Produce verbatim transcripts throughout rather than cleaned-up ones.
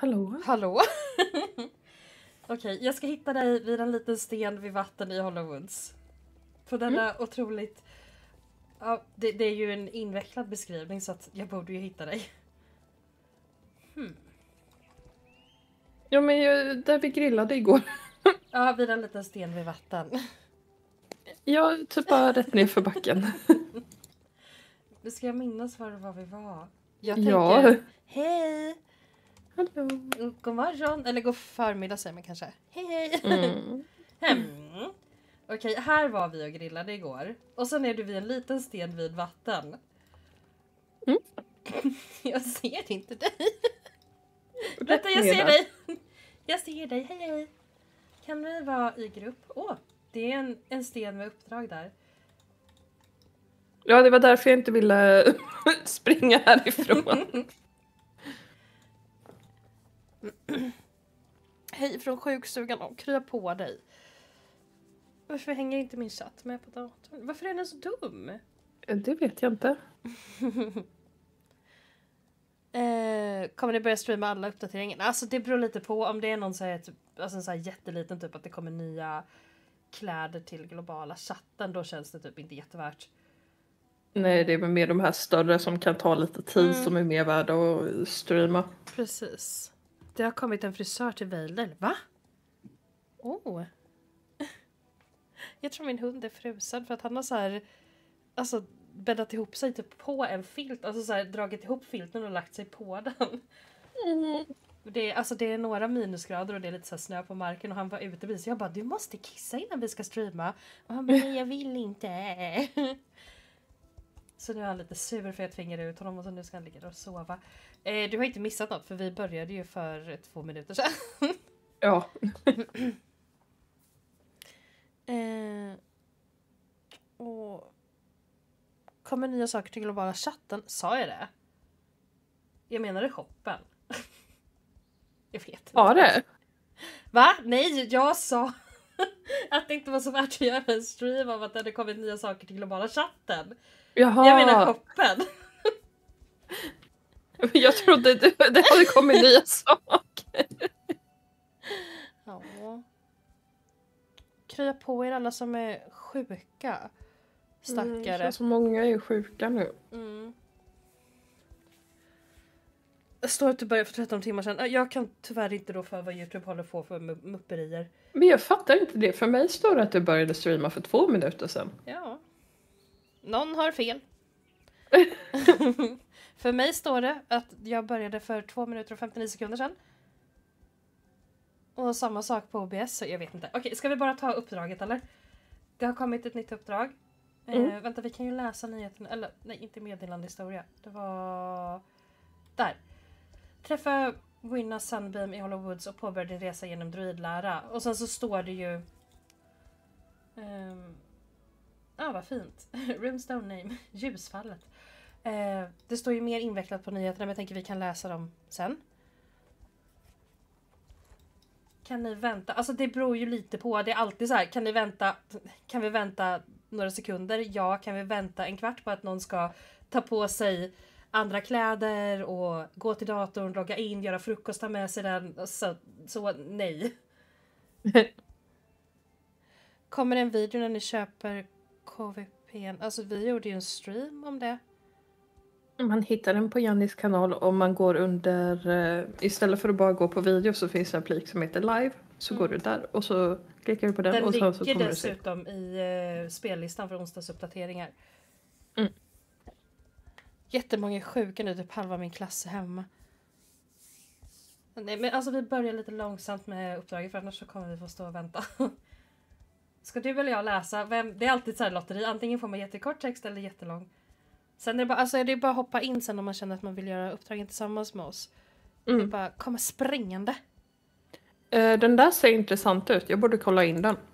Hallå? Hallå? Okej, okay, jag ska hitta dig vid en liten sten vid vatten i Hollowwoods. På denna mm. otroligt... Ja, det, det är ju en invecklad beskrivning så att jag borde ju hitta dig. Hmm. Ja, men jag, där vi grillade igår. Ja, vid en liten sten vid vatten. Ja, typ bara rätt ner för backen. Nu ska jag minnas var det var vi var. Jag ja. tänker, hej! Hallå. God morgon, eller god förmiddag säger man kanske. Hej hej! Mm. hmm. Okej, okay, här var vi och grillade igår. Och sen är du vid en liten sten vid vatten. Mm. Jag ser inte dig. Vänta, jag ser dig. Jag ser dig, hej hej. Kan vi vara i grupp? Åh, oh, det är en, en sten med uppdrag där. Ja, det var därför jag inte ville springa härifrån. Hej från sjukstugan och krya på dig. Varför hänger inte min chatt med på datorn? Varför är den så dum? Det vet jag inte. eh, kommer ni börja streama alla uppdateringar? Alltså det beror lite på om det är någon så här, typ, alltså en så här jätteliten typ att det kommer nya kläder till globala chatten. Då känns det typ inte jättevärt. Nej, det är väl mer de här större som kan ta lite tid mm. som är mer värda att streama. Precis. Det har kommit en frisör till Vaildel. Va? Oh. Jag tror min hund är frusen för att han har så här, alltså bäddat ihop sig typ på en filt. Alltså så här, dragit ihop filten och lagt sig på den. Mm. Det, är, alltså, det är några minusgrader och det är lite så här snö på marken. Och han var ute vid så jag bara, du måste kissa innan vi ska streama. Och han bara, nej jag vill inte. Så nu är han lite sur för jag tvingar ut honom och så nu ska han ligga och sova. Eh, du har inte missat något för vi började ju för två minuter sedan. Ja. eh, och kommer nya saker till globala chatten? Sa jag det? Jag menade shoppen. Jag vet inte. Ja det? Va? Nej, jag sa att det inte var så värt att göra en stream av att det hade kommit nya saker till globala chatten. Jaha. Jag menar shoppen. Jag trodde det, det hade kommit nya saker. Ja. Krya på er alla som är sjuka. Stackare. Mm, så många är sjuka nu. Mm. Jag står att du började för tretton timmar sedan. Jag kan tyvärr inte då för vad YouTube håller på för mupperier. Men jag fattar inte det. För mig står det att du började streama för två minuter sedan. Ja. Någon har fel. För mig står det att jag började för två minuter och femtionio sekunder sedan. Och samma sak på O B S, så jag vet inte. Okej, ska vi bara ta uppdraget eller? Det har kommit ett nytt uppdrag. Mm. Eh, vänta, vi kan ju läsa nyheten. Eller, nej, inte meddelandehistoria. Det var... Där. Träffa Winna Sunbeam i Hollowwoods och påbörja din resa genom druidlära. Och sen så står det ju... Um... Ja, ah, vad fint. Runestone name. Ljusfallet. Eh, det står ju mer invecklat på nyheterna, men jag tänker vi kan läsa dem sen. Kan ni vänta? Alltså det beror ju lite på. Det är alltid så här. Kan ni vänta? Kan vi vänta några sekunder? Ja, kan vi vänta en kvart på att någon ska ta på sig andra kläder och gå till datorn, logga in, göra frukost, ta med sig den. Så, så nej. Kommer en video när ni köper K V P? Alltså vi gjorde ju en stream om det. Man hittar den på Jannis kanal om man går under, uh, istället för att bara gå på video så finns det en plik som heter live. Så mm. går du där och så klickar du på den. Den och så, ligger så kommer dessutom i uh, spellistan för onsdagsuppdateringar. Mm. Jättemånga är sjuka nu, typ halva min klass är hemma. Nej men alltså vi börjar lite långsamt med uppdraget för annars så kommer vi få stå och vänta. Ska du eller jag läsa? Vem? Det är alltid så här lotteri. Antingen får man jättekort text eller jättelång. Sen är det bara, alltså är det bara hoppa in sen om man känner att man vill göra uppdragen tillsammans med oss. Mm. Det är bara komma springande. Uh, den där ser intressant ut. Jag borde kolla in den.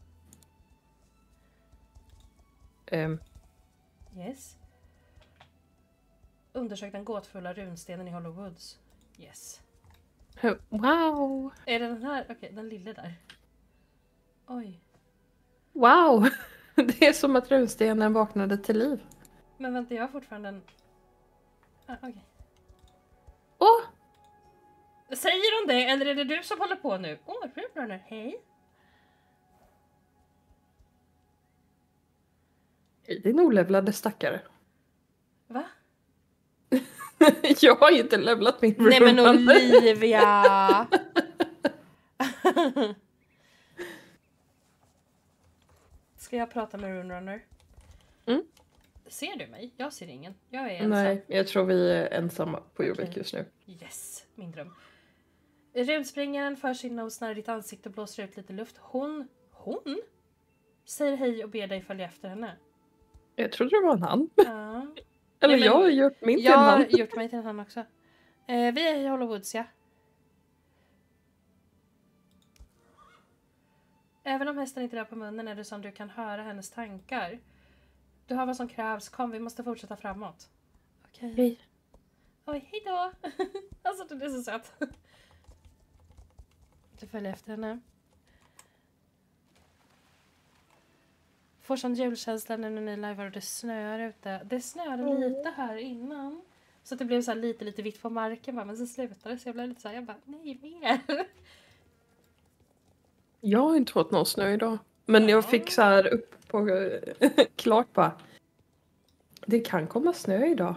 Um. Yes. Undersök den gåtfulla runstenen i Hollowwoods. Yes. Oh, wow. Är det den här? Okej, okay, den lille där. Oj. Wow. Det är som att runstenen vaknade till liv. Men vänta, jag har fortfarande en... Ah, okej. Okay. Åh! Säger hon det eller är det du som håller på nu? Åh, oh, Runrunner, hej. Din olevlade stackare. Va? Jag har inte levlat min Nej men Runrunner. Olivia! Ska jag prata med Runrunner? Mm. Ser du mig? Jag ser ingen. Jag är ensam. Nej, jag tror vi är ensamma på Jorvik Okej. just nu. Yes, min dröm. Runspringaren för sin nos nära ditt ansikte och blåser ut lite luft. Hon, hon? Säger hej och ber dig följa efter henne. Jag trodde det var en han. Ja. Eller Nej, men jag har gjort min till Jag en har han. gjort mig till en han också. Eh, vi är i Hollowoods, ja. Även om hästen inte är på munnen är det som du kan höra hennes tankar. Du har vad som krävs. Kom, vi måste fortsätta framåt. Okej. Hej. Oj, hej då. Alltså, du är så söt. Du följer efter henne. Får sån julkänsla när ni lajvar och det snöar ute. Det snöade Mm. lite här innan. Så att det blev så här lite, lite vitt på marken. Men så slutade det. Så jag blev lite så här, jag bara, nej mer. Jag har inte fått någon snö idag. Men jag Ja. fick så här upp på klart bara. Det kan komma snö idag.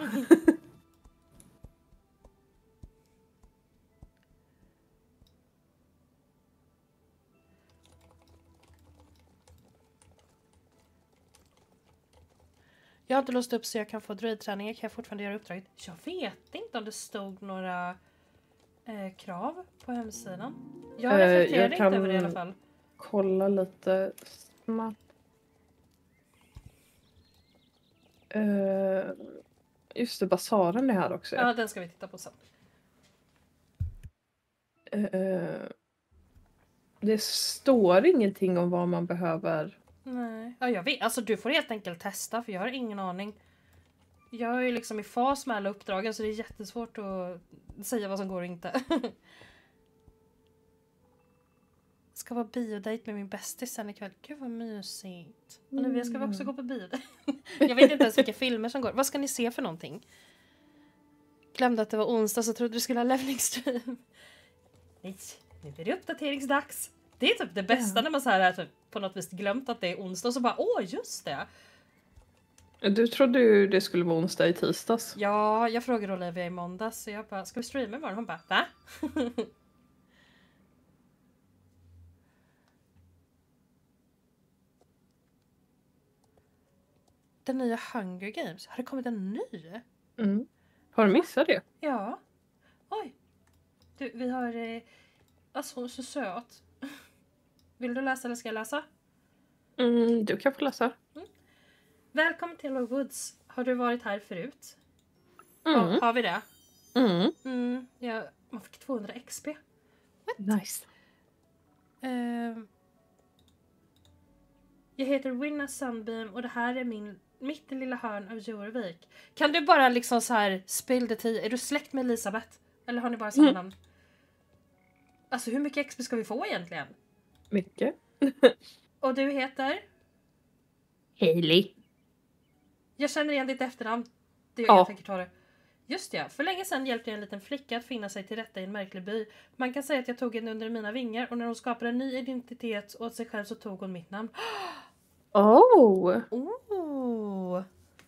Jag har inte låst upp så jag kan få druidträningar. Kan jag fortfarande göra uppdraget? Jag vet inte om det stod några eh, krav på hemsidan. Jag Eh, reflekterade jag kan- inte över det i alla fall. Kolla lite snabbt. Uh, just det, basaren är här också. Ja, den ska vi titta på sen. Eh, det står ingenting om vad man behöver. Nej. Ja, jag vet. Alltså du får helt enkelt testa för jag har ingen aning. Jag är ju liksom i fas med alla uppdragen så det är jättesvårt att säga vad som går och inte. Ska vara biodate med min bästis sen ikväll. Gud vad mysigt. Och nu ska vi också gå på bio. Jag vet inte ens vilka filmer som går. Vad ska ni se för någonting? Glömde att det var onsdag så trodde du skulle ha levningsstream. Nej, nu är det uppdateringsdags. Det är typ det bästa Ja. när man så här typ på något vis glömt att det är onsdag och så bara åh just det. Du trodde ju det skulle vara onsdag i tisdags. Ja, jag frågade Olivia i måndags så jag bara ska vi streama imorgon? Hon bara va? Den nya Hunger Games. Har det kommit en ny? Mm. Har du missat det? Ja. Oj. Du, vi har... Eh, alltså, så söt. Vill du läsa eller ska jag läsa? Mm, du kan få läsa. Välkommen till Woods. Har du varit här förut? Mm. Ha, har vi det? Mm. Mm, ja, man fick tvåhundra X P. Nice. Ehm. jag heter Winna Sunbeam och det här är min, mitt lilla hörn av Jorvik. Kan du bara liksom så här spill the tea? Är du släkt med Elisabeth? Eller har ni bara samma Mm. namn? Alltså hur mycket X P ska vi få egentligen? Mycket. Och du heter? Hailey. Jag känner igen ditt efternamn. Det är Ja. jag tänker ta det. Just det, för länge sedan hjälpte jag en liten flicka att finna sig till rätta i en märklig by. Man kan säga att jag tog henne under mina vingar och när hon skapade en ny identitet åt sig själv så tog hon mitt namn. Oh! Oh.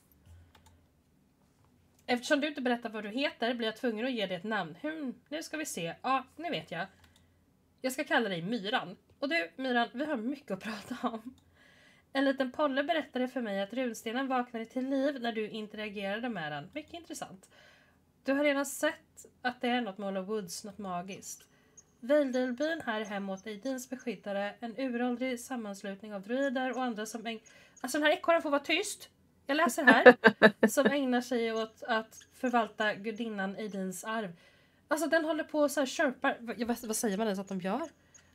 Eftersom du inte berättar vad du heter blir jag tvungen att ge dig ett namn. Hmm, nu ska vi se. Ja, nu vet jag. Jag ska kalla dig Myran. Och du, Myran, vi har mycket att prata om. En liten Polle berättade för mig att runstenen vaknade till liv när du interagerade med den. Mycket intressant. Du har redan sett att det är något med All of Woods, något magiskt. Veildalbyn här är hem åt Aidins beskyddare, en uråldrig sammanslutning av druider och andra som ägnar... Alltså den här ekorren får vara tyst. Jag läser här. Som ägnar sig åt att förvalta gudinnan Aidins arv. Alltså den håller på så här chirpar. Vad, vad, vad säger man ens att de gör?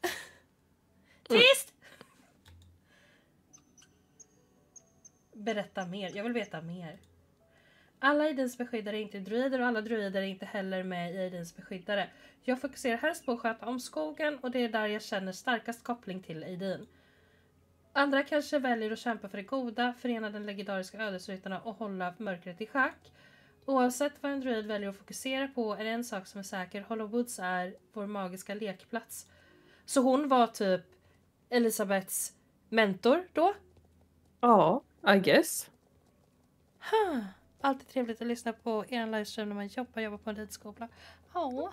Tyst! Berätta mer. Jag vill veta mer. Alla Aidins beskyddare är inte druider och alla druider är inte heller med i Aidins beskyddare. Jag fokuserar helst på att sköta om skogen och det är där jag känner starkast koppling till Aidin. Andra kanske väljer att kämpa för det goda, förena den legendariska ödesryttarna och hålla mörkret i schack. Oavsett vad en druid väljer att fokusera på är det en sak som är säker. Hollowwoods är vår magiska lekplats. Så hon var typ Elisabeths mentor då? Ja, I guess. Huh. Alltid trevligt att lyssna på er livestream när man jobbar, jobbar på en ridskola. Åh.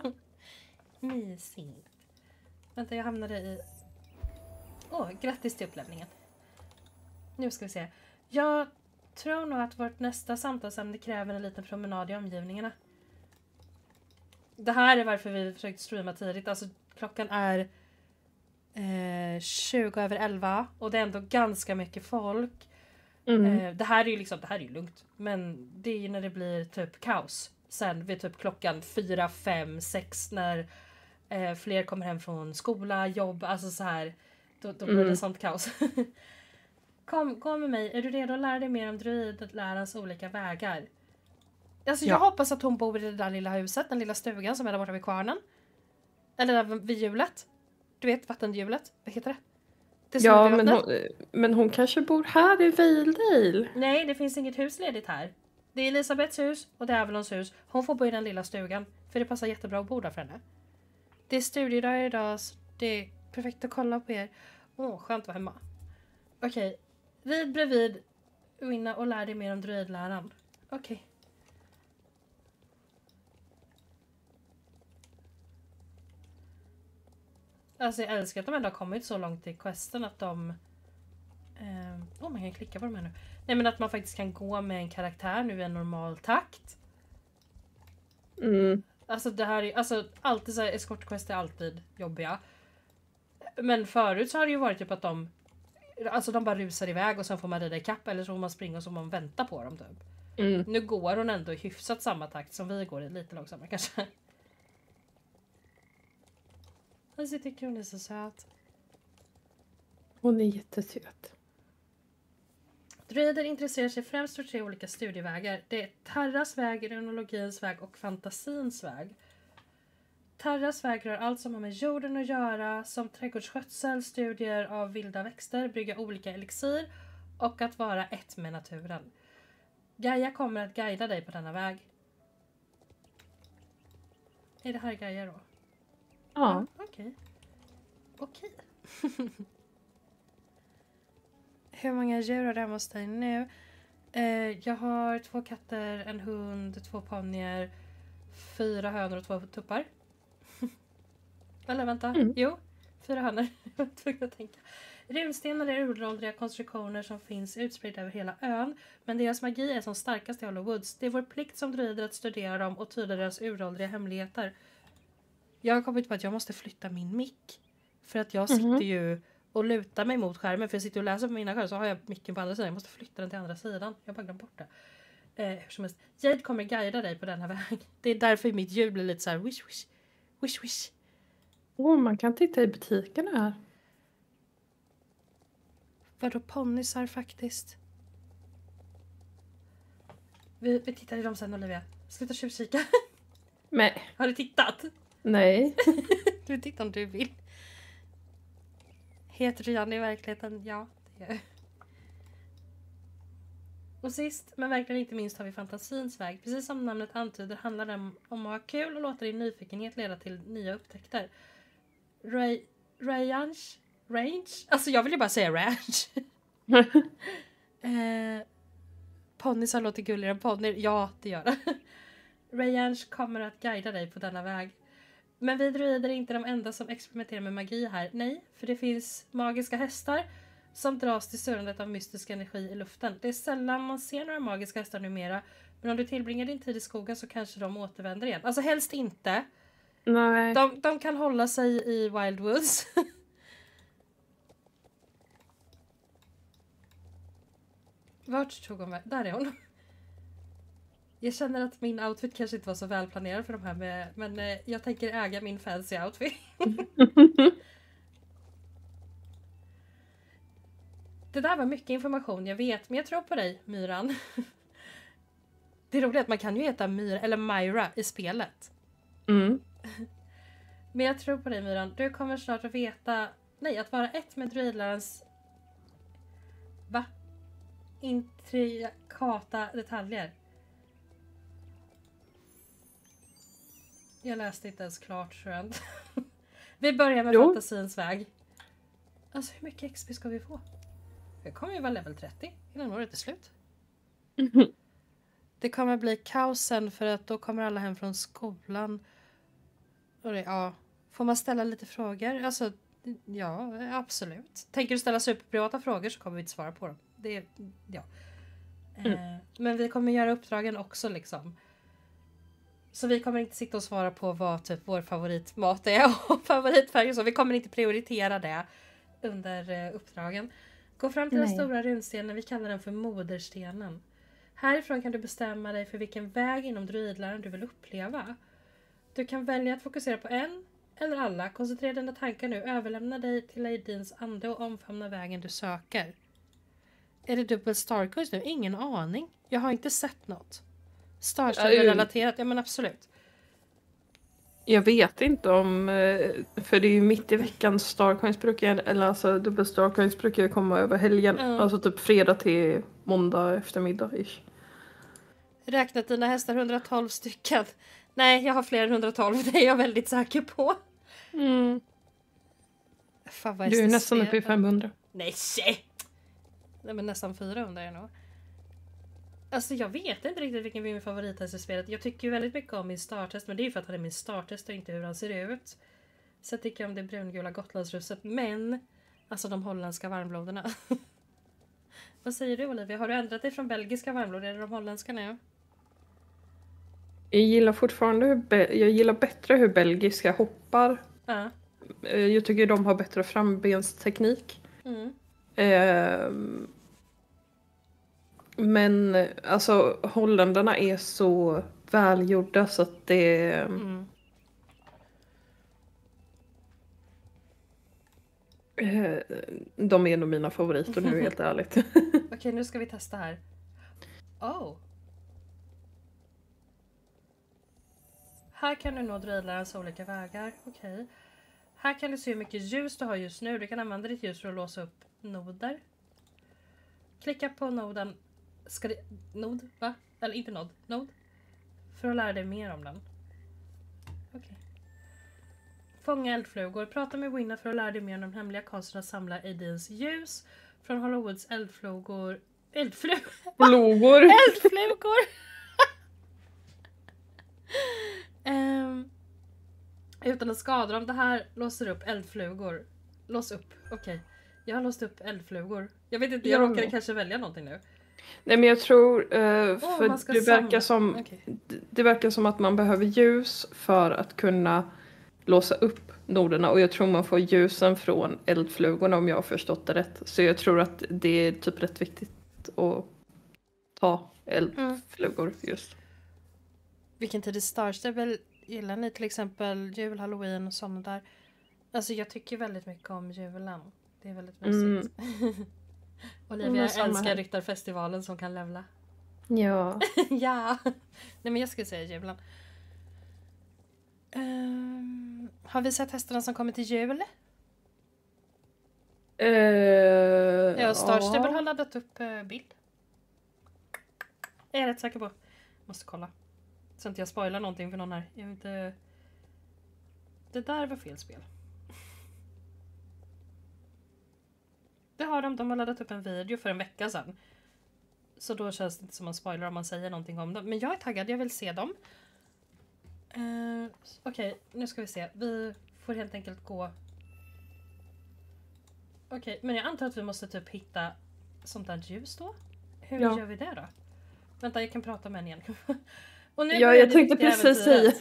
Mysigt. Vänta, jag hamnade i... Åh, oh, grattis till uppladdningen. Nu ska vi se. Jag tror nog att vårt nästa samtalsämne kräver en liten promenad i omgivningarna. Det här är varför vi försökt streama tidigt. Alltså klockan är eh, tjugo över elva och det är ändå ganska mycket folk. Mm. Eh, det här är ju liksom, det här är ju lugnt. Men det är ju när det blir typ kaos. Sen vid typ klockan fyra, fem, sex när eh, fler kommer hem från skola, jobb, alltså så här. Då, då blir Mm. det sånt kaos. Kom, kom med mig. Är du redo att lära dig mer om druidlärans olika vägar? Alltså jag Ja. hoppas att hon bor i det där lilla huset, den lilla stugan som är där borta vid kvarnen. Eller där vid hjulet. Du vet, vattenhjulet. Vad heter det? Det som Ja, är vid men vattnet. hon, men hon kanske bor här i Valedale. Nej, det finns inget hus ledigt här. Det är Elisabeths hus och det är Avalons hus. Hon får bo i den lilla stugan. För det passar jättebra att bo där för henne. Det är studiedag idag så det är perfekt att kolla på er. Åh, oh, skönt att vara hemma. Okej. Rid bredvid Winna och lär dig mer om druidläran. Okej. Alltså jag älskar att de ändå har kommit så långt i questen att de... Åh, eh, oh, man kan klicka på dem här nu. Nej, men att man faktiskt kan gå med en karaktär nu i en normal takt. Mm. Alltså det här är alltså alltid så här, escortquest är alltid jobbiga. Men förut så har det ju varit typ att de alltså de bara rusar iväg och sen får man rida ikapp eller så får man springa och så får man vänta på dem typ. Mm. Nu går hon ändå i hyfsat samma takt som vi går i, lite långsammare kanske. Alltså jag tycker hon är så söt. Hon är jättesöt. Druider intresserar sig främst för tre olika studievägar. Det är Terras väg, runologins väg och fantasins väg. Terras väg rör allt som har med jorden att göra, som trädgårdsskötsel, studier av vilda växter, brygga olika elixir och att vara ett med naturen. Gaia kommer att guida dig på denna väg. Är det här Gaia då? Ja. Okej. Okej. Hur många djur har du hemma hos dig nu? Eh, jag har två katter, en hund, två ponnyer, fyra hönor och två tuppar. Eller vänta, Mm. jo, fyra hönor. Jag var tvungen att tänka. Runstenar är uråldriga konstruktioner som finns utspridda över hela ön, men deras magi är som starkast i Hollowwoods. Det är vår plikt som druider att studera dem och tyda deras uråldriga hemligheter. Jag har kommit på att jag måste flytta min mick. För att jag sitter Mhm. ju och lutar mig mot skärmen, för jag sitter och läser på mina skärmar så har jag micken på andra sidan. Jag måste flytta den till andra sidan. Jag har bara glömt bort det. Eh, hur som helst. Jade kommer guida dig på denna väg. Det är därför mitt ljud blir lite så här wish wish. Wish wish. Åh, man kan titta i butikerna här. Vadå ponnysar faktiskt? Vi, vi tittar i dem sen Olivia. Sluta tjuvkika. Nej. Har du tittat? Nej. Du tittar om du vill. Heter du Janne i verkligheten? Ja, det gör jag. Och sist, men verkligen inte minst har vi fantasins väg. Precis som namnet antyder handlar det om att ha kul och låta din nyfikenhet leda till nya upptäckter. Ray... Range? Range? Alltså jag vill ju bara säga ranch. eh, Ponnysar låter gulligare än ponny. Ja, det gör det. Range kommer att guida dig på denna väg. Men vi druider är inte de enda som experimenterar med magi här. Nej, för det finns magiska hästar som dras till surrandet av mystisk energi i luften. Det är sällan man ser några magiska hästar numera. Men om du tillbringar din tid i skogen så kanske de återvänder igen. Alltså helst inte. Nej. De, de kan hålla sig i Wildwoods. Vart tog hon väg? Där är hon. Jag känner att min outfit kanske inte var så välplanerad för de här med, men eh, jag tänker äga min fancy outfit. Det där var mycket information, jag vet, men jag tror på dig, Myran. Det är roligt att man kan ju heta Myra eller Myra i spelet. Mm. Men jag tror på dig, Myran. Du kommer snart att veta, nej, att vara ett med druidlärarens va? Intrikata detaljer. Jag läste inte ens klart tror jag inte. Vi börjar med Jo. fantasins väg. Alltså hur mycket X P ska vi få? Jag kommer ju vara level trettio innan året är slut. Mhm. Det kommer bli kaos sen för att då kommer alla hem från skolan. Och det, ja, får man ställa lite frågor? Alltså, ja, absolut. Tänker du ställa superprivata frågor så kommer vi inte svara på dem. Det, ja. Mm. Eh, men vi kommer göra uppdragen också liksom. Så vi kommer inte sitta och svara på vad typ vår favoritmat är och favoritfärg och så. Vi kommer inte prioritera det under eh, uppdragen. Gå fram till den Nej. stora runstenen, vi kallar den för moderstenen. Härifrån kan du bestämma dig för vilken väg inom druidläran du vill uppleva. Du kan välja att fokusera på en eller alla. Koncentrera dina tankar nu. Överlämna dig till Aidins ande och omfamna vägen du söker. Är det dubbel starcoins nu? Ingen aning. Jag har inte sett något. Starstable Ja, relaterat? Ja men absolut. Jag vet inte om, eh, för det är ju mitt i veckan Starcoins brukar, eller alltså dubbel Starcoins brukar ju komma över helgen. Mm. Alltså typ fredag till måndag eftermiddag ish. Räknat dina hästar hundratolv stycken. Nej, jag har fler än hundratolv. Det är jag väldigt säker på. Mm. Fan, vad Du är det nästan uppe i spel? femhundra. Nej, shit. Nej, men nästan fyrahundra är jag nog. Alltså jag vet inte riktigt vilken min favorithäst i spelet. Jag tycker ju väldigt mycket om min starthäst. Men det är ju för att han är min starthäst och inte hur han ser ut. Så jag tycker om det brungula gotlandsrusset. Men, alltså de holländska varmbloderna. Vad säger du Olivia? Har du ändrat dig från belgiska varmblod? Är det de holländska nu? Jag gillar fortfarande hur be- jag gillar bättre hur belgiska hoppar. Ja. Eh, Jag tycker de har bättre frambensteknik. Mm. Ehm, Men eh, alltså holländarna är så välgjorda så att det... Mm. eh, De är nog mina favoriter nu helt ärligt. Okej, nu ska vi testa här. Oh. Här kan du nå druidlärans olika vägar. Okej. Här kan du se hur mycket ljus du har just nu. Du kan använda ditt ljus för att låsa upp noder. Klicka på noden. Ska det... Nod? Va? Eller inte nod. Nod. För att lära dig mer om den. Okej. Fånga eldflugor. Prata med Winna för att lära dig mer om de hemliga konsten att samla Aidins ljus. Från Hollowoods eldflugor... Eldflugor? Flogor! Eldflugor! um, utan att skada dem. Det här låser upp eldflugor. Lås upp. Okej. Okay. Jag har låst upp eldflugor. Jag vet inte, jag Ja. råkade kanske välja någonting nu. Nej men jag tror, eh, Åh, för man ska det verkar, samla. som, Okej. det- det verkar som att man behöver ljus för att kunna låsa upp noderna. Och jag tror man får ljusen från eldflugorna om jag har förstått det rätt. Så jag tror att det är typ rätt viktigt att ta eldflugor just. Vilken tid i Star Stable gillar ni? Till exempel jul, halloween och sådana där. Alltså jag tycker väldigt mycket om julen. Det är väldigt mysigt. Olivia Mm, samma älskar här. Ryttarfestivalen som kan levla. Ja. Ja. Nej men jag skulle säga julen. Ehm, har vi sett hästarna som kommer till jul? Uh, Ja, Star Stable har laddat upp uh, bild. Jag är rätt säker på. Måste kolla. Så inte jag spoilar någonting för någon här. Jag vet inte... Det där var fel spel. Det har de. De har laddat upp en video för en vecka sedan. Så då känns det inte som man spoilar om man säger någonting om dem. Men jag är taggad. Jag vill se dem. Uh, Okej, okay, nu ska vi se. Vi får helt enkelt gå... Okej, okay, men jag antar att vi måste typ hitta sånt där ljus då. Hur Ja. gör vi det då? Vänta, jag kan prata med en igen. Och nu Ja, börjar jag det tänkte riktiga precis säga. äventyret.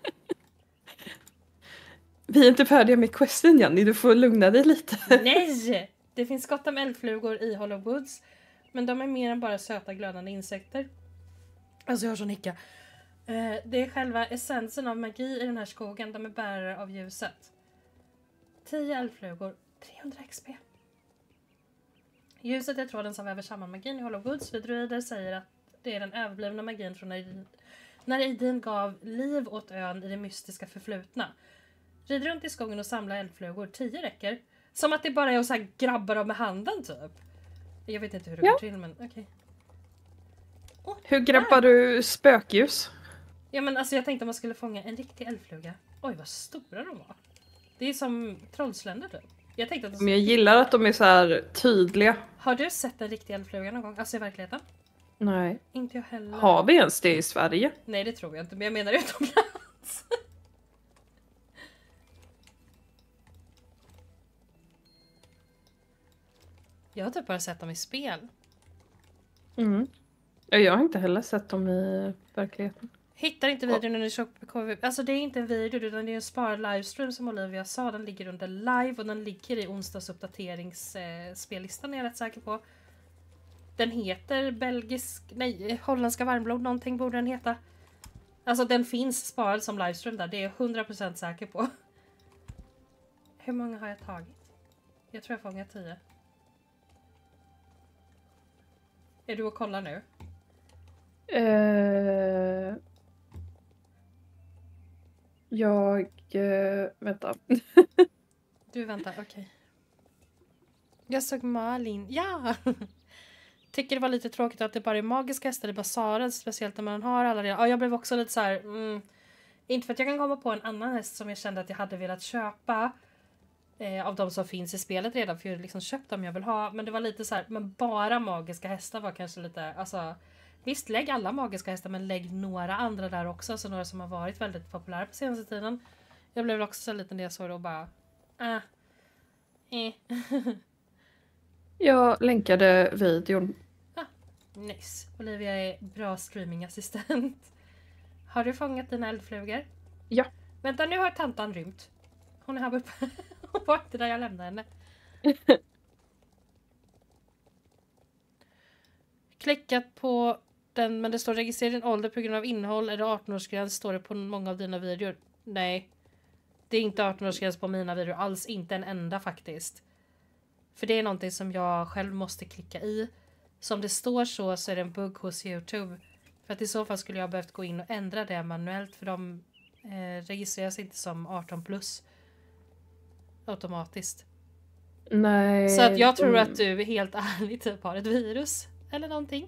Vi är inte färdiga med questen Jenny, du får lugna dig lite. Nej! Det finns gott om eldflugor i Hollowwoods. Men de är mer än bara söta glödande insekter. Alltså jag har sån hicka. Eh, det är själva essensen av magi i den här skogen. De är bärare av ljuset. tio eldflugor. trehundra X P. Ljuset är tråden som väver samman magin i Hollowwoods. Vi druider säger att det är den överblivna magin från när, när Aidin gav liv åt ön i det mystiska förflutna. Rid runt i skogen och samla eldflugor. tio räcker. Som att det bara är att så här grabba dem med handen typ. Jag vet inte hur det Ja. går till men okej. Okay. Hur grabbar du spökljus? Ja men alltså jag tänkte att man skulle fånga en riktig eldfluga. Oj vad stora de var. Det är som trollsländer typ. Jag tänkte att de... Men jag gillar att de är så här tydliga. Har du sett en riktig eldfluga någon gång? Alltså i verkligheten? Nej. Inte jag heller. Har vi ens det i Sverige? Nej det tror jag inte, men jag menar utomlands. Jag har typ bara sett dem i spel. Mm. Jag har inte heller sett dem i verkligheten. Hittar inte videon under tjock. Alltså det är inte en video utan det är en sparad livestream som Olivia sa. Den ligger under live och den ligger i onsdags uppdateringsspellistan eh, är jag rätt säker på. Den heter belgisk, nej holländska varmblod någonting borde den heta. Alltså den finns sparad som livestream där, det är jag hundra procent säker på. Hur många har jag tagit? Jag tror jag fångat tio. Är du och kollar nu? Uh, jag... Uh, vänta. Du väntar, okej. Okay. Jag såg Malin. Ja! Tycker det var lite tråkigt att det bara är magiska hästar i basaren. Speciellt när man har alla redan. Ja, jag blev också lite så här. Mm, inte för att jag kan komma på en annan häst som jag kände att jag hade velat köpa. Eh, av de som finns i spelet redan. För jag har liksom köpt dem jag vill ha. Men det var lite så här. Men bara magiska hästar var kanske lite. Alltså, visst, lägg alla magiska hästar. Men lägg några andra där också. Så några som har varit väldigt populära på senaste tiden. Jag blev också så lite när jag såg det och bara. Äh. Eh. Jag länkade videon. Ah, nice. Olivia är bra streamingassistent. Har du fångat dina eldflugor? Ja. Vänta, nu har tantan rymt. Hon är här uppe. Hon var inte där jag lämnade henne. Klickat på den, men det står registrera din ålder på grund av innehåll. Är det arton-årsgräns står det på många av dina videor. Nej. Det är inte arton-årsgräns på mina videor alls. Inte en enda faktiskt. För det är någonting som jag själv måste klicka i. Som det står så så är det en bugg hos YouTube. För att i så fall skulle jag behövt gå in och ändra det manuellt. För de eh, registreras inte som arton plus. Automatiskt. Nej. Så att jag tror att du helt ärligt typ har ett virus. Eller någonting.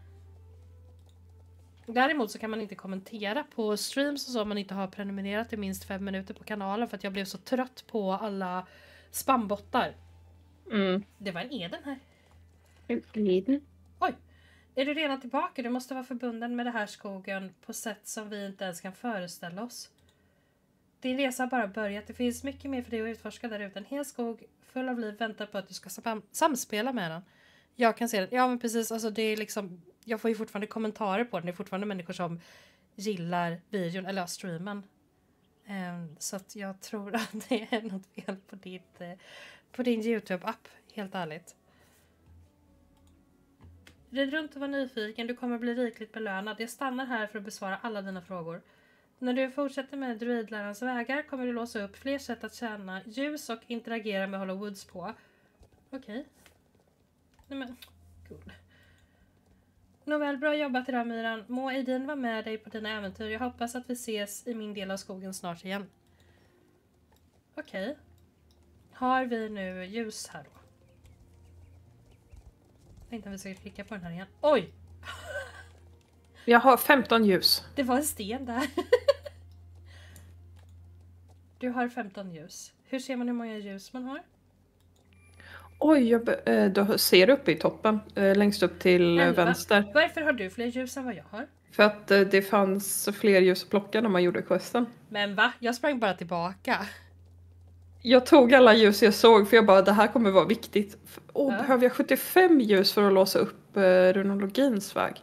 Däremot så kan man inte kommentera på streams och så om man inte har prenumererat i minst fem minuter på kanalen. För att jag blev så trött på alla spambottar. Mm. Det var en Eden här. En Eden? Oj. Är du redan tillbaka? Du måste vara förbunden med det här skogen på sätt som vi inte ens kan föreställa oss. Din resa har bara börjat. Det finns mycket mer för dig att utforska där ute. En hel skog full av liv väntar på att du ska sam- samspela med den. Jag kan se det. Ja men precis. Alltså det är liksom, jag får ju fortfarande kommentarer på den. Det är fortfarande människor som gillar videon eller streamen. Um, så att jag tror att det är något fel på, ditt, uh, på din YouTube-app. Helt ärligt. Rid runt och var nyfiken. Du kommer bli rikligt belönad. Jag stannar här för att besvara alla dina frågor. När du fortsätter med druidlärarens vägar kommer du låsa upp fler sätt att tjäna ljus och interagera med Hollow Woods på. Okej. Okay. Nej men, cool. Nåväl, bra jobbat idag Myran. Må Aidin vara med dig på dina äventyr. Jag hoppas att vi ses i min del av skogen snart igen. Okej. Okay. Har vi nu ljus här då? Jag tänkte att vi ska klicka på den här igen. Oj! Jag har femton ljus. Det var en sten där. Du har femton ljus. Hur ser man hur många ljus man har? Oj, jag be- äh, du ser uppe i toppen. Äh, längst upp till äh, vänster. Varför har du fler ljus än vad jag har? För att äh, det fanns fler ljus att plocka när man gjorde questen. Men va? Jag sprang bara tillbaka. Jag tog alla ljus jag såg för jag bara, det här kommer vara viktigt. Åh, Ja. behöver jag sjuttiofem ljus för att låsa upp äh, runologins väg?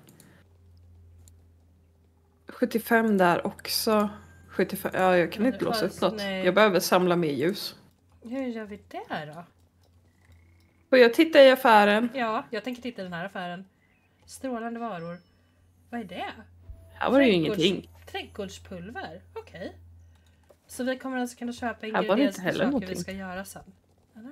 sjuttiofem där också. sjuttiofem, ja, jag kan Ja, inte det låsa fanns- upp något. nej. Jag behöver samla mer ljus. Hur gör vi det då? Får jag titta i affären? Ja, jag tänker titta i den här affären. Strålande varor. Vad är det? Här var det ju Trädgårds- ingenting. Trädgårdspulver, okej. Okay. Så vi kommer alltså kunna köpa var det inte ingredienser till heller saker vi någonting. ska göra sen. Eller?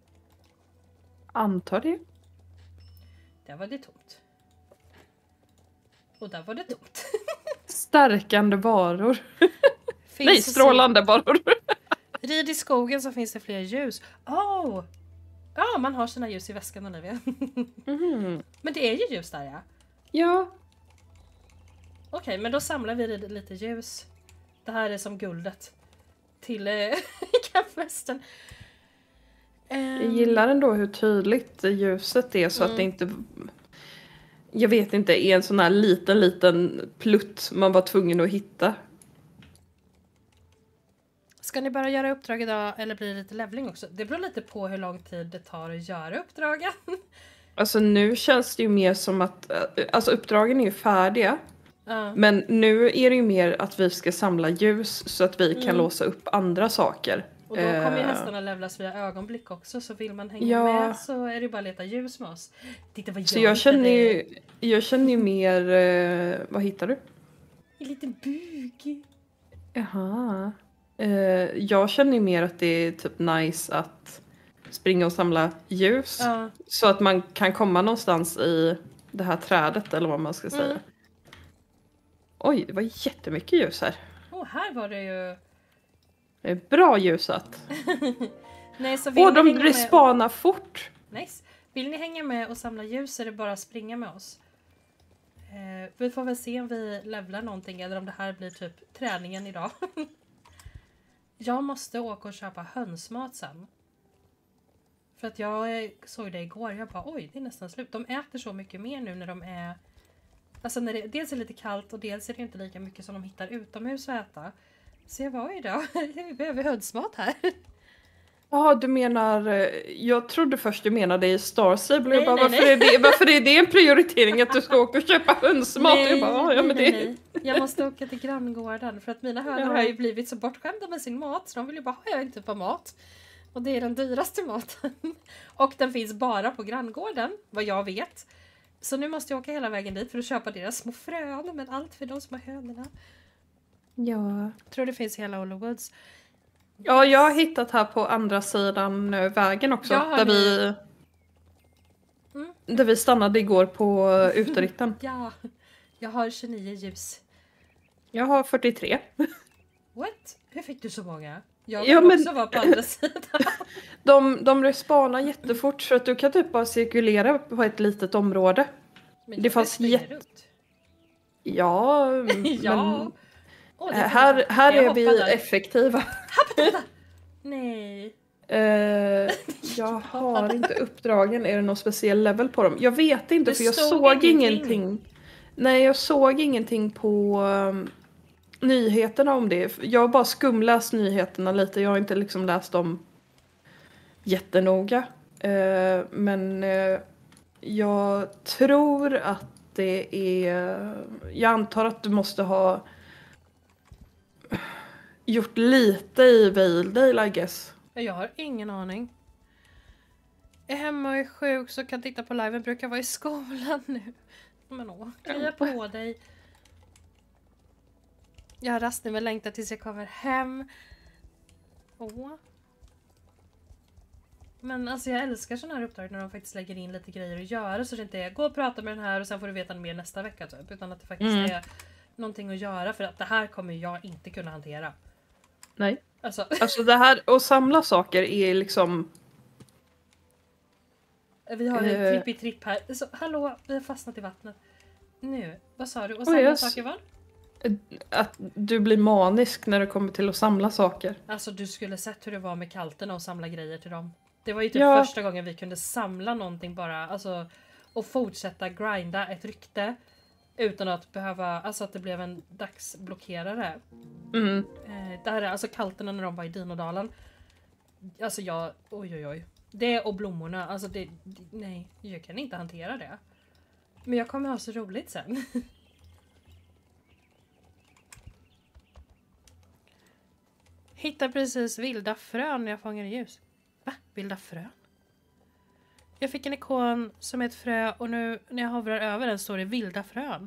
Antar det. Där var det tomt. Och där var det tomt. Stärkande varor. Finns Nej, det strålande varor. se- Rid i skogen så finns det fler ljus. Oh! Ja, man har sina ljus i väskan, Olivia. Mhm. Men det är ju ljus där, ja. Ja. Okej, okay, men då samlar vi lite ljus. Det här är som guldet till eh, kaffesten. Jag gillar ändå hur tydligt ljuset är så mm. att det inte, jag vet inte, är en sån här liten liten plutt man var tvungen att hitta. Ska ni bara göra uppdrag idag eller blir det lite levling också? Det beror lite på hur lång tid det tar att göra uppdragen. Alltså nu känns det ju mer som att, alltså uppdragen är ju färdiga. Uh. Men nu är det ju mer att vi ska samla ljus så att vi kan mm. låsa upp andra saker. Och då kommer ju hästarna levlas via ögonblick också. Så vill man hänga ja. med så är det bara att leta ljus med oss. Titta vad jag Så jag känner ju, jag känner ju mer, eh, vad hittar du? En liten bug. Jaha. Eh, jag känner ju mer att det är typ nice att springa och samla ljus. Uh. Så att man kan komma någonstans i det här trädet eller vad man ska säga. Mm. Oj, det var jättemycket ljus här. Åh, oh, här var det ju... Det är bra ljusat. Nej, så vill och de med... respawnar fort. Nice. Vill ni hänga med och samla ljus är det bara att springa med oss. Eh, vi får väl se om vi levlar någonting eller om det här blir typ träningen idag. Jag måste åka och köpa hönsmat sen. För att jag såg det igår. Jag bara, oj, det är nästan slut. De äter så mycket mer nu när de är... Alltså när det dels är lite kallt och dels är det inte lika mycket som de hittar utomhus att äta. Så jag var ju då, vi behöver hönsmat här. Ja, du menar, jag trodde först du menade i Star Stable. Jag bara, nej, varför, nej. Är det, varför är det en prioritering att du ska åka och köpa hönsmat? Nej, jag bara, ja, men nej, det... nej. Jag måste åka till granngården för att mina hönor Ja. har ju blivit så bortskämda med sin mat. Så de vill ju bara ha en typ av mat. Och det är den dyraste maten. Och den finns bara på granngården, vad jag vet. Så nu måste jag åka hela vägen dit för att köpa deras små frön. Men allt för de små hönorna. Ja. Jag tror det finns i hela Ola Woods. Ja, jag har hittat här på andra sidan vägen också. Ja, där, ni... vi, mm. där vi stannade igår på uteritten. Ja, jag har tjugonio ljus. Jag har fyrtiotre. What? Hur fick du så många? Jag vill ja, men... också vara på andra sidan. de, de respawnar jättefort så att du kan typ bara cirkulera på ett litet område. Men det fanns jätte... Ja, ja. men... Oh, här här är vi där. effektiva. Nej. Uh, jag har inte uppdragen. Är det någon speciell level på dem? Jag vet inte det för jag ingenting. såg ingenting. Nej, jag såg ingenting på um, nyheterna om det. Jag har bara skumläst nyheterna lite. Jag har inte liksom läst dem jättenoga. Uh, men uh, jag tror att det är... Jag antar att du måste ha gjort lite i Valedale, I guess. Jag har ingen aning. Är hemma och är sjuk så kan titta på liven. Brukar vara i skolan nu. Men åh, krya på dig. Jag har rast nu men längtar tills jag kommer hem. Åh. Men alltså jag älskar sådana här uppdrag när de faktiskt lägger in lite grejer att göra. Så det inte är gå och prata med den här och sen får du veta mer nästa vecka typ. Utan att det faktiskt mm. är någonting att göra. För att det här kommer jag inte kunna hantera. Nej. Alltså, alltså det här att samla saker är liksom... Vi har en uh... trippi-tripp här. Så, hallå, vi har fastnat i vattnet. Nu, vad sa du? Och samla oh, yes. saker var? Att du blir manisk när det kommer till att samla saker. Alltså du skulle sett hur det var med kalterna och samla grejer till dem. Det var ju typ ja. första gången vi kunde samla någonting bara. Alltså, och fortsätta grinda ett rykte. Utan att behöva, alltså att det blev en dagsblockerare. Mm. Eh, det här är alltså kalterna när de var i Dinodalen. Alltså jag, oj oj oj. Det och blommorna, alltså det, det, nej, jag kan inte hantera det. Men jag kommer ha så roligt sen. Hittar precis vilda frön när jag fångar i ljus. Va? Vilda frön? Jag fick en ikon som är ett frö och nu när jag hovrar över den står det vilda frön.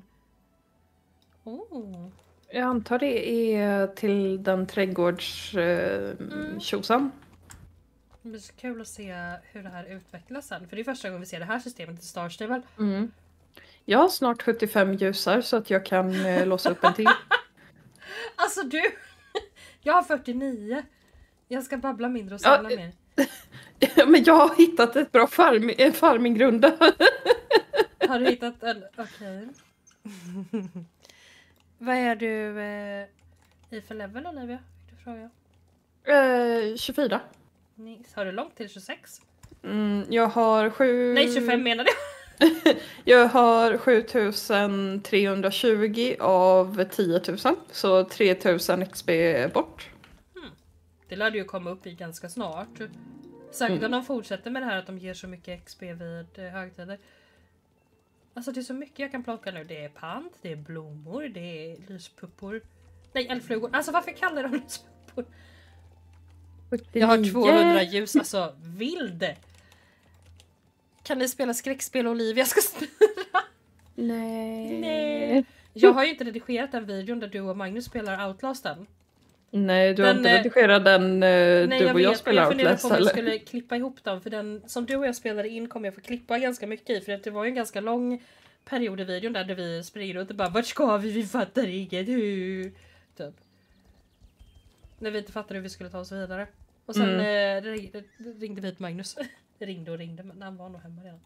Oh. Jag antar det är till den trädgårds eh, mm. tjosan. Det blir så kul att se hur det här utvecklas sen. För det är första gången vi ser det här systemet i Star Stable. Mm. Jag har snart sjuttiofem ljusar så att jag kan eh, låsa upp en till. Alltså du! Jag har fyrtionio. Jag ska babbla mindre och samla ja, mer. Men jag har hittat ett bra farm, en farmingrunda. Har du hittat en? Okej. Okay. Vad är du eh, i för level, Olivia? Fick du fråga? Eh, tjugofyra. Nice. Har du långt till tjugosex? Mm, jag har sju... Nej, tjugofem menar jag. Jag har sjutusen trehundratjugo av tio tusen. Så tre tusen X P bort. Hmm. Det lär ju komma upp i ganska snart. Säkert mm. om de fortsätter med det här att de ger så mycket X P vid eh, högtider. Alltså det är så mycket jag kan plocka nu. Det är pant, det är blommor, det är lyspuppor. Nej, eldflugor. Alltså varför kallar de lyspuppor? Jag har tvåhundra ljus, alltså vild. Kan ni spela skräckspel, Olivia ska spela? Nej. Nej. Jag har ju inte redigerat den videon där du och Magnus spelar Outlasten. Nej, du den, har inte redigerat den uh, nej, du jag och jag vet, spelar Outlast. Jag funderade Outlast. på om jag skulle klippa ihop dem. För den som du och jag spelade in kommer jag få klippa ganska mycket i. För att det var ju en ganska lång period i videon där, där vi springer runt och bara vart ska vi? Vi fattar inget. Hur? Typ. När vi inte fattade hur vi skulle ta oss vidare. Och sen mm. eh, ringde vi till Magnus. ringde och ringde, men han var nog hemma redan.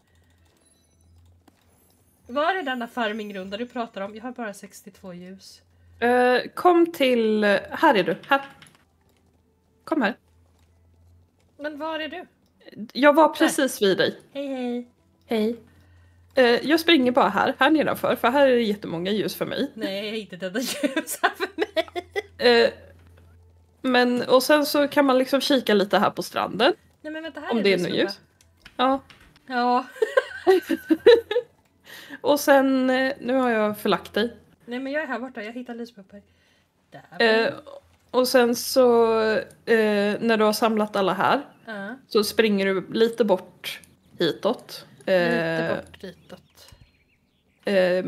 Var är denna farmingrunda du pratar om? Jag har bara sextiotvå ljus. Uh, kom till... Här är du. Här. Kom här. Men var är du? Jag var precis här vid dig. Hej hej. Hej. Uh, jag springer bara här. Här nedanför. För här är det jättemånga ljus för mig. Nej, jag har inte detta ljus här för mig. Uh, men, och sen så kan man liksom kika lite här på stranden. Nej men vänta, här om är det det är nu ljus. Ja. Ja. Och sen, nu har jag förlagt dig. Nej men jag är här borta, jag hittar lyspuppor. Där. Eh, och sen så, eh, när du har samlat alla här, uh. så springer du lite bort hitåt. Eh, lite bort hitåt. Eh,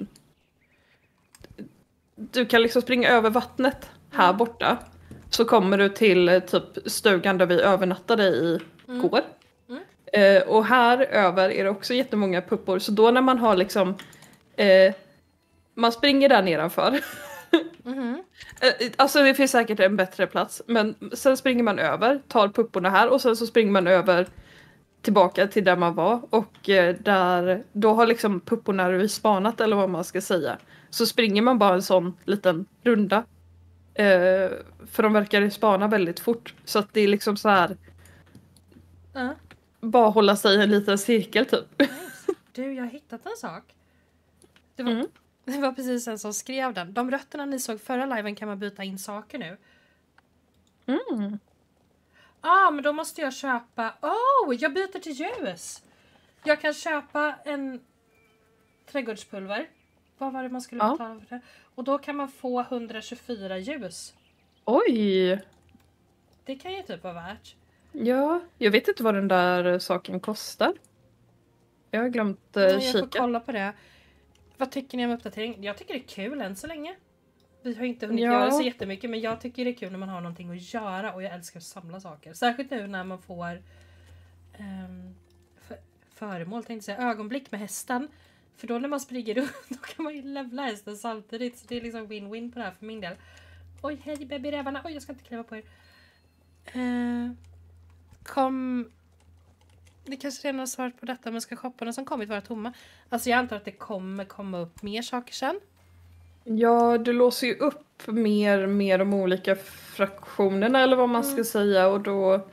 du kan liksom springa över vattnet här mm. borta. Så kommer du till typ stugan där vi övernattade i mm. går. Mm. Eh, och här över är det också jättemånga puppor. Så då när man har liksom... Eh, man springer där nedanför. Mm. eh, alltså det finns säkert en bättre plats. Men sen springer man över, tar pupporna här. Och sen så springer man över tillbaka till där man var. Och eh, där, då har liksom pupporna respawnat eller vad man ska säga. Så springer man bara en sån liten runda. Eh, för de verkar spana väldigt fort. Så att det är liksom så här... Uh. Bara hålla sig i en liten cirkel typ. Nice. Du, jag har hittat en sak. Det var, mm. det var precis en som skrev den. De rötterna ni såg förra liven kan man byta in saker nu. Mm. Ah, men då måste jag köpa... Oh, jag byter till ljus. Jag kan köpa en trädgårdspulver. Vad var det man skulle betala ja. för det? Och då kan man få hundratjugofyra ljus. Oj! Det kan ju typ vara värt. Ja, jag vet inte vad den där saken kostar. Jag har glömt uh, ja, jag kika. Jag får kolla på det. Vad tycker ni om uppdatering? Jag tycker det är kul än så länge. Vi har inte hunnit ja. göra så jättemycket. Men jag tycker det är kul när man har någonting att göra. Och jag älskar att samla saker. Särskilt nu när man får um, för, föremål, tänkte jag säga, ögonblick med hästen. För då när man springer runt, då kan man ju levla hästen samtidigt. Så det är liksom win-win på det här för min del. Oj, hej babyrävarna. Oj, jag ska inte kliva på er. Uh, kom... Det kanske redan har svarat på detta, men ska shopparna som kommit vara tomma? Alltså jag antar att det kommer komma upp mer saker sen. Ja, du låser ju upp mer med de olika fraktionerna eller vad man mm. ska säga. Och då...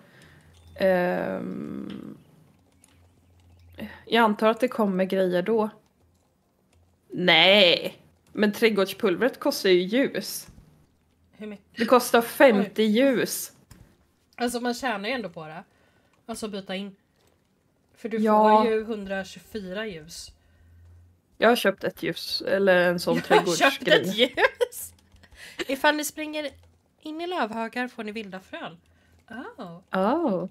Ehm, jag antar att det kommer grejer då. Nej, men trädgårdspulvret kostar ju ljus. Hur mycket? Det kostar femtio Oj. ljus. Alltså man tjänar ju ändå på det. Alltså byta in. För du ja. får ju hundratjugofyra ljus. Jag har köpt ett ljus. Eller en sån trädgårdsgrej. Jag har köpt ett ljus. Ifall ni springer in i lövhögar får ni vilda frön. Oh. Oh.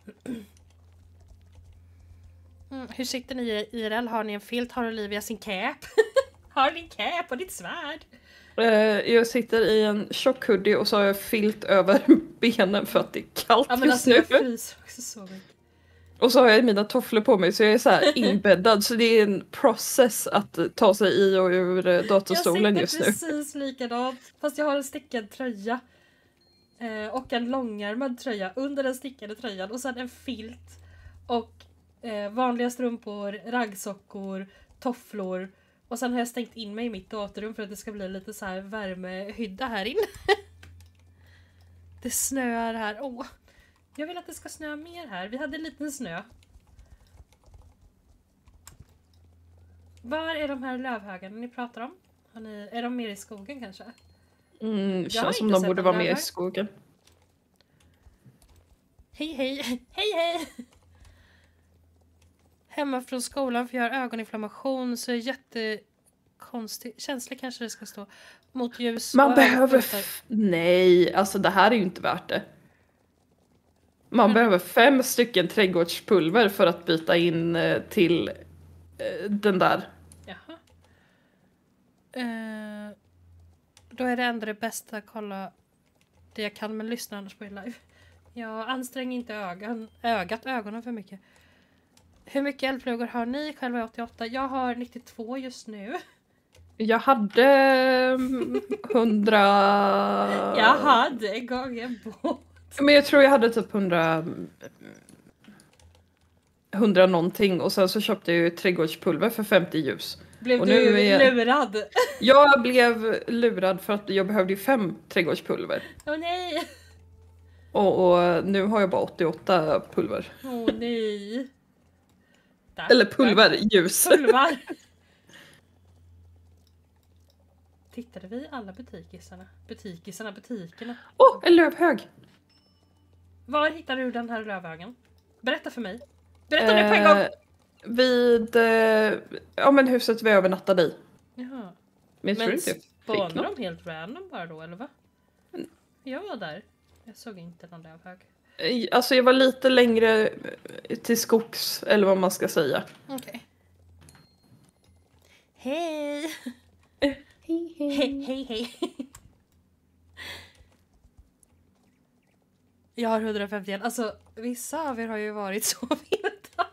Mm, hur sitter ni i I R L? Har ni en filt? Har Olivia sin cap? Har ni en cap och ditt svärd? Uh, jag sitter i en tjock hoodie och så har jag filt över benen för att det är kallt ja, men just alltså, nu. Jag fryser också så mycket. Och så har jag mina tofflor på mig så jag är så här inbäddad. Så det är en process att ta sig i och ur datorstolen just nu. Jag sitter precis likadant. Fast jag har en stickad tröja. Eh, och en långärmad tröja under den stickade tröjan. Och sen en filt. Och eh, vanliga strumpor, raggsockor, tofflor. Och sen har jag stängt in mig i mitt datorrum för att det ska bli lite så här värmehydda här inne. Det snöar här. Åh, jag vill att det ska snöa mer här. Vi hade liten snö. Var är de här lövhögarna ni pratar om? Har ni, är de mer i skogen kanske? Mm, Jag har känns som inte de sett borde dem vara där med i här. skogen. Hej hej! Hej hej! Hemma från skolan för jag har ögoninflammation så är jättekonstig. Känslig kanske det ska stå. Mot ljus Man och behöver... ögonpunkter. F- Nej, alltså det här är ju inte värt det. Man Men- behöver fem stycken trädgårdspulver för att byta in eh, till eh, den där. Jaha. Eh, då är det ändå det bästa att kolla det jag kan men lyssna annars på er live. Jag anstränger inte ögon, ögat, ögonen för mycket. Hur mycket eldflugor har ni? Själva är åttioåtta. Jag har nittiotvå just nu. Jag hade mm, hundra... Jag hade en gång en båt. Men jag tror jag hade typ hundra... hundra någonting och sen så köpte jag ju trädgårdspulver för femtio ljus. Blev Och du nu är- lurad? Jag blev lurad för att jag behövde ju fem trädgårdspulver. Åh nej! Och, och nu har jag bara åttioåtta pulver. Åh nej! Där. Eller pulver, ljus. Pulvar! Tittade vi i alla butikisarna? Butikisarna, butikerna. Åh, oh, en lövhög! Var hittar du den här lövhögen? Berätta för mig. Berätta nu på en gång! Eh, vid eh, ja, men huset vi övernattade i. Jaha. Men jag tror Men inte jag fick spanar något. de helt random bara då, eller va? Jag var där. Jag såg inte någon lövhög. Eh, Alltså jag var lite längre eh, till skogs, eller vad man ska säga. Okej. Okay. Hej! Hej, Hej, hej, hej. Jag har hundrafemtioen. Alltså, vissa av er har ju varit så vilda.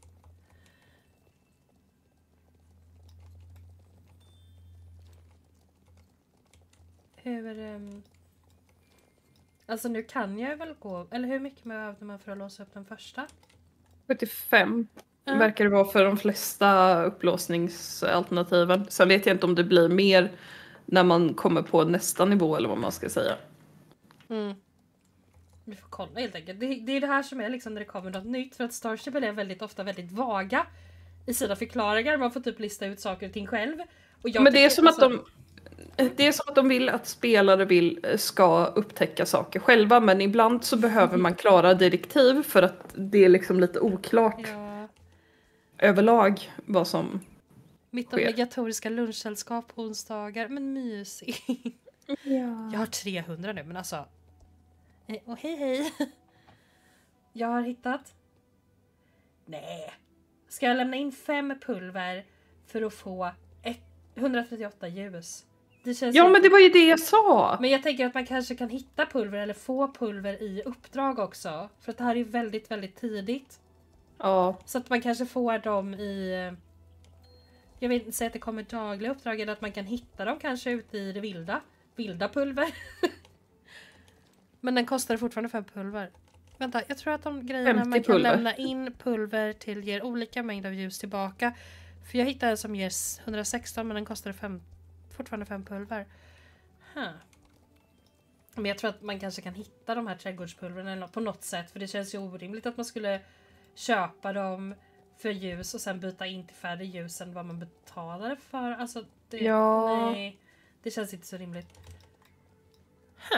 Hur... Um... Alltså nu kan jag väl gå... Eller hur mycket behövde man för att låsa upp den första? sjuttiofem Ja. verkar det vara för de flesta upplåsningsalternativen. Sen vet jag inte om det blir mer när man kommer på nästa nivå eller vad man ska säga. Mm. Vi får kolla helt enkelt. Det, det är det här som är liksom när det kommer något nytt. För att Starship är väldigt ofta väldigt vaga i sina förklaringar. Man får typ lista ut saker och ting själv. Och jag Men det är tycker- som att alltså- de Det är som att de vill att spelare vill, ska upptäcka saker själva, men ibland så behöver man klara direktiv för att det är liksom lite oklart Ja, överlag vad som... mitt sker. obligatoriska lunchsällskap på onsdagar. Men mysigt. Ja. Jag har trehundra nu men alltså. Eh, Och hej hej. Jag har hittat. Nej. Ska jag lämna in fem pulver för att få ett, hundratrettioåtta ljus? Det känns Ja, ju- men det var ju det jag sa! Men jag tänker att man kanske kan hitta pulver eller få pulver i uppdrag också. För att det här är väldigt, väldigt tidigt. Ja, Så att man kanske får dem i... Jag vill inte säga att det kommer dagliga uppdrag eller att man kan hitta dem kanske ute i det vilda. Vilda pulver. Men den kostar fortfarande fem pulver. Vänta, jag tror att de grejerna femtio man kan pulver. lämna in pulver till ger olika mängd av ljus tillbaka. För jag hittade en som ger hundrasexton men den kostar fem, fortfarande fem pulver. Huh. Men jag tror att man kanske kan hitta de här trädgårdspulverna eller något- på något sätt. För det känns ju orimligt att man skulle köpa dem för ljus och sen byta in till färre ljus än vad man betalade för. Alltså, det, Ja. nej, det känns inte så rimligt. Huh.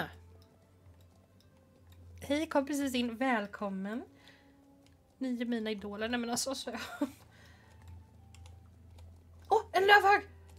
Hej, kom precis in. Välkommen. Ni är mina idoler. Nej men alltså så... Åh, oh, en lövhög!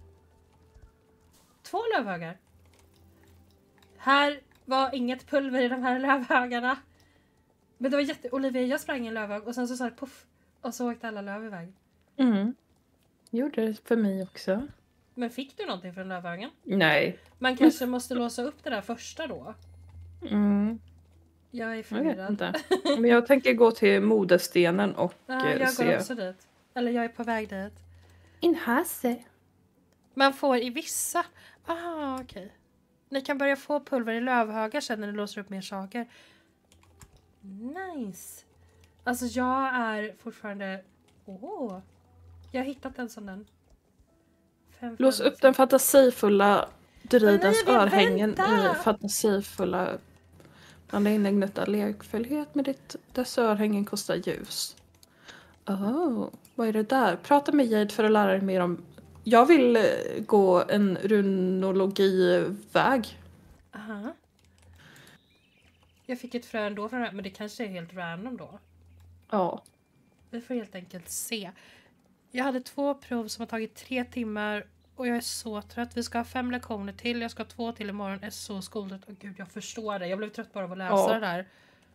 Två lövhögar. Här var inget pulver i de här lövhögarna. Men det var jätte... Olivia, jag sprang i en lövhög och sen så sa det puff. Och så åkte alla löv iväg. mm. Gjorde det för mig också. Men fick du någonting från lövhögen? Nej. Man kanske måste låsa upp det där första då. Mm. Jag är Jag vet förvirrad. inte. Men jag tänker gå till modestenen och Ja, eh, jag se. går också dit. Eller jag är på väg dit. In hase. Man får i vissa... Ah, okej. Ni kan börja få pulver i lövhögar sen när ni låser upp mer saker. Nice. Alltså jag är fortfarande... Åh. Jag har hittat en sån där. Fem Lås upp fantasy. den fantasifulla druidens Men nej, örhängen vänta! i fantasifulla... Blanda in ägnet av lekfullhet med ditt... Dessa örhängen kostar ljus. Oh, vad är det där? Prata med Jade för att lära dig mer om... Jag vill eh, gå en runologiväg. Aha. Jag fick ett frö ändå från det här, men det kanske är helt random då. Ja. Vi får helt enkelt se. Jag hade två prov som har tagit tre timmar och jag är så trött. Vi ska ha fem lektioner till. Jag ska ha två till imorgon. Jag är så skoltrött. Åh gud, jag förstår det. Jag blev trött bara av att läsa Ja. det där.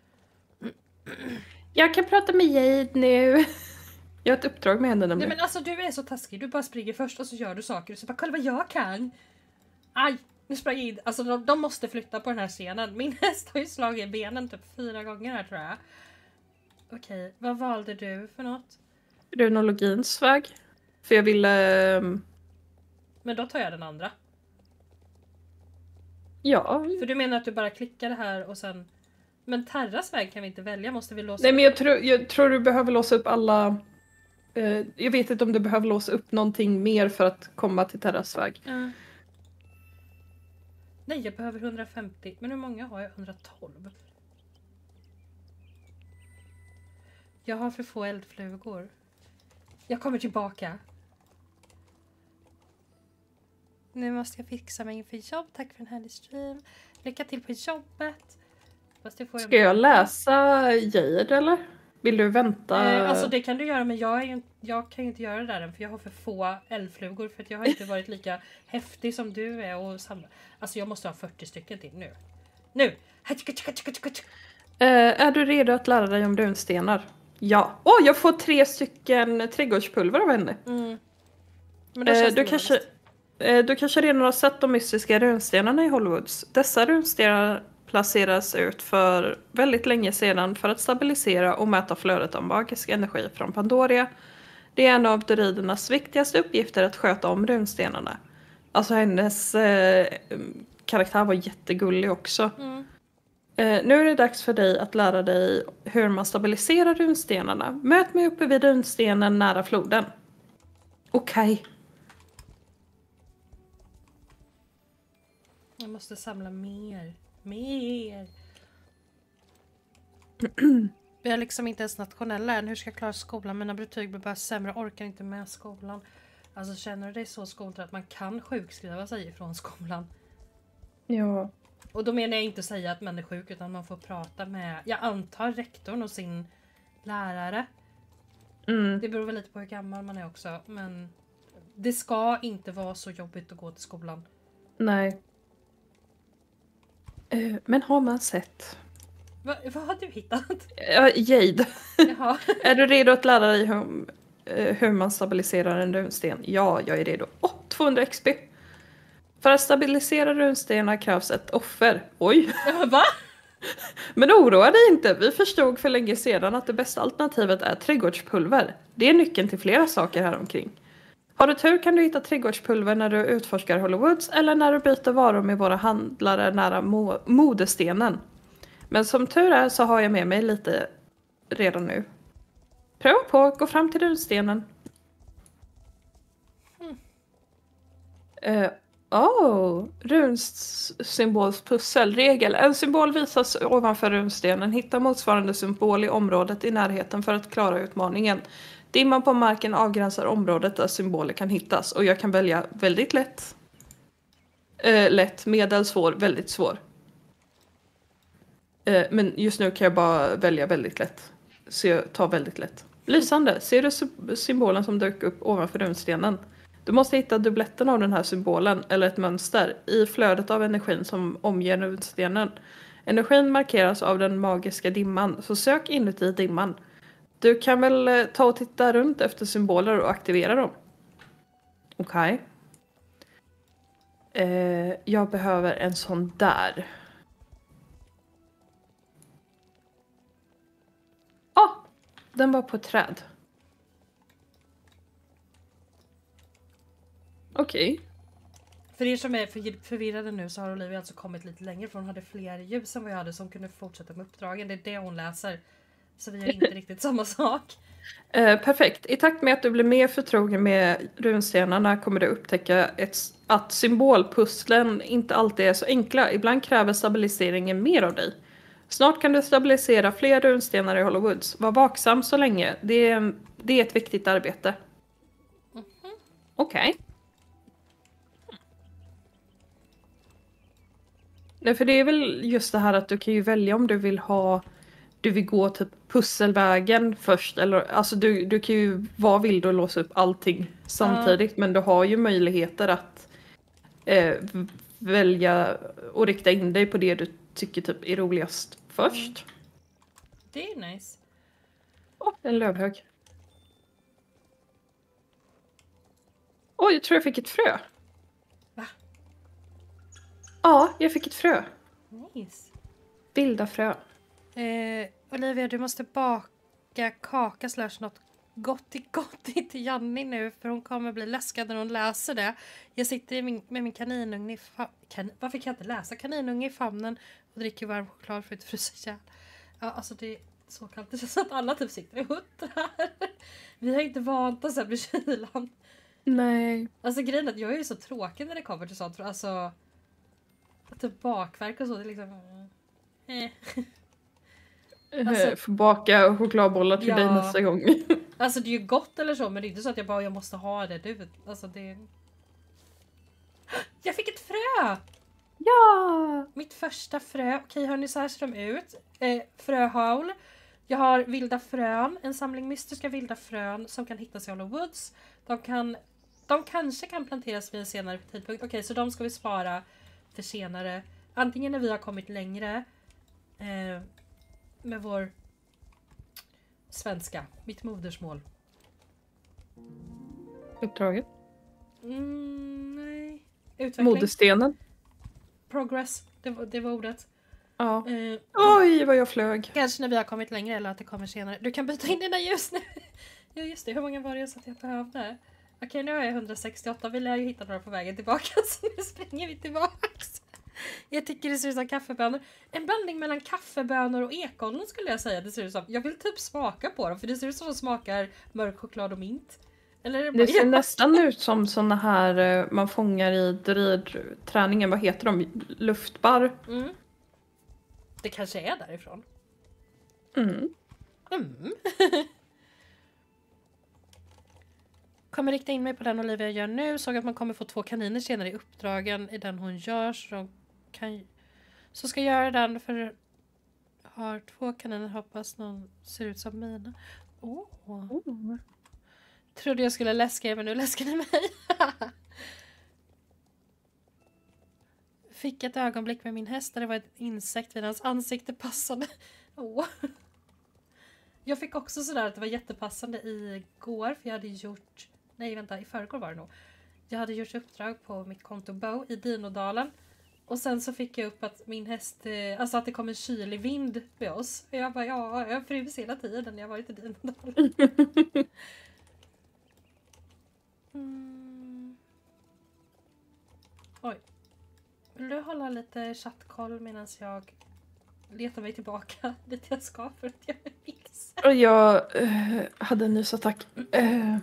Jag kan prata med Jade nu. Jag har ett uppdrag med henne Nej nämligen. men alltså du är så taskig. Du bara springer först och så gör du saker. Och så bara, kolla vad jag kan. Aj, nu sprang jag in. Alltså de, de måste flytta på den här scenen. Min häst har ju slagit i benen typ fyra gånger här tror jag. Okej, vad valde du för något? Runologins väg. För jag ville... ehm, Men då tar jag den andra. Ja. För du menar att du bara klickar det här och sen... Men Terras väg kan vi inte välja, måste vi låsa Nej upp? men jag tror, jag tror du behöver låsa upp alla... eh, jag vet inte om du behöver låsa upp någonting mer för att komma till Terras väg. Ja. Nej, jag behöver hundrafemtio. Men hur många har jag? hundratolv. Jag har för få eldflugor. Jag kommer tillbaka. Nu måste jag fixa mig inför jobb. Tack för den här stream. Lycka till på jobbet. Fast jag får en- Ska jag läsa Jade eller? Vill du vänta? Eh, alltså det kan du göra men jag, är ju, jag kan ju inte göra det där än för jag har för få eldflugor för att jag har inte varit lika häftig som du är och samla. Alltså jag måste ha fyrtio stycken till nu. Nu! Eh, är du redo att lära dig om runstenar? Ja. Åh, oh, jag får tre stycken trädgårdspulver av henne. Mm. Men då Eh, känns du, det kanske, logiskt. eh, du kanske redan har sett de mystiska runstenarna i Hollywoods. Dessa runstenar placeras ut för väldigt länge sedan för att stabilisera och mäta flödet av magisk energi från Pandoria. Det är en av druidernas viktigaste uppgifter att sköta om runstenarna. Alltså hennes eh, karaktär var jättegullig också. Mm. Eh, nu är det dags för dig att lära dig hur man stabiliserar runstenarna. Möt mig uppe vid runstenen nära floden. Okej. Okay. Jag måste samla mer. Mer. Jag är liksom inte ens nationella än. Hur ska jag klara skolan? Mina betyg blir bara sämre. Orkar inte med skolan. Alltså känner du dig så skoltrött att man kan sjukskriva sig ifrån skolan? Ja. Och då menar jag inte säga att man är sjuk utan man får prata med, jag antar rektorn och sin lärare. Mm. Det beror väl lite på hur gammal man är också. Men det ska inte vara så jobbigt att gå till skolan. Nej. Eh, men har man sett? Va, vad har du hittat? Uh, Jade. Jaha. Är du redo att lära dig hur, uh, hur man stabiliserar en runsten? Ja, jag är redo. Åh, oh, tvåhundra X P. För att stabilisera runstenar krävs ett offer. Oj. Va? Men oroa dig inte. Vi förstod för länge sedan att det bästa alternativet är trädgårdspulver. Det är nyckeln till flera saker här omkring. Har du tur kan du hitta trädgårdspulver när du utforskar Hollywoods eller när du byter varor med våra handlare nära mo- modestenen. Men som tur är så har jag med mig lite redan nu. Pröva på, gå fram till runstenen. Mm. Uh, oh, runsymbolspusselregel. En symbol visas ovanför runstenen. Hitta motsvarande symbol i området i närheten för att klara utmaningen. Dimman på marken avgränsar området där symboler kan hittas. Och jag kan välja väldigt lätt. Uh, lätt, medelsvår, väldigt svår. Uh, men just nu kan jag bara välja väldigt lätt. Så jag tar väldigt lätt. Lysande, ser du symbolen som dök upp ovanför runstenen? Du måste hitta dubbletten av den här symbolen eller ett mönster i flödet av energin som omger runstenen. Energin markeras av den magiska dimman, så sök inuti dimman. Du kan väl ta och titta runt efter symboler och aktivera dem. Okej. Okay. Eh, jag behöver en sån där. Ja, ah, den var på ett träd. Okej. Okay. För er som är förvirrade nu så har Olivia alltså kommit lite längre för hon hade fler ljus än vad jag hade som kunde fortsätta med uppdragen. Det är det hon läser. Så vi gör inte riktigt samma sak. Eh, perfekt. I takt med att du blir mer förtrogen med runstenarna kommer du upptäcka ett, att symbolpusslen inte alltid är så enkla. Ibland kräver stabiliseringen mer av dig. Snart kan du stabilisera fler runstenar i Hollow Woods. Var vaksam så länge. Det är, det är ett viktigt arbete. Mhm. Okej. Okay. Nej, för det är väl just det här att du kan ju välja om du vill ha... Du vill gå typ pusselvägen först. Eller, alltså du, du kan ju vara vild och låsa upp allting samtidigt. Uh. Men du har ju möjligheter att eh, välja och rikta in dig på det du tycker typ är roligast först. Mm. Det är nice. Åh, oh, en lövhög. Oj, oh, jag tror jag fick ett frö. Va? Ja, jag fick ett frö. Nice. Vilda frö. Eh, Olivia, du måste baka kaka slash något gott i gott till Janni nu. För hon kommer bli läskad när hon läser det. Jag sitter i min, med min kaninunge i famnen. Kan, varför kan jag inte läsa? Kaninunge i famnen och dricker varm choklad för att frysa ihjäl. Ja, alltså det är så kallt. Det känns att alla typ sitter och huttrar. Vi har inte vant oss att bli kylan. Nej. Alltså grejen är att jag är ju så tråkig när det kommer till sånt. Alltså typ bakverk och så. Det är liksom... Eh. Alltså, få baka chokladbollar till ja, dig nästa gång. Alltså det är ju gott eller så. Men det är inte så att jag bara jag måste ha det. Du, alltså det... Jag fick ett frö! Ja! Mitt första frö. Okej hörni, så här ser de ut. Eh, fröhaul. Jag har vilda frön. En samling mystiska vilda frön som kan hittas i Hollow Woods. De kan... De kanske kan planteras vid en senare tidpunkt. Okej, så de ska vi spara för senare. Antingen när vi har kommit längre eh, med vår svenska, mitt modersmål. Uppdraget? Mm, nej. Utveckling. Modestenen? Progress, det var, det var ordet. Ja. Eh, Oj, vad jag flög. Kanske när vi har kommit längre eller att det kommer senare. Du kan byta in dina ljus nu. Ja just det, hur många var det så att jag behövde? Okej, nu har jag hundrasextioåtta. Vi lär ju hitta några på vägen tillbaka. Så nu springer vi tillbaks. Jag tycker det ser ut som kaffebönor. En blandning mellan kaffebönor och ekollon skulle jag säga. Det ser ut som. Jag vill typ smaka på dem. För det ser ut som att de smakar mörk choklad och mint. Eller är det, bara... det ser nästan ut som såna här man fångar i dridträningen. Vad heter de? Luftbar. Mm. Det kanske är därifrån. Mm. Mm. Kommer rikta in mig på den Olivia gör nu. Såg att man kommer få två kaniner senare i uppdragen i den hon gör. Så, de kan... så ska jag göra den för har två kaniner. Hoppas någon ser ut som mina. Åh. Oh. Oh. Trodde jag skulle läska er men nu läskar ni mig. Fick ett ögonblick med min häst där det var ett insekt vid hans ansikte passande. Åh. Jag fick också sådär att det var jättepassande igår för jag hade gjort, nej vänta, i förrgår var det nog. Jag hade gjort uppdrag på mitt konto Bow i Dinodalen. Och sen så fick jag upp att min häst, alltså att det kom en kylig vind med oss. Och jag bara, ja, jag frys hela tiden när jag varit i Dinodalen. Mm. Oj. Vill du hålla lite chattkoll medan jag letar mig tillbaka dit jag ska för att jag missar? Och jag uh, hade en nysattack. Uh.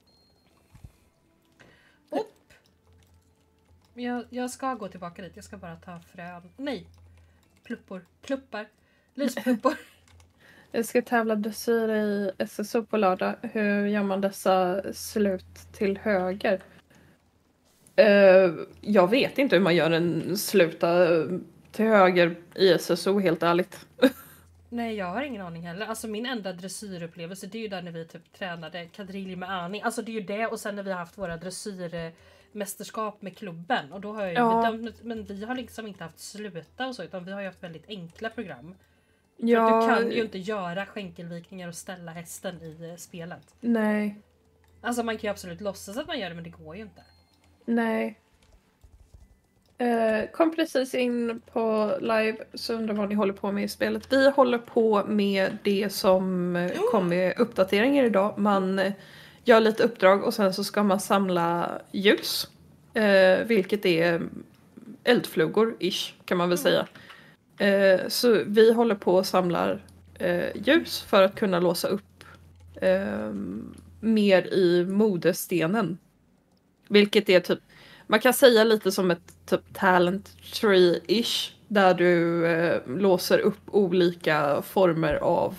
Upp. Jag, jag ska gå tillbaka dit. Jag ska bara ta frön. Nej. Pluppor. Pluppar. Lyspluppor. Jag ska tävla dressyr i S S O på lördag. Hur gör man dessa slut till höger? Uh, jag vet inte hur man gör en sluta till höger i S S O, helt ärligt. Nej, jag har ingen aning heller. Alltså min enda dressyrupplevelse, det är ju där när vi typ tränade kadrilj med Ani. Alltså det är ju det, och sen när vi har haft våra dressyrmästerskap med klubben. Och då har jag ju ja. bedömt, men vi har liksom inte haft sluta och så, utan vi har ju haft väldigt enkla program. Ja. För du kan ju inte göra skänkelvikningar och ställa hästen i spelet. Nej. Alltså man kan ju absolut låtsas att man gör det, men det går ju inte. Nej. Uh, kom precis in på live, så undrar vad ni håller på med i spelet. Vi håller på med det som uh, kom med uppdateringar idag. Man uh, gör lite uppdrag och sen så ska man samla ljus. Uh, vilket är eldflugor, ish, kan man väl säga. Uh, så vi håller på och samlar eh, ljus för att kunna låsa upp eh, mer i moderstenen. Vilket är typ, man kan säga lite som ett typ talent tree-ish. Där du eh, låser upp olika former av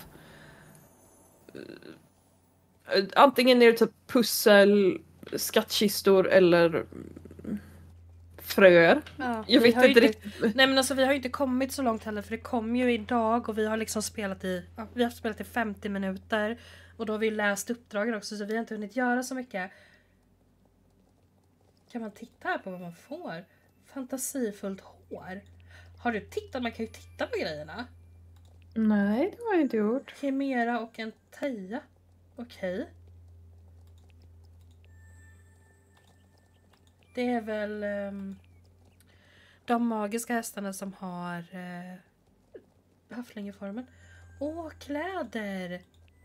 eh, antingen är det typ pussel, skattkistor eller fröer. Ja, Jag vi vet har ju inte inte- riktigt. Nej men alltså vi har ju inte kommit så långt heller för det kom ju idag och vi har liksom spelat i, ja, vi har spelat i femtio minuter och då har vi läst uppdragen också så vi har inte hunnit göra så mycket. Kan man titta här på vad man får? Fantasifullt hår. Har du tittat? Man kan ju titta på grejerna. Nej, det har jag inte gjort. Chimera och en teja. Okej. Det är väl ehm, de magiska hästarna som har uh, havslingeformen. Åh, kläder!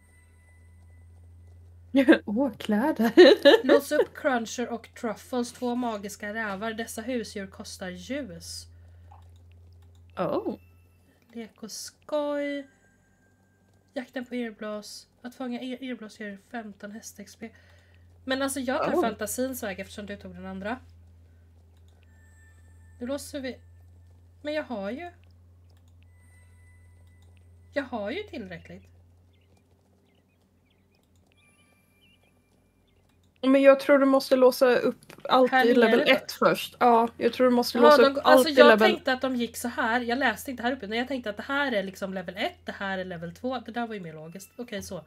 Åh, kläder. Lås upp Cruncher och Truffles, två magiska rävar. Dessa husdjur kostar ljus. Oh. Lek och skoj. Jakten på irrblås. Att fånga ir- irrblås ger femton häst-X P. Men alltså jag tar Oh. fantasins väg eftersom du tog den andra. Nu låser vi... Men jag har ju... Jag har ju tillräckligt. Men jag tror du måste låsa upp allt Här i level nere? ett först. Ja, jag tror du måste Ja, låsa de, upp allt alltså i jag level... tänkte att de gick så här. Jag läste inte här uppe. Men jag tänkte att det här är liksom level ett. Det här är level två. Det där var ju mer logiskt. Okej, så.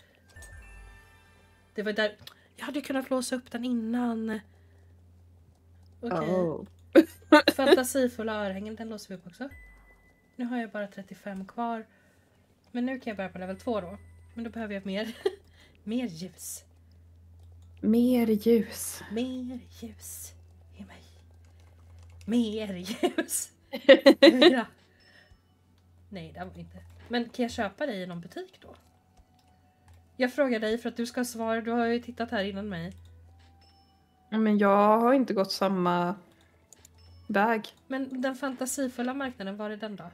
Det var där... Jag hade ju kunnat låsa upp den innan. Okej. Oh. Fantasifulla örhängen, den låser vi upp också. Nu har jag bara trettiofem kvar. Men nu kan jag börja på level två då. Men då behöver jag mer. Mer ljus. Mer ljus. Mer ljus i mig. Mer ljus. Ja. Nej, det var inte. Men kan jag köpa dig i någon butik då? Jag frågar dig för att du ska ha svar. Du har ju tittat här innan mig. Men jag har inte gått samma väg. Men den fantasifulla marknaden, var är den då?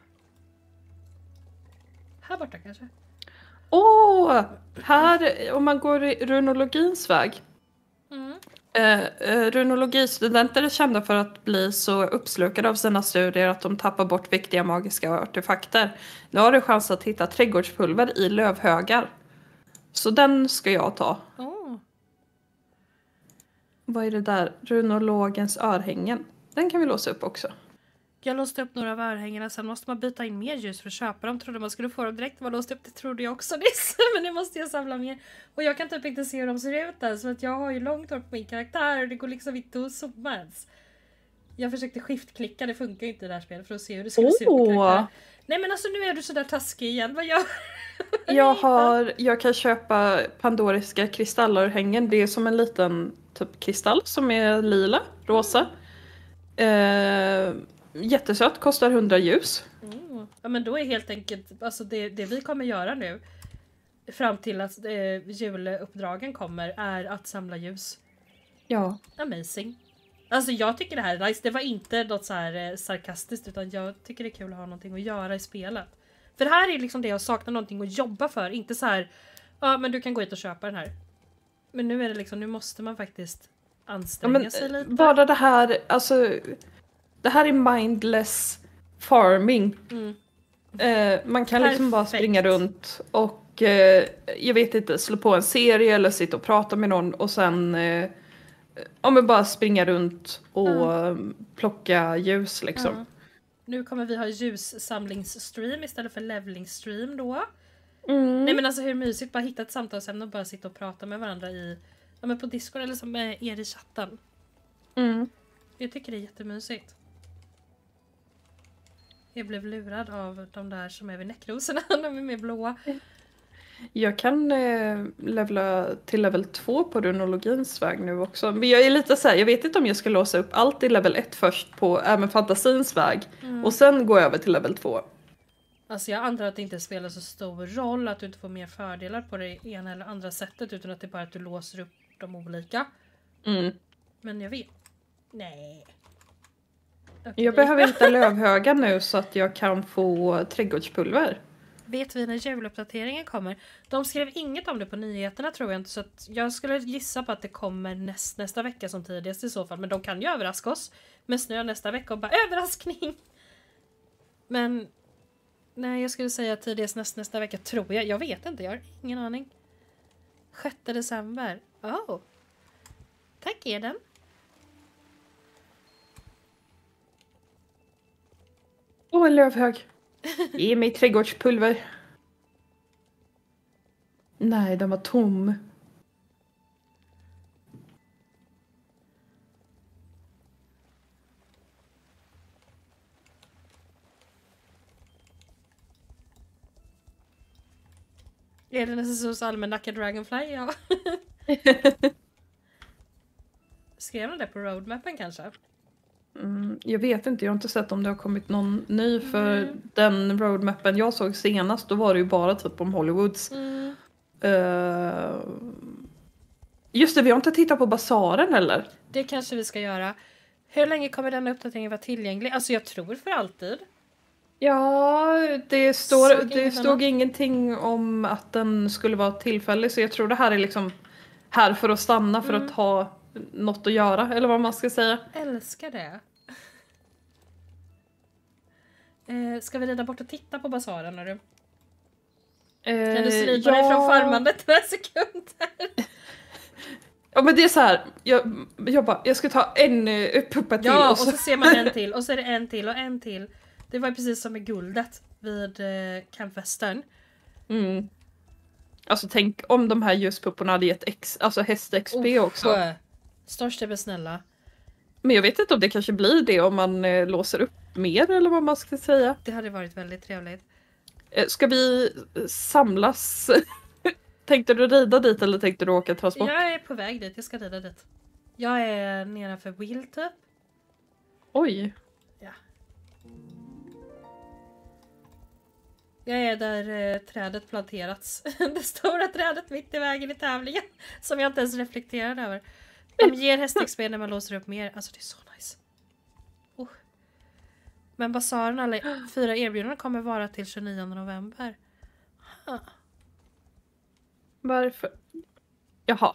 Här borta kanske? Åh! Här, om man går i runologins väg. Mm. Eh, eh, runologistudenter är kända för att bli så uppslukade av sina studier att de tappar bort viktiga magiska artefakter. Nu har du chans att hitta trädgårdspulver i lövhögar. Så den ska jag ta. Oh. Vad är det där? Runologens örhängen. Den kan vi låsa upp också. Jag låste upp några av örhängena, sen måste man byta in mer ljus för att köpa dem. Trodde man skulle få dem direkt, man låste upp, det trodde jag också nyss. Men nu måste jag samla mer. Och jag kan typ inte se hur de ser ut där, så att jag har ju långt hår på min karaktär och det går liksom inte att zooma ens. Jag försökte skiftklicka, det funkar ju inte i det här spelet för att se hur det skulle se ut på Åh! karaktären. Nej men alltså nu är du sådär taskig igen, vad gör Jag, har, jag kan köpa pandoriska kristallörhängen. Det är som en liten typ kristall som är lila, rosa. Eh, jättesött, kostar hundra ljus. Mm. Ja men då är helt enkelt, alltså det, det vi kommer göra nu fram till att eh, juluppdragen kommer är att samla ljus. Ja. Amazing. Alltså jag tycker det här är nice. Det var inte något så här eh, sarkastiskt utan jag tycker det är kul att ha någonting att göra i spelet. För det här är liksom det jag saknar, någonting att jobba för. Inte så här, ja men du kan gå hit och köpa den här. Men nu är det liksom, nu måste man faktiskt Ja, anstränga men, sig lite. bara det här, alltså det här är mindless farming. Mm. Eh, man kan liksom bara Perfekt. springa runt och eh, jag vet inte, slå på en serie eller sitta och prata med någon och sen eh, ja, men bara springa runt och Ja. plocka ljus liksom. Ja. Nu kommer vi ha ljussamlingsstream istället för levelingstream då. Mm. Nej men alltså hur mysigt, bara hitta ett samtalsämne och bara sitta och prata med varandra i, ja men på Discord eller som med er i chatten. Mm. Jag tycker det är jättemysigt. Jag blev lurad av de där som är vid näckrosorna, de är mer blåa. Jag kan eh, levla till level två på runologins väg nu också. Men jag är lite så här, jag vet inte om jag ska låsa upp allt i level ett först på även fantasins väg. Mm. Och sen gå över till level två. Alltså jag antar att det inte spelar så stor roll att du inte får mer fördelar på det ena eller andra sättet utan att det är bara att du låser upp de olika. Mm. Men jag vet. Nej. Okej. Jag behöver hitta lövhögar nu så att jag kan få trädgårdspulver. vet vi när juluppdateringen kommer? De skrev inget om det på nyheterna tror jag inte. Så att jag skulle gissa på att det kommer näst, nästa vecka som tidigast i så fall. Men de kan ju överraska oss med snö nästa vecka och bara överraskning. Men nej, jag skulle säga tidigast näst, nästa vecka tror jag. Jag vet inte, jag har ingen aning. sjätte december. Oh. Tack Eden. Åh, en lövhög. Ge mig trädgårdspulver. Nej, den var tom. Är det S S O's almanacka Dragonfly? Ja. Skrev de det på roadmappen kanske? Mm, jag vet inte, jag har inte sett om det har kommit någon ny för Mm. den roadmappen jag såg senast, då var det ju bara typ om Hollywoods. Mm. Uh, just det, vi har inte tittat på basaren heller. Det kanske vi ska göra. Hur länge kommer den uppdateringen vara tillgänglig? Alltså jag tror för alltid. Ja, det, står, Såg det ingen stod annan. ingenting om att den skulle vara tillfällig, så jag tror det här är liksom här för att stanna, för Mm. att ha något att göra, eller vad man ska säga. Älskar det. Eh, ska vi rida bort och titta på basaren när du? Eh, Kan du slipa dig från farmandet några sekunder? Ja, men det är så här, jag, jag bara, jag ska ta en uh, puppa till. Ja, och så, och så ser man en till. Och så är det en till och en till. Det var ju precis som med guldet vid eh, campfesten. mm. Alltså tänk om de här ljuspupporna hade gett X, alltså häst-X P också. Starstep är snälla. Men jag vet inte om det kanske blir det om man eh, låser upp mer, eller vad man ska säga. Det hade varit väldigt trevligt. Eh, ska vi samlas? Tänkte du rida dit eller tänkte du åka transport? Jag är på väg dit, jag ska rida dit. Jag är nedanför Will typ. Oj. Ja. Jag är där eh, trädet planterats. Det stora trädet mitt i vägen i tävlingen. Som jag inte ens reflekterade över. De ger häst-X P när man låser upp mer. Alltså det är så nice. Oh. Men basaren, alla fyra erbjudanden kommer vara till tjugonionde november. Huh. Varför? Jaha.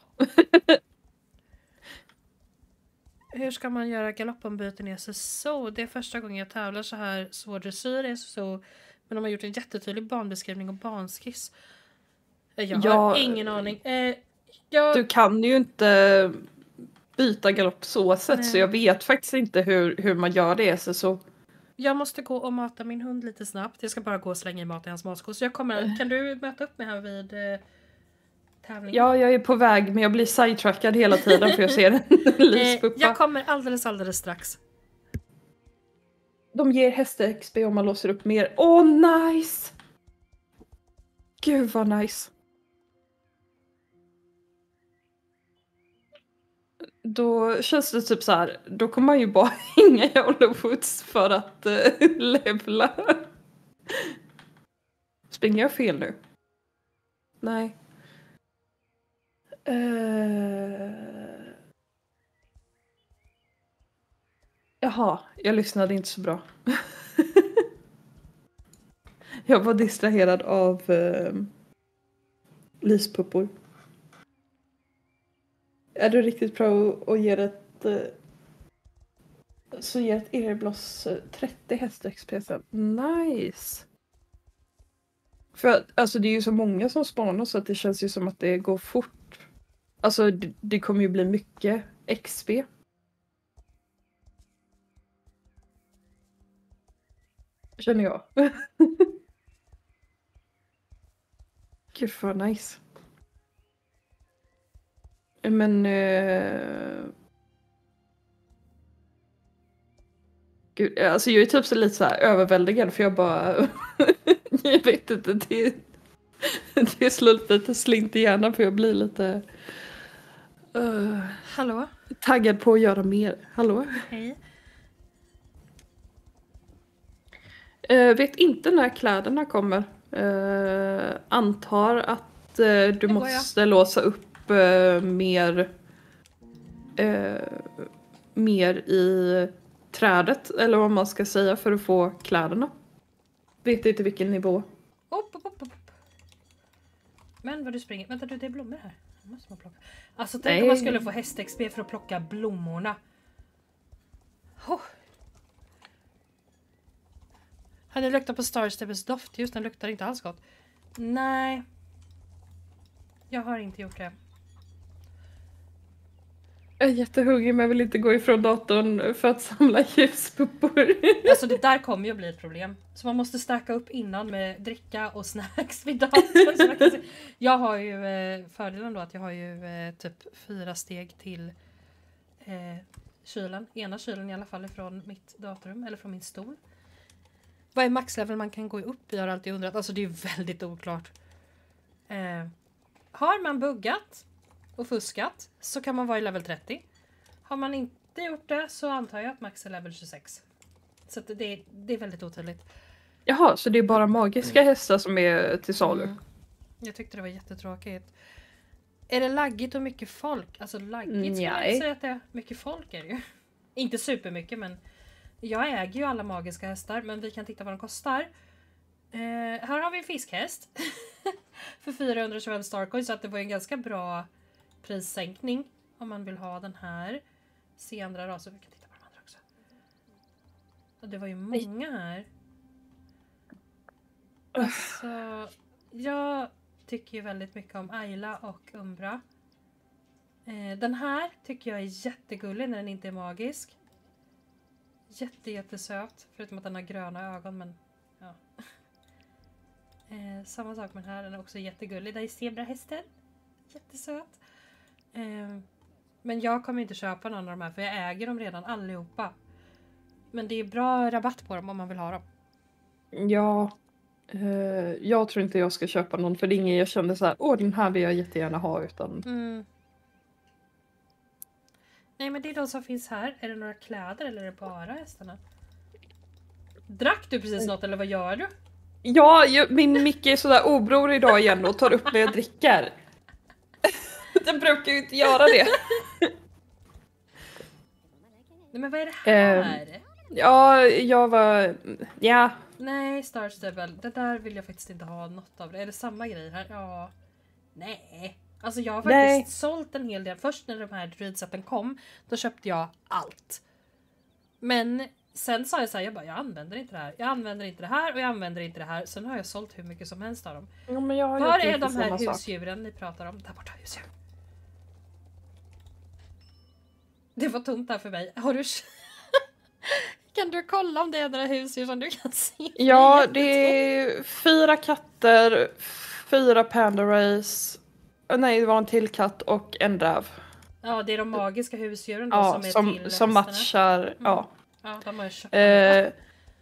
Hur ska man göra galoppombyten i S S O? Det är första gången jag tävlar så här svår dressyr i S S O. Men de har gjort en jättetydlig banbeskrivning och banskiss. Jag Ja, har ingen aning. Eh, jag... Du kan ju inte byta galopp så sätt, Nej. så jag vet faktiskt inte hur, hur man gör det i S S O. Jag måste gå och mata min hund lite snabbt. Jag ska bara gå och slänga i mat i hans matskål. Så jag kommer, kan du möta upp mig här vid eh, tävlingen? Ja, jag är på väg, men jag blir sidetrackad hela tiden för jag ser en eh, lyspuppa. jag kommer alldeles, alldeles strax. De ger häst-X P om man låser upp mer. Åh, oh, nice! Gud vad nice. Då känns det typ så här, då kommer man ju bara hänga i Hollywoods för att uh, levla. Springer jag fel nu? Nej. Uh... Jaha, jag lyssnade inte så bra. Jag var distraherad av uh, lyspuppor. Är du riktigt bra och ger ett uh, så ger ett Erebloss uh, trettio häst-X P sen. Nice! För att, alltså det är ju så många som spanar så att det känns ju som att det går fort. Alltså det, det kommer ju bli mycket X P. Känner jag. Gud vad nice. Men... Uh... Gud, alltså jag är typ så lite så här överväldigad för jag bara... jag vet inte, det, det slår lite slint i hjärnan för jag blir lite... Uh... Hallå? Taggad på att göra mer. Hallå? Hej. Uh, vet inte när kläderna kommer. Uh, antar att uh, du måste jag. låsa upp uh, mer uh, mer i trädet eller vad man ska säga för att få kläderna. Vet inte vilken nivå. Upp, upp, upp, upp. Men vad du springer. Vänta du, det är blommor här. Måste man plocka. Alltså tänk Nej. om man skulle få häst-X P för att plocka blommorna. Oh. Har ni luktat på Star Steppers doft? Just den luktar inte alls gott. Nej. Jag har inte gjort det. Jag är jättehungrig men vill inte gå ifrån datorn för att samla ljuspuppor. Alltså det där kommer ju att bli ett problem. Så man måste stärka upp innan med dricka och snacks vid datorn. Så man kan se. Jag har ju eh, fördelen då att jag har ju eh, typ fyra steg till eh, kylen. Ena kylen i alla fall ifrån mitt datorrum eller från min stol. Vad är maxlevel man kan gå upp i har jag alltid undrat. Alltså det är ju väldigt oklart. Eh, har man buggat och fuskat så kan man vara i level trettio. Har man inte gjort det så antar jag att max är level tjugosex. Så att det, är, det är väldigt otydligt. Jaha, så det är bara magiska hästar som är till salu? Mm. Jag tyckte det var jättetråkigt. Är det laggigt och mycket folk? Alltså laggigt skulle jag inte säga att det är. Mycket folk är det ju. Inte supermycket men jag äger ju alla magiska hästar men vi kan titta vad de kostar. Eh, här har vi en fiskhäst. För fyrahundratjugofem starcoins så att det var en ganska bra prissänkning om man vill ha den här. Se andra raser, vi kan titta på de andra också. Och det var ju många här. Alltså, jag tycker ju väldigt mycket om Ayla och Umbra. Eh, den här tycker jag är jättegullig när den inte är magisk. Jätte, jättesöt. Förutom att den har gröna ögon, men ja. Eh, samma sak med den här, den är också jättegullig. Där är zebrahästen. Jättesöt. Eh, men jag kommer inte köpa någon av de här för jag äger dem redan allihopa. Men det är bra rabatt på dem om man vill ha dem. Ja, eh, jag tror inte jag ska köpa någon för det är ingen jag kände så här, åh den här vill jag jättegärna ha utan... Mm. Nej men det är de som finns här. Är det några kläder eller är det bara hästarna? Drack du precis något eller vad gör du? Ja, jag, min Micke är sådär obror idag igen och tar upp när jag dricker. Den brukar ju inte göra det. Nej men vad är det här? Eh, ja, jag var... Ja. Nej, Star Stable. Det där vill jag faktiskt inte ha något av. Är det samma grej här? Ja. Nej. Alltså jag har faktiskt Nej. sålt en hel del. Först när de här druidsätten kom, då köpte jag allt. Men sen sa jag så här, jag bara, jag använder inte det här. Jag använder inte det här och jag använder inte det här. Sen har jag sålt hur mycket som helst av dem. Ja, men jag har Var gjort är lite de här samma husdjuren sak. ni pratar om? Där borta husdjur. Det var tomt här för mig. Har du... Kan du kolla om det är några husdjur som du kan se? Ja, det är fyra katter, fyra panda race. Nej, det var en till katt och en räv. Ja, det är de magiska husdjuren då Ja, som är som, till som hästarna. matchar. Mm. Ja. Ja, de har jag köpt. Eh,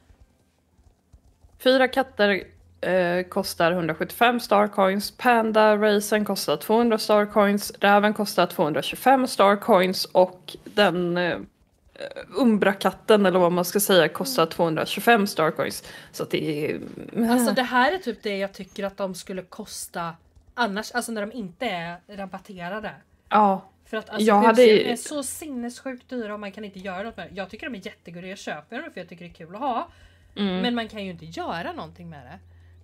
fyra katter eh, kostar hundrasjuttiofem starcoins. Panda racen kostar tvåhundra starcoins. Räven kostar tvåhundratjugofem starcoins. Och den eh, Umbra-katten eller vad man ska säga kostar Mm. tvåhundratjugofem starcoins. Så att det är... Alltså det här är typ det jag tycker att de skulle kosta annars, alltså när de inte är rabatterade. Ja. För att alltså, Jag hade husdjur ju- är så sinnessjukt dyra och man kan inte göra något med det. Jag tycker de är jättegulliga, jag köper dem för jag tycker det är kul att ha. Mm. Men man kan ju inte göra någonting med det.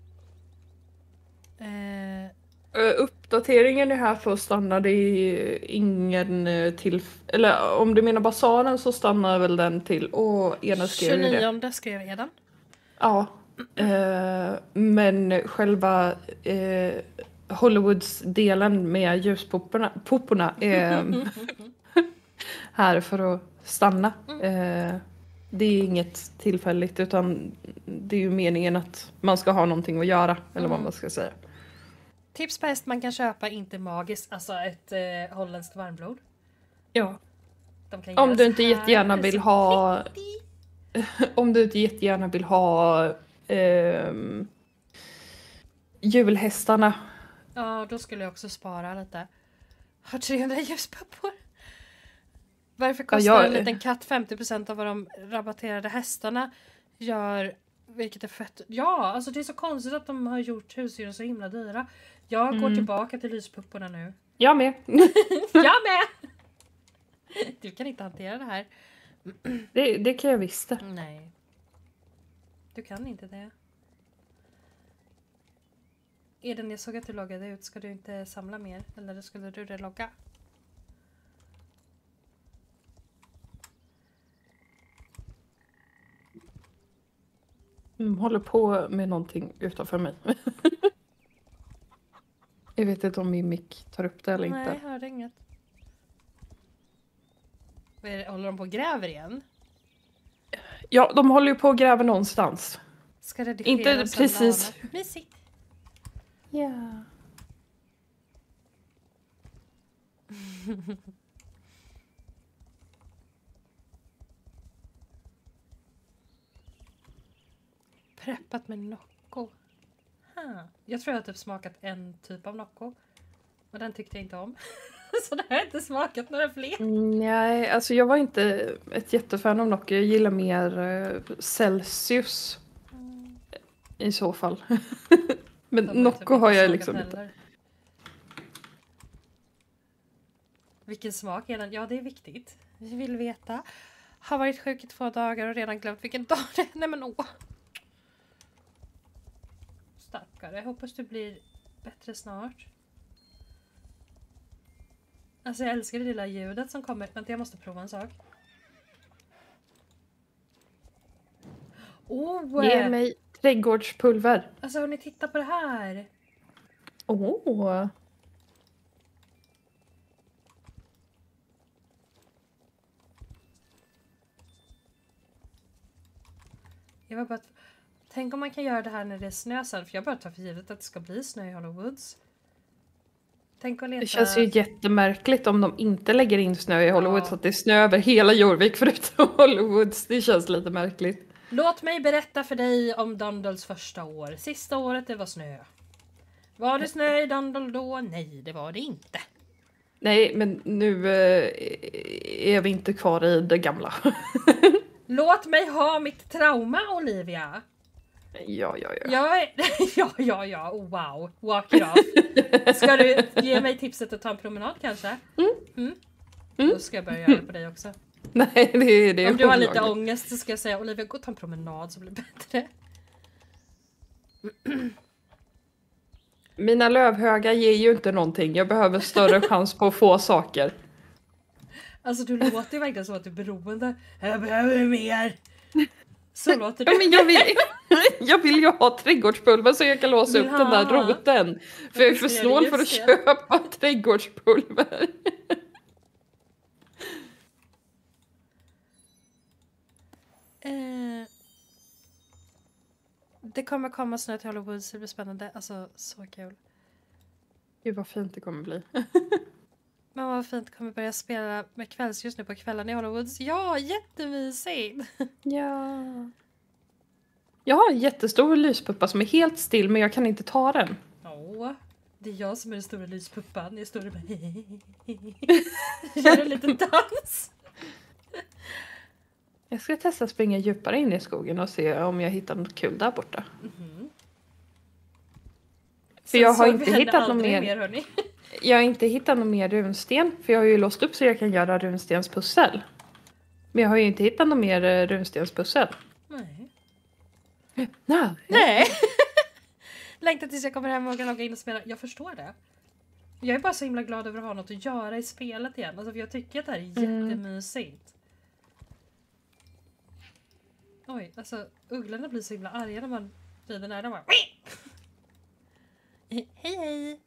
Eh, Uh, uppdateringen är här för att stanna, det är ingen uh, till... Eller om du menar basaren så stannar väl den till... Åh, ena skrev ju det. tjugonionde skrev Eden. Ja. Uh, men själva uh, Hollywoods delen med ljuspopporna popporna är här för att stanna. Uh, det är inget tillfälligt utan det är ju meningen att man ska ha någonting att göra. Eller vad Mm. man ska säga. Tips på häst man kan köpa, inte magiskt, alltså ett eh, holländskt varmblod. Ja. De kan Om göra du så inte här, jättegärna så vill ha... pretty. Om du inte jättegärna vill ha ehm, julhästarna. Ja, då skulle jag också spara lite. Har trehundra ljuspappor. Varför kostar jag- en liten katt femtio procent av vad de rabatterade hästarna gör? Vilket är fett. Ja, alltså det är så konstigt att de har gjort husdjuren så himla dyra. Jag går Mm. tillbaka till lyspupporna nu. Jag med. Jag med! Du kan inte hantera det här. det, det kan jag visst. Nej. Du kan inte det. Eden, jag såg att du loggade ut. Ska du inte samla mer? Eller skulle du relogga? Mm, håller på med någonting utanför mig. Jag vet inte om min mick tar upp det eller Nej, inte. jag hörde inget. Vad är det? Håller de på och gräver igen? Ja, de håller ju på och gräver någonstans. Ska redigera Inte precis. sandaler. Mysigt. Ja. Preppat med Nocco. Ha. Jag tror jag har typ smakat en typ av Nocco. Och den tyckte jag inte om. Så det har jag inte smakat några fler. Mm, nej, alltså jag var inte ett jättefan av Nocco. Jag gillar mer eh, Celsius. Mm. I så fall. Men De har Nocco typ har inte jag smakat liksom inte. heller. Vilken smak är den? Ja, det är viktigt. Vi vill veta. Har varit sjuk i två dagar och redan glömt vilken dag det är. Nej men åh. Stackare. Jag hoppas du blir bättre snart. Alltså jag älskar det lilla ljudet som kommer. Vänta, jag måste prova en sak. Oh! Ge mig trädgårdspulver. Alltså har ni tittat på det här? Åh. Oh. Jag var bara att, tänk om man kan göra det här när det är snö sen. För jag bara tar för givet att det ska bli snö i Hollowoods. Tänk att leta... Det känns ju jättemärkligt om de inte lägger in snö i Hollywood Ja. så att det är snö över hela Jorvik förutom Hollywoods. Det känns lite märkligt. Låt mig berätta för dig om Dundles första år. Sista året det var snö. Var det snö i Dundle då? Nej, det var det inte. Nej, men nu eh, är vi inte kvar i det gamla. Låt mig ha mitt trauma, Olivia. Ja, ja, ja. Jag är... ja, ja, ja. Oh, wow. Walk it off. Ska du ge mig tipset att ta en promenad kanske? Mm. Mm. Mm. Då ska jag börja göra det på dig också. Nej, det är det. Om du har lite ångest så ska jag säga Olivia, gå och ta en promenad så blir det bättre. Mina lövhögar ger ju inte någonting. Jag behöver större chans på att få saker. Alltså du låter ju verkligen som att du är beroende. Jag behöver mer. Så låter Ja, du. men jag, vill, jag vill ju ha trädgårdspulver så jag kan låsa upp Ja. den där roten. För jag är för Just snål det. för att köpa trädgårdspulver. Eh, det kommer komma snö till Hollywood så det blir spännande. Alltså så kul. Gud vad fint det kommer bli. Men vad fint, kommer börja spela med kvällsljus nu på kvällen i Hollywoods. Ja, jättemysigt. Ja. Jag har en jättestor lyspuppa som är helt still men jag kan inte ta den. Åh, det är jag som är den stora lyspuppan. Jag står där och bara gör en liten dans. Jag ska testa att springa djupare in i skogen och se om jag hittar något kul där borta. Mm-hmm. För jag har inte hittat något mer. mer hörni. Jag har inte hittat något mer runsten. För jag har ju låst upp så jag kan göra runstenspussel. Men jag har ju inte hittat något mer eh, runstenspussel. Nej. Nej. Nej. Längtar tills jag kommer hem och kan logga in och spela. Jag förstår det. Jag är bara så himla glad över att ha något att göra i spelet igen. Alltså för jag tycker att det här är Mm. jättemysigt. Oj, alltså ugglorna blir så himla arga när man rider nära. De bara... Hej hej!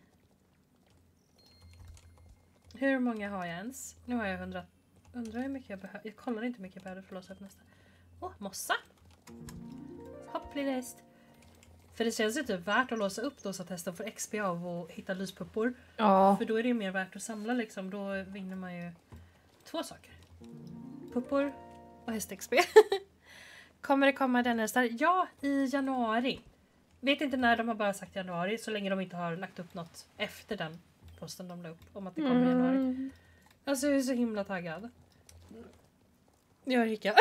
Hur många har jag ens? Nu har jag hundra. Undrar hur mycket jag behöver. Jag kollar inte hur mycket jag behöver för att låsa upp nästa. Åh, oh, mossa! Hopp, lilla häst. För det känns ju typ värt att låsa upp då så att hästen får X P av och hitta lyspuppor. Ja. För då är det ju mer värt att samla liksom. Då vinner man ju två saker. Puppor och häst-X P. Kommer det komma den hästar? Ja, i januari. Vet inte när, de har bara sagt januari. Så länge de inte har lagt upp något efter den posten de la upp. Om att det kommer i januari. Mm. Alltså jag är så himla taggad. Jag är hicka.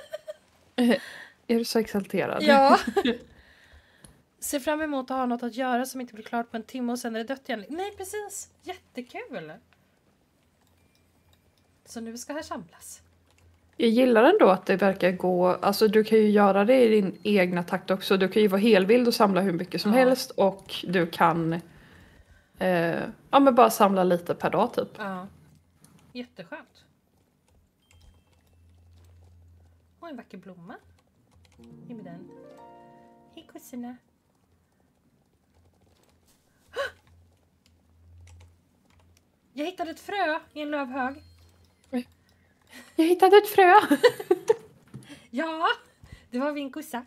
Är du så exalterad? Ja. Ser fram emot att ha något att göra som inte blir klart på en timme och sen är det dött igen. Nej, precis. Jättekul. Så nu ska här samlas. Jag gillar ändå att det verkar gå, alltså du kan ju göra det i din egna takt också. Du kan ju vara helvild och samla hur mycket som Ja. helst och du kan eh, ja men bara samla lite per dag typ. Ja. Jätteskönt. Och en vacker blomma. Ge mig den. Hej kossorna. Jag hittade ett frö i en lövhög. Jag hittade ett frö. Ja, det var min kossa.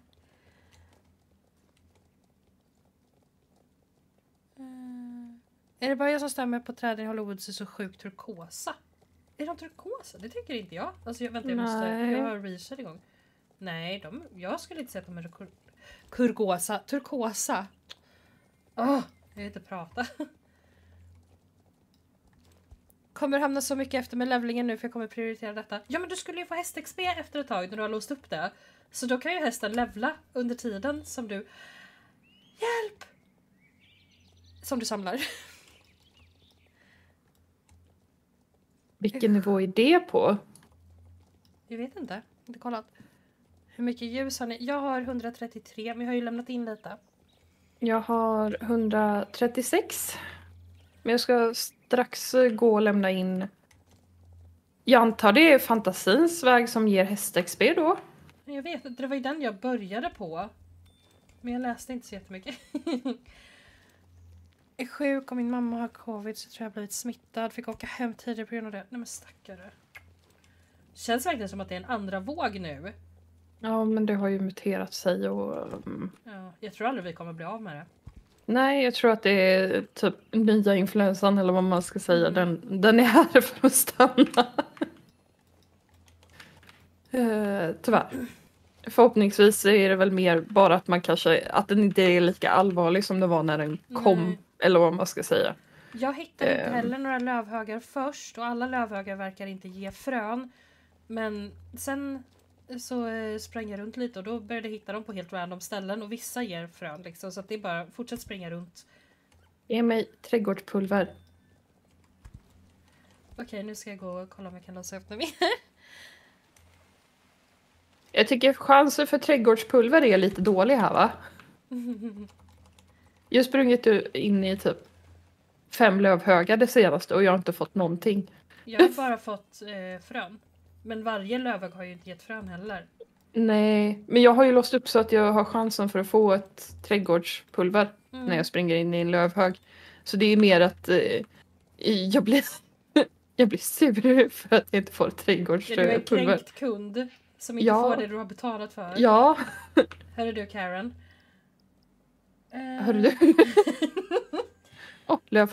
Uh, är det bara jag som stämmer på träden i Hollywood ser så sjukt turkosa? Är de turkosa? Det tycker inte jag. Alltså jag, vänta, jag måste, jag har research igång. Nej, de, jag skulle inte säga att de är kur, kurgosa. Turkosa. Åh, oh, jag vill inte prata. Kommer hamna så mycket efter med levlingen nu för jag kommer prioritera detta. Ja, men du skulle ju få häst-X P efter ett tag när du har låst upp det. Så då kan ju hästen levla under tiden som du... Hjälp! Som du samlar. Vilken nivå är det på? Jag vet inte. Inte kollat. Hur mycket ljus har ni? Jag har hundratrettiotre, men jag har ju lämnat in lite. Jag har hundratrettiosex. Men jag ska strax gå och lämna in. Jag antar det är fantasins väg som ger häst-X P då. Jag vet inte, det var ju den jag började på. Men jag läste inte så jättemycket. Jag är sjuk och min mamma har covid så jag tror jag har blivit smittad. Fick åka hem tidigare på grund av det. Nej men stackare. Känns verkligen som att det är en andra våg nu. Ja, men det har ju muterat sig och... Um... Ja, jag tror aldrig vi kommer bli av med det. Nej, jag tror att det är typ nya influensan eller vad man ska säga. Mm. Den, den är här för att stanna. uh, tyvärr. Förhoppningsvis är det väl mer bara att man kanske... Att den inte är lika allvarlig som det var när den kom. Nej. Eller vad man ska säga. Jag hittade inte Um... heller några lövhögar först. Och alla lövhögar verkar inte ge frön. Men sen... så eh, sprang jag runt lite och då började jag hitta dem på helt random ställen och vissa ger frön liksom, så att det är bara fortsätt springa runt. Ge mig trädgårdspulver. Okej, nu ska jag gå och kolla om jag kan låsa upp det mer. Jag tycker chansen för trädgårdspulver är lite dålig här va? Jag har sprungit in i typ fem lövhögar det senaste och jag har inte fått någonting. Jag har bara fått eh, frön. Men varje lövhög har ju inte gett frön heller. Nej, men jag har ju låst upp så att jag har chansen för att få ett trädgårdspulver Mm. när jag springer in i en lövhög. Så det är mer att eh, jag blir jag blir sur för att jag inte får ett Ja, du är en trädgårdspulver. kränkt kund som inte Ja. får det du har betalat för. Ja, Hör du Karen? Eh, hörru du. Åh, löv.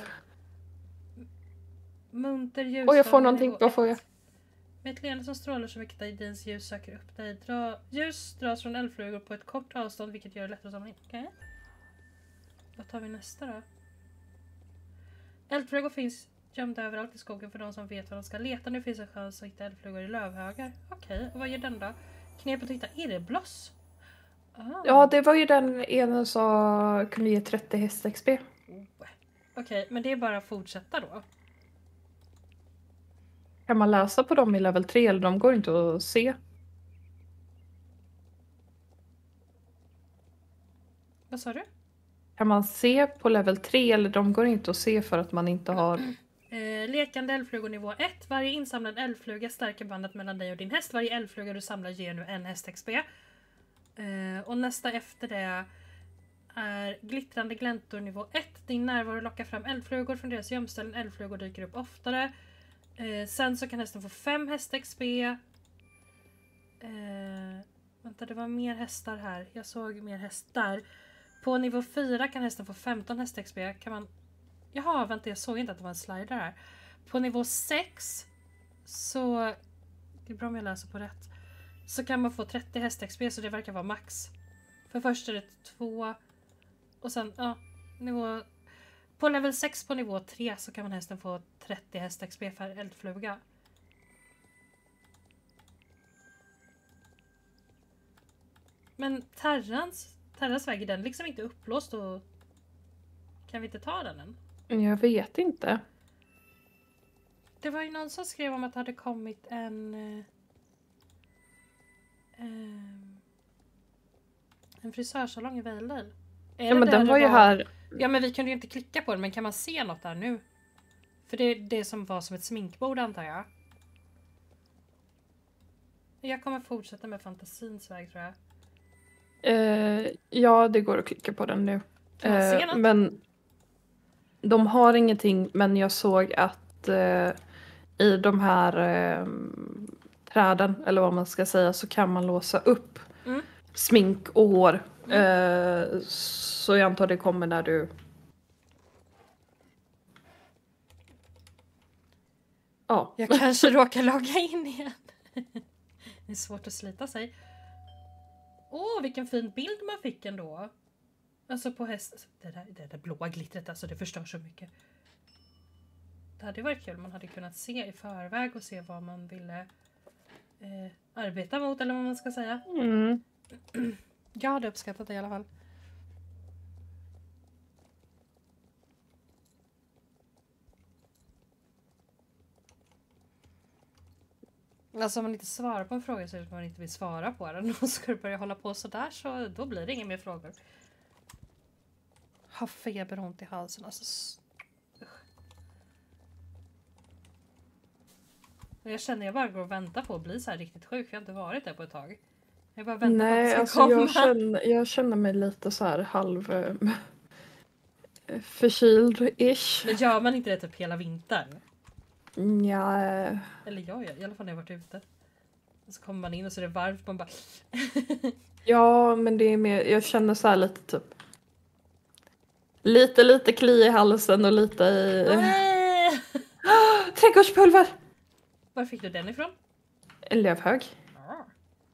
Munter ljus. Och jag får någonting, vad får jag? Med ett leende som strålar så mycket att dins ljus söker upp dig. Dra, ljus dras från eldflugor på ett kort avstånd vilket gör det lättare att samla in. Okej. Vad tar vi nästa då? Eldflugor finns gömda överallt i skogen för de som vet vad de ska leta. Nu finns en chans att hitta eldflugor i lövhögar. Okej, och vad gör den då? Knepet att hitta irrbloss. Ah. Ja, det var ju den ena som kunde ge trettio häst-X P. Oh. Okej, men det är bara att fortsätta då. Kan man läsa på dem i level tre eller de går inte att se? Vad sa du? Kan man se på level tre eller de går inte att se för att man inte har... Eh, lekande eldflugor nivå ett. Varje insamlad eldfluga stärker bandet mellan dig och din häst. Varje eldfluga du samlar ger nu en häst-X P. Eh, och nästa efter det är glittrande gläntor nivå ett. Din närvaro lockar fram eldflugor från deras gömställen. Eldflugor dyker upp oftare. Eh, sen så kan hästen få fem häst-X P. Eh, vänta, det var mer hästar här. Jag såg mer hästar. På nivå fyra kan hästen få femton häst-X P. Kan man... Jaha, vänta, jag såg inte att det var en slider här. På nivå sex så... Det är bra om jag läser på rätt. Så kan man få trettio häst-X P, så det verkar vara max. För först är det två. Och sen, ja, nivå... På level sex på nivå tre så kan man hästen få trettio häst-X P för eldfluga. Men Terrans, Terrans väg är den liksom inte upplåst och... Kan vi inte ta den än? Jag vet inte. Det var ju någon som skrev om att det hade kommit en... Um, en frisörsalong i Valedale. Ja, men den var ju här. Ja, men vi kunde ju inte klicka på den, men kan man se något där nu? För det är det som var som ett sminkbord, antar jag. Jag kommer fortsätta med fantasins väg, tror jag. Eh, ja, det går att klicka på den nu. Kan man se Eh, något? men de har ingenting, men jag såg att eh, i de här eh, träden, eller vad man ska säga, så kan man låsa upp Mm. smink och hår. Mm. Eh, så jag antar det kommer när du... Ja. Jag kanske råkar logga in igen. Det är svårt att slita sig. Åh, oh, vilken fin bild man fick ändå. Alltså på häst. Det där, det där blåa glittret, alltså det förstör så mycket. Det hade varit kul om man hade kunnat se i förväg och se vad man ville eh, arbeta mot, eller vad man ska säga. Mm. Jag hade uppskattat det i alla fall. Alltså om man inte svarar på en fråga så är det att man inte vill svara på den. Och ska du börja hålla på sådär så då blir det inga mer frågor. Har feber och ont i halsen. Alltså, jag känner jag bara går och väntar på att bli så här riktigt sjuk. Jag har inte varit där på ett tag. Jag bara väntar Nej, på att det ska alltså komma. jag känner, jag känner mig lite så här halv äh, förkyld-ish. Men gör man inte det typ hela vintern? Ja. Eller jag gör, i alla fall när jag varit ute. Och så kommer man in och så är det varmt. Man bara... Ja, men det är mer, jag känner så här lite typ. Lite, lite kli i halsen och lite i... Oh, trädgårdspulver! Var fick du den ifrån? En lövhög. Ah.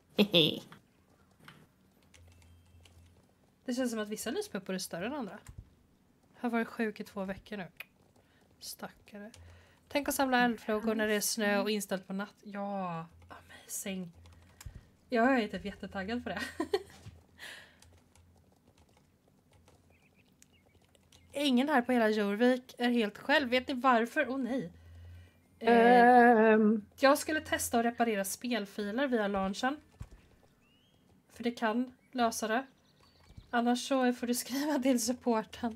Det känns som att vissa nyspupor är större än andra. Har varit sjuk i två veckor nu. Stackare. Tänk att samla eldflugor när det är snö och inställt på natt. Ja, amazing. Jag är typ jättetaggad på det. Ingen här på hela Jorvik är helt själv. Vet ni varför? Åh oh, nej. Eh, um. jag skulle testa att reparera spelfiler via launchen. För det kan lösa det. Annars så får du skriva till supporten.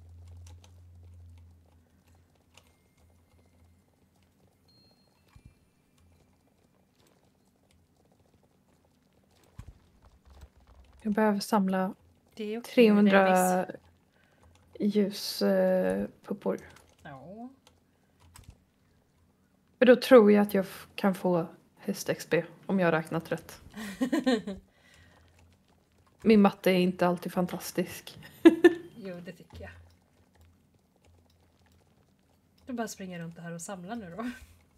Jag behöver samla Det är okay, trehundra ljuspuppor. Ja. För då tror jag att jag f- kan få häst-X P om jag har räknat rätt. Min matte är inte alltid fantastisk. Jo, det tycker jag. Du bara springer runt här och samlar nu då.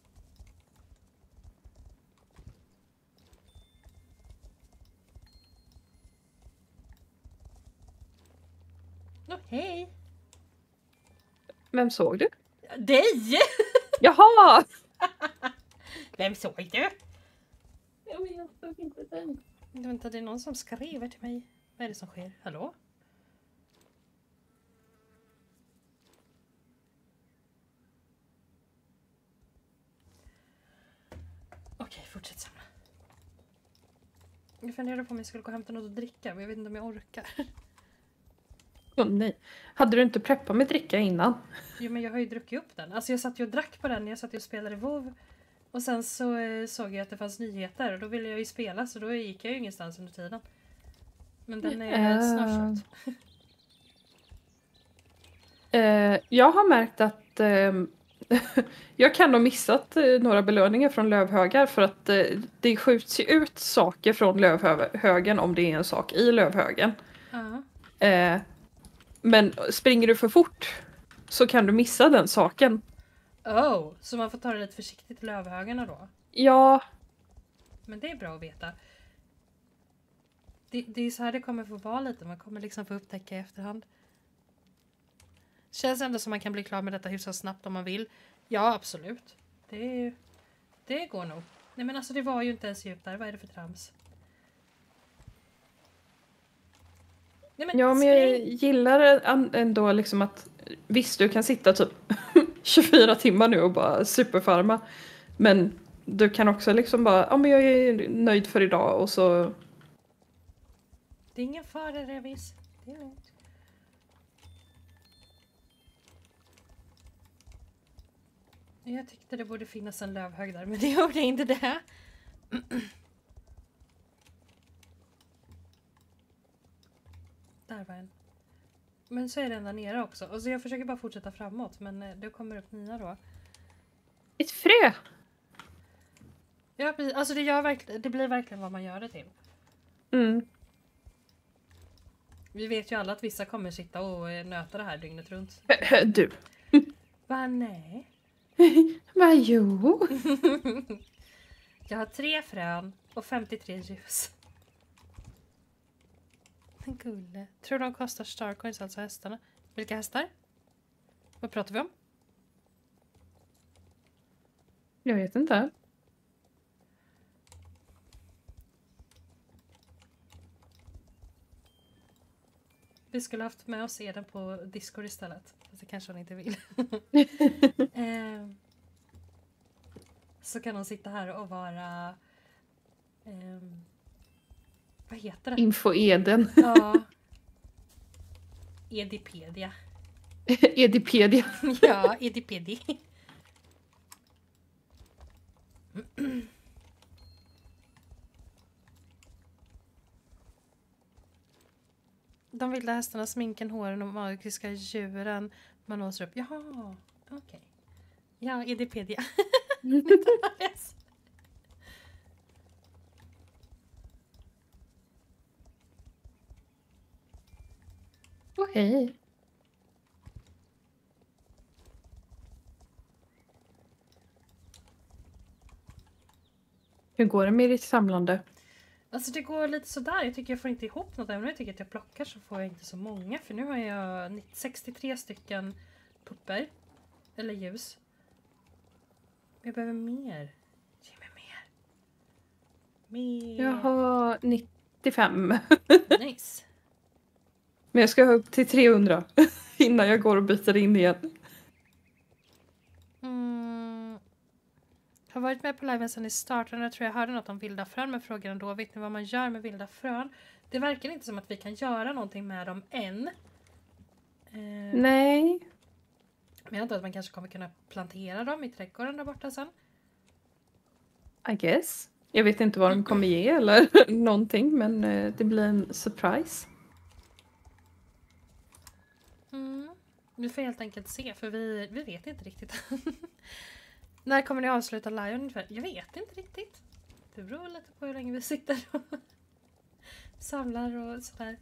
Nå, hej! Vem såg du? Dig! Jaha! Vem såg du? Jag men jag såg inte den. Vänta, det är någon som skriver till mig. Vad är det som sker? Hallå? Okej, fortsätt samla. Jag funderade på om jag skulle gå och hämta något att dricka, men jag vet inte om jag orkar. Åh oh, nej. Hade du inte preppat med dricka innan? Jo, men jag har ju druckit upp den. Alltså jag satt ju och drack på den. Jag satt ju och spelade WoW. Och sen så eh, såg jag att det fanns nyheter. Och då ville jag ju spela, så då gick jag ju ingenstans under tiden. Men den är uh... snart slut. uh, jag har märkt att uh, jag kan ha missat uh, några belöningar från lövhögar. För att uh, det skjuts ju ut saker från lövhögen om det är en sak i lövhögen. Uh-huh. Uh, men springer du för fort så kan du missa den saken. Oh, så man får ta det lite försiktigt i lövhögarna då? Ja. Men det är bra att veta. Det, det är så här det kommer få vara lite. Man kommer liksom få upptäcka i efterhand. Känns ändå som man kan bli klar med detta hyfsat snabbt om man vill. Ja, absolut. Det, det går nog. Nej men alltså det var ju inte ens djupt där. Vad är det för trams? Nej, men ja, men jag gillar ändå liksom att visst, du kan sitta typ tjugofyra timmar nu och bara superfarma. Men du kan också liksom bara, ja men jag är nöjd för idag och så... Det är ingen fara, Revis. Det är lugnt. Jag tyckte det borde finnas en lövhög där, men det gjorde inte det. Där var en. Men så är den där nere också. Och så jag försöker bara fortsätta framåt, men det kommer upp nya då. Ett frö! Ja, precis. Alltså det, gör verkl- det blir verkligen vad man gör det till. Mm. Vi vet ju alla att vissa kommer sitta och eh, nöta det här dygnet runt. Du. Va, nej? Va, jo? Jag har tre frön och femtiotre ljus. Men gulle. Tror de kostar starcoins, alltså hästarna? Vilka hästar? Vad pratar vi om? Jag vet inte. Vi skulle haft med oss Eden på Discord istället. Fast det kanske hon inte vill. eh, så kan hon sitta här och vara... Eh, vad heter det? Info-Eden. Ja. Edipedia. Edipedia. Ja, Edipedi. De vilda hästarna, sminken, håren och magiska djuren man låser upp. Jaha, okej. Okay. Ja, Edipedia. Okej. Okay. Hur går det med ditt samlande? Alltså det går lite sådär. Jag tycker jag får inte ihop något. Även om jag tycker att jag plockar så får jag inte så många. För nu har jag sextiotre stycken pupper. Eller ljus. Jag behöver mer. Ge mig mer. Mer. Jag har nittiofem. Nice. Men jag ska ha upp till trehundra. Innan jag går och byter in igen. Mm. Har varit med på liven sedan i starten. Jag tror jag hörde något om vilda frön. Men frågan då, vet ni vad man gör med vilda frön? Det verkar inte som att vi kan göra någonting med dem än. Eh, Nej. Men jag antar att man kanske kommer kunna plantera dem i trädgården där borta sen. I guess. Jag vet inte vad de kommer ge eller någonting. Men det blir en surprise. Mm. Vi får helt enkelt se. För vi, vi vet inte riktigt. När kommer ni avsluta live ungefär? Jag vet inte riktigt. Det beror lite på hur länge vi sitter och samlar och sådär.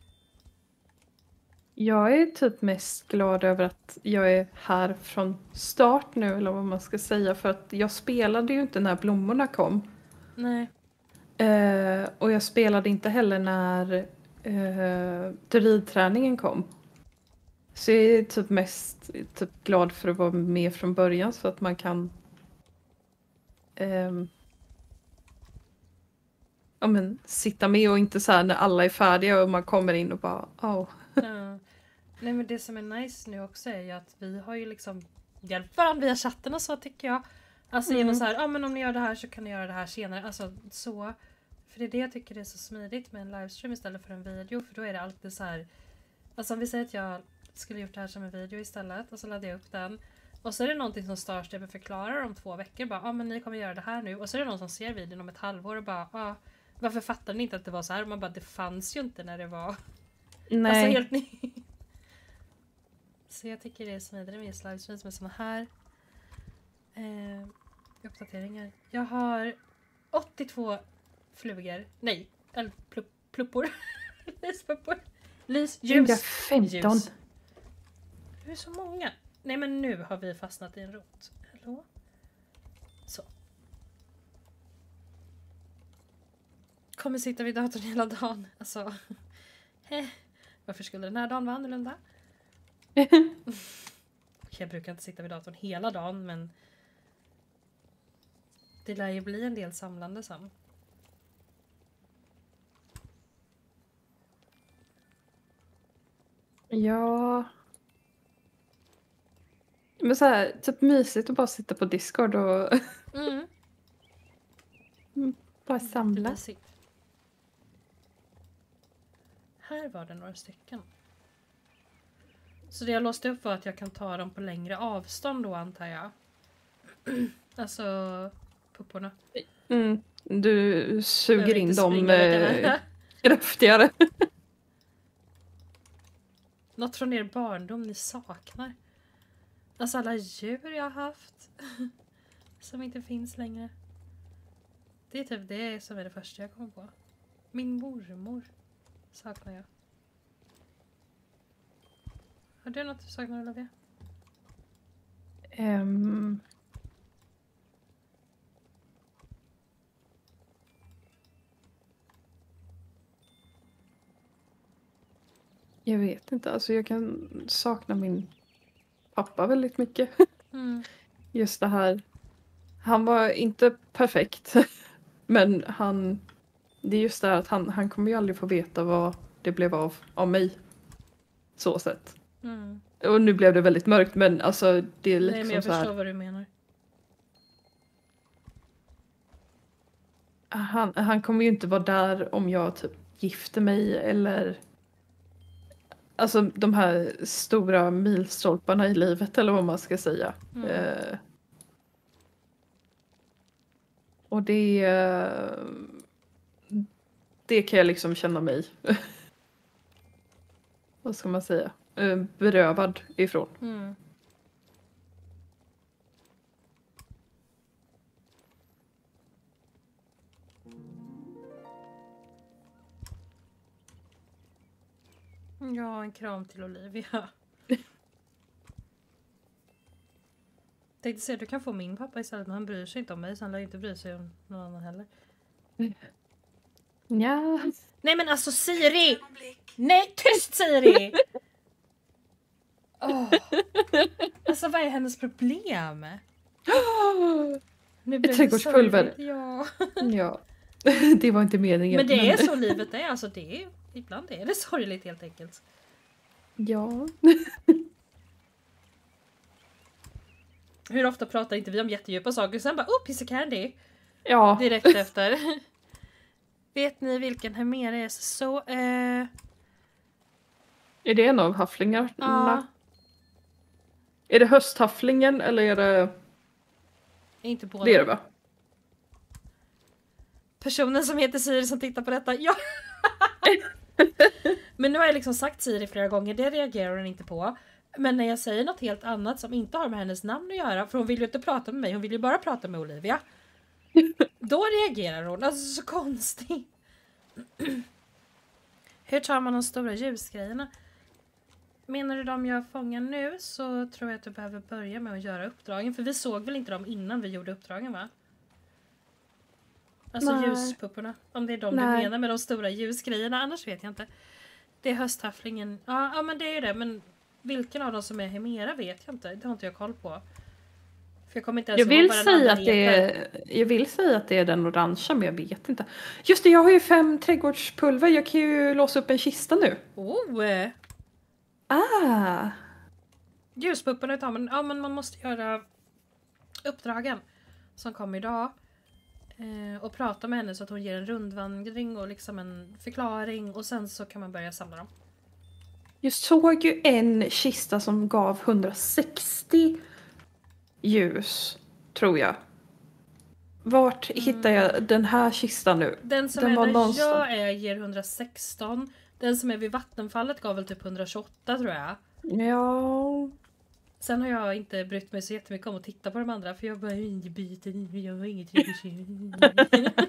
Jag är typ mest glad över att jag är här från start nu, eller vad man ska säga. För att jag spelade ju inte när blommorna kom. Nej. Eh, och jag spelade inte heller när eh, ridträningen kom. Så jag är typ mest typ glad för att vara med från början så att man kan eh, ja, men, sitta med och inte så här när alla är färdiga och man kommer in och bara oh. Ja. Nej, men det som är nice nu också är ju att vi har ju liksom hjälpt varandra via chatten och så, tycker jag. Alltså Mm. genom så här, ja ah, men om ni gör det här så kan ni göra det här senare. Alltså så. För det är det jag tycker är så smidigt med en livestream istället för en video. För då är det alltid så här. Alltså om vi säger att jag skulle gjort det här som en video istället. Och så laddar jag upp den. Och så är det någonting som Starstable förklarar om två veckor. Bara, ja ah, men ni kommer göra det här nu. Och så är det någon som ser videon om ett halvår och bara, ah, varför fattar ni inte att det var så här? Man bara, det fanns ju inte när det var. Nej. Alltså helt ny. Så jag tycker det är smidigare med just livestreams med såna här eh, uppdateringar. Jag har åttiotvå flugor. Nej, eller plupp, pluppor. Lyspuppor. Lys, ljus. femton. Ljus. Det är så många. Nej, men nu har vi fastnat i en rot. Hallå? Så. Kommer sitta vid datorn hela dagen. Alltså. Varför skulle den här dagen vara annorlunda? Jag brukar inte sitta vid datorn hela dagen, men det lär ju bli en del samlande sen. Ja. Men så här, typ mysigt att bara sitta på Discord och Mm. Bara samla. Mysigt. Här var det några stycken. Så det jag låste upp var att jag kan ta dem på längre avstånd då, antar jag. Alltså pupporna. Mm. Du suger in dem eh, kraftigare. Något från er barndom ni saknar. Alltså alla djur jag har haft. Som inte finns längre. Det är typ det som är det första jag kom på. Min mormor saknar jag. Har du något du saknar, Olivia? Um... Jag vet inte, alltså jag kan sakna min pappa väldigt mycket. Mm. Just det här. Han var inte perfekt. Men han, det är just det här att han, han kommer ju aldrig få veta vad det blev av, av mig. Så sett. Mm. Och nu blev det väldigt mörkt, men alltså det är liksom Nej, men jag så här. förstår vad du menar. Han, han kommer ju inte vara där om jag typ gifter mig eller alltså de här stora milstolparna i livet eller vad man ska säga. Mm. Eh, och det eh, det kan jag liksom känna mig vad ska man säga eh, berövad ifrån. Mm. Ja, en kram till Olivia. Tänkte säga, du kan få min pappa istället, men han bryr sig inte om mig, så han lär inte bry sig om någon annan heller. Ja. Nej men alltså Siri! Nej, tyst Siri! Oh. Alltså vad är hennes problem? Nu Ett trädgårdspulver. Ja. Ja. Det var inte meningen. Men det är så livet är, alltså det är, ibland är det sorgligt helt enkelt. Ja. Hur ofta pratar inte vi om jättedjupa saker, sen bara, oh, piece of candy. Ja. Direkt efter. Vet ni vilken Hemera är? Så, eh... Är det en av hafflingarna? Ja. Är det hösthafflingen eller är det... Inte båda. Det är det va? Personen som heter Siri som tittar på detta, ja! Men nu har jag liksom sagt Siri flera gånger, det reagerar hon inte på. Men när jag säger något helt annat som inte har med hennes namn att göra, för hon vill ju inte prata med mig, hon vill ju bara prata med Olivia. Då reagerar hon, alltså så konstigt. Hur tar man de stora ljusgrejerna? Menar du de jag fångar nu, så tror jag att du behöver börja med att göra uppdragen. För vi såg väl inte dem innan vi gjorde uppdragen, va? Alltså Nej. ljuspupporna. Om det är de Nej. du menar med de stora ljusgrejerna, annars vet jag inte. Det är hösthafflingen. Ja, ja men det är ju det, men vilken av dem som är Hemera vet jag inte. Det har inte jag koll på. För jag kommer inte ens Jag vill, ihåg vad den säga andra att det heter. är, jag vill säga att det är den orangea, men jag vet inte. Just det, jag har ju fem trädgårdspulver. Jag kan ju låsa upp en kista nu. Oh! eh. Ah! Ljuspupporna tar man. Ja, men man måste göra uppdragen som kom idag. Eh, och prata med henne så att hon ger en rundvandring och liksom en förklaring. Och sen så kan man börja samla dem. Jag såg ju en kista som gav hundrasextio ljus, tror jag. Vart Mm. hittar jag den här kistan nu? Den som Den är var där någonstans. jag är ger hundrasexton. Den som är vid vattenfallet gav väl typ hundratjugoåtta, tror jag. Ja... Sen har jag inte brytt mig så jättemycket om att titta på de andra. För jag bara, inte byter, jag har inget trädgårdsdjur.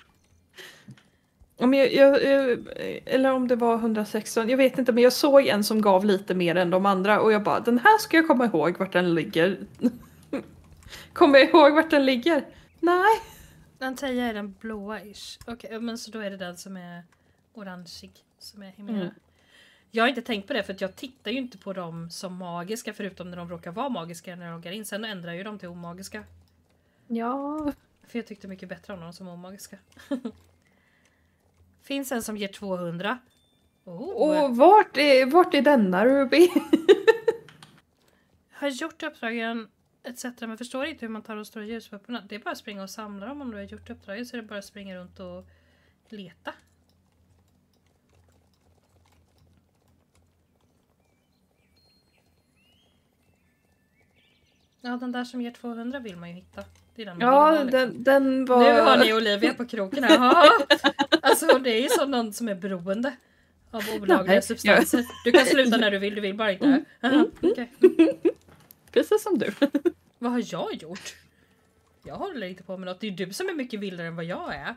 Om jag, jag, jag, eller om det var hundrasexton, jag vet inte, men jag såg en som gav lite mer än de andra och jag bara, den här ska jag komma ihåg vart den ligger. Kommer jag ihåg vart den ligger? Nej. Anteja är den blåa-ish. Okej, men så då är det den som är orangig som är Hemera. Mm. Jag har inte tänkt på det för att jag tittar ju inte på dem som magiska förutom när de råkar vara magiska när jag loggar in. Sen ändrar ju de till omagiska. Ja. För jag tyckte mycket bättre om dem som omagiska. Finns en som ger tvåhundra. Oh. Och vart är, vart är denna Ruby? Har gjort uppdragen. et cetera. Men förstår inte hur man tar de stora ljuspupporna. Det är bara att springa och samla dem om du har gjort uppdraget. Så är det bara att springa runt och leta. Ja, den där som ger tvåhundra vill man ju hitta. Det är den Ja, vill ha, liksom. den, den var... Nu har ni Olivia på kroken här. Ja. Alltså det är ju som någon som är beroende av olagliga Nej, substanser. jag... Du kan sluta när du vill, du vill bara inte. Mm, Aha, okay. Precis som du. Vad har jag gjort? Jag håller inte på med något. Det är du som är mycket vildare än vad jag är.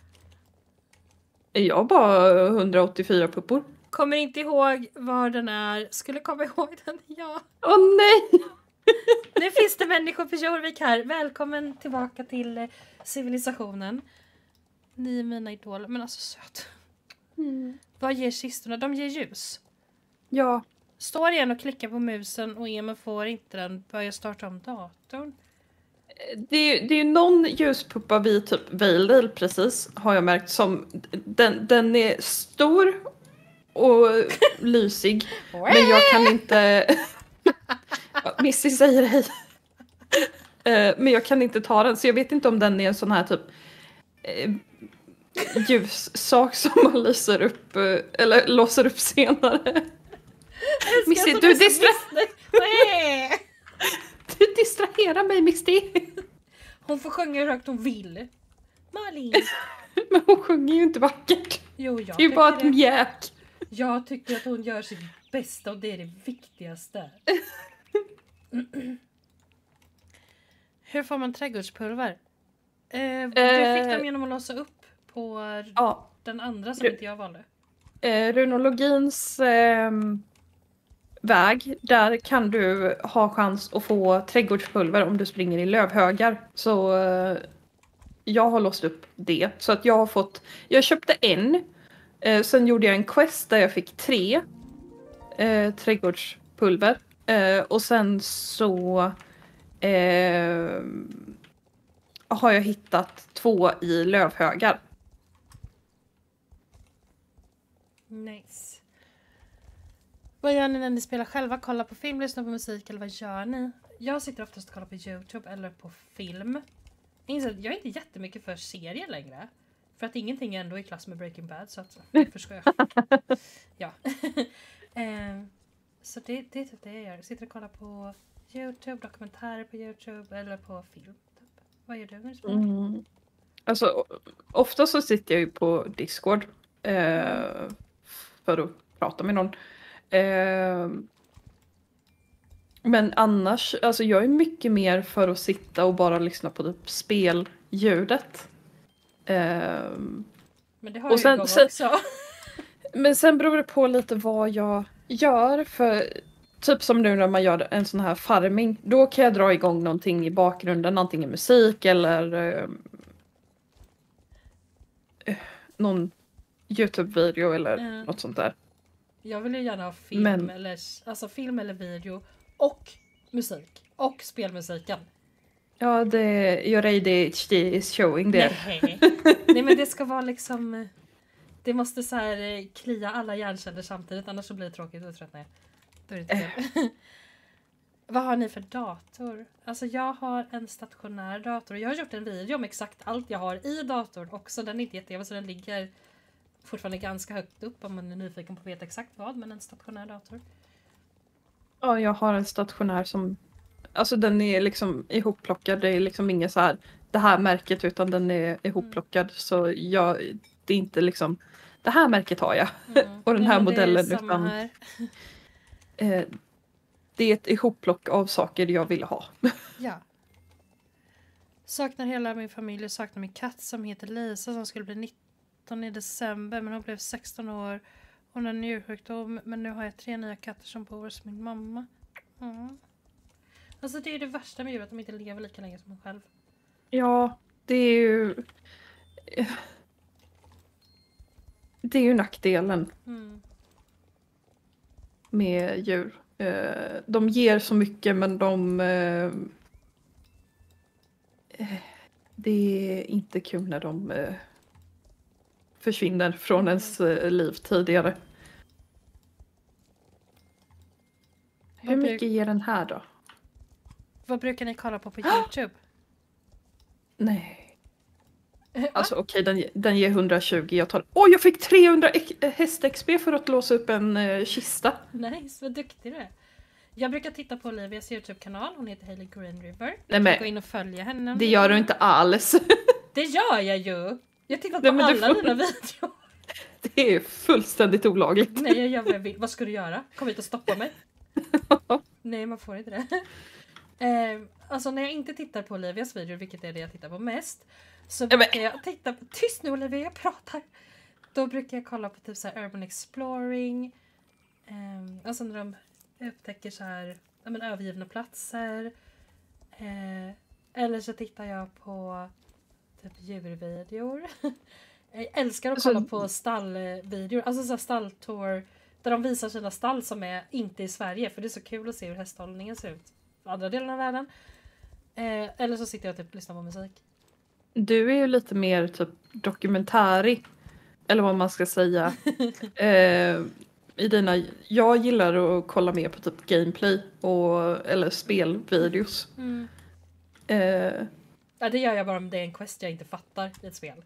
Jag har bara hundraåttiofyra puppor. Kommer inte ihåg var den är. Skulle komma ihåg den, ja. Åh oh, nej! Nu finns det människor på Jorvik här. Välkommen tillbaka till eh, civilisationen. Ni är mina idoler. Men alltså söt. Mm. Vad ger kistorna? De ger ljus. Ja. Står igen och klickar på musen och Emil får inte den. Börjar starta om datorn. Det är, det är någon ljuspuppa vid typ Valedale precis har jag märkt som den, den är stor och lysig. Men jag kan inte... Missy säger hej. Men jag kan inte ta den så jag vet inte om den är en sån här typ eh, ljussak som man lyser upp eller låser upp senare. Missy, du, distra... du distraherar mig, Misty. Hon får sjunga hur högt hon vill. Malin. Men hon sjunger ju inte vackert. Jo, jag det är ju bara ett det. mjäk. Jag tycker att hon gör sitt bästa och det är det viktigaste. Hur får man trädgårdspulver? Eh, du fick dem genom att låsa upp på ja. Den andra som Ru- inte jag valde. Eh, runologins eh, väg, där kan du ha chans att få trädgårdspulver om du springer i lövhögar. Så eh, jag har låst upp det. Så att jag har fått, jag köpte en. Eh, sen gjorde jag en quest där jag fick tre eh, trädgårdspulver. Eh, och sen så eh, har jag hittat två i lövhögar. Nice. Vad gör ni när ni spelar själva? Kollar på film, lyssnar på musik eller vad gör ni? Jag sitter oftast och kollar på YouTube eller på film. Jag är inte jättemycket för serier längre. För att ingenting är ändå i klass med Breaking Bad. Så att, varför ska jag? Ja. eh, så det, det är typ det jag gör. Jag sitter och kollar på YouTube, dokumentärer på YouTube eller på film. Typ. Vad gör du när du spelar? Mm. Alltså, ofta så sitter jag ju på Discord. Eh, för att prata med någon. Eh, men annars, alltså jag är mycket mer för att sitta och bara lyssna på typ spelljudet. Eh, men det har och ju sen, igång sen, också. Men sen beror det på lite vad jag gör. För typ som nu när man gör en sån här farming. Då kan jag dra igång någonting i bakgrunden. Antingen musik eller eh, någon YouTube-video eller mm. något sånt där. Jag vill ju gärna ha film, Men... eller, alltså film eller video och musik. Och spelmusiken. Ja, det, your A D H D is showing there. Nej. Nej, men det ska vara liksom... Det måste så här klia alla hjärnceller samtidigt, annars så blir det tråkigt och tröttnar jag. Då är det inte kul. Vad har ni för dator? Alltså jag har en stationär dator. Jag har gjort en video om exakt allt jag har i datorn också. Den är inte jättejävla så den ligger fortfarande ganska högt upp om man är nyfiken på att veta exakt vad. Men en stationär dator. Ja, jag har en stationär som... Alltså den är liksom ihopplockad. Det är liksom inget så här det här märket utan den är ihopplockad. Mm. Så jag, det är inte liksom det här märket har jag. Mm. Och den här ja, modellen utan här. eh, det är ett ihopplock av saker jag vill ha. Ja. Saknar hela min familj, saknar min katt som heter Lisa som skulle bli nitton i december men hon blev sexton år. Hon har en njursjukdom men nu har jag tre nya katter som bor hos min mamma. Mm. Alltså det är det värsta med djur att de inte lever lika länge som en själv. Ja, det är ju det är ju nackdelen mm. med djur. De ger så mycket men de det är inte kul när de försvinner från mm. ens liv tidigare. Hur mycket ger den här då? Vad brukar ni kolla på på YouTube? Nej. Alltså okej, okay, den, den ger hundratjugo. Jag tar... Åh, oh, jag fick trehundra häst-X P för att låsa upp en uh, kista. Nice, vad duktig du är. Jag brukar titta på Olivias YouTube-kanal. Hon heter Hailey Green River. Nej, men... Gå in och följa henne. Det gör du inte alls. Det gör jag ju. Jag tittar på Nej, alla får... dina videor. Det är fullständigt olagligt. Nej, jag gör vad jag vill. Vad ska du göra? Kom hit och stoppa mig. Nej, man får inte det. Eh, alltså när jag inte tittar på Olivias videor, vilket är det jag tittar på mest, så brukar jag titta på... Tyst nu Olivia, jag pratar. Då brukar jag kolla på typ så här urban exploring. Eh, alltså när de upptäcker så här, ja, men övergivna platser. Eh, eller så tittar jag på typ djurvideor. Jag älskar att kolla på stallvideor. Alltså så här stalltour där de visar sina stall som är inte i Sverige. För det är så kul att se hur hästhållningen ser ut i andra delen av världen. Eh, eller så sitter jag och typ lyssnar på musik. Du är ju lite mer typ dokumentärig. Eller vad man ska säga. eh, i dina, jag gillar att kolla mer på typ gameplay och, eller spelvideos. Mm. Eh, ja, det gör jag bara om det är en quest jag inte fattar i ett spel.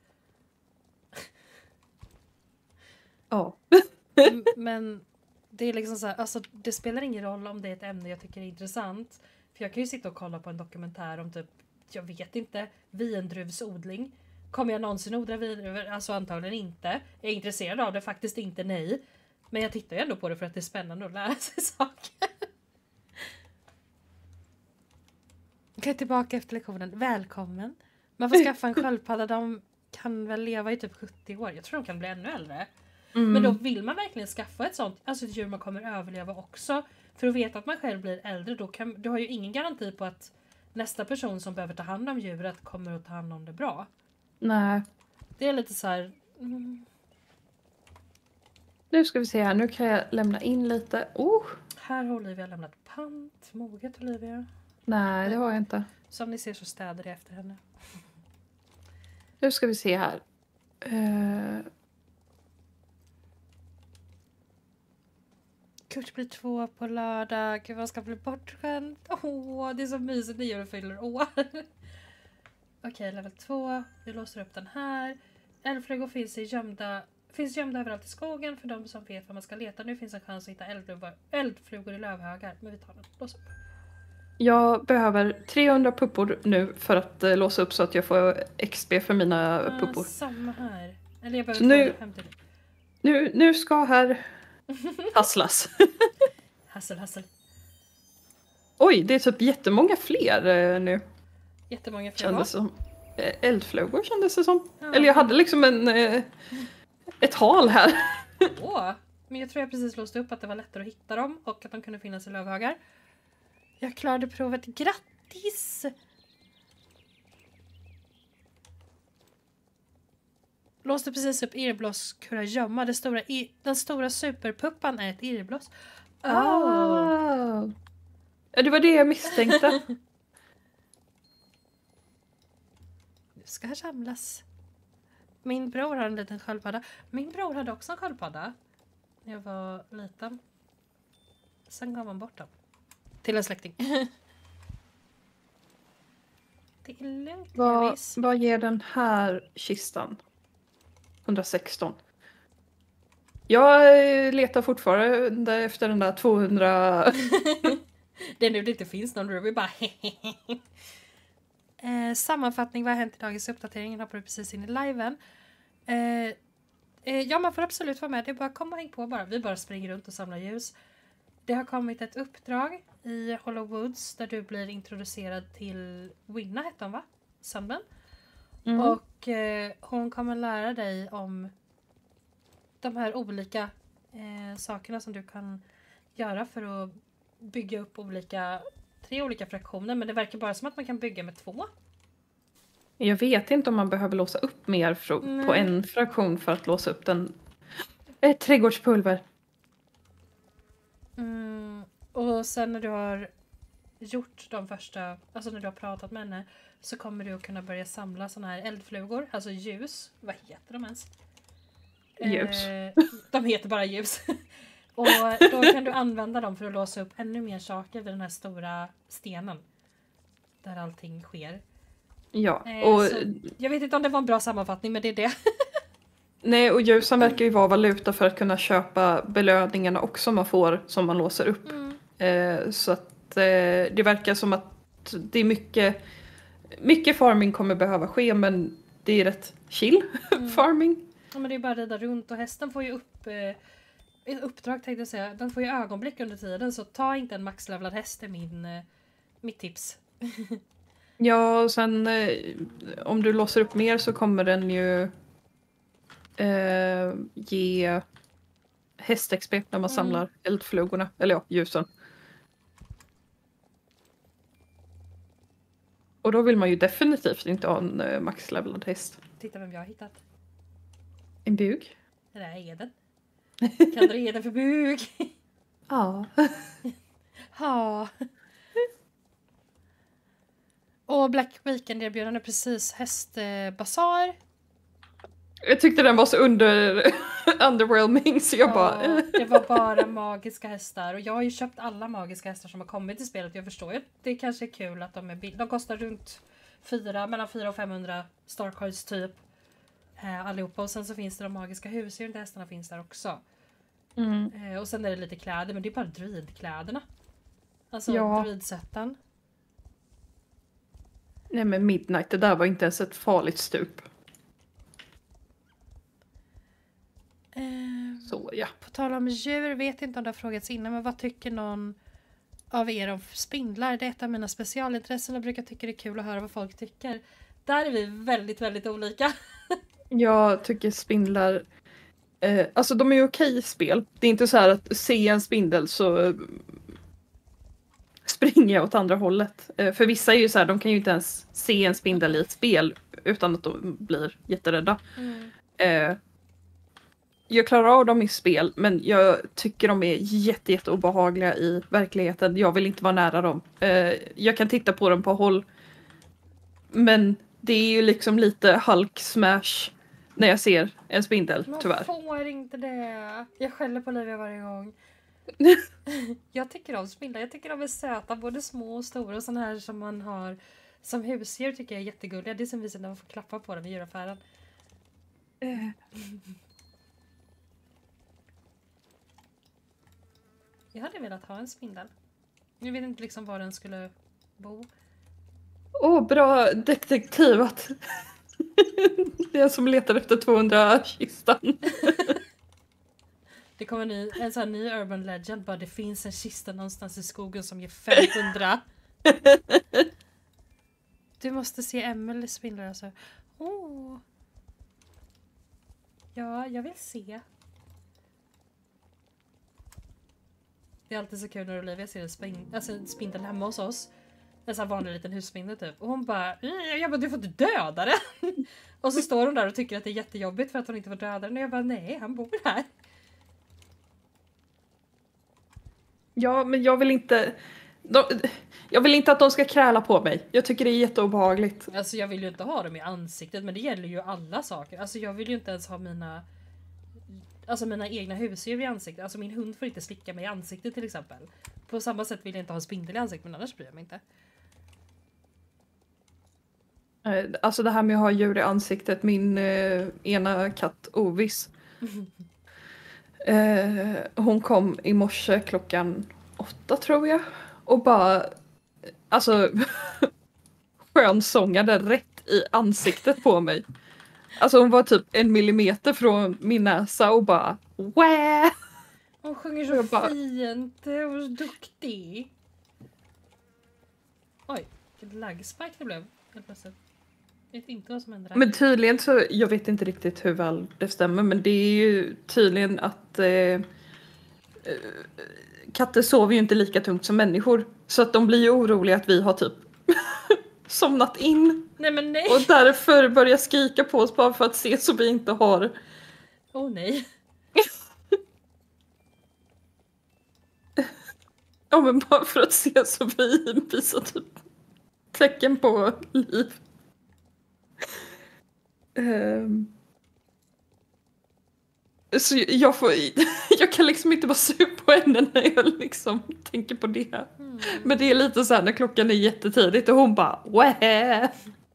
Ja. Men det är liksom så här, alltså det spelar ingen roll om det är ett ämne jag tycker är intressant. För jag kan ju sitta och kolla på en dokumentär om typ, jag vet inte, vindruvsodling. Kommer jag någonsin odla vindruvor? Alltså antagligen inte. Jag är intresserad av det, faktiskt inte, nej. Men jag tittar ju ändå på det för att det är spännande att lära sig saker. Jag är tillbaka efter lektionen. Välkommen. Man får skaffa en sköldpadda. De kan väl leva i typ sjuttio år. Jag tror de kan bli ännu äldre. Mm. Men då vill man verkligen skaffa ett sånt, alltså ett djur man kommer överleva också. För att veta att man själv blir äldre, då kan, du har ju ingen garanti på att nästa person som behöver ta hand om djuret kommer att ta hand om det bra. Nej. Det är lite så här... Mm. Nu ska vi se här, nu kan jag lämna in lite. Oh. Här har Olivia lämnat pant, moget Olivia. Nej, det har jag inte. Som ni ser så städer det efter henne. Nu ska vi se här. Uh... Kurt blir två på lördag. Gud, vad ska bli bortskämd. Åh, oh, det är så mysigt när jag fyller år. Okej, okay, level två. Vi låser upp den här. Eldflugor finns i gömda, finns gömda överallt i skogen för de som vet vad man ska leta. Nu finns en chans att hitta eldflugor, eldflugor i lövhögar. Men vi tar den. Lås upp. Jag behöver trehundra puppor nu för att uh, låsa upp så att jag får X P för mina ah, puppor. Samma här. Eller jag behöver nu, nu, nu ska här hasslas. Hassel, hassel. Oj, det är typ jättemånga fler uh, nu. Jättemånga fler kändes som uh, eldflugor kändes det som. Ja. Eller jag hade liksom en uh, ett hal här. Åh, men jag tror jag precis låste upp att det var lättare att hitta dem och att de kunde finnas i lövhögar. Jag klarade provet. Grattis! Låste precis upp irrbloss kurragömma. Det stora ir- den stora superpuppan är ett irrbloss. Oh. Oh. Ja, det var det jag misstänkte. Nu ska här samlas. Min bror har en liten sköldpadda. Min bror hade också en sköldpadda när jag var liten. Sen gav man bort dem. Till en släkting. Det är lugnt. Vad, vad ger den här kistan? hundrasexton. Jag letar fortfarande efter den där tvåhundra. Det är nu det inte finns någon ruby. Bara eh, sammanfattning. Vad har hänt i dagens uppdatering? Hoppar du precis in i liven. Eh, eh, ja, man får absolut vara med. Det är bara komma och häng på bara. Vi bara springer runt och samlar ljus. Det har kommit ett uppdrag i Hollow Woods där du blir introducerad till Winna, hette hon va? Sunburn. Mm. Och eh, hon kommer lära dig om de här olika eh, sakerna som du kan göra för att bygga upp olika, tre olika fraktioner. Men det verkar bara som att man kan bygga med två. Jag vet inte om man behöver låsa upp mer fr- mm. på en fraktion för att låsa upp den. Ett trädgårdspulver. Mm, och sen när du har gjort de första, alltså när du har pratat med henne, så kommer du att kunna börja samla såna här eldflugor, alltså ljus. Vad heter de ens? Ljus. Eh, de heter bara ljus. Och då kan du använda dem för att låsa upp ännu mer saker vid den här stora stenen. Där allting sker. Ja, Eh, och, så, jag vet inte om det var en bra sammanfattning, men det är det. nej, och ljusen verkar ju vara valuta för att kunna köpa belöningarna också man får som man låser upp. Mm. Eh, så att eh, det verkar som att det är mycket, mycket farming kommer behöva ske, men det är rätt chill Mm. farming. Ja, men det är bara att rida runt och hästen får ju upp eh, ett uppdrag tänkte jag säga. Den får ju ögonblick under tiden, så ta inte en maxlevlad häst är min, eh, mitt tips. Ja, och sen eh, om du låser upp mer så kommer den ju eh, ge hästexpert när man Mm. samlar eldflugorna, eller ja, ljusen. Och då vill man ju definitivt inte ha en eh, maxlevlad häst. Titta vem jag har hittat. En bug? Det där är den. Kan du ge den för bug? Ja. Ja. Och Black Weekend erbjudande precis hästbasar. Jag tyckte den var så under underwhelming så jag Ja, bara... eh. det var bara magiska hästar. Och jag har ju köpt alla magiska hästar som har kommit i spelet. Jag förstår ju att det kanske är kul att de är billiga. De kostar runt fyra, mellan fyra och femhundra Starcards typ. Eh, allihopa. Och sen så finns det de magiska husdjuren där hästarna finns där också. Mm. Eh, och sen är det lite kläder, men det är bara druidkläderna. Alltså Ja. druidsätten. Nej men Midnight, det där var inte ens ett farligt stup. Eh, Så ja. På tal om djur, vet inte om det har frågats innan, men vad tycker någon av er om spindlar? Det är ett av mina specialintressen och brukar tycka det är kul att höra vad folk tycker. Där är vi väldigt, väldigt olika. Jag tycker spindlar... Eh, alltså de är ju okej i spel. Det är inte så här att se en spindel så eh, springer jag åt andra hållet. Eh, för vissa är ju så här, de kan ju inte ens se en spindel i ett spel utan att de blir jätterädda. Mm. Eh, jag klarar av dem i spel, men jag tycker de är jätte, jätte obehagliga i verkligheten. Jag vill inte vara nära dem. Eh, jag kan titta på dem på håll. Men det är ju liksom lite Hulk smash när jag ser en spindel, Man tyvärr. får inte det. Jag skäller på Olivia varje gång. Jag tycker om spindlar. Jag tycker de är söta, både små och stora. Och såna här som man har som husdjur tycker jag är jättegulliga. Det är som visar när man får klappa på dem i djuraffären. Eh. Jag hade velat ha en spindel. Jag vet inte liksom var den skulle bo. Åh, oh, bra detektivat. Det är som letar efter tvåhundra-kistan. Det kommer en, ny, en sån här ny urban legend. Bara det finns en kista någonstans i skogen som ger femhundra. Du måste se Emily spindlar alltså. Oh. Ja, jag vill se. Det är alltid så kul när Olivia ser en, spin- alltså en spindel hemma hos oss. En sån här vanlig liten husspindel typ. Och hon bara, jag bara, du får inte döda den. Och så står hon där och tycker att det är jättejobbigt för att hon inte får döda den. Och jag bara, nej, han bor här. Ja, men jag vill inte... De, jag vill inte att de ska kräla på mig. Jag tycker det är jätteobehagligt. Alltså jag vill ju inte ha dem i ansiktet, men det gäller ju alla saker. Alltså jag vill ju inte ens ha mina... Alltså mina egna husdjur i ansiktet. Alltså min hund får inte slicka mig i ansiktet till exempel. På samma sätt vill jag inte ha en spindel i ansiktet, men annars bryr jag mig inte. Eh, Alltså det här med att ha djur i ansiktet. Min eh, ena katt Ovis. Eh, hon kom i morse klockan åtta tror jag. Och bara... Alltså... skönsångade rätt i ansiktet på mig. Alltså hon var typ en millimeter från min näsa och bara... Wah! Hon sjunger så Jag bara- fint. Hon är så duktig. Oj, vilket laggspike det blev. Helt plötsligt. Jag vet inte vad som hände där. Men tydligen så, jag vet inte riktigt hur väl det stämmer, men det är ju tydligen att eh, eh, katter sover ju inte lika tungt som människor. Så att de blir ju oroliga att vi har typ somnat in. Nej men nej! Och därför börjar skrika på oss bara för att se så vi inte har. Åh oh, nej. Ja men bara för att se så vi visar typ tecken på liv. Um. Så jag, får, jag kan liksom inte vara sur på henne när jag liksom tänker på det. Mm. Men det är lite så här när klockan är jättetidigt och hon bara Wäh!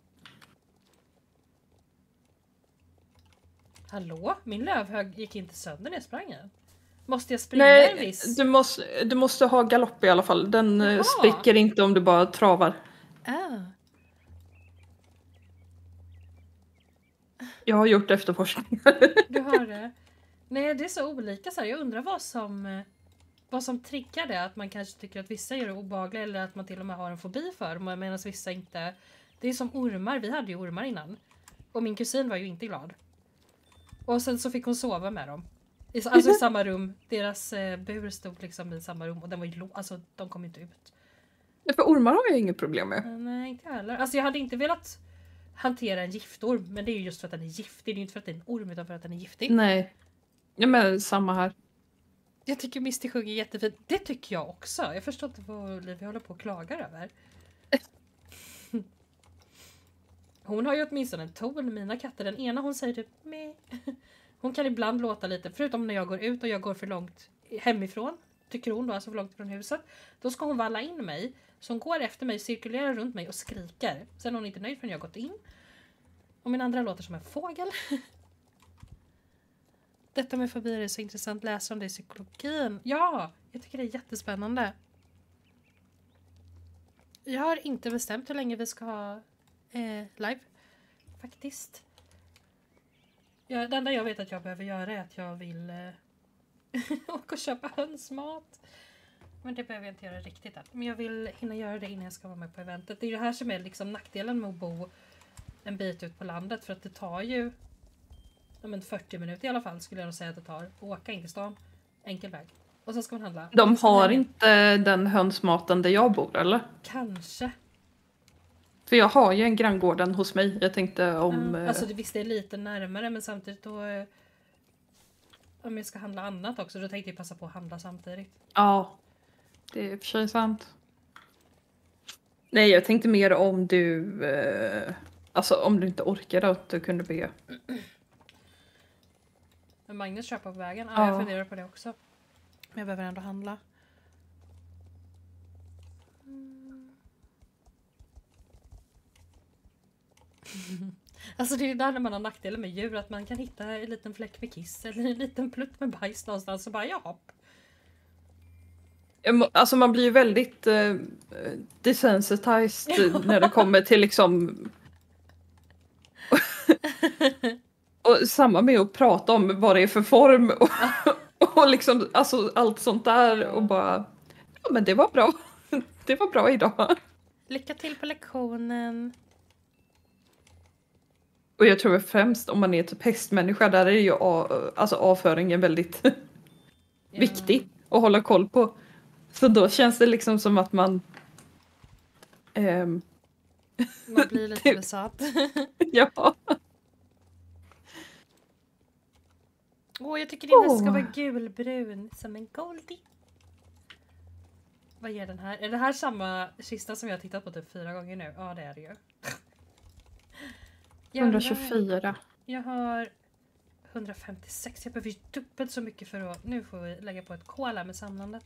Hallå? Min lövhög gick inte sönder när jag sprang här. Måste jag springa Nej, en viss? du måste, du måste ha galopp i alla fall. Den eh, Jaha. spricker inte om du bara travar. Ah. Jag har gjort efterforskningar. Du har det? Nej, det är så olika. Så här. Jag undrar vad som, eh, vad som triggar det. Att man kanske tycker att vissa gör det obehagliga eller att man till och med har en fobi för dem medan vissa inte. Det är som ormar. Vi hade ju ormar innan. Och min kusin var ju inte glad. Och sen så fick hon sova med dem. I, alltså i samma rum. Deras eh, bur stod liksom i samma rum och den var ju lo- alltså de kom inte ut. För ormar har jag inget problem med. Eh, Nej, inte heller. Alltså jag hade inte velat hantera en giftorm. Men det är ju just för att den är giftig. Det är ju inte för att det är en orm utan för att den är giftig. Nej. Ja, men samma här. Jag tycker Misty sjunger jättefint. Det tycker jag också. Jag förstår inte vad Olivia håller på och klagar över. Hon har ju åtminstone en ton. Mina katter, den ena hon säger typ meh. Hon kan ibland låta lite, förutom när jag går ut och jag går för långt hemifrån. Tycker hon då, alltså för långt från huset. Då ska hon valla in mig. Så hon går efter mig, cirkulerar runt mig och skriker. Sen är hon inte nöjd förrän jag har gått in. Och min andra låter som en fågel. Detta med fobier är så intressant. Läsa om det i psykologin. Ja, jag tycker det är jättespännande. Jag har inte bestämt hur länge vi ska ha eh, live. Faktiskt. Ja, det enda jag vet att jag behöver göra är att jag vill eh, åka och köpa hönsmat. Men det behöver jag inte göra riktigt än. Men jag vill hinna göra det innan jag ska vara med på eventet. Det är ju det här som är liksom nackdelen med att bo en bit ut på landet. För att det tar ju ja, men fyrtio minuter i alla fall skulle jag nog säga att det tar. Att åka in till stan. Enkel väg. Och sen ska man handla. De har inte den hönsmaten där jag bor, eller? Kanske. För jag har ju en granngården hos mig. Jag tänkte om... Ja, eh, alltså det visst det är lite närmare men samtidigt då eh, om jag ska handla annat också då tänkte jag passa på att handla samtidigt. Ja, det är i och för sig sant. Nej, jag tänkte mer om du... Eh, alltså om du inte orkade att du kunde be. Men Magnus köper på vägen. Ja, Ja. jag funderar på det också. Men jag behöver ändå handla. Mm. Alltså det är där när man har nackdelen med djur att man kan hitta en liten fläck med kiss eller en liten plutt med bajs någonstans och bara ja. Jag må- Alltså man blir ju väldigt eh, desensitized när det kommer till liksom... och samma med att prata om vad det är för form och, och liksom alltså allt sånt där och bara... Ja men det var bra. Det var bra idag. Lycka till på lektionen. Och jag tror främst om man är typ hästmänniska där är ju a- alltså avföringen väldigt Ja. viktig att hålla koll på. Så då känns det liksom som att man... ehm, Man blir lite besatt. ja. Åh, jag tycker din ska Åh. vara gulbrun som en goldie. Vad ger den här? Är det här samma kista som jag har tittat på typ fyra gånger nu? Ja, det är det ju. Jävlar. etthundratjugofyra. Jag har hundrafemtiosex. Jag behöver ju dubbelt så mycket för att... Nu får vi lägga på ett kol här med samlandet.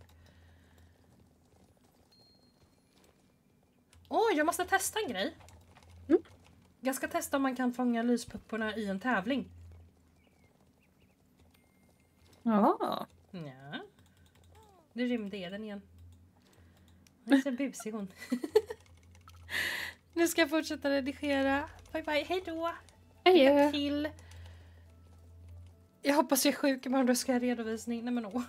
Åh, jag måste testa en grej. Mm. Jag ska testa om man kan fånga lyspupporna i en tävling. Ja. Ja. Nu rymde Eden igen. Hon är så busig hon. Nu ska jag fortsätta redigera. Bye bye, hej då. Lycka till. Jag hoppas jag är sjuk imorgon då ska jag ha redovisning. Nej men åh.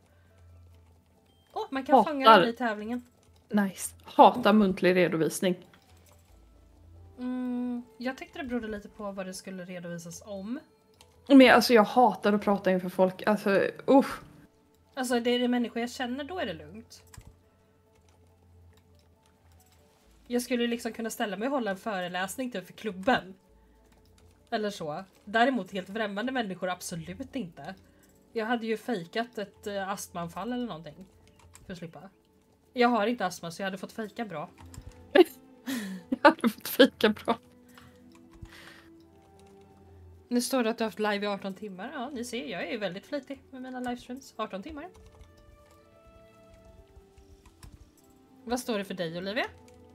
Åh, man kan Hatar. fånga den i tävlingen. Nice. Hata muntlig redovisning. Mm, jag tyckte det berodde lite på vad det skulle redovisas om. Men alltså jag hatar att prata inför folk. Alltså usch. Alltså det är det människor jag känner, då är det lugnt. Jag skulle liksom kunna ställa mig och hålla en föreläsning typ för klubben. Eller så. Däremot helt främmande människor absolut inte. Jag hade ju fejkat ett uh, astmaanfall eller någonting. För att slippa. Jag har inte astma så jag hade fått fejka bra. Jag hade fått fika bra. Nu står det att du har haft live i arton timmar. Ja, ni ser, jag är väldigt flitig med mina livestreams. arton timmar. Vad står det för dig, Olivia?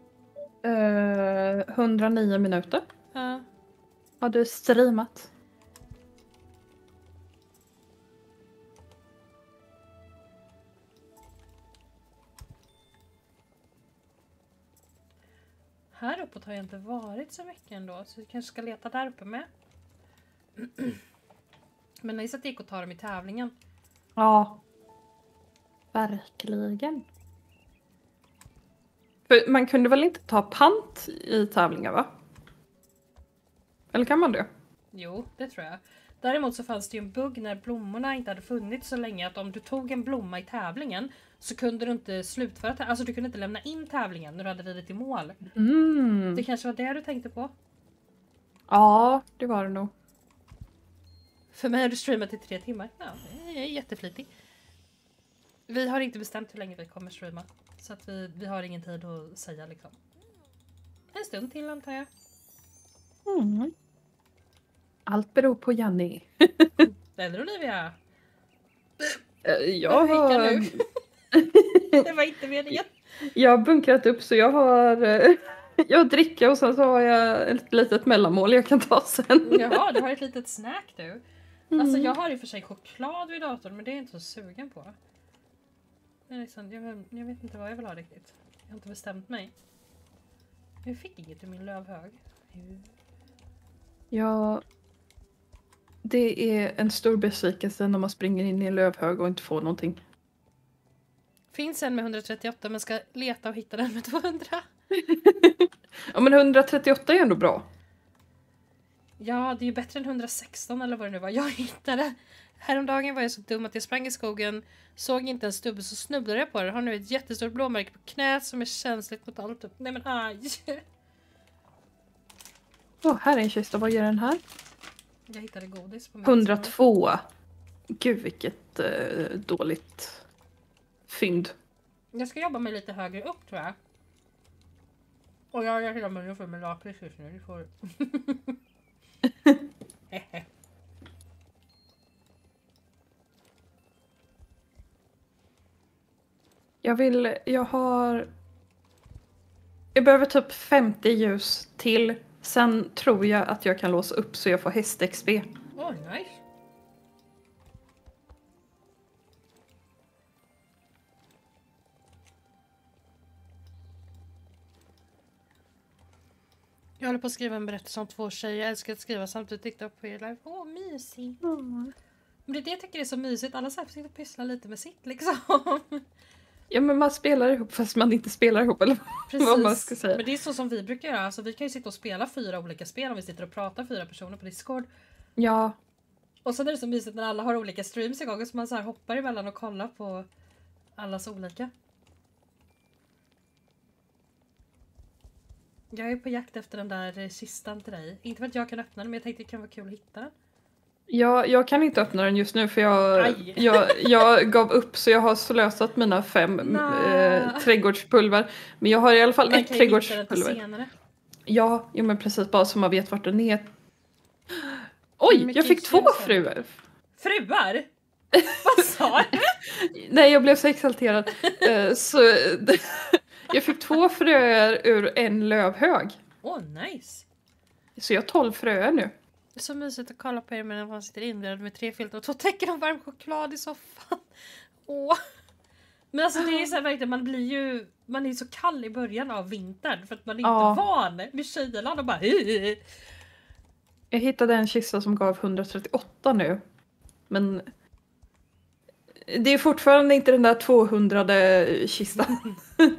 Uh, hundranio minuter. Ja. Har du streamat? Här uppåt har jag inte varit så mycket ändå, så vi kanske ska leta där uppe med. Men nice att det gick att ta dem i tävlingen. Ja. Verkligen. För man kunde väl inte ta pant i tävlingar, va? Eller kan man det? Jo, det tror jag. Däremot så fanns det ju en bugg när blommorna inte hade funnits så länge att om du tog en blomma i tävlingen så kunde du inte slutföra tävlingen. Alltså du kunde inte lämna in tävlingen när du hade ridit i mål. Mm. Det kanske var det du tänkte på? Ja, det var det nog. För mig har du streamat i tre timmar. Ja, jag är jätteflitig. Vi har inte bestämt hur länge vi kommer streama. Så att vi, vi har ingen tid att säga liksom. En stund till antar jag. Mm. Allt beror på Janni. Eller Olivia. Jag har... nu. Det var inte meningen. Jag har bunkrat upp så jag har... Jag har dricka och sen så har jag ett litet mellanmål jag kan ta sen. Jaha, du har ett litet snack du. Mm. Alltså jag har ju för sig choklad vid datorn men det är jag inte så sugen på. Det är liksom, jag, jag vet inte vad jag vill ha riktigt. Jag har inte bestämt mig. Jag fick inget i min lövhög. Ja, det är en stor besvikelse när man springer in i en lövhög och inte får någonting. Finns en med hundratrettioåtta men ska leta och hitta den med tvåhundra. Ja, men hundratrettioåtta är ändå bra. Ja, det är ju bättre än hundrasexton eller vad det nu var. Jag hittade. Häromdagen var jag så dum att jag sprang i skogen, såg inte en stubbe så snubblade jag på det. Har nu ett jättestort blåmärke på knät som är känsligt mot allt. Nej men aj. Åh, oh, här är en kista. Vad gör den här? Jag hittade godis på min hundratvå. Gud, vilket eh, dåligt fynd. Jag ska jobba mig lite högre upp tror jag. Och jag har hela munnen full med lakrits just nu. Du får... Jag vill, jag har... Jag behöver typ femtio ljus till. Sen tror jag att jag kan låsa upp så jag får häst-X P. Åh, oh, nice. Jag håller på att skriva en berättelse om två tjejer. Jag älskar att skriva samtidigt TikTok på er live. Åh, mysigt. Mm. Men det är det jag tycker är så mysigt. Alla så här får sitta och pyssla lite med sitt liksom. Ja, men man spelar ihop fast man inte spelar ihop, eller Precis. vad man ska säga. Men det är så som vi brukar göra. Alltså, vi kan ju sitta och spela fyra olika spel om vi sitter och pratar fyra personer på Discord. Ja. Och sen är det så mysigt när alla har olika streams igång så man så här hoppar emellan och kollar på allas olika. Jag är på jakt efter den där kistan till dig. Inte för att jag kan öppna den men jag tänkte det kan vara kul att hitta den. Ja, jag kan inte öppna den just nu för jag, jag, jag gav upp så jag har slösat mina fem äh, trädgårdspulver. Men jag har i alla fall man ett trädgårdspulver. Senare. Ja, ja, men precis bara så man vet vart den är. Oj, men jag fick två fruar. Fruar? Vad sa du? Nej, jag blev så exalterad. uh, så jag fick två fröer ur en lövhög. Åh, oh, nice. Så jag har tolv fröer nu. Det är så mysigt att kolla på er medan man sitter inbjudad med tre filter och två täcken och varm choklad i soffan. Åh. Men alltså det är så här verkligen, man blir ju, man är så kall i början av vintern för att man är inte ja. van med kylan och bara Jag hittade en kista som gav hundratrettioåtta nu. Men det är fortfarande inte den där tvåhundrade kistan.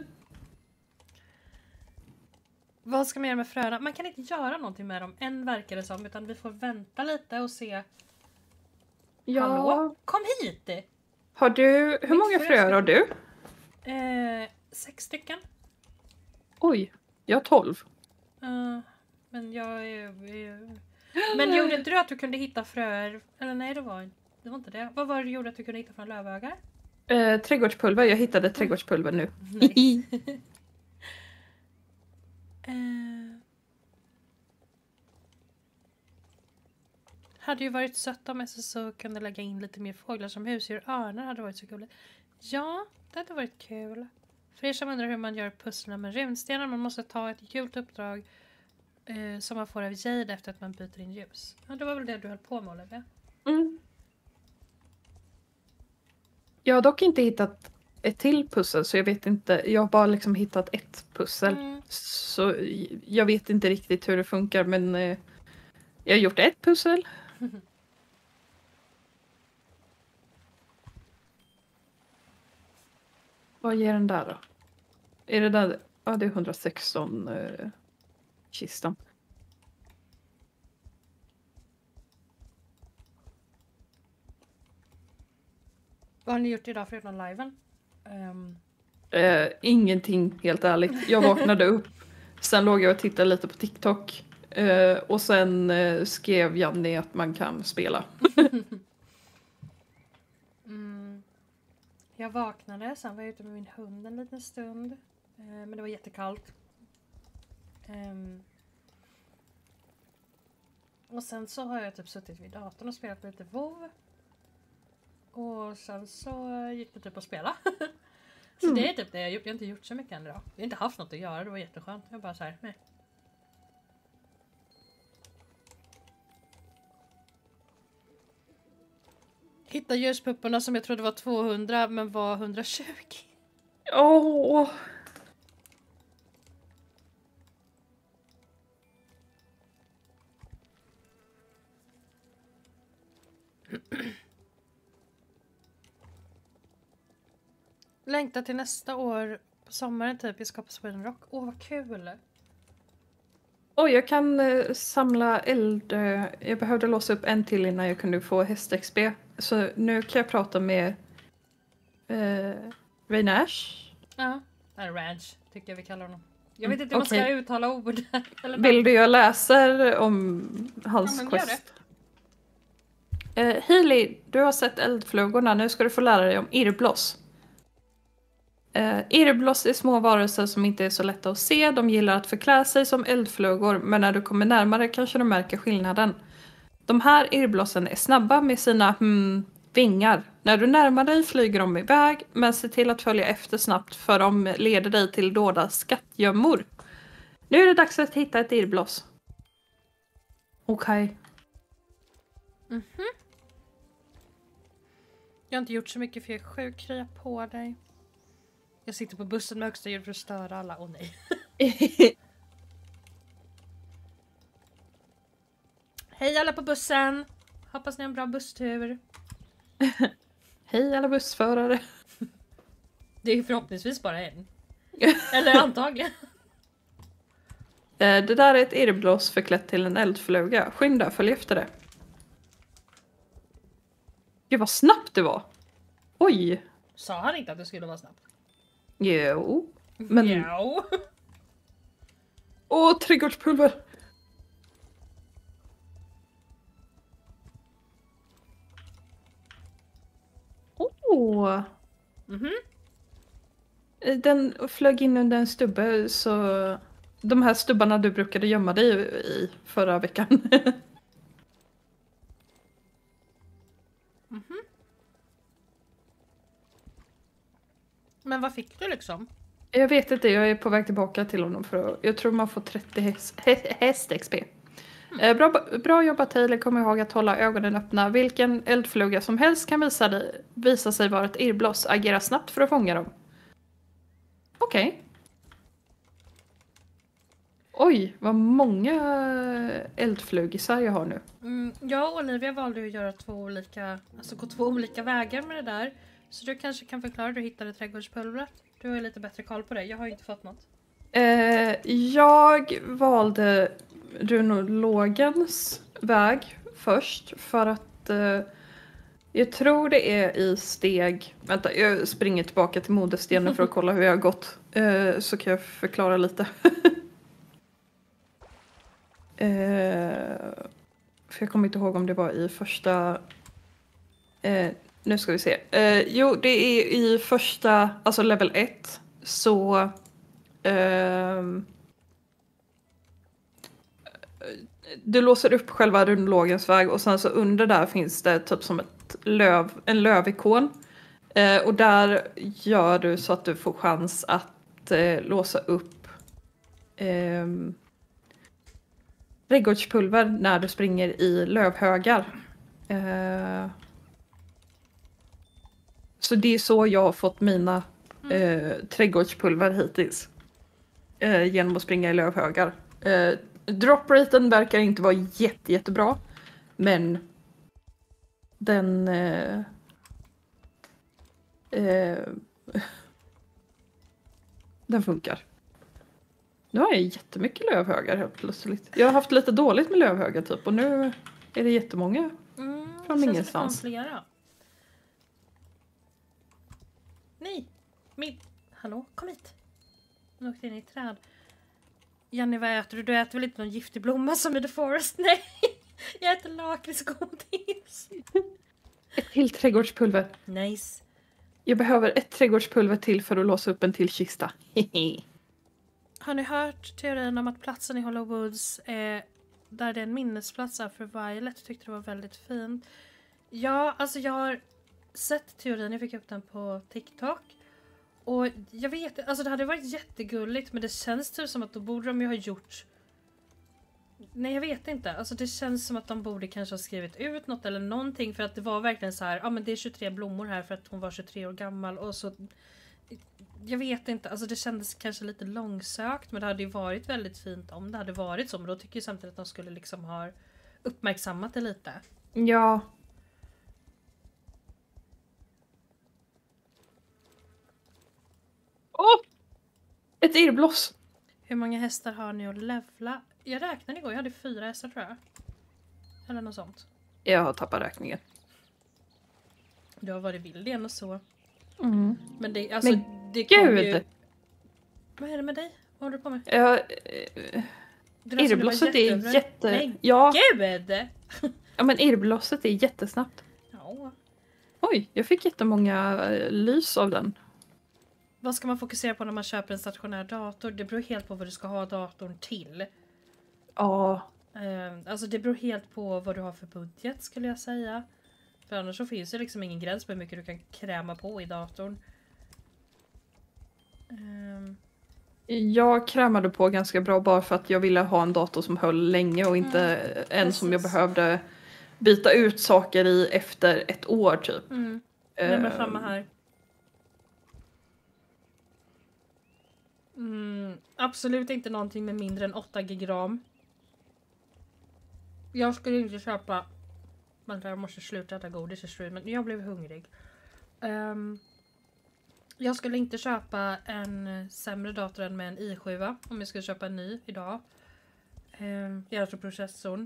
Vad ska man göra med fröna? Man kan inte göra någonting med dem än verkar det som. Utan vi får vänta lite och se. Ja. Hallå? Kom hit! Har du, hur Mitt många fröer har du? Eh, sex stycken. Oj, jag har tolv. Uh, men jag är... är... Men gjorde inte du att du kunde hitta fröer? Eller nej, det var, det var inte det. Vad var det du gjorde att du kunde hitta från lövögar? Eh, trädgårdspulver, jag hittade trädgårdspulver nu. Nice. Uh. hade ju varit sött om S S O kunde lägga in lite mer fåglar som husdjur. Örnar hade varit så kul. Ja, det hade varit kul. För er som undrar hur man gör pusslarna med runstenar, man måste ta ett gult uppdrag eh, som man får av Jade efter att man byter in ljus. Ja, det var väl det du höll på med, Olivia? Mm. Jag har dock inte hittat ett till pussel, så jag vet inte. Jag har bara liksom hittat ett pussel. Mm. Så jag vet inte riktigt hur det funkar, men eh, jag har gjort ett pussel. Vad ger den där då? Är det där? Ja, det är hundrasexton eh, kistan. Vad har ni gjort idag förutom liven? Um... Eh, ingenting, helt ärligt. Jag vaknade upp, sen låg jag och tittade lite på TikTok. Eh, och sen eh, skrev Janni att man kan spela. mm. Jag vaknade, sen var jag ute med min hund en liten stund. Eh, men det var jättekallt. Um. Och sen så har jag typ suttit vid datorn och spelat lite WoW. Och sen så gick det typ att spela. Så mm. det är typ det jag har gjort. Jag har inte gjort så mycket än idag. Jag har inte haft något att göra, det var jätteskönt. Jag bara så här, nej. Hitta ljuspupporna som jag trodde var tvåhundra men var hundratjugo. Åh! Oh. Längtar till nästa år på sommaren typ. Jag ska på Sweden Rock. Åh, vad kul! Oj, jag kan eh, samla eld. Eh, jag behövde låsa upp en till innan jag kunde få häst-X P. Så nu kan jag prata med eh, Raynash. Ja, eller Ranch tycker jag vi kallar honom. Jag vet inte hur okay. man ska uttala ord. Eller vill du jag läser om hans ja, quest? Eh, Healy, du har sett eldflugorna. Nu ska du få lära dig om irrbloss. Uh, irrbloss är små varelser som inte är så lätta att se. De gillar att förklä sig som eldflugor, men när du kommer närmare kanske du märker skillnaden. De här irrblossen är snabba med sina hmm, vingar. När du närmar dig flyger de iväg, men se till att följa efter snabbt för de leder dig till dolda skattgömmor. Nu är det dags att hitta ett irrbloss. Okej. Okay. Mhm. Jag har inte gjort så mycket för jag är sjuk, krya på dig. Jag sitter på bussen med högsta ljud för att störa alla. Åh oh, nej. Hej alla på bussen. Hoppas ni har en bra busstur. Hej alla bussförare. Det är förhoppningsvis bara en. Eller antagligen. Det där är ett irrbloss förklätt till en eldfluga. Skynda, följ efter det. Gud vad snabbt det var. Oj. Sa han inte att det skulle vara snabbt? Jo. Men... Jo. Åh, trädgårdspulver. Åh. Mhm. Den flög in under en stubbe, så de här stubbarna du brukade gömma dig i förra veckan. Mhm. Men vad fick du liksom? Jag vet inte, jag är på väg tillbaka till honom för att, jag tror man får trettio häst, häst X P. Mm. Eh, bra, bra jobbat Taylor, kom ihåg att hålla ögonen öppna. Vilken eldfluga som helst kan visa, dig, visa sig vara ett irrbloss. Agera snabbt för att fånga dem. Okej. Okay. Oj, vad många eldflugisar jag har nu. Mm, jag och Olivia valde att göra två olika, alltså gå två olika vägar med det där. Så du kanske kan förklara hur du hittade trädgårdspulvret. Du har lite bättre koll på det. Jag har inte fått något. Eh, jag valde runologens väg först. För att eh, jag tror det är i steg... Vänta, jag springer tillbaka till modestenen för att kolla hur jag har gått. Eh, så kan jag förklara lite. eh, för jag kommer inte ihåg om det var i första... Eh, nu ska vi se. Eh, jo, det är i första, alltså level ett, så... Eh, du låser upp själva rundlågens väg och sen så under där finns det typ som ett löv, en lövikon. Eh, och där gör du så att du får chans att eh, låsa upp eh, trädgårdspulver när du springer i lövhögar. Eh, så det är så jag har fått mina eh, trädgårdspulver hittills. Eh, genom att springa i lövhögar. Eh, Dropraten verkar inte vara jätte, jättebra. Men den... Eh, eh, den funkar. Nu har jag jättemycket lövhögar helt plötsligt. Jag har haft lite dåligt med lövhögar typ. Och nu är det jättemånga Mm, från det känns ingenstans. som flera. Nej! Min... Hallå, kom hit! Nu åkte in i ett träd. Jenny, vad äter du? Du äter väl inte någon giftig blomma som i The Forest? Nej! Jag äter lakritsgodis. Ett till trädgårdspulver. Nice. Jag behöver ett trädgårdspulver till för att låsa upp en till kista. Har ni hört teorin om att platsen i Hollow Woods är där det är en minnesplats är för Violet? Tyckte det var väldigt fint. Ja, alltså jag har sett teorin. Jag fick upp den på TikTok. Och jag vet, alltså det hade varit jättegulligt, men det känns typ som att då borde de ju ha gjort... Nej, jag vet inte. Alltså det känns som att de borde kanske ha skrivit ut något eller någonting, för att det var verkligen så här, ja ah, men det är tjugotre blommor här för att hon var tjugotre år gammal och så... Jag vet inte, alltså det kändes kanske lite långsökt, men det hade ju varit väldigt fint om det hade varit så, men då tycker jag samtidigt att de skulle liksom ha uppmärksammat det lite. Ja. Åh! Oh! Ett irrbloss. Hur många hästar har ni att levla? Jag räknade igår, jag hade fyra hästar tror jag. Eller något sånt. Jag har tappat räkningen. Du har varit vild igen och så. Mm. Men det, alltså, Men det kom gud! ju... Vad är det med dig? Vad håller du på med? Ja, eh, irrblosset är jätteöver. jätte... Nej, ja, gud! ja, men irrblosset är jättesnabbt. Ja. Oj, jag fick jättemånga eh, lys av den. Vad ska man fokusera på när man köper en stationär dator? Det beror helt på vad du ska ha datorn till. Ja. Uh, alltså det beror helt på vad du har för budget skulle jag säga. För annars så finns det liksom ingen gräns på hur mycket du kan kräma på i datorn. Um, Jag krämade på ganska bra bara för att jag ville ha en dator som höll länge och inte Mm, en precis. som jag behövde byta ut saker i efter ett år typ. mm. Nej, men Eh, framme här. Mm, absolut inte någonting med mindre än åtta gig ram. Jag skulle inte köpa... Vänta, jag måste sluta äta godis i streamen. Jag blev hungrig. Um, jag skulle inte köpa en sämre dator än med en i sju om jag skulle köpa en ny idag. Um, jag tror processorn.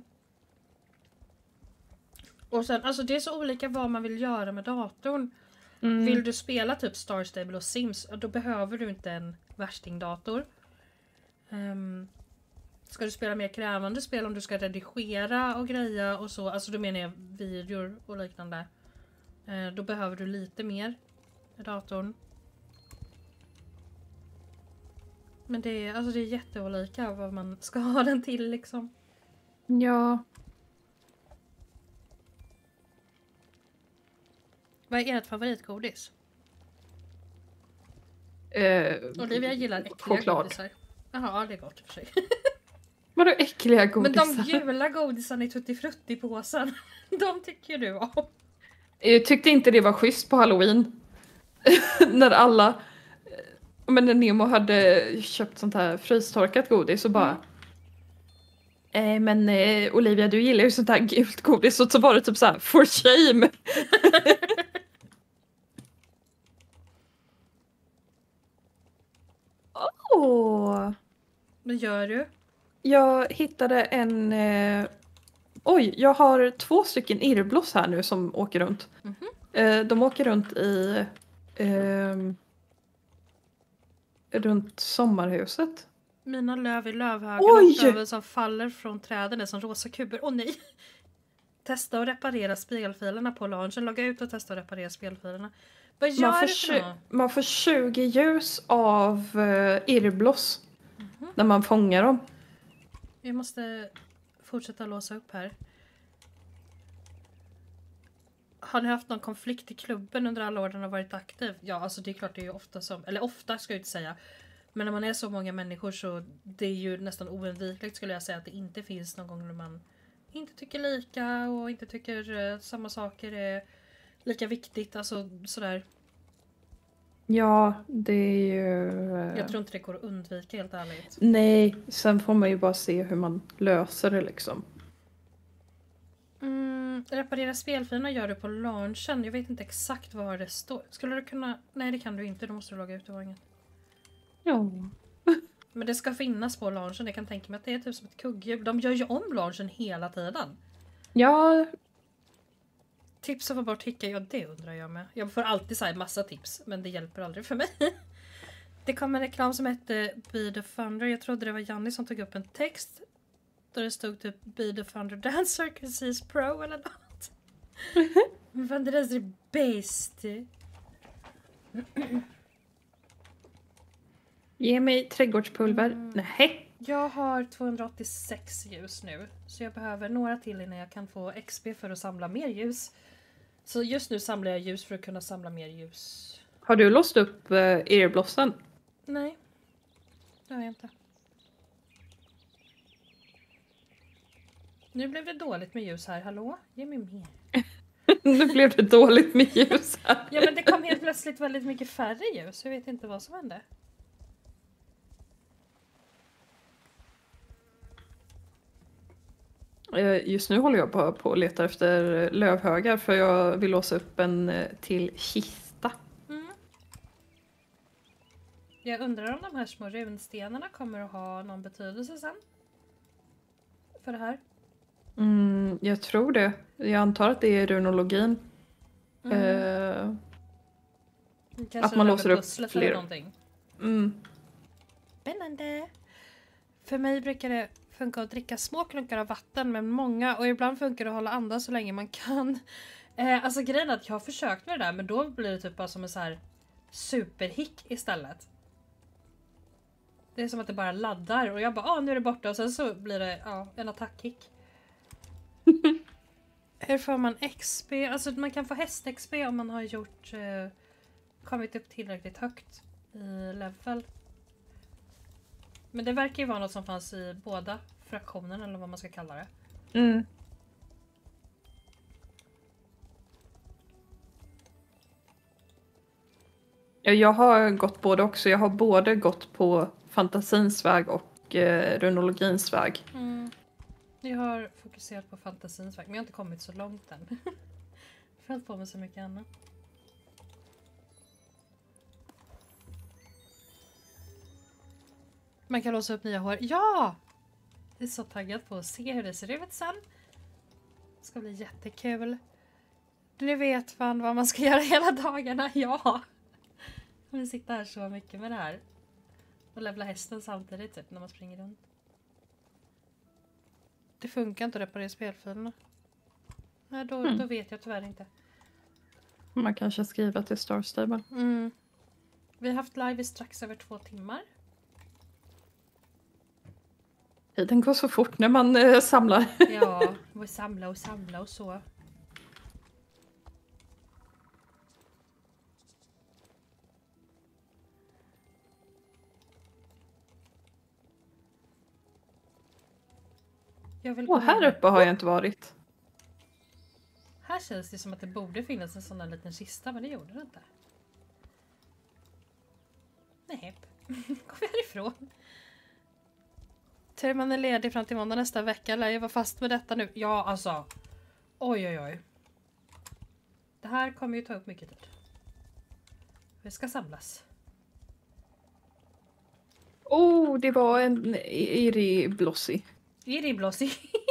Och sen, alltså det är så olika vad man vill göra med datorn. mm. Vill du spela typ Star Stable och Sims, då behöver du inte en värstingdator. Um, ska du spela mer krävande spel, om du ska redigera och greja och så, alltså då menar jag videor och liknande. Uh, då behöver du lite mer i datorn. Men det är, alltså det är jätteolika vad man ska ha den till liksom. Ja. Vad är ert favoritgodis? Eh, Olivia gillar äckliga choklad. godisar. Jaha, det är gott i och för sig. Vadå äckliga Men godisar? de gula godisarna i Tutti Frutti-påsen, de tycker du om. Jag tyckte inte det var schysst på Halloween. När alla... Men när Nemo hade köpt sånt här frystorkat godis så bara... Eh, men eh, Olivia, du gillar ju sånt här gult godis. Och så var det typ så här, for shame. Åh! Vad gör du? Jag hittade en... Eh... Oj, jag har två stycken irrbloss här nu som åker runt. Mhm. Eh, de åker runt i... ehm, runt sommarhuset. Mina löv i lövhögen Oj! och löven som faller från träden är som rosa kuber. Åh nej! Testa att reparera spelfilerna på launchen. Logga ut och testa att reparera spelfilerna. Vad gör Man får, du för tju- något? man får tjugo ljus av uh, irrbloss när man fångar dem. Jag måste fortsätta låsa upp här. Har ni haft någon konflikt i klubben under alla år den har varit aktiv? Ja, alltså det är klart det är ju ofta som, eller ofta ska jag inte säga. Men när man är så många människor så det är ju nästan oundvikligt skulle jag säga att det inte finns någon gång när man inte tycker lika och inte tycker uh, samma saker är lika viktigt, alltså sådär. Ja, det är ju... eh, Jag tror inte det går att undvika helt ärligt. Nej, sen får man ju bara se hur man löser det liksom. Mm, reparera spelfilerna gör du på launchen. Jag vet inte exakt vad det står. Skulle du kunna... Nej, det kan du inte. Då måste du logga ut. Det var inget. Ja. Men det ska finnas på launchen. Jag kan tänka mig att det är typ som ett kugghjul. De gör ju om launchen hela tiden. Ja, Tips att få bort hickar, ja det undrar jag med. Jag får alltid säga massa tips, men det hjälper aldrig för mig. Det kom en reklam som hette Be the Thunder. Jag trodde det var Janni som tog upp en text. Då det stod typ Be the Thunder Dancer, cause he's pro eller något. Men fan, det där är det bäst. ge mig trädgårdspulver. Mm. Nej. Jag har tvåhundraåttiosex ljus nu. Så jag behöver några till innan jag kan få X P för att samla mer ljus. Så just nu samlar jag ljus för att kunna samla mer ljus. Har du låst upp uh, earblossen? Nej, det har jag inte. Nu blev det dåligt med ljus här. Hallå? Ge mig mer. Nu blev det dåligt med ljus här. Ja, men det kom helt plötsligt väldigt mycket färre ljus. Jag vet inte vad som hände. Eh, Just nu håller jag bara på och letar efter lövhögar för jag vill låsa upp en eh, till kista. Mm. Jag undrar om de här små runstenarna kommer att ha någon betydelse sen. För det här. Mm, jag tror det. Jag antar att det är runologin. Mm. Eh, Kanske att man det låser med upp pusslet fler. eller någonting. mm. Spännande. För mig brukar det funka att dricka små klunkar av vatten med många, och ibland funkar det att hålla andan så länge man kan. Eh, alltså grejen är att jag har försökt med det där, men då blir det typ bara som en så här superhick istället. Det är som att det bara laddar och jag bara, ah nu är det borta, och sen så blir det ja, en attackhick. Hur får man X P? Alltså man kan få häst-X P om man har gjort eh, kommit upp tillräckligt högt i level. Men det verkar ju vara något som fanns i båda fraktionerna eller vad man ska kalla det. Mm. Ja, jag har gått både också. Jag har både gått på fantasins väg och eh, runologins väg. Mm. Jag har fokuserat på fantasins väg, men jag har inte kommit så långt än. Jag har hållit på med så mycket annat. Man kan låsa upp nya hår. Ja! Jag är så taggad på att se hur det ser ut sen. Det ska bli jättekul. Nu vet man vad man ska göra hela dagarna. Ja! Jag vill sitta här så mycket med det här. Och levla hästen samtidigt typ när man springer runt. Det funkar inte att reparera spelfilerna. Nej, då, Mm. då vet jag tyvärr inte. Man kanske skriver till Star Stable. Mm. Vi har haft live i strax över två timmar. Den går så fort när man eh, samlar. Ja, och samla och samla och så. Jag vill gå Åh, här ner. uppe har jag inte varit. Här känns det som att det borde finnas en sån där liten kista, men det gjorde det inte. Nej, kom härifrån. Tur man är ledig fram till måndag nästa vecka. Lär jag vara fast med detta nu. Ja, alltså. Oj, oj, oj. Det här kommer ju ta upp mycket tid. Vi ska samlas. Oh, det var en Iri Blossy. Är det blåsig?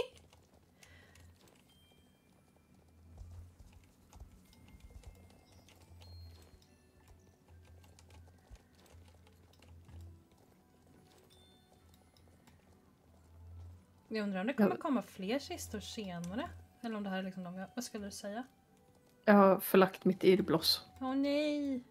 Jag undrar om det kommer komma fler kistor senare. Eller om det här är liksom de jag... Vad skulle du säga? Jag har förlagt mitt irrbloss. Åh nej!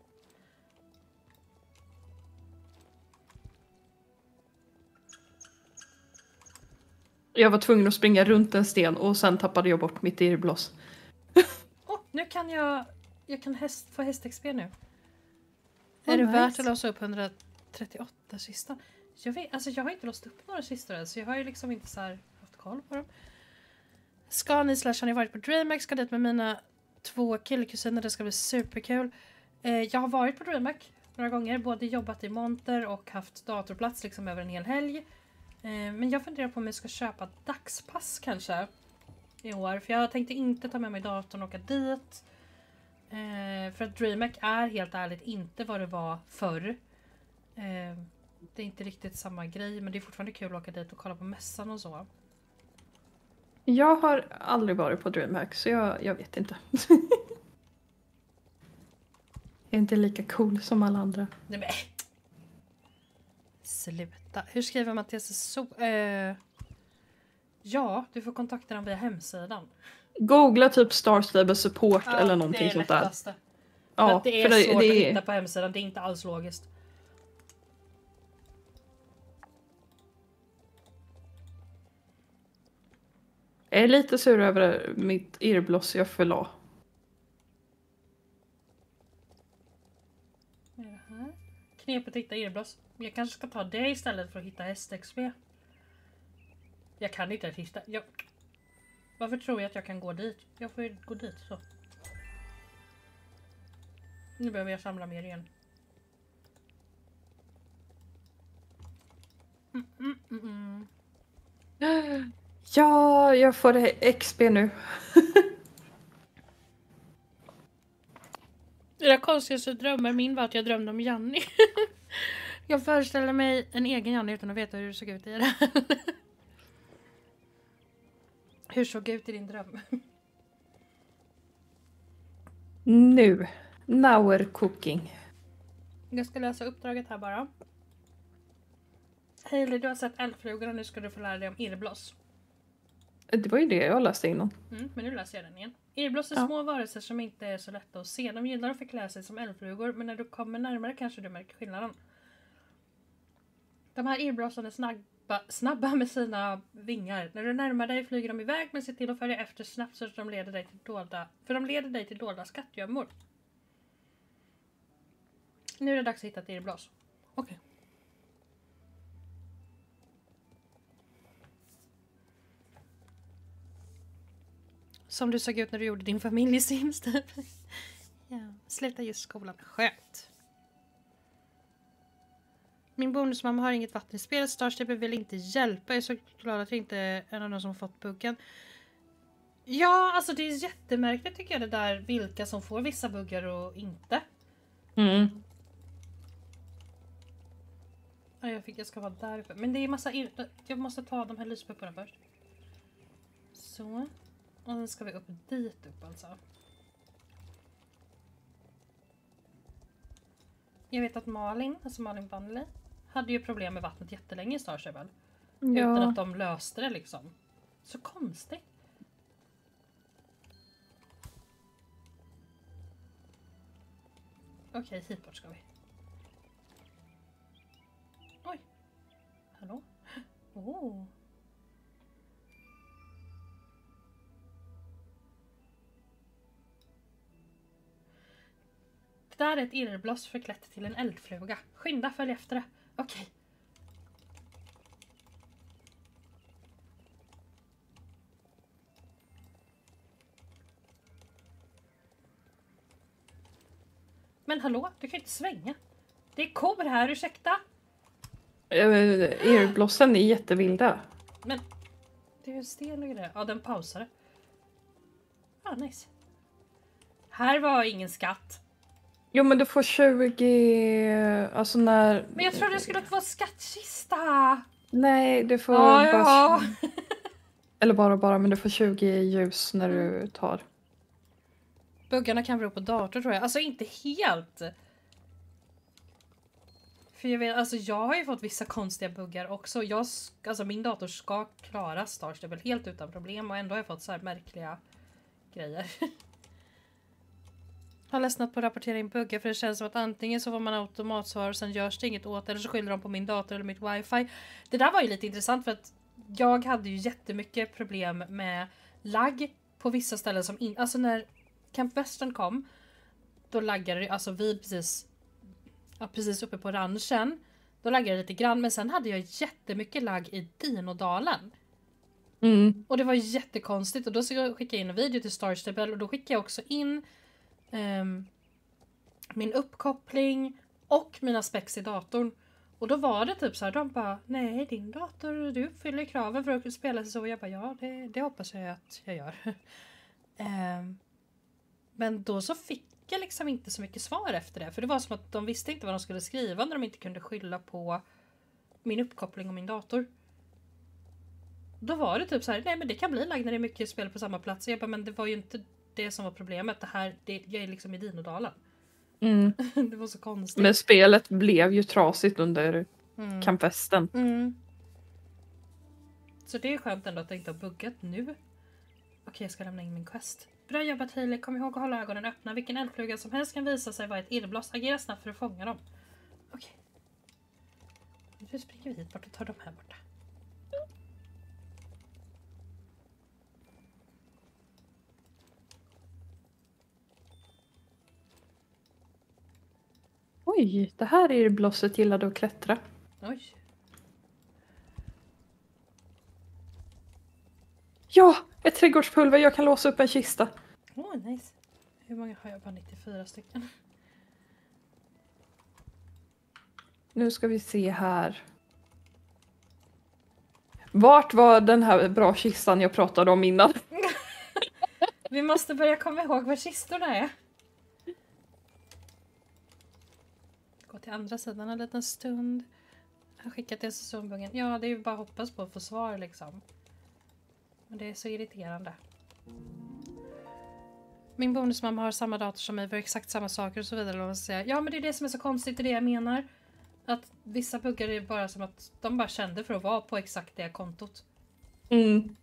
Jag var tvungen att springa runt en sten och sen tappade jag bort mitt irrbloss. Åh, oh, nu kan jag... Jag kan häst, få häst-X P nu. Oh, är det nice. värt att låsa upp hundratrettioåtta kistan? Jag vet, alltså jag har inte låst upp några kistor än, så jag har ju liksom inte så här haft koll på dem. Ska ni slash har ni varit på DreamHack? Ska dit med mina två killkusiner, det ska bli superkul. Eh, jag har varit på DreamHack några gånger, både jobbat i monter och haft datorplats liksom över en hel helg. Eh, men jag funderar på om jag ska köpa dagspass kanske i år, för jag tänkte inte ta med mig datorn och åka dit. Eh, för att DreamHack är helt ärligt inte vad det var förr. Eh, det är inte riktigt samma grej, men det är fortfarande kul att åka dit och kolla på mässan och så. Jag har aldrig varit på DreamHack så jag, jag vet inte. Jag är inte lika cool som alla andra. Nej men. Sluta. Hur skriver man till sig så? Eh, ja, du får kontakta dem via hemsidan. Googla typ Star Stable Support Ja, eller någonting sånt där. lättaste. Ja, för att det är för det, svårt det att är... hitta på hemsidan, det är inte alls logiskt. Jag är lite sur över mitt irrbloss jag förla. Jaha. Knepet att hitta irrbloss. Jag kanske ska ta det istället för att hitta häst-X P. Jag kan inte hitta. Jag... Varför tror jag att jag kan gå dit? Jag får ju gå dit så. Nu behöver jag samla mer igen. Mm, mm, mm, mm. Ja, jag får X P nu. Det konstigaste drömmar min var att jag drömde om Janni. Jag föreställer mig en egen Janni utan att veta hur det såg ut i det. Hur såg det ut i din dröm? Nu. Now we're cooking. Jag ska läsa uppdraget här bara. Hailey, du har sett eldflugorna, nu ska du få lära dig om irrbloss. Det var ju det jag läste innan. Mm, men nu läser jag den igen. Irrbloss är Ja. små varelser som inte är så lätta att se. De gillar att förklä sig som eldflugor, men när du kommer närmare kanske du märker skillnaden. De här irrblossen är snabba, snabba med sina vingar. När du närmar dig flyger de iväg, men se till att följa efter snabbt så att de leder dig till dolda, för de leder dig till dolda skattgömmor. Nu är det dags att hitta ett irrbloss. Okej. Okay. Som du såg ut när du gjorde din familj i Sims typ. Ja, sluta just skolan. Skönt. Min bonusmamma har inget vatten i spelet. Starstable vill inte hjälpa. Jag är så glad att jag inte är en av de som har fått buggen. Ja, alltså det är jättemärkligt tycker jag det där. Vilka som får vissa buggar och inte. Mm. Ja, jag, fick, jag ska vara där uppe. Men det är massa... Jag måste ta de här lyspupparna först. Så. Och sen ska vi upp dit upp alltså. Jag vet att Malin, alltså Malin Bunley, hade ju problem med vattnet jättelänge i Star Stable. Ja. Utan att de löste det liksom. Så konstigt. Okej, hit bort ska vi. Oj. Hallå? Oh. Det där är ett irrbloss förklätt till en eldfluga. Skynda, följ efter det. Okej. Men hallå, du kan inte svänga. Det är kor här, ursäkta. Irrblossen är jättevilda. Men det är ju sten och grejer. Ja, den pausar. Ah, nice. Här var ingen skatt. Jo men du får tjugo, alltså när... Men jag trodde det skulle vara skattkista. Nej, du får Ah, bara... ja. Eller bara bara, men du får tjugo ljus när du tar. Buggarna kan bero på dator tror jag. Alltså inte helt. För jag vet, alltså jag har ju fått vissa konstiga buggar också. Jag, alltså min dator ska klara Star Stable helt utan problem och ändå har jag fått så här märkliga grejer. Jag har ledsnat på att rapportera in buggar för det känns som att antingen så får man automatsvar och sen görs det inget åt eller så skyller de på min dator eller mitt wifi. Det där var ju lite intressant för att jag hade ju jättemycket problem med lagg på vissa ställen som in, alltså när Camp Western kom, då laggade det, alltså vi precis, ja, precis uppe på ranchen, då laggade det lite grann, men sen hade jag jättemycket lagg i Dinodalen. Mm. Och det var jättekonstigt, och då så jag skickade jag in en video till Star Stable, och då skickade jag också in um, min uppkoppling och mina specs i datorn. Och då var det typ så här, de bara, nej din dator, du uppfyller kraven för att spela så. Och jag bara, ja det, det hoppas jag att jag gör. um, men då så fick jag liksom inte så mycket svar efter det. För det var som att de visste inte vad de skulle skriva när de inte kunde skylla på min uppkoppling och min dator. Då var det typ så här, nej men det kan bli lag när det är mycket spel på samma plats. Jag bara, men det var ju inte det som var problemet. Det här, det, jag är liksom i Dinodalen. Mm. Det var så konstigt. Men spelet blev ju trasigt under mm. Camp Western. Mm. Så det är skönt ändå att det inte har buggat nu. Okej, jag ska lämna in min quest. Bra jobbat Hailey, kom ihåg att hålla ögonen öppna. Vilken eldfluga som helst kan visa sig vara ett irrbloss. Agera snabbt för att fånga dem. Okej. Nu springer vi hit bort och tar dem här borta. Oj, det här är blosset gillade att klättra. Oj. Ja, ett trädgårdspulver. Jag kan låsa upp en kista. Åh, oh, nice. Hur många har jag? Bara nittiofyra stycken. Nu ska vi se här. Vart var den här bra kistan jag pratade om innan? Vi måste börja komma ihåg var kistorna är. Gå till andra sidan en liten stund. Jag har skickat till säsongbungen. Ja, det är ju bara att hoppas på att få svar liksom. Men det är så irriterande. Min bonusmamma har samma dator som mig för exakt samma saker och så vidare. Och säga, ja, men det är det som är så konstigt, det är det jag menar. Att vissa buggar är bara som att de bara kände för att vara på exakt det kontot. Mm.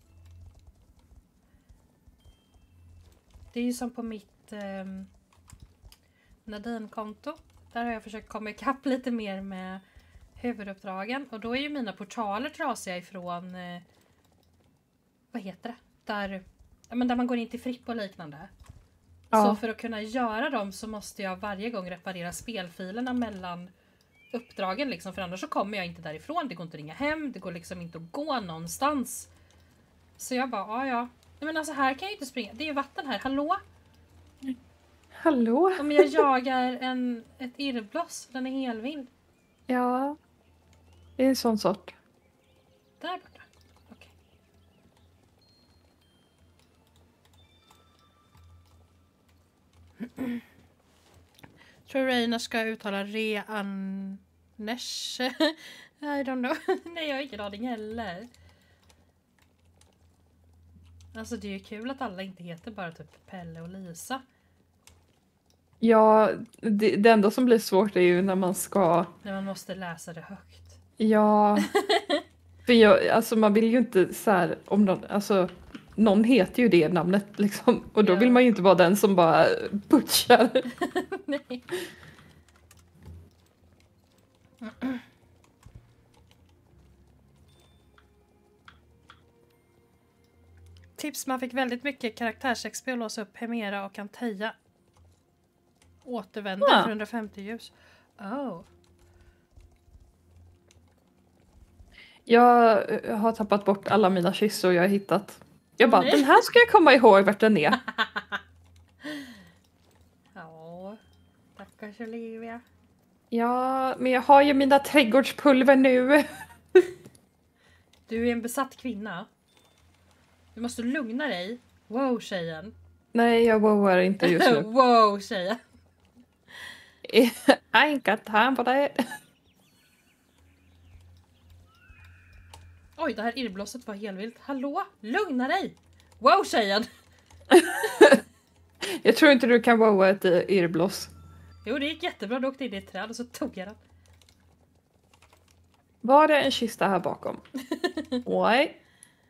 Det är ju som på mitt eh, Nadine-konto. Där har jag försökt komma ikapp lite mer med huvuduppdragen. Och då är ju mina portaler trasiga ifrån... Eh, vad heter det? Där, ja, men där man går in till Fripp och liknande. Ja. Så för att kunna göra dem så måste jag varje gång reparera spelfilerna mellan uppdragen. Liksom, för annars så kommer jag inte därifrån. Det går inte att ringa hem. Det går liksom inte att gå någonstans. Så jag bara, ja ja. Nej, men alltså här kan jag inte springa. Det är ju vatten här. Hallå? Hallå? Om jag jagar en, ett irrbloss. Den är helvild. Ja. Det är en sån sort. Där borta. Okej. Okay. Tror Reina ska uttala Reannesh. I don't know. Nej, jag har ingen aning heller. Alltså det är ju kul att alla inte heter bara typ Pelle och Lisa. Ja, det, det enda som blir svårt är ju när man ska... När man måste läsa det högt. Ja, för jag, alltså man vill ju inte så här, om någon, alltså någon heter ju det namnet liksom, och då ja. vill man ju inte vara den som bara butchar. Nej. Tips, man fick väldigt mycket karaktärs-X P att låsa upp Hemera och Anteia. Återvänder ja. för hundrafemtio ljus. Oh. Jag har tappat bort alla mina kistor jag har hittat. Jag bara, Nej. den här ska jag komma ihåg vart den är. Ja, tackars Olivia. Ja, men jag har ju mina trädgårdspulver nu. Du är en besatt kvinna. Du måste lugna dig. Wow, tjejen. Nej, jag wowar inte just nu. Wow, tjejen. I ain't got time for that. Oj, det här irrblåset var helvilt. Hallå, lugna dig. Wow, tjejen. Jag tror inte du kan wowa ett irrblås. Jo, det gick jättebra. Du åkte in i ett träd och så tog jag den. Var det en kista här bakom? Nej.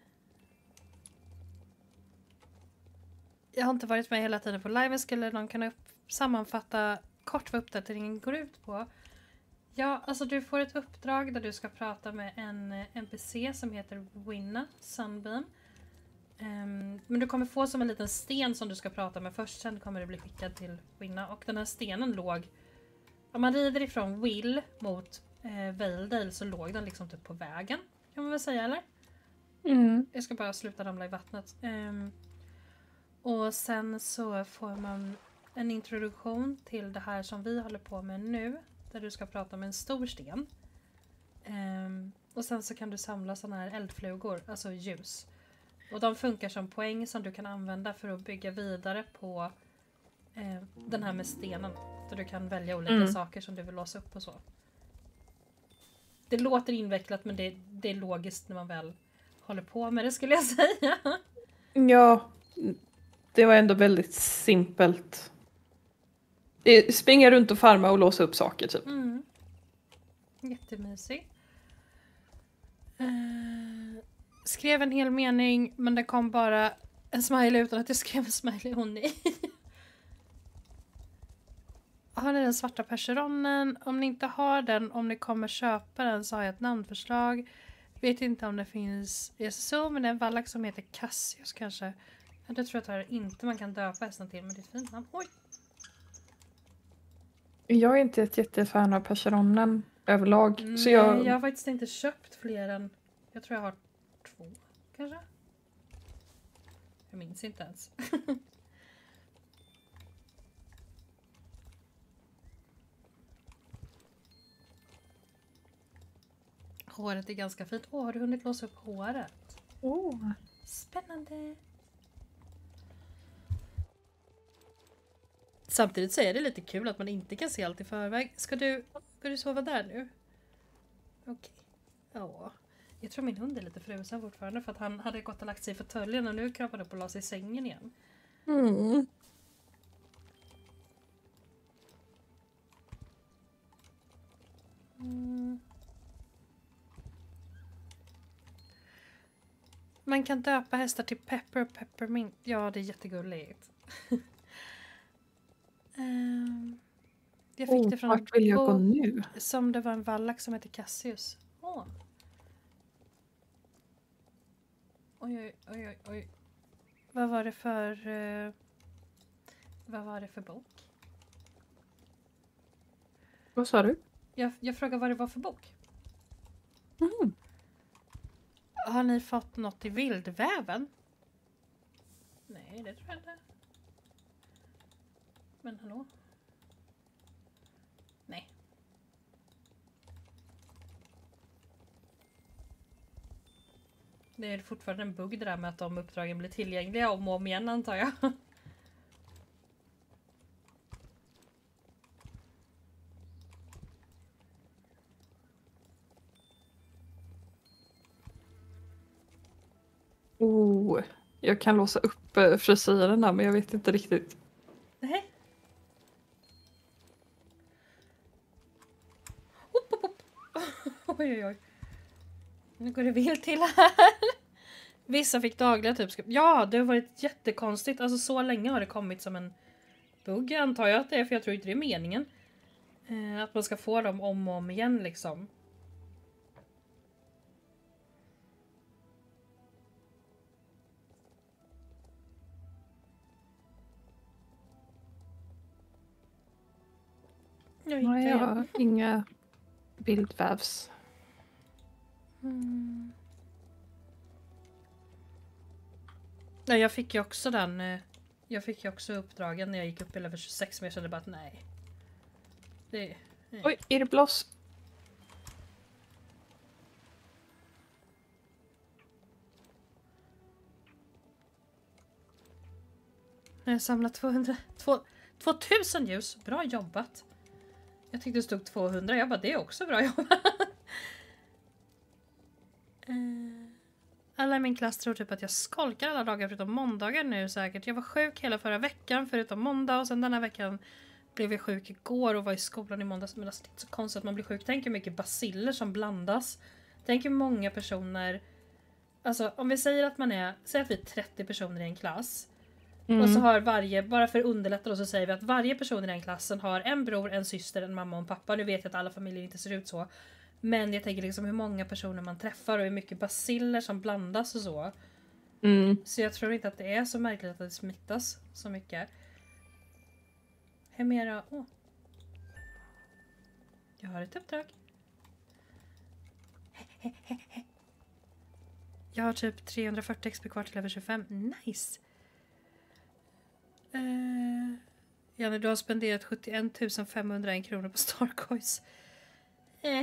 Jag har inte varit med hela tiden på live. Skulle någon kunna upp- sammanfatta kort vad uppdateringen går ut på? Ja, alltså du får ett uppdrag där du ska prata med en N P C som heter Winna Sunbeam. Um, men du kommer få som en liten sten som du ska prata med först, sen kommer du bli skickad till Winna. Och den här stenen låg, om man rider ifrån Will mot eh, Valedale så låg den liksom typ på vägen, kan man väl säga, eller? Mm. Jag ska bara sluta ramla i vattnet. Um, och sen så får man en introduktion till det här som vi håller på med nu. Där du ska prata med en stor sten. Um, och sen så kan du samla såna här eldflugor, alltså ljus. Och de funkar som poäng som du kan använda för att bygga vidare på eh, den här med stenen. Där du kan välja olika Mm. saker som du vill låsa upp och så. Det låter invecklat men det, det är logiskt när man väl håller på med det, skulle jag säga. Ja, det var ändå väldigt simpelt. Eh, Springa runt och farma och låsa upp saker typ. Mm. Jättemysigt. Uh, skrev en hel mening men det kom bara en smiley utan att jag skrev en smiley hon i. Har ni den svarta percheronen? Om ni inte har den, om ni kommer köpa den så har jag ett namnförslag. Vet inte om det finns i S S O, men det är en vallack som heter Cassius kanske. Ja, det tror jag att inte man kan döpa hästen till, men det är ett fint namn. Oj! Jag är inte ett jättefan av percheronen överlag. Nej, så jag... jag har faktiskt inte köpt fler än... Jag tror jag har två, kanske? Jag minns inte ens. Håret är ganska fint. Åh, har du hunnit låsa upp håret? Oh. Spännande. Samtidigt så är det lite kul att man inte kan se allt i förväg. Ska du, ska du sova där nu? Okej. Ja. Jag tror min hund är lite frusen fortfarande för att han hade gått och lagt sig i fåtöljen och nu kröp han upp och la sig i sängen igen. Mm. Mm. Man kan döpa hästar till Pepper och Peppermint. Ja, det är jättegulligt. um, jag fick Oh, det från vart vill jag Bo, gå nu? som det var en vallack som heter Cassius. Åh. Oj, oj, oj, oj, oj. Vad var det för... Uh, vad var det för bok? Vad sa du? Jag, jag frågade vad det var för bok. Mm. Har ni fått något i vildväven? Nej, det tror jag inte. Men hallå? Nej. Det är fortfarande en bugg det där med att de uppdragen blir tillgängliga om och om igen, antar jag. Oh, jag kan låsa upp eh, frisyren där men jag vet inte riktigt. Nej. Hopp, hopp, hopp. Oj, oj, oj. Nu går det vilt till här. Vissa fick dagliga typ. Ja, det har varit jättekonstigt. Alltså så länge har det kommit som en bugg, antar jag att det är. För jag tror inte det är meningen. Eh, att man ska få dem om och om igen liksom. Jag Nej, jag har inga bildvävs. Mm. Nej, jag fick ju också den. eh, Jag fick ju också uppdragen när jag gick upp i level tjugosex, men jag kände bara att nej. Det, nej. Oj, irrbloss. Jag har samlat tvåhundra, två, tvåtusen ljus. Bra jobbat. Jag tyckte det stod tvåhundra. Jag bara, det är också bra jobbat. Eh, Alla i min klass tror typ att jag skolkar alla dagar förutom måndagar nu säkert. Jag var sjuk hela förra veckan förutom måndag. Och sen den här veckan blev jag sjuk igår och var i skolan i måndags. Men alltså, det är inte så konstigt att man blir sjuk. Tänk hur mycket baciller som blandas. Tänk hur många personer... Alltså om vi säger att man är... Säg att vi är trettio personer i en klass. Mm. Och så har varje, bara för att underlätta då, så säger vi att varje person i den klassen har en bror, en syster, en mamma och en pappa. Nu vet jag att alla familjer inte ser ut så. Men jag tänker liksom hur många personer man träffar och hur mycket baciller som blandas och så. Mm. Så jag tror inte att det är så märkligt att det smittas så mycket. Hemera, åh. Jag har ett uppdrag. Jag har typ trehundrafyrtio X P kvar till level tjugofem. Nice! Uh, Janne, du har spenderat sjuttioen tusen femhundraen kronor på Starcoins. Eh.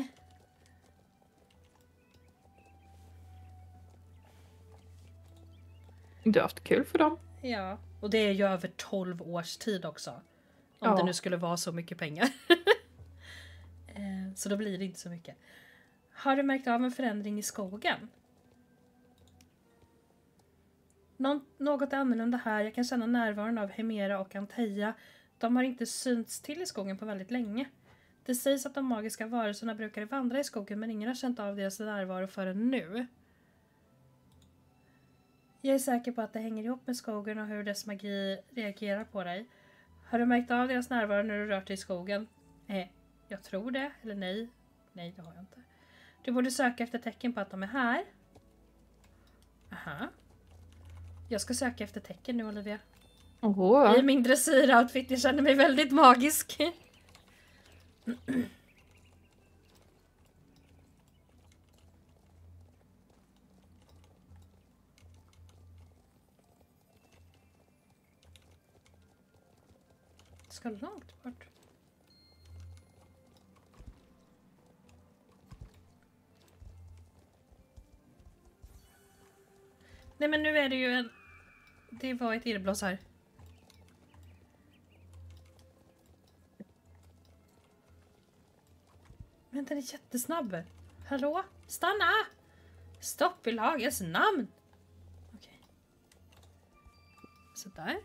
Du har haft kul för dem. Ja, och det är ju över tolv års tid också. Om Ja. det nu skulle vara så mycket pengar. eh, så då blir det inte så mycket. Har du märkt av en förändring i skogen? Nå- något är annorlunda här. Jag kan känna närvaron av Hemera och Anteia. De har inte synts till i skogen på väldigt länge. Det sägs att de magiska varelserna brukar vandra i skogen, men ingen har känt av deras närvaro förrän nu. Jag är säker på att det hänger ihop med skogen och hur dess magi reagerar på dig. Har du märkt av deras närvaro när du rört dig i skogen? Eh, jag tror det. Eller nej. Nej, det har jag inte. Du borde söka efter tecken på att de är här. Aha. Jag ska söka efter tecken nu, Olivia. Oho. I min dressyroutfit, jag känner mig väldigt magisk. Ska långt bort. Nej, men nu är det ju en... Det var ett irrblås här. Men den är jättesnabb. Hallå? Stanna! Stopp i lagens namn! Okej. Så där.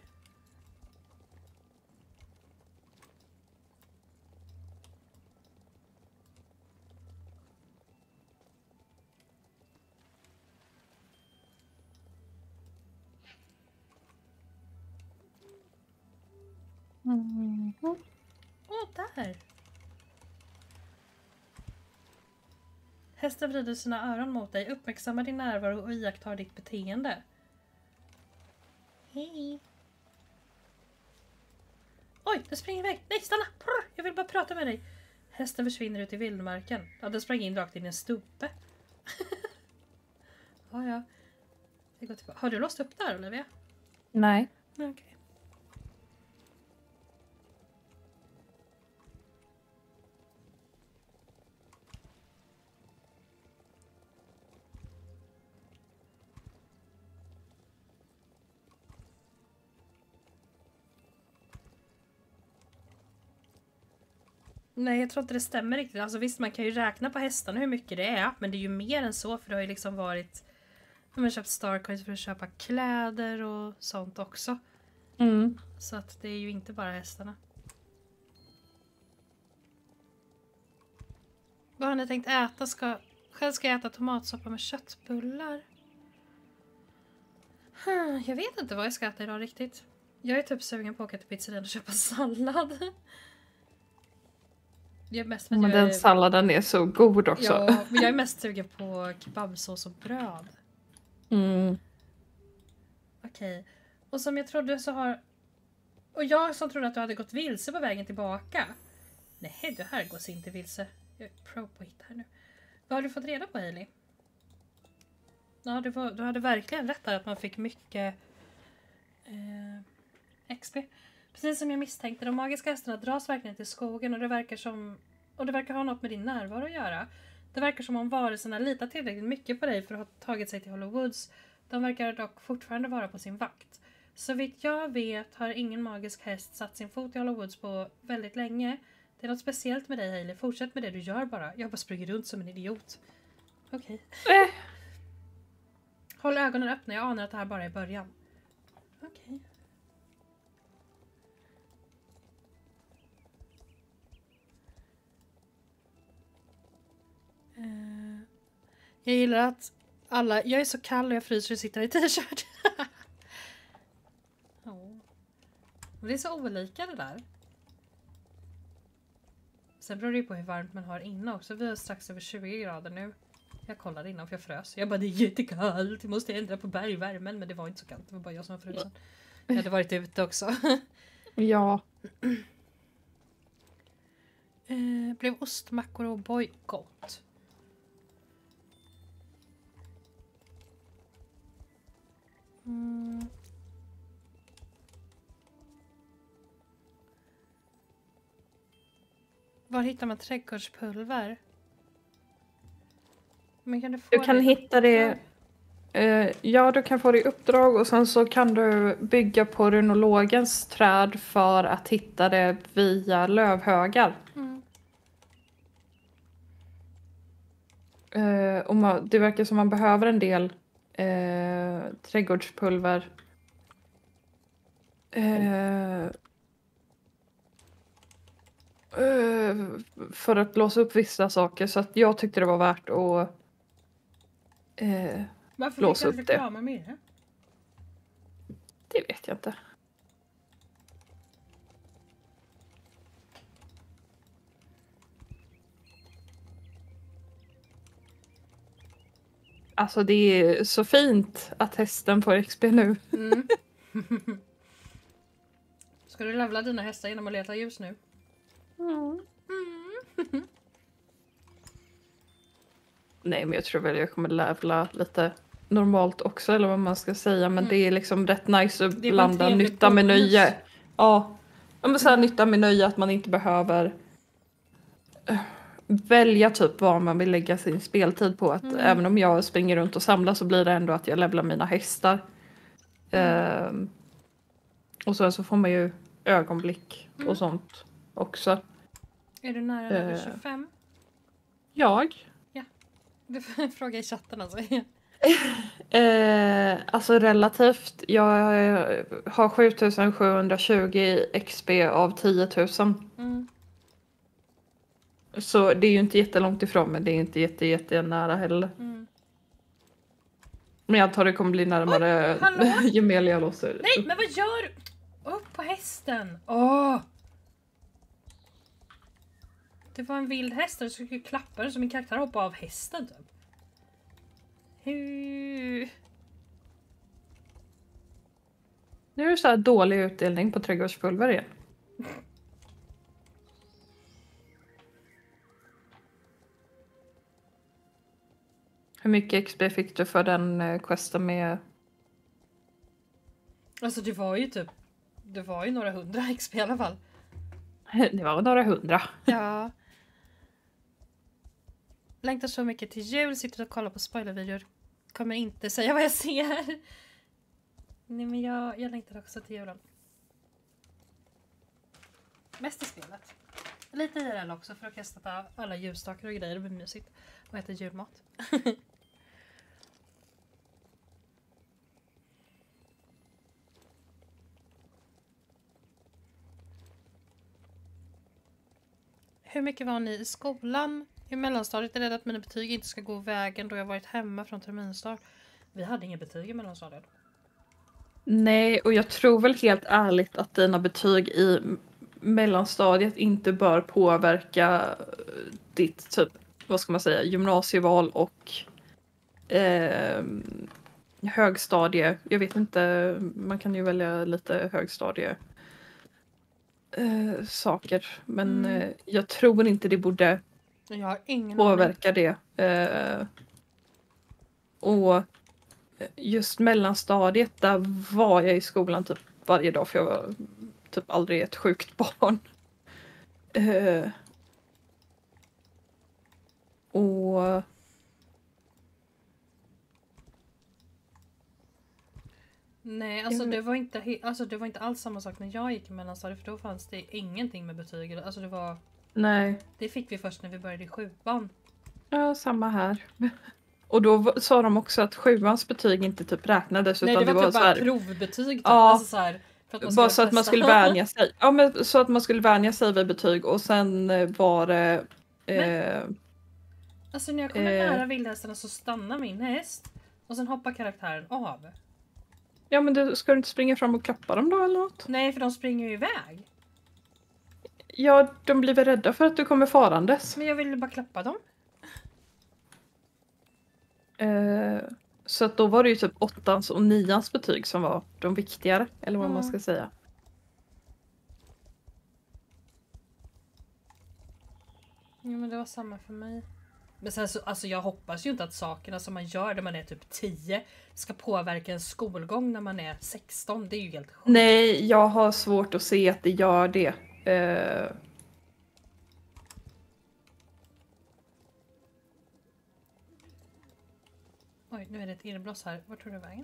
Mm. Åh, oh, där! Hästen vrider sina öron mot dig, uppmärksammar din närvaro och iakttar ditt beteende. Hej! Oj, den springer iväg! Nej, stanna! Prr, jag vill bara prata med dig. Hästen försvinner ut i vildmarken. Ja, den sprang in rakt in i en stubbe. Ja, ja. Jag går tillbaka. Har du låst upp där, Olivia? Nej. Okej. Okay. Nej, jag tror inte det stämmer riktigt. Alltså visst, man kan ju räkna på hästarna hur mycket det är. Men det är ju mer än så, för det har ju liksom varit... Man har köpt Starcoins för att köpa kläder och sånt också. Mm. Så att det är ju inte bara hästarna. Vad har ni tänkt äta? Ska... Själv ska jag äta tomatsoppa med köttbullar. Hmm, jag vet inte vad jag ska äta idag riktigt. Jag är typ sugen på att åka till pizzerian och köpa sallad. Jag är mest Men jag den är... salladen är så god också. Ja, men jag är mest sugen på kebabsås och bröd. Mm. Okej. Och som jag trodde så har... Och jag som trodde att du hade gått vilse på vägen tillbaka. Nej, du här går inte vilse. Jag är pro på hit här nu. Vad har du fått reda på, Hailey? Ja, du, var, du hade verkligen rätt där att man fick mycket eh, X P. Precis som jag misstänkte, de magiska hästarna dras verkligen till skogen och det verkar som... Och det verkar ha något med din närvaro att göra. Det verkar som om varelserna litar tillräckligt mycket på dig för att ha tagit sig till Hollow Woods. De verkar dock fortfarande vara på sin vakt. Så vitt jag vet har ingen magisk häst satt sin fot i Hollow Woods på väldigt länge. Det är något speciellt med dig, Hailey. Fortsätt med det du gör bara. Jag bara springer runt som en idiot. Okej. Okay. Äh. Håll ögonen öppna. Jag anar att det här bara är början. Okej. Okay. Uh, jag gillar att alla... Jag är så kall och jag fryser och sitter i t-shirt. Oh. Och det är så olika det där. Sen beror det ju på hur varmt man har inne också. Vi har strax över tjugo grader nu. Jag kollade innan för jag frös. Jag bara, det är jättekallt. Vi måste ändra på bergvärmen. Men det var inte så kallt. Det var bara jag som var frusen. Jag hade varit ute också. Ja. eh, blev ostmackor och bojkott. Mm. Var hittar man trädgårdspulver? Men kan du få Du kan det? hitta det... Eh, ja, du kan få det i uppdrag och sen så kan du bygga på runologens träd för att hitta det via lövhögar. Mm. Eh, och man, det verkar som man behöver en del eh, trädgårdspulver. Eh, eh, för att låsa upp vissa saker. Så att jag tyckte det var värt att eh, Varför låsa fick jag upp det. reklam med det? Det vet jag inte. Alltså det är så fint att hästen får X P nu. Mm. Ska du levla dina hästar genom att leta ljus nu? Mm. Mm. Nej, men jag tror väl jag kommer levla lite normalt också, eller vad man ska säga. Men Mm. det är liksom rätt nice att Det är bara blanda en trevlig nytta med bonus. nöje. Ja, ja men så här, nytta med nöje, att man inte behöver äh, välja typ vad man vill lägga sin speltid på. Att Mm. även om jag springer runt och samlar så blir det ändå att jag levlar mina hästar. Mm. Ehm, och sen så får man ju ögonblick Mm. och sånt också. Är du nära level Eh. tjugofem? Jag? Du får fråga i chatten alltså. Eh, alltså relativt. Jag eh, har sjutusen sjuhundratjugo X P av tio tusen. Mm. Så det är ju inte jättelångt ifrån, men det är inte jätte, jätte nära heller. Mm. Men jag antar det kommer bli närmare Oj, hallå? ju mer jag låser Nej, upp. men vad gör du? Upp på hästen! Åh! Det var en vild häst och du skulle klappa den så min karaktär hoppade av hästen typ. Hur? Nu är det så här dålig utdelning på trädgårdspulver igen. Hur mycket X P fick du för den eh, questen med... Alltså det var ju typ, det var ju några hundra X P i alla fall. Det var några hundra. Ja. Längtar så mycket till jul, sitter och kollar på spoilervideor. Kommer inte säga vad jag ser. Nej men jag, jag längtar också till julen. Mest i spelet. Lite I R L också för att kasta alla ljusstakar och grejer. Det blir mysigt. Och äta julmat. Hur mycket var ni i skolan? I mellanstadiet är det att mina betyg inte ska gå vägen då jag varit hemma från terminstart. Vi hade inga betyg i mellanstadiet. Nej, och jag tror väl helt ärligt att dina betyg i mellanstadiet inte bör påverka ditt typ, vad ska man säga, gymnasieval och eh, högstadie. Jag vet inte, man kan ju välja lite högstadie eh, saker. Men Mm. eh, jag tror inte det borde Jag har ingen påverka det. Eh, och just mellanstadiet, där var jag i skolan typ varje dag för jag var typ aldrig ett sjukt barn. Eh, och Nej, alltså Jag- det var inte he- alltså det var inte alls samma sak när jag gick i mellanstadiet för då fanns det ingenting med betyg. Alltså det var nej, det fick vi först när vi började i sjuan. ja, samma här. Och då v- sa de också att sjuans betyg inte typ räknades Nej, utan det var, typ så bara här, provbetyg typ. Ja. Alltså så här, för att man bara skulle så att man testa. skulle vänja sig. Ja, men så att man skulle vänja sig vid betyg och sen eh, var det eh, Alltså när jag kommer Eh. nära vildhästarna så stannar min häst och sen hoppar karaktären av. Ja, men du, ska du inte springa fram och klappa dem då eller något? Nej, för de springer ju iväg. Ja, de blir väl rädda för att du kommer farandes. Men jag ville bara klappa dem. Eh, så att då var det ju typ åttans och nians betyg som var de viktigare, eller vad Mm. man ska säga. Ja, men det var samma för mig. Men sen så, alltså jag hoppas ju inte att sakerna som man gör när man är typ tio ska påverka en skolgång när man är sexton. Det är ju helt sjukt. Nej, jag har svårt att se att det gör det. Eh, Oj, nu är det ett irrbloss här. Vart tog det vägen?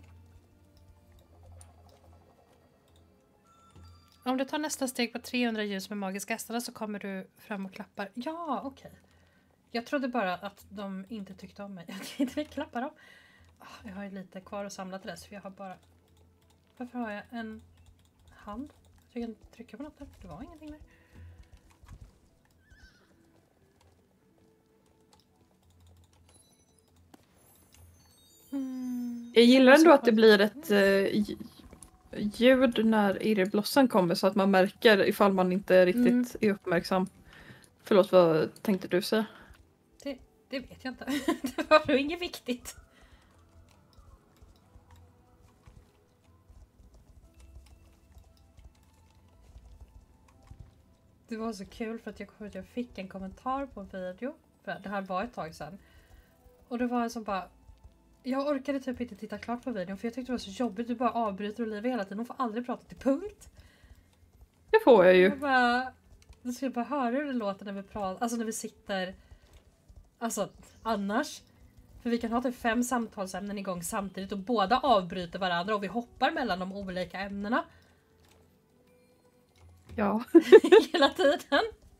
Om du tar nästa steg på trehundra ljus med magiska hästarna så kommer du fram och klappar. Ja, okej. Okay. Jag trodde bara att de inte tyckte om mig. Jag inte vill klappa dem. Oh, jag har ju lite kvar att samla till dess. För jag har bara... Varför har jag en hand? Så jag kan trycka på något där. Det var ingenting där. Mm. Jag gillar ändå att det blir ett eh, ljud när irrblossen kommer så att man märker ifall man inte riktigt mm. är uppmärksam. Förlåt, vad tänkte du säga? Det, det vet jag inte. Det var ju inget viktigt. Det var så kul för att jag, jag fick en kommentar på en video. För det här var ett tag sedan. Och det var en som bara... Jag orkade typ inte titta klart på videon för jag tyckte det var så jobbigt. Du bara avbryter Olivia hela tiden. Hon får aldrig prata till punkt. Det får jag ju. Jag bara... Du ska bara höra hur det låter när vi pratar. Alltså när vi sitter... Alltså annars. För vi kan ha typ fem samtalsämnen igång samtidigt. Och båda avbryter varandra. Och vi hoppar mellan de olika ämnena. Ja. Hela tiden.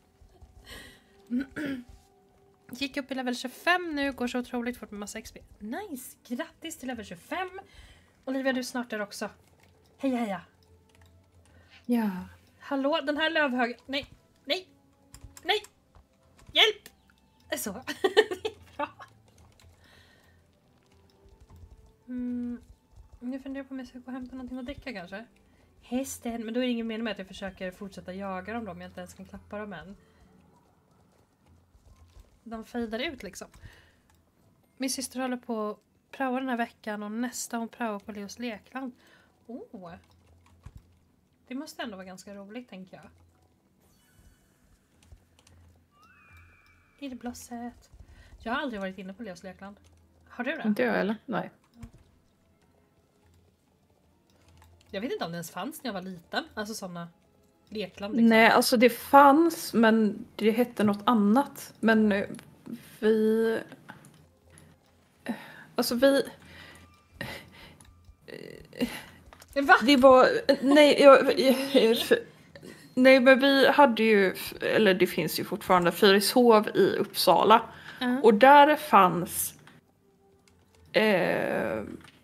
Gick upp i level tjugofem nu. Går så otroligt fort med massa X P. Nice. Grattis till level tjugofem. Olivia, du är snart där också. Heja, heja. Ja. Hallå, den här lövhögen. Nej, nej, nej. Hjälp. Så. Det är bra. Mm. Nu funderar jag på om jag ska gå och hämta någonting att dricka kanske. Hästen. Men då är det ingen mening med att jag försöker fortsätta jaga dem då om jag inte ens kan klappa dem än. De fejdar ut liksom. Min syster håller på att praoa den här veckan och nästa hon praoar på Leos lekland. Oh. Det måste ändå vara ganska roligt tänker jag. Irrblosset. Jag har aldrig varit inne på Leos lekland. Har du det? Inte jag eller? Nej. Jag vet inte om det ens fanns när jag var liten. Alltså sådana lekland. Liksom. Nej, alltså det fanns men det hette något annat. Men vi... Alltså vi... Va? Det var... Nej, jag... Nej, men vi hade ju... Eller det finns ju fortfarande Fyrishov i Uppsala. Uh-huh. Och där fanns... Eh,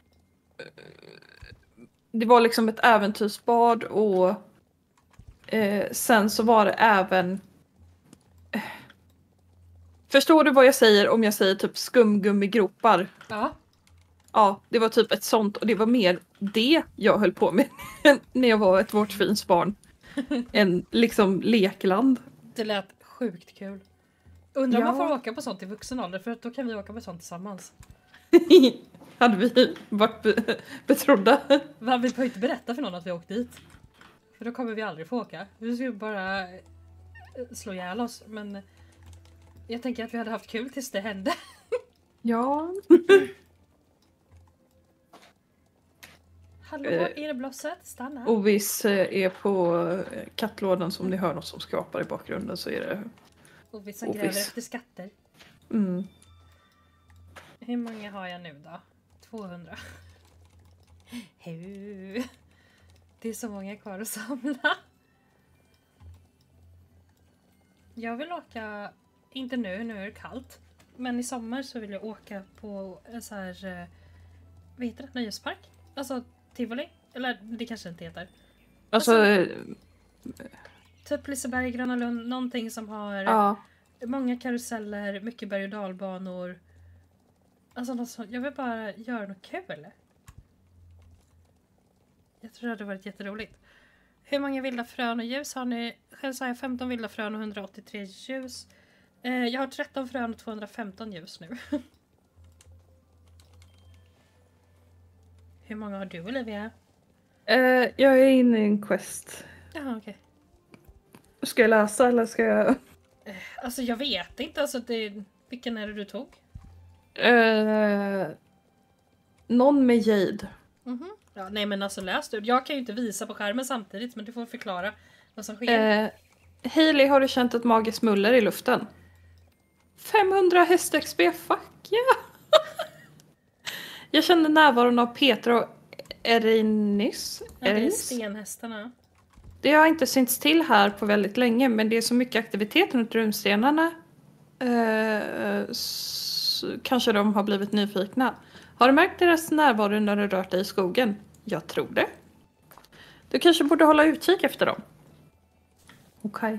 det var liksom ett äventyrsbad och eh, sen så var det även... Eh, förstår du vad jag säger om jag säger typ skumgummigropar? Ja. Ja, det var typ ett sånt och det var mer det jag höll på med när jag var ett vårtfinsbarn. En liksom lekland. Det lät sjukt kul. Undrar om ja. man får åka på sånt i vuxen ålder för då kan vi åka på sånt tillsammans. Hade vi varit be- betrodda. Va, vi får inte berätta för någon att vi har åkt dit. För då kommer vi aldrig få åka. Vi ska ju bara slå ihjäl oss. Men jag tänker att vi hade haft kul tills det hände. Ja. Hallå, är det blosset? Stanna. Ovis är på kattlådan som ni hör något som skrapar i bakgrunden så är det Ovis som gräver efter skatter. Mm. Hur många har jag nu då? tvåhundra. Hu. Det är så många kvar att samla. Jag vill åka, inte nu, nu är det kallt. Men i sommar så vill jag åka på en så här, vad heter det, nöjespark? Alltså Tivoli? Eller det kanske inte heter. Alltså... alltså typ Liseberg, Gröna Lund, någonting som har ja. många karuseller, mycket berg- och dalbanor. Alltså något sånt. Jag vill bara göra något kul. Jag tror det hade varit jätteroligt. Hur många vilda frön och ljus har ni? Själv så har jag femton vilda frön och hundraåttiotre ljus. Eh, jag har tretton frön och tvåhundrafemton ljus nu. Hur många har du, Olivia? Eh, jag är inne i en quest. Jaha, okej. Ska jag läsa eller ska jag... Eh, alltså jag vet inte. Alltså det, vilken är det du tog? Eh, någon med Jade. Mhm. Ja, nej men alltså läs du. Jag kan ju inte visa på skärmen samtidigt, men du får förklara vad som sker. Eh, Hailey, har du känt ett magiskt muller i luften? femhundra häst-X P, fuck yeah! Jag kände närvaron av Petra och Erinis. Ja, det är Erinis? stenhästarna. Det har inte synts till här på väldigt länge, men det är så mycket aktivitet runt runstenarna. Eh, s- kanske de har blivit nyfikna. Har du märkt deras närvaro när du rört dig i skogen? Jag tror det. Du kanske borde hålla utkik efter dem. Okej. Okay.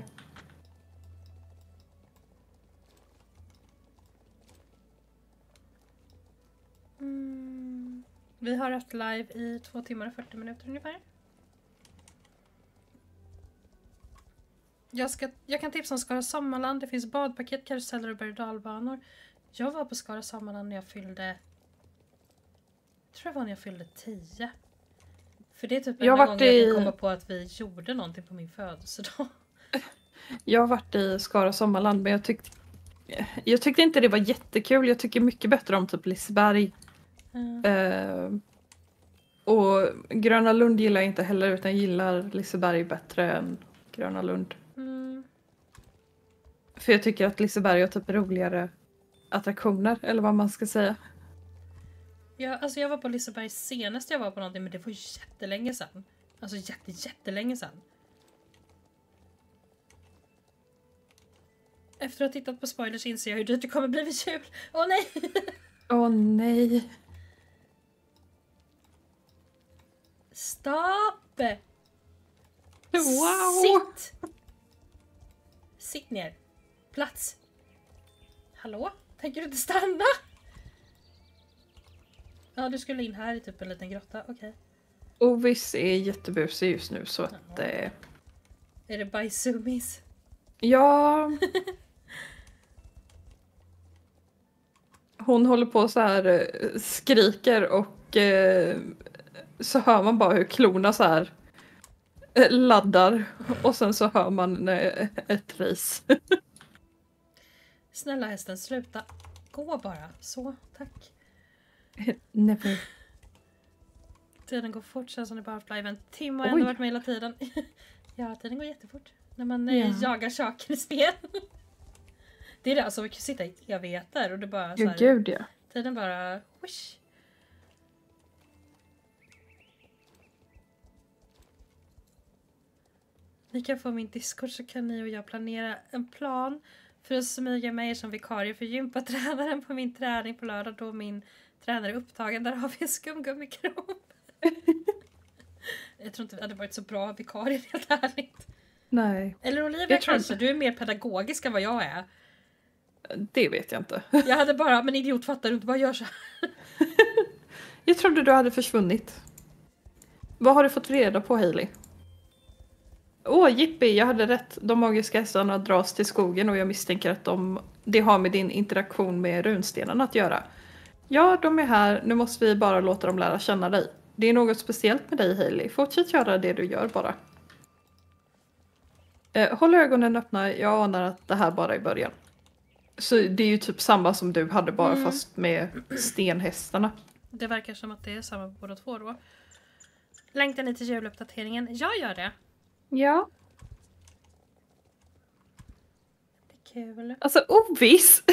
Mm. Vi har haft live i två timmar och fyrtio minuter ungefär. Jag, ska, jag kan tipsa om Skara Sommarland. Det finns badpaket, karuseller och berg- och dalbanor. Jag var på Skara Sommarland när jag fyllde... Jag tror det var när jag fyllde tio. För det är typ Jag en har gång varit jag i- kan komma på att vi gjorde någonting på min födelsedag. Jag har varit i Skara Sommarland, men jag tyckte... Jag tyckte inte det var jättekul. Jag tycker mycket bättre om typ Liseberg. Mm. Eh, och Gröna Lund gillar jag inte heller, utan gillar Liseberg bättre än Gröna Lund. Mm. För jag tycker att Liseberg har typ roligare attraktioner, eller vad man ska säga. Ja, alltså jag var på Liseberg senast jag var på någonting, men det var jättelänge sedan. Alltså jätte, jättelänge sedan. Efter att ha tittat på spoilers inser jag hur dyrt det kommer bli vid jul. Åh nej! Åh nej. Stopp! Wow! Sitt! Sitt ner. Plats. Hallå? Tänker du inte stanna? Ja, du skulle in här i typ en liten grotta. Okej. Okay. Ovis är jättebusig just nu, så att... Ja. Eh, Är det bajsumis? ja... Hon håller på så här, eh, skriker och eh, så hör man bara hur klorna så här eh, laddar. Och sen så hör man eh, ett ris. Snälla hästen, sluta. Gå bara. Så, tack. Never. Tiden går fort, känns som det bara haft live en timme och Oj. ändå varit med hela tiden. Ja, tiden går jättefort. När man eh, Ja. jagar saker i spel. Det är det, alltså vi kan sitta i evigheter och det bara så Ja, här, gud ja. tiden bara... Wish. Ni kan få min Discord så kan ni och jag planera en plan för att smyga med er som vikarie för gympatränaren på min träning på lördag då min tränare är upptagen. Där har vi en skumgummikropp. Jag tror inte det hade varit så bra vikarie, helt ärligt. Nej, Eller Olivia Jag tror kanske, inte. du är mer pedagogisk än vad jag är. det vet jag inte. Jag hade bara, men idiot fattar du inte, bara gör så här. Jag trodde du hade försvunnit. Vad har du fått reda på, Hailey? Åh, jippi, jag hade rätt. De magiska hästarna dras till skogen och jag misstänker att de, det har med din interaktion med runstenarna att göra. Ja, de är här. Nu måste vi bara låta dem lära känna dig. Det är något speciellt med dig, Hailey. Fortsätt göra det du gör bara. Eh, håll ögonen öppna. Jag anar att det här bara är början. Så det är ju typ samma som du hade, bara Mm. fast med stenhästarna. Det verkar som att det är samma på båda två då. Längtar ni till juluppdateringen? Jag gör det. Ja. Det är kul. Alltså, Ovis.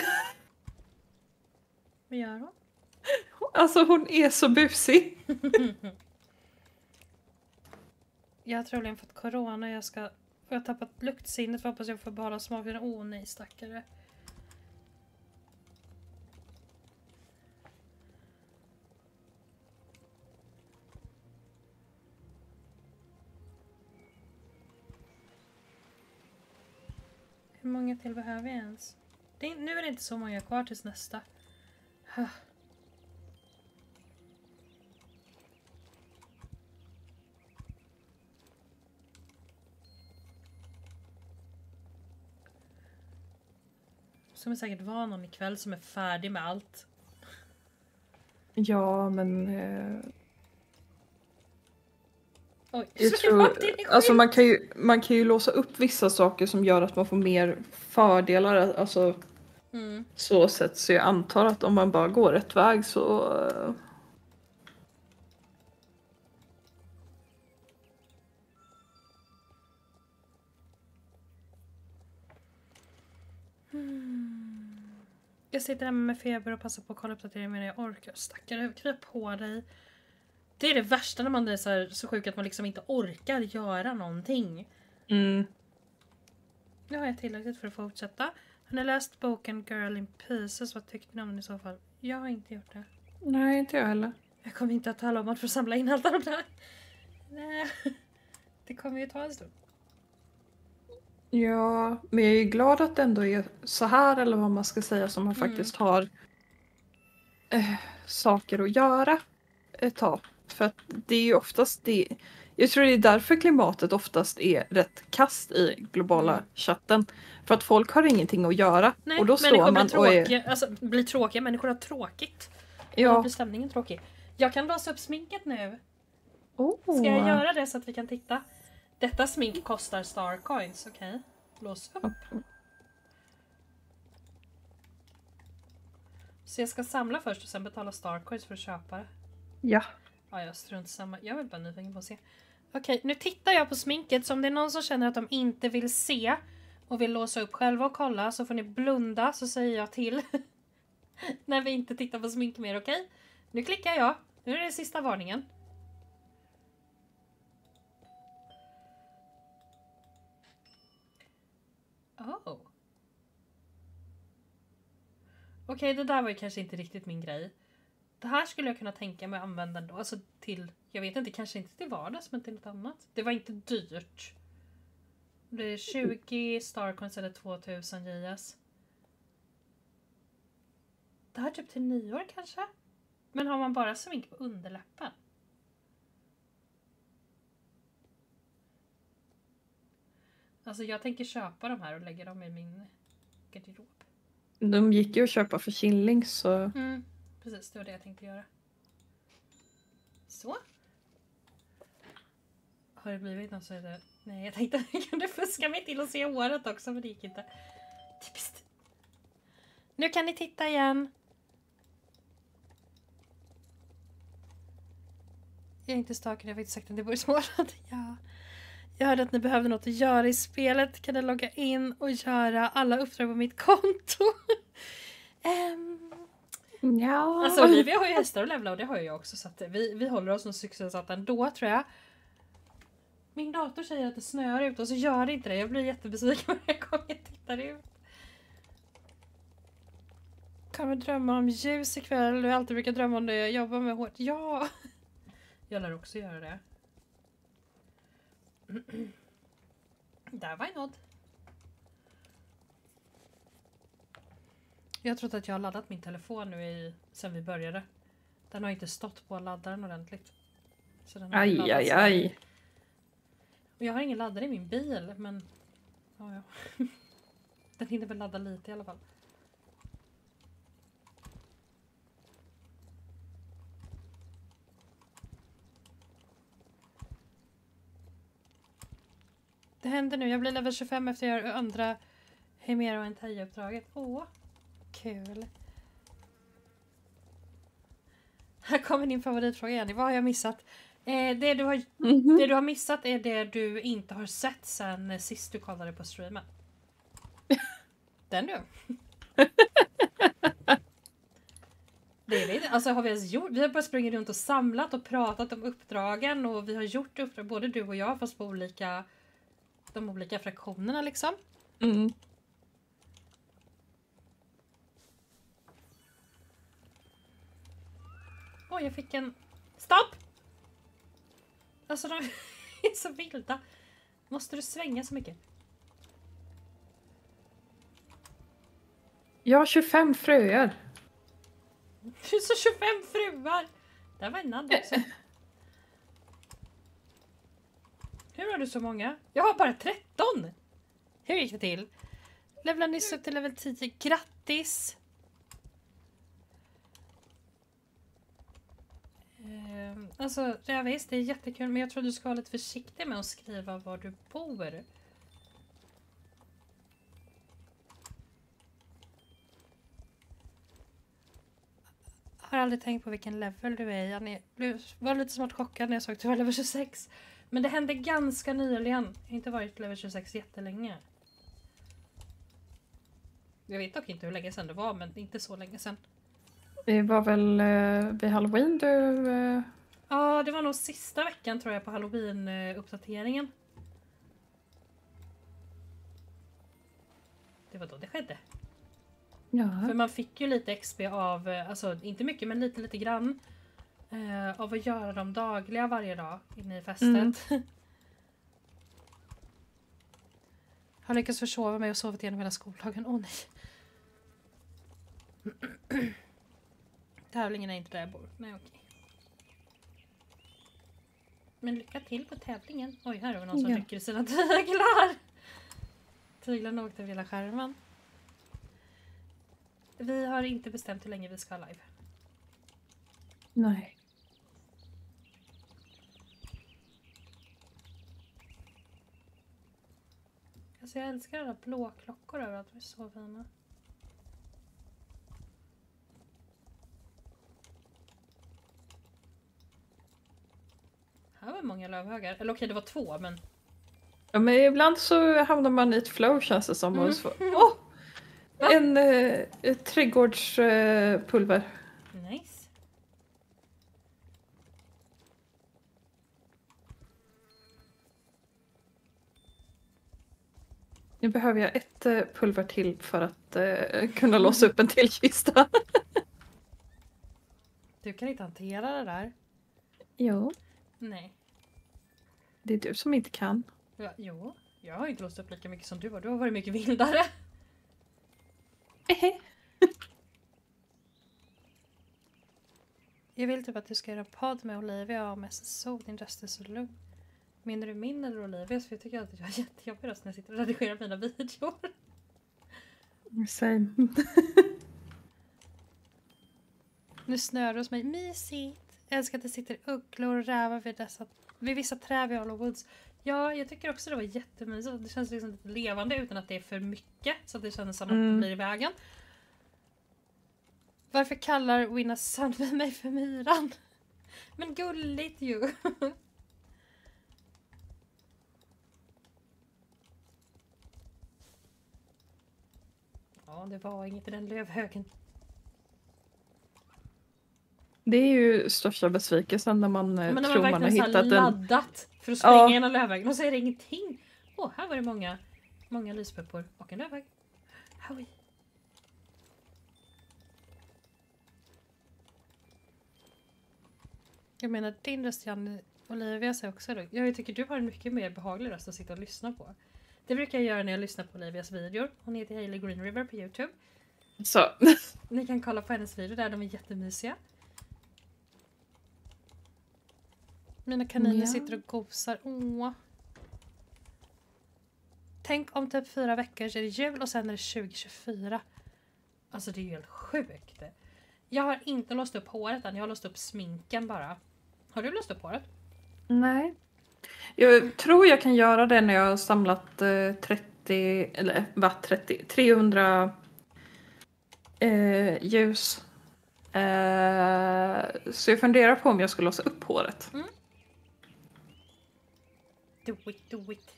Vad gör hon? Alltså, hon är så busig. Jag har troligen fått corona. Jag ska... Jag har tappat luktsinnet. Hoppas jag får behålla smaken. Åh oh, nej, stackare. Hur många till behöver vi ens? Det är, nu är det inte så många kvar tills nästa. Som är säkert var någon ikväll som är färdig med allt. Ja, men... Eh... Oj, Jag tror, alltså man kan, ju, man kan ju låsa upp vissa saker som gör att man får mer fördelar. Alltså, mm. så sätt. Så jag antar att om man bara går rätt väg så... Uh... Mm. Jag sitter hemma med feber och passar på att kolla uppdateringar medan jag orkar. Stackare, kryp på dig. Det är det värsta när man är så, här, så sjuk att man liksom inte orkar göra någonting. Mm. Nu har jag tillräckligt för att fortsätta. Har ni läst boken Girl in Pieces? Vad tyckte ni om den i så fall? Jag har inte gjort det. Nej, inte jag heller. Jag kommer inte att tala om att få samla in allt av de där. Nej. Det kommer ju ta en stund. Ja, men jag är glad att det ändå är så här, eller vad man ska säga, som man Mm. faktiskt har eh, saker att göra ett tag. För att det är ju oftast det. Jag tror det är därför klimatet oftast är rätt kast i globala Mm. chatten. För att folk har ingenting att göra. Nej, och då människor står man blir och tråkiga. är... Alltså, blir tråkiga. Människor har tråkigt. Då Ja. blir stämningen tråkig. Jag kan låsa upp sminket nu. Oh. Ska jag göra det så att vi kan titta? Detta smink kostar starcoins, okej. Okay. Lås upp. Så jag ska samla först och sen betala starcoins för att köpa det. Ja. Ja, jag strunt samma. Jag vill bara nyfiken på att se. Okej, okay, nu tittar jag på sminket. Så om det är någon som känner att de inte vill se och vill låsa upp själva och kolla, så får ni blunda, så säger jag till. När vi inte tittar på smink mer, okej? Okay? Nu klickar jag. Nu är det sista varningen. Oh. Okej, okay, det där var ju kanske inte riktigt min grej. Det här skulle jag kunna tänka mig att använda ändå. Alltså till, jag vet inte, kanske inte till vardags, men till något annat. Det var inte dyrt. Det är tjugo starcoins eller tvåtusen J S. Det här är typ till nyår kanske? Men har man bara smink på underläppen? Alltså jag tänker köpa de här och lägga dem i min garderob. De gick ju att köpa för Killing, så... Mm, precis, det var det jag tänkte göra. Så. Har det blivit något så är det... Nej, jag tänkte att jag kunde fuska mig till att se håret också, men det gick inte. Typiskt. Nu kan ni titta igen. Jag är inte stakad, jag har inte sagt att det bor i Småland. Ja. Jag hörde att ni behövde något att göra i spelet. Kan jag logga in och göra alla uppdrag på mitt konto? um, ja. Alltså Olivia har ju hästar att levla och det har jag också. Så att vi, vi håller oss som successat ändå, tror jag. Min dator säger att det snöar ut och så gör det inte det. Jag blir jättebesviken varje gång jag tittar ut. Kommer drömma om ljus ikväll. Du alltid brukar drömma om det. Jag jobbar med hårt. Ja! Jag lär också göra det. Där var en nåd. Jag tror att jag har laddat min telefon nu i, sen vi började. Den har inte stått på laddaren ordentligt. Så den har Aj, aj, aj. Och jag har ingen laddare i min bil, men... Ja, ja. Den hinner väl ladda lite i alla fall. Det händer nu. Jag blir level tjugofem efter jag gör andra Hemera och Entei-uppdraget. Åh, kul. Här kommer din favoritfråga igen. Vad har jag missat? Eh, det, du har, mm-hmm. det du har missat är det du inte har sett sen sist du kollade på streamen. Den du. Det är det. Alltså har vi ens gjort? Vi har bara sprungit runt och samlat och pratat om uppdragen. Och vi har gjort uppdrag, både du och jag, fast på olika... De olika fraktionerna liksom. Mm. Oj, jag fick en... Stopp! Alltså de är så vilda. Måste du svänga så mycket? Jag har tjugofem fröer. Du är så tjugofem fruar! Där var en annan också. Hur har du så många? Jag har bara tretton! Hur gick det till? Levlar nyss upp till level tio. Grattis! grattis! Uh, alltså, ja, visst, det är jättekul, men jag tror du ska vara lite försiktig med att skriva var du bor. Jag har aldrig tänkt på vilken level du är i. Jag var lite smått chockad när jag såg att du var level tjugosex. Men det hände ganska nyligen. Jag har inte varit level tjugosex jättelänge. Jag vet dock inte hur länge sedan det var, men inte så länge sedan. Det var väl eh, vid Halloween du... Eh... Ja, det var nog sista veckan tror jag på Halloween-uppdateringen. Det var då det skedde. Ja. För man fick ju lite X P av, alltså inte mycket men lite lite grann. Eh, av att göra dem dagliga varje dag inne i festet. Mm. Har lyckats försova mig och sovit igenom hela skoldagen. Åh oh, nej. Tävlingen är inte där jag bor. Nej okej. Men lycka till på tävlingen. Oj, här har vi någon som ja. rycker i sina tyglar. Tyglarna åkte över hela skärmen. Vi har inte bestämt hur länge vi ska ha live. Nej. Alltså jag älskar alla blå klockor överallt. De är så fina. Här var många lövhögar. Eller okej, det var två, men... Ja, men ibland så hamnar man i ett flow, känns det som. Mm. Så... Oh! En eh, trädgårdspulver. Eh, nice. Nu behöver jag ett eh, pulver till för att eh, kunna låsa upp en till kista. Du kan inte hantera det där. Jo. Nej. Det är du som inte kan. Ja, jo. Jag har inte låst upp lika mycket som du har. Du har varit mycket vildare. Jag vill typ att du ska göra podd med Olivia och med så din röst är så lugn. Menar du min eller Olivias? För jag tycker alltid att jag har jättejobbig röst när jag sitter och redigerar mina videor. Same. Nu snör det hos mig. Mysigt. Jag älskar att det sitter ugglor och rävar vid, dessa, vid vissa träd vid Hollow Woods. Ja, jag tycker också det var jättemysigt. Det känns liksom lite levande utan att det är för mycket. Så att det känns som att mm. det blir i vägen. Varför kallar Winna Sandberg mig för myran? Men gulligt ju. Ja, det var inget i den lövhögen. Det är ju största besvikelsen när man Men när tror man, man har hittat en... laddat för att springa ja. genom lövhögen och så är det ingenting. Åh, oh, här var det många, många lyspeppor och en lövhög. Howie. Jag menar, din röst, Janne, Olivia säger också då. Jag tycker du har en mycket mer behaglig röst att sitta och lyssna på. Det brukar jag göra när jag lyssnar på Olivias videor. Hon heter Hailey Green River på YouTube. Så. Ni kan kolla på hennes videor där, de är jättemysiga. Mina kaniner ja. sitter och gosar. Åh. Tänk om typ fyra veckor så är det jul och sen är det tjugo tjugofyra. Alltså det är ju helt sjukt. Jag har inte låst upp håret än. Jag har låst upp sminken bara. Har du låst upp håret? Nej. Jag tror jag kan göra det när jag har samlat eh, trettio, eller vad, trettio, trehundra eh, ljus. Eh, så jag funderar på om jag ska låsa upp håret. Mm. Do it, do it.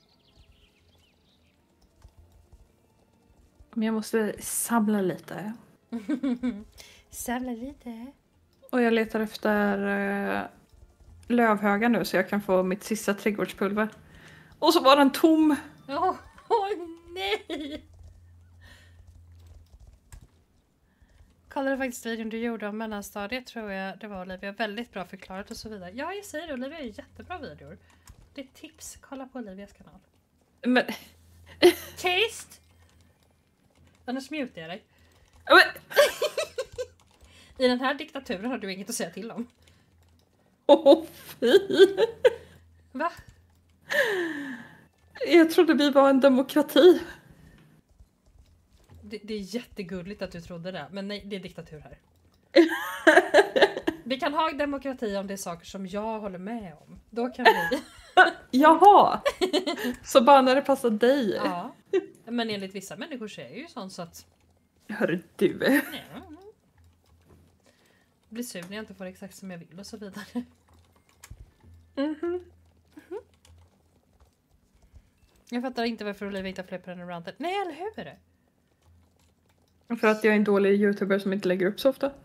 Men jag måste samla lite. Samla lite. Och jag letar efter eh, lövhögar nu så jag kan få mitt sista trädgårdspulver. Och så var den tom. Åh, oh, oh, nej! Kollade faktiskt videon du gjorde om mellanstadiet, tror jag det var Olivia. Väldigt bra förklarat och så vidare. Ja, jag säger det. Olivia är jättebra videor. Det är tips. Kolla på Olivias kanal. Men... Tyst! Annars mutar jag dig. Men... I den här diktaturen har du inget att säga till om. Åh, oh, fy! Va? Jag trodde vi var en demokrati. det, det är jättegulligt att du trodde det. Men nej, det är diktatur här. Vi kan ha demokrati om det är saker som jag håller med om. Då kan vi... Jaha! Så bara när det passar dig. Ja. Men enligt vissa människor så är det ju sånt så att... Hör du. Ja. Blir sur när jag inte får exakt som jag vill och så vidare. Mhm. Jag fattar inte varför Olivia inte har fler prenumeranter. Nej, eller hur? För att jag är en dålig youtuber som inte lägger upp så ofta.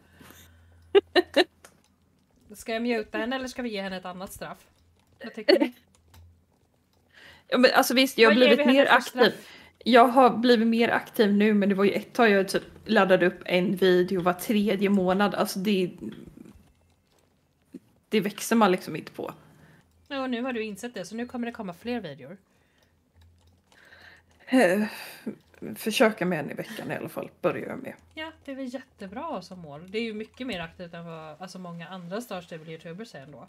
Ska jag muta henne eller ska vi ge henne ett annat straff? Vad tycker ni? Ja, men alltså visst, jag har Vad ger vi blivit henne mer för aktiv. straff? Jag har blivit mer aktiv nu, men det var ju ett tag jag typ laddade upp en video var tredje månad. Alltså det... Det växer man liksom inte på. Ja, och nu har du insett det så nu kommer det komma fler videor. Eh, Försöka med en i veckan i alla fall, börjar jag med. Ja, det är väl jättebra som mål. Det är ju mycket mer aktivt än vad alltså, många andra störstable youtubers är ändå.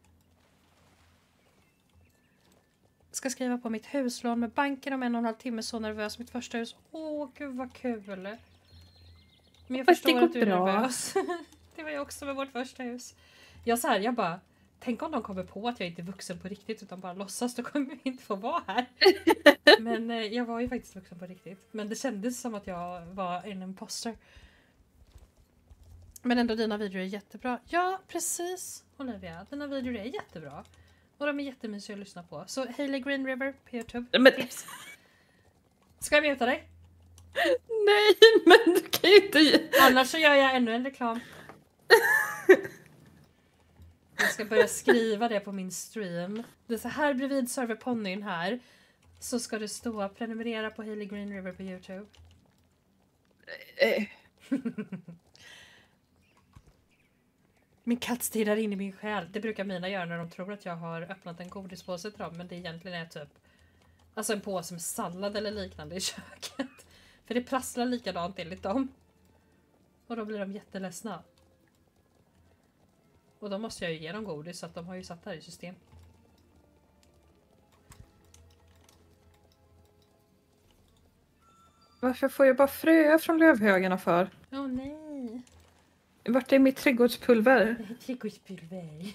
Ska skriva på mitt huslån med banken om en och en halv timme, så nervös. Mitt första hus. Åh, gud vad kul. Men jag Fast det förstår går att du är bra. nervös. Det var jag också med vårt första hus. Jag så här, jag bara, tänk om de kommer på att jag inte är vuxen på riktigt utan bara låtsas, då kommer jag inte få vara här. Men eh, jag var ju faktiskt vuxen på riktigt. Men det kändes som att jag var en imposter. Men ändå dina videor är jättebra. Ja, precis Olivia. Dina videor är jättebra. Och de är jättemysiga att lyssna på. Så Hailey Green River på YouTube. Men... Tips. Ska jag muta dig? Nej, men du kan ju inte... Annars så gör jag ännu en reklam. Jag ska börja skriva det på min stream. Det är så här bredvid serverponnyn här. Så ska det stå prenumerera på Hailey Green River på YouTube. Eh, Min katt stirrar in i min själ. Det brukar mina göra när de tror att jag har öppnat en godispåse till dem. Men det egentligen är typ alltså en påse med sallad eller liknande i köket. För det prasslar likadant enligt dem. Och då blir de jätteledsna. Och då måste jag ju ge dem godis så att de har ju satt det här i system. Varför får jag bara fröer från lövhögarna för? Åh oh, nej. Vart är mitt trädgårdspulver? Trädgårdspulver.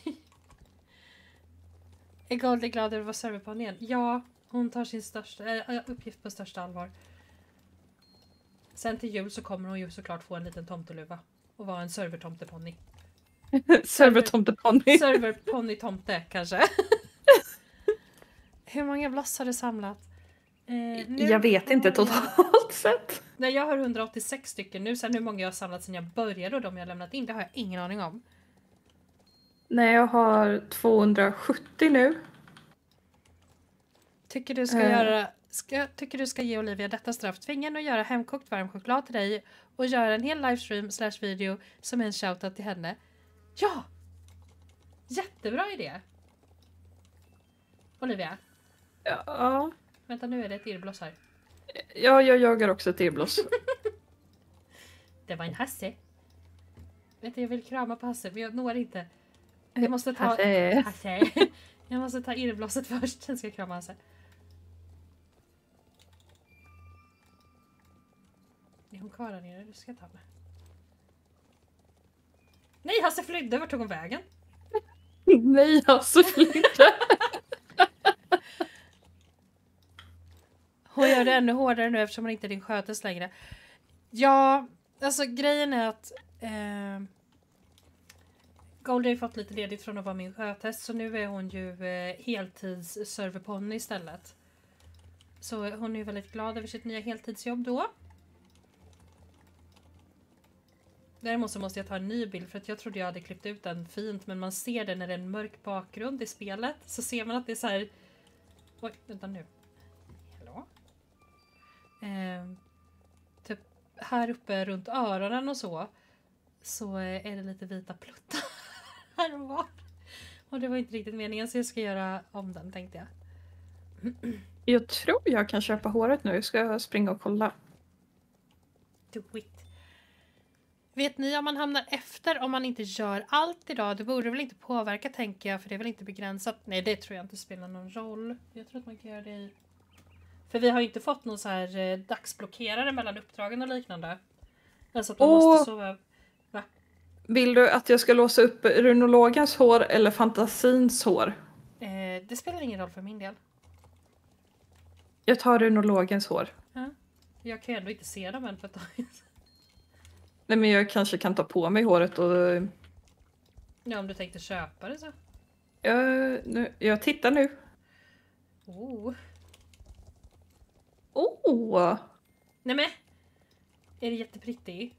Är Goldie glad över att vara serverpann igen? Ja, hon tar sin största, äh, uppgift på största allvar. Sen till jul så kommer hon ju såklart få en liten tomteluva. Och vara en servertomteponny. Servertomteponny. Serverponny-tomte kanske. Hur många bloss har du samlat? Eh, nu Jag vet inte har totalt sett. Nej, jag har hundraåttiosex stycken nu. Sen hur många jag har samlat sen jag började och de jag har lämnat in, det har jag ingen aning om. Nej, jag har tvåhundrasjuttio nu. Tycker du ska Eh. göra... Ska, tycker du ska ge Olivia detta straff. Tvinga henne att göra hemkokt varm choklad till dig. Och göra en hel livestream slash video som är en shoutout till henne. Ja! Jättebra idé! Olivia, Ja, vänta nu är det ett irrbloss här. ja jag jagar också ett irrbloss. Det var en Hasse. Vet du, jag vill krama på Hasse men jag når inte. Jag måste ta... Hasse. Hasse. Jag måste ta irrblosset först, sen ska jag krama Hasse. Är hon kvar där nere? Du ska ta med. Nej, Hasse flydde. Vart tog hon vägen? Nej, alltså flytta. Hon gör det ännu hårdare nu eftersom hon inte är din skötes längre. Ja, alltså grejen är att eh, Goldie har fått lite ledigt från att vara min skötest. Så nu är hon ju eh, heltids serverponny istället. Så hon är ju väldigt glad över sitt nya heltidsjobb då. Däremot så måste jag ta en ny bild för att jag trodde jag hade klippt ut den fint. Men man ser det när det är en mörk bakgrund i spelet. Så ser man att det är så här... Oj, vänta nu. Hallå? Eh, typ här uppe runt öronen och så. Så är det lite vita pluttar här och var. Och det var inte riktigt meningen så jag ska göra om den tänkte jag. Jag tror jag kan köpa håret nu. Jag ska springa och kolla. Do it. Vet ni om man hamnar efter om man inte gör allt idag? Det borde väl inte påverka tänker jag. För det är väl inte begränsat. Nej, det tror jag inte spelar någon roll. Jag tror att man kan göra det i... För vi har ju inte fått någon så här eh, dagsblockerare mellan uppdragen och liknande. Alltså att man Åh. måste sova. Va? Vill du att jag ska låsa upp runologens hår eller fantasins hår? Eh, det spelar ingen roll för min del. Jag tar runologens hår. Ja. Jag kan ju ändå inte se dem än för ett tag. Nej, men jag kanske kan ta på mig håret och... Ja, om du tänkte köpa det så. Jag, nu, jag tittar nu. Oh. Oh! Nej men! Är det jätteprittig?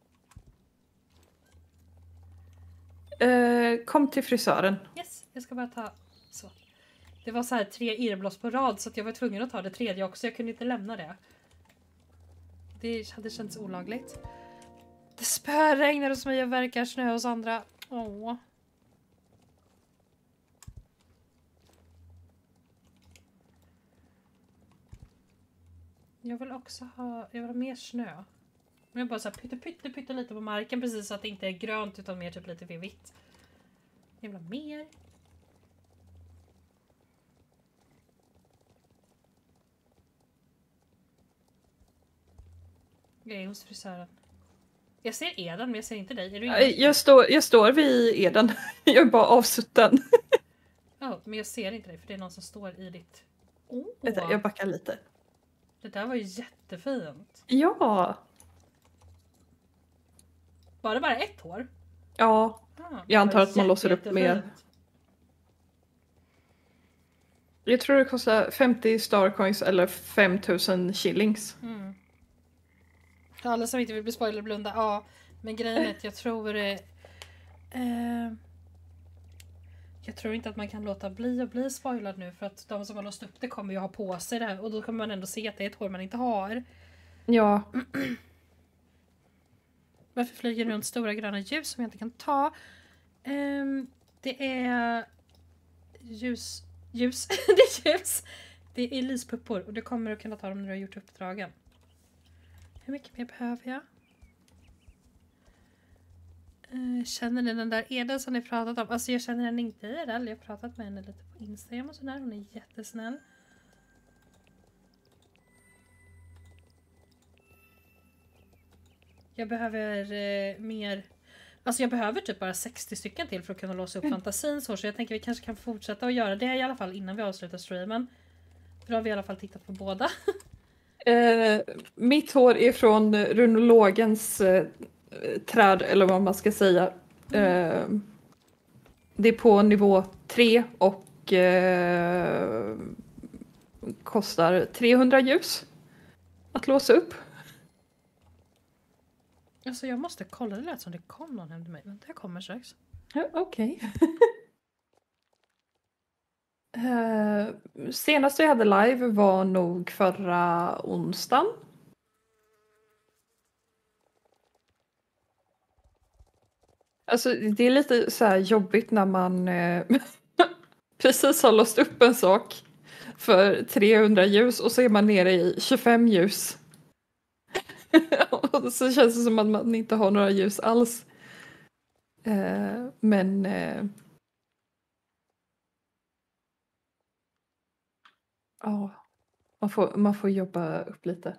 Eh, kom till frisören. Yes, jag ska bara ta så. Det var så här tre irrbloss på rad så att jag var tvungen att ta det tredje också. Jag kunde inte lämna det. Det hade känts olagligt. Det spöregnar hos mig och verkar snö hos andra. Åh. Jag vill också ha, jag vill ha mer snö. Men jag bara så här pytte, pytte, pytte lite på marken precis så att det inte är grönt utan mer typ lite vitt. Jag vill ha mer. Jag är hos frisören. Jag ser Eden men jag ser inte dig. Är du inne? Jag står, jag står vid Eden. Jag är bara avsutten. Ja, men jag ser inte dig för det är någon som står i ditt... Oh. Vänta, jag backar lite. Det där var ju jättefint. Ja. Var det bara ett hår? Ja. Ah, Jag antar det var att man låser upp mer. jättefint. Jag tror det kostar femtio starcoins eller fem tusen shillings. Mm. För alla som inte vill bli spoiler blunda, ja. Men grejen är att jag tror... Eh, eh, jag tror inte att man kan låta bli att bli spoilad nu. För att de som har låst upp det kommer ju ha på sig det här. Och då kommer man ändå se att det är ett hår man inte har. Ja. Varför flyger runt stora gröna ljus som jag inte kan ta? Um, det är ljus. Ljus. det är ljus. Det är lyspuppor. Och du kommer att kunna ta dem när du har gjort uppdragen. Hur mycket mer behöver jag? Uh, känner ni den där Eden som ni pratat om? Alltså jag känner henne inte i det. Jag har pratat med henne lite på Instagram och sådär. Hon är jättesnäll. Jag behöver eh, mer... Alltså jag behöver typ bara sextio stycken till för att kunna låsa upp mm. fantasins hår. Så jag tänker vi kanske kan fortsätta att göra det i alla fall innan vi avslutar streamen. För då har vi i alla fall tittat på båda. eh, mitt hår är från runologens eh, träd eller vad man ska säga. Mm. Eh, det är på nivå tre och eh, kostar trehundra ljus att låsa upp. Alltså jag måste kolla, det lät som det kom någon hem till mig. Vänta, jag kommer strax. Ja, okej. Okay. uh, senast vi hade live var nog förra onsdagen. Alltså det är lite så här jobbigt när man uh, precis har låst upp en sak för trehundra ljus och så är man nere i tjugofem ljus. Och så känns det som att man inte har några ljus alls. Eh, men... Eh, ja, man får, man får jobba upp lite.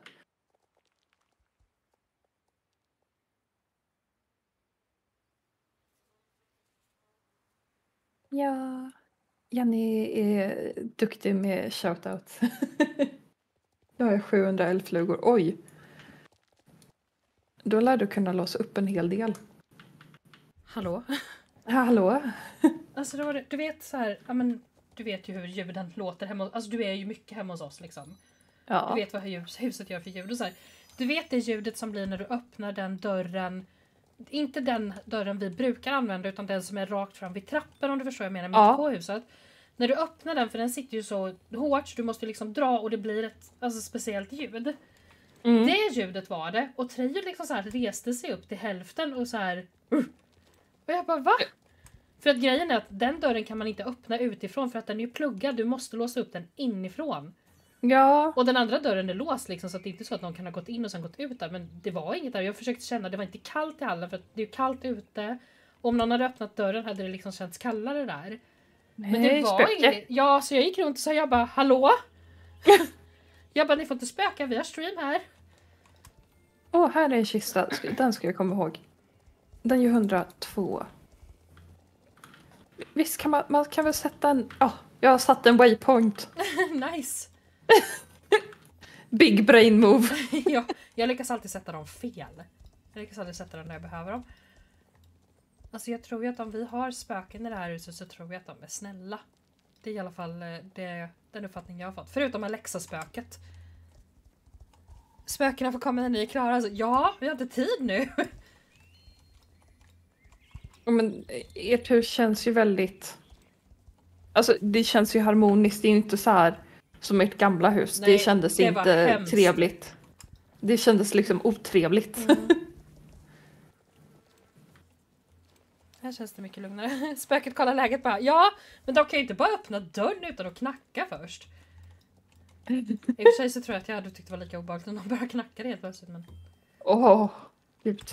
Ja, Jenny är duktig med shoutout. Jag har sjuhundra eldflugor. Oj! Då lär du kunna låsa upp en hel del. Hallå? Ja, hallå? Alltså då var det, du vet så här, ja men du vet ju hur ljuden låter hemma. Alltså du är ju mycket hemma hos oss liksom. Ja. Du vet vad hus, huset gör för ljud och så här. Du vet det ljudet som blir när du öppnar den dörren. Inte den dörren vi brukar använda utan den som är rakt fram vid trappen om du förstår vad jag menar, mitt ja. på huset. När du öppnar den, för den sitter ju så hårt så du måste liksom dra och det blir ett alltså, speciellt ljud. Mm. Det ljudet var det. Och Trejo liksom så här reste sig upp till hälften och så här. Uh. Och jag bara, va? För att grejen är att den dörren kan man inte öppna utifrån för att den är ju pluggad. Du måste låsa upp den inifrån. Ja. Och den andra dörren är låst liksom så att det inte är så att någon kan ha gått in och sen gått ut där. Men det var inget där. Jag försökte känna, det var inte kallt i hallen för att det är kallt ute. Och om någon hade öppnat dörren hade det liksom känts kallare där. Nej, men det var spöke. inget. Ja, så jag gick runt och sa jag bara, hallå? Jag bara, ni får inte spöka, vi har stream här. Åh, oh, här är en kista. Den ska jag komma ihåg. Den är ju hundratvå. Visst kan man, man kan väl sätta en... Ja, oh, jag har satt en waypoint. Nice. Big brain move. Ja, jag lyckas alltid sätta dem fel. Jag lyckas alltid sätta dem när jag behöver dem. Alltså jag tror ju att om vi har spöken i det här huset så tror jag att de är snälla. Det är i alla fall det, den uppfattning jag har fått. Förutom Alexa-spöket. Spökena får komma när ni är klara. Alltså, ja, vi har inte tid nu. Men ert hus känns ju väldigt... Alltså det känns ju harmoniskt. Det är ju inte så här som ert gamla hus. Nej, det kändes det inte hemskt. Trevligt. Det kändes liksom otrevligt. Mm. Här känns det mycket lugnare. Spöket kollar läget bara. Ja, men de kan ju inte bara öppna dörren utan att knacka först. I och för sig så tror jag att jag hade tyckt det var lika obehagligt om de började knacka det helt plötsligt. Men... Åh, gud.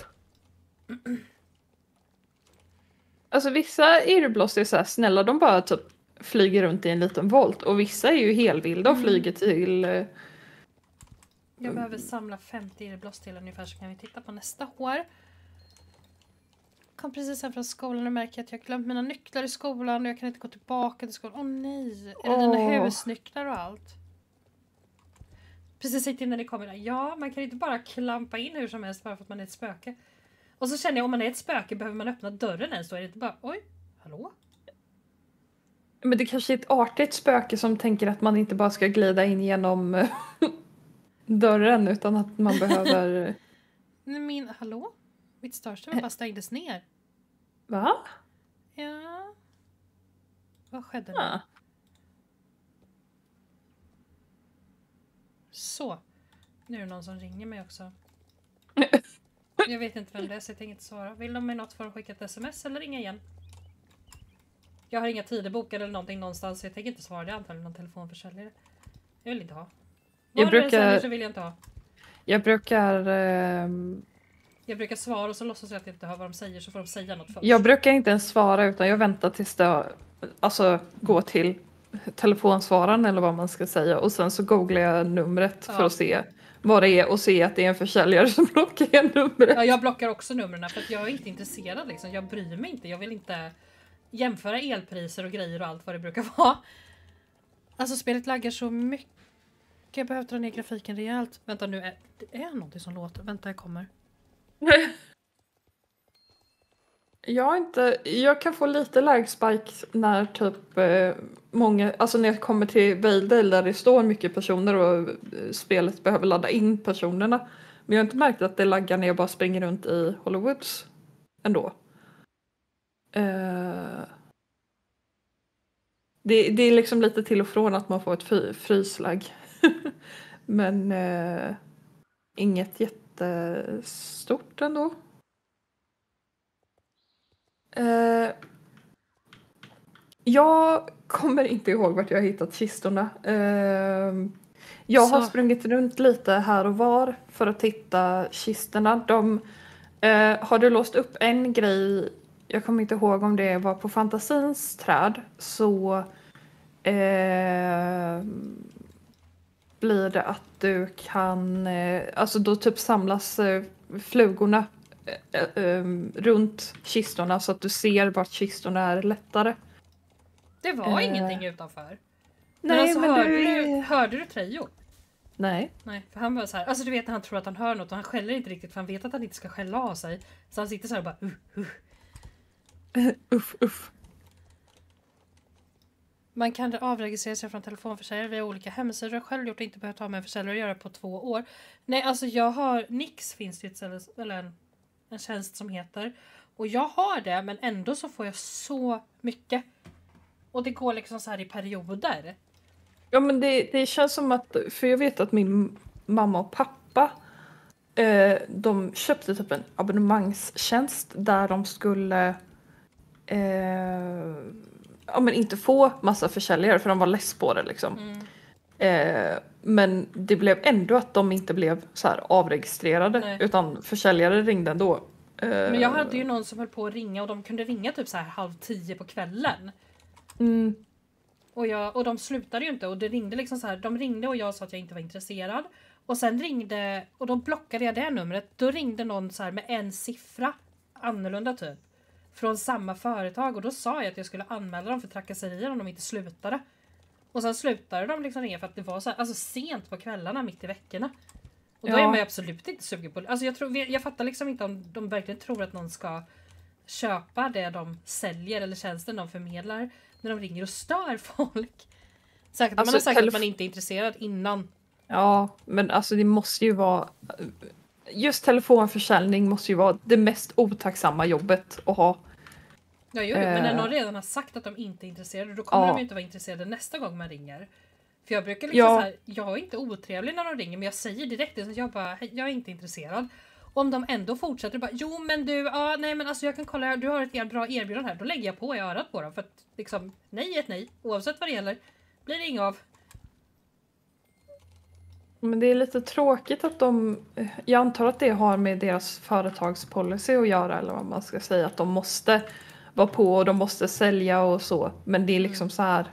Alltså vissa irrbloss är så här snälla. De bara typ flyger runt i en liten volt. Och vissa är ju helvilda och flyger till... Uh... Jag behöver samla femtio irrbloss till ungefär så kan vi titta på nästa år. Kom precis hem från skolan och märker att jag glömt mina nycklar i skolan och jag kan inte gå tillbaka till skolan. Åh nej, är det oh. dina husnycklar och allt? Precis innan ni kommer där. Ja, man kan inte bara klampa in hur som helst bara för att man är ett spöke. Och så känner jag, om man är ett spöke behöver man öppna dörren ens. Så är det inte bara, oj, hallå? Men det kanske är ett artigt spöke som tänker att man inte bara ska glida in genom dörren utan att man behöver... Min, hallå? Mitt starstör bara stängdes ner. Va? Ja. Vad skedde nu? Ja. Så. Nu är det någon som ringer mig också. Jag vet inte vem det är så jag tänker inte svara. Vill de med något får de skicka ett sms eller ringa igen? Jag har inga tider bokade eller någonting någonstans så jag tänker inte svara. Det är antagligen någon telefonförsäljare. Jag vill inte ha. Vad jag brukar... så vill jag inte ha. Jag brukar... Um... Jag brukar svara och så låtsas jag att jag inte hör vad de säger så får de säga något först. Jag brukar inte ens svara utan jag väntar tills det alltså går till telefonsvararen eller vad man ska säga och sen så googlar jag numret ja. för att se vad det är och se att det är en försäljare som blockar numret. Ja, jag blockar också numren för att jag är inte intresserad liksom. Jag bryr mig inte. Jag vill inte jämföra elpriser och grejer och allt vad det brukar vara. Alltså spelet laggar så mycket. Jag behöver dra ner grafiken rejält. Vänta nu, är det är någonting som låter. Vänta, jag kommer. Jag inte, jag kan få lite lag spike när typ eh, många, alltså när jag kommer till Valedale där det står mycket personer och eh, spelet behöver ladda in personerna. Men jag har inte märkt att det laggar när jag bara springer runt i Hollywoods ändå. Eh, det, det är liksom lite till och från att man får ett fry, fryslag. Men eh, inget jättestort ändå. Uh, jag kommer inte ihåg vart jag har hittat kistorna. Uh, jag Så. har sprungit runt lite här och var för att hitta kistorna. De, uh, har du låst upp en grej, jag kommer inte ihåg om det var på fantasins träd, så uh, blir det att du kan, uh, alltså då typ samlas uh, flugorna Um, runt kistorna så att du ser vart kistorna är lättare. Det var uh, ingenting utanför. Nej, men, alltså, men hörde, du... du, hörde du Trejo? Nej. Nej, för han var så här, alltså du vet när han tror att han hör något och han skäller inte riktigt för han vet att han inte ska skälla av sig. Så han sitter så här och bara uh, uh. Uh, uff, uff. Man kan avregistrera sig från telefonförsäljare via olika hemsidor. Jag har själv gjort det, inte behövt ha med en försäljare att göra på två år. Nej, alltså jag har, Nix finns det ett, eller en en tjänst som heter. Och jag har det, men ändå så får jag så mycket. Och det går liksom så här i perioder. Ja, men det, det känns som att, för jag vet att min mamma och pappa eh, de köpte typ en abonnemangstjänst där de skulle eh, ja, men inte få massa försäljare för de var less på det liksom. Mm. Eh, men det blev ändå att de inte blev så här avregistrerade. Nej. Utan försäljare ringde ändå. Eh, men jag hade ju någon som höll på att ringa och de kunde ringa typ så här halv tio på kvällen. Mm. Och Och, jag, och de slutade ju inte och det ringde liksom så här. De ringde och jag sa att jag inte var intresserad. Och sen ringde, och då blockade jag det numret. Då ringde någon så här med en siffra annorlunda typ. Från samma företag och då sa jag att jag skulle anmäla dem för trakasserier om de inte slutade. Och sen slutade de liksom ringa för att det var så här, alltså sent på kvällarna mitt i veckorna. Och då Ja. är man ju absolut inte sugen på det. Alltså jag, tror, jag fattar liksom inte om de verkligen tror att någon ska köpa det de säljer eller tjänsten de förmedlar när de ringer och stör folk. Säkert Alltså, man har sagt telef- att man inte är intresserad innan. Ja, men alltså det måste ju vara... Just telefonförsäljning måste ju vara det mest otacksamma jobbet att ha. Ja, jo, men när Eh. någon redan har sagt att de inte är intresserade, då kommer Ja. de ju inte vara intresserade nästa gång man ringer. För jag brukar liksom Ja. så här, jag är inte otrevlig när de ringer, men jag säger direkt det, så jag bara, "Hej, jag är inte intresserad." Om de ändå fortsätter bara, jo men du, ja nej men alltså jag kan kolla, du har ett er- bra erbjudande här, då lägger jag på i örat på dem. För att liksom, nej är ett nej, oavsett vad det gäller, blir det inget av. Men det är lite tråkigt att de... Jag antar att det har med deras företagspolicy att göra, eller vad man ska säga. Att de måste vara på och de måste sälja och så. Men det är liksom så här...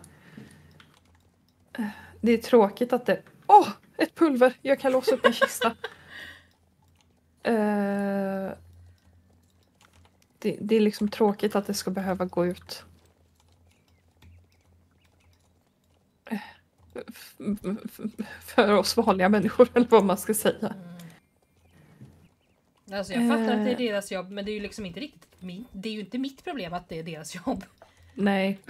Det är tråkigt att det... Åh! Ett pulver! Jag kan låsa upp en kista. Eh, det, det är liksom tråkigt att det ska behöva gå ut. Eh, f- f- f- För oss vanliga människor, eller vad man ska säga. Alltså jag fattar Eh. att det är deras jobb, men det är ju liksom inte riktigt min, det är ju inte mitt problem att det är deras jobb. Nej.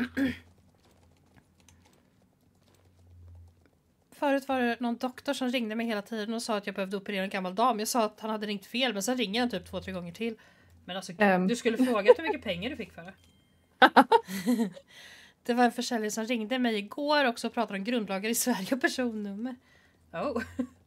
Förut var det någon doktor som ringde mig hela tiden och sa att jag behövde operera en gammal dam. Jag sa att han hade ringt fel, men sen ringer han typ två, tre gånger till. Men alltså, Ehm. du skulle fråga hur mycket pengar du fick för det. Det var en försäljare som ringde mig igår och så pratade om grundlagar i Sverige och personnummer. Oh.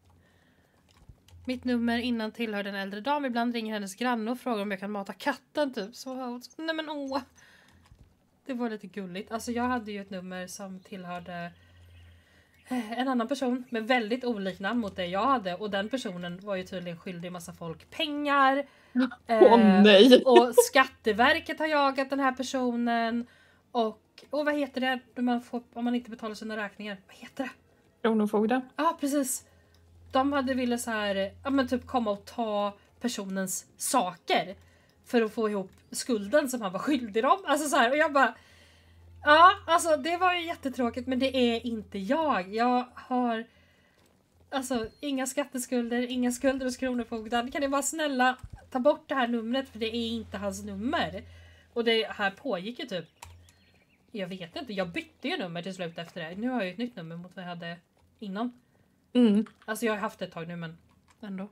Mitt nummer innan tillhörde en äldre dam. Ibland ringer hennes granne och frågar om jag kan mata katten typ. Så, nej men åh. Det var lite gulligt. Alltså jag hade ju ett nummer som tillhörde en annan person med väldigt olik namn mot det jag hade. Och den personen var ju tydligen skyldig massa folk pengar. Åh nej! Och Skatteverket har jagat den här personen. Och, och vad heter det om man, får, om man inte betalar sina räkningar? Vad heter det? Kronofogden. Ja, precis. De hade ville så här, ja men typ komma och ta personens saker för att få ihop skulden som han var skyldig dem. Alltså så här, och jag bara, ja, alltså det var ju jättetråkigt, men det är inte jag. Jag har alltså inga skatteskulder, inga skulder hos Kronofogden. Kan ni bara snälla ta bort det här numret, för det är inte hans nummer. Och det här pågick ju typ, jag vet inte, jag bytte ju nummer till slut efter det. Nu har jag ju ett nytt nummer mot vad jag hade innan. Mm. Alltså jag har haft det ett tag nu, men ändå.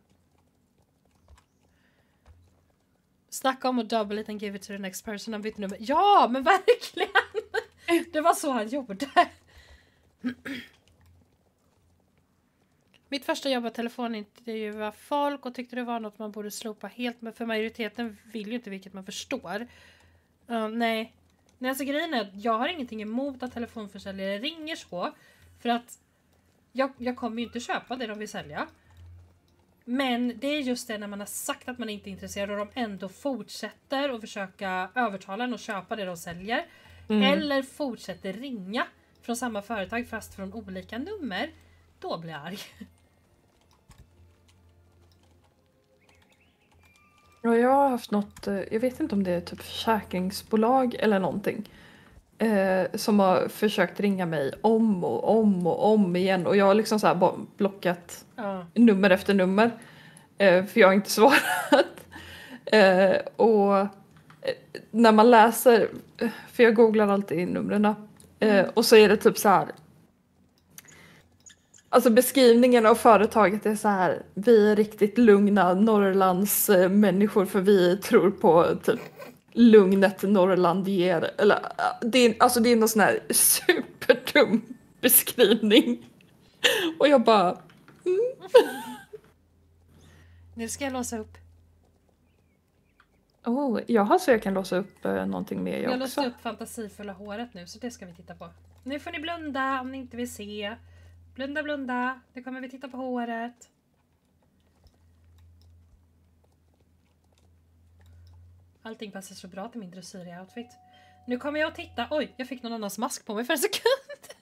Snacka om att double it and give it to the next person. Han bytte nummer. Ja, men verkligen! Det var så han gjorde. Mitt första jobb var telefonintervjua folk och tyckte det var något man borde slopa helt. Men för majoriteten vill ju inte, vilket man förstår. Uh, nej. Nej, alltså grejen är att jag har ingenting emot att telefonförsäljare ringer så. För att jag, jag kommer ju inte köpa det de vill sälja. Men det är just det när man har sagt att man inte är intresserad och de ändå fortsätter att försöka övertala en att köpa det de säljer. Mm. Eller fortsätter ringa från samma företag fast från olika nummer. Då blir jag arg. Ja, jag har haft något, eh, jag vet inte om det är typ försäkringsbolag eller någonting. Eh, som har försökt ringa mig om och om och om igen. Och jag har liksom så här bara blockat Ja. nummer efter nummer. Eh, för jag har inte svarat. Eh, och eh, när man läser, eh, för jag googlar alltid numren. Eh, Mm. och så är det typ så här. Alltså beskrivningen av företaget är så här: vi är riktigt lugna Norrlands eh, människor, för vi tror på typ lugnet Norrland ger. Eller, eh, det, är, alltså det är någon sån här superdum beskrivning. Och jag bara... Nu ska jag låsa upp. Oh, jaha, så jag kan låsa upp eh, någonting mer jag Jag låste också. upp fantasifulla håret nu, så det ska vi titta på. Nu får ni blunda om ni inte vill se. Blunda, blunda. Nu kommer vi titta på håret. Allting passar så bra till min dressyr-outfit. Nu kommer jag att titta. Oj, jag fick någon annans mask på mig för en sekund.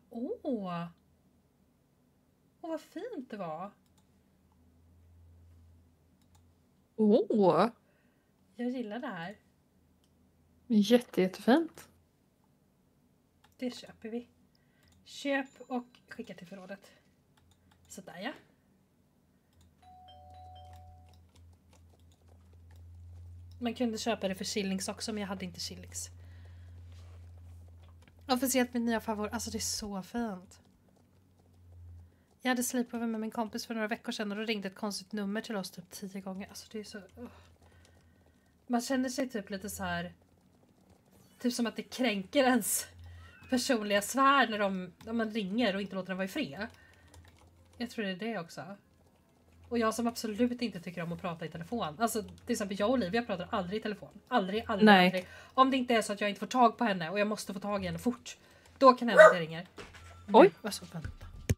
Åh! Åh, vad fint det var. Åh! Oh. Jag gillar det här. Jätte, jättefint. Det köper vi. Köp och skicka till förrådet. Sådär ja. Man kunde köpa det för shillings också, men jag hade inte shillings. Officiellt min nya favorit. Alltså det är så fint. Jag hade sleepover med min kompis för några veckor sedan och då ringde ett konstigt nummer till oss typ tio gånger. Alltså det är så... Uh. Man känner sig typ lite så här... Typ som att det kränker ens personliga sfär när, de, när man ringer och inte låter den vara i fred. Jag tror det är det också. Och jag som absolut inte tycker om att prata i telefon. Alltså till exempel jag och Olivia pratar aldrig i telefon. Aldrig, aldrig, Nej. aldrig. Om det inte är så att jag inte får tag på henne och jag måste få tag i henne fort. Då kan det hända att jag ringer. Oj. Vad så vänta.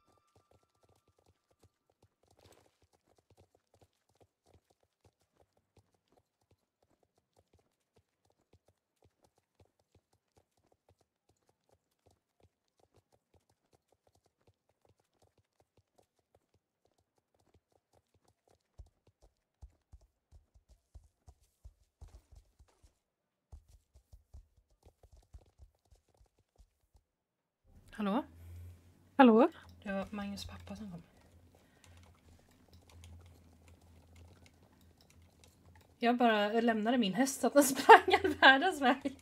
Hallå? Hallå? Det var Magnus pappa som kom. Jag bara lämnade min häst så att den sprang all världens väg.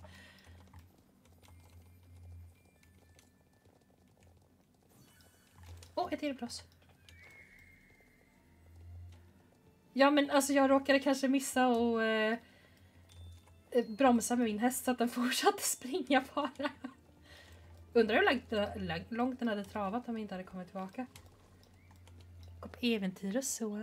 Åh, oh, ett elblås. Ja men alltså jag råkade kanske missa och eh, bromsa med min häst så att den fortsatte springa bara. Undrar hur långt den hade travat om vi inte hade kommit tillbaka. Gå på äventyr och så.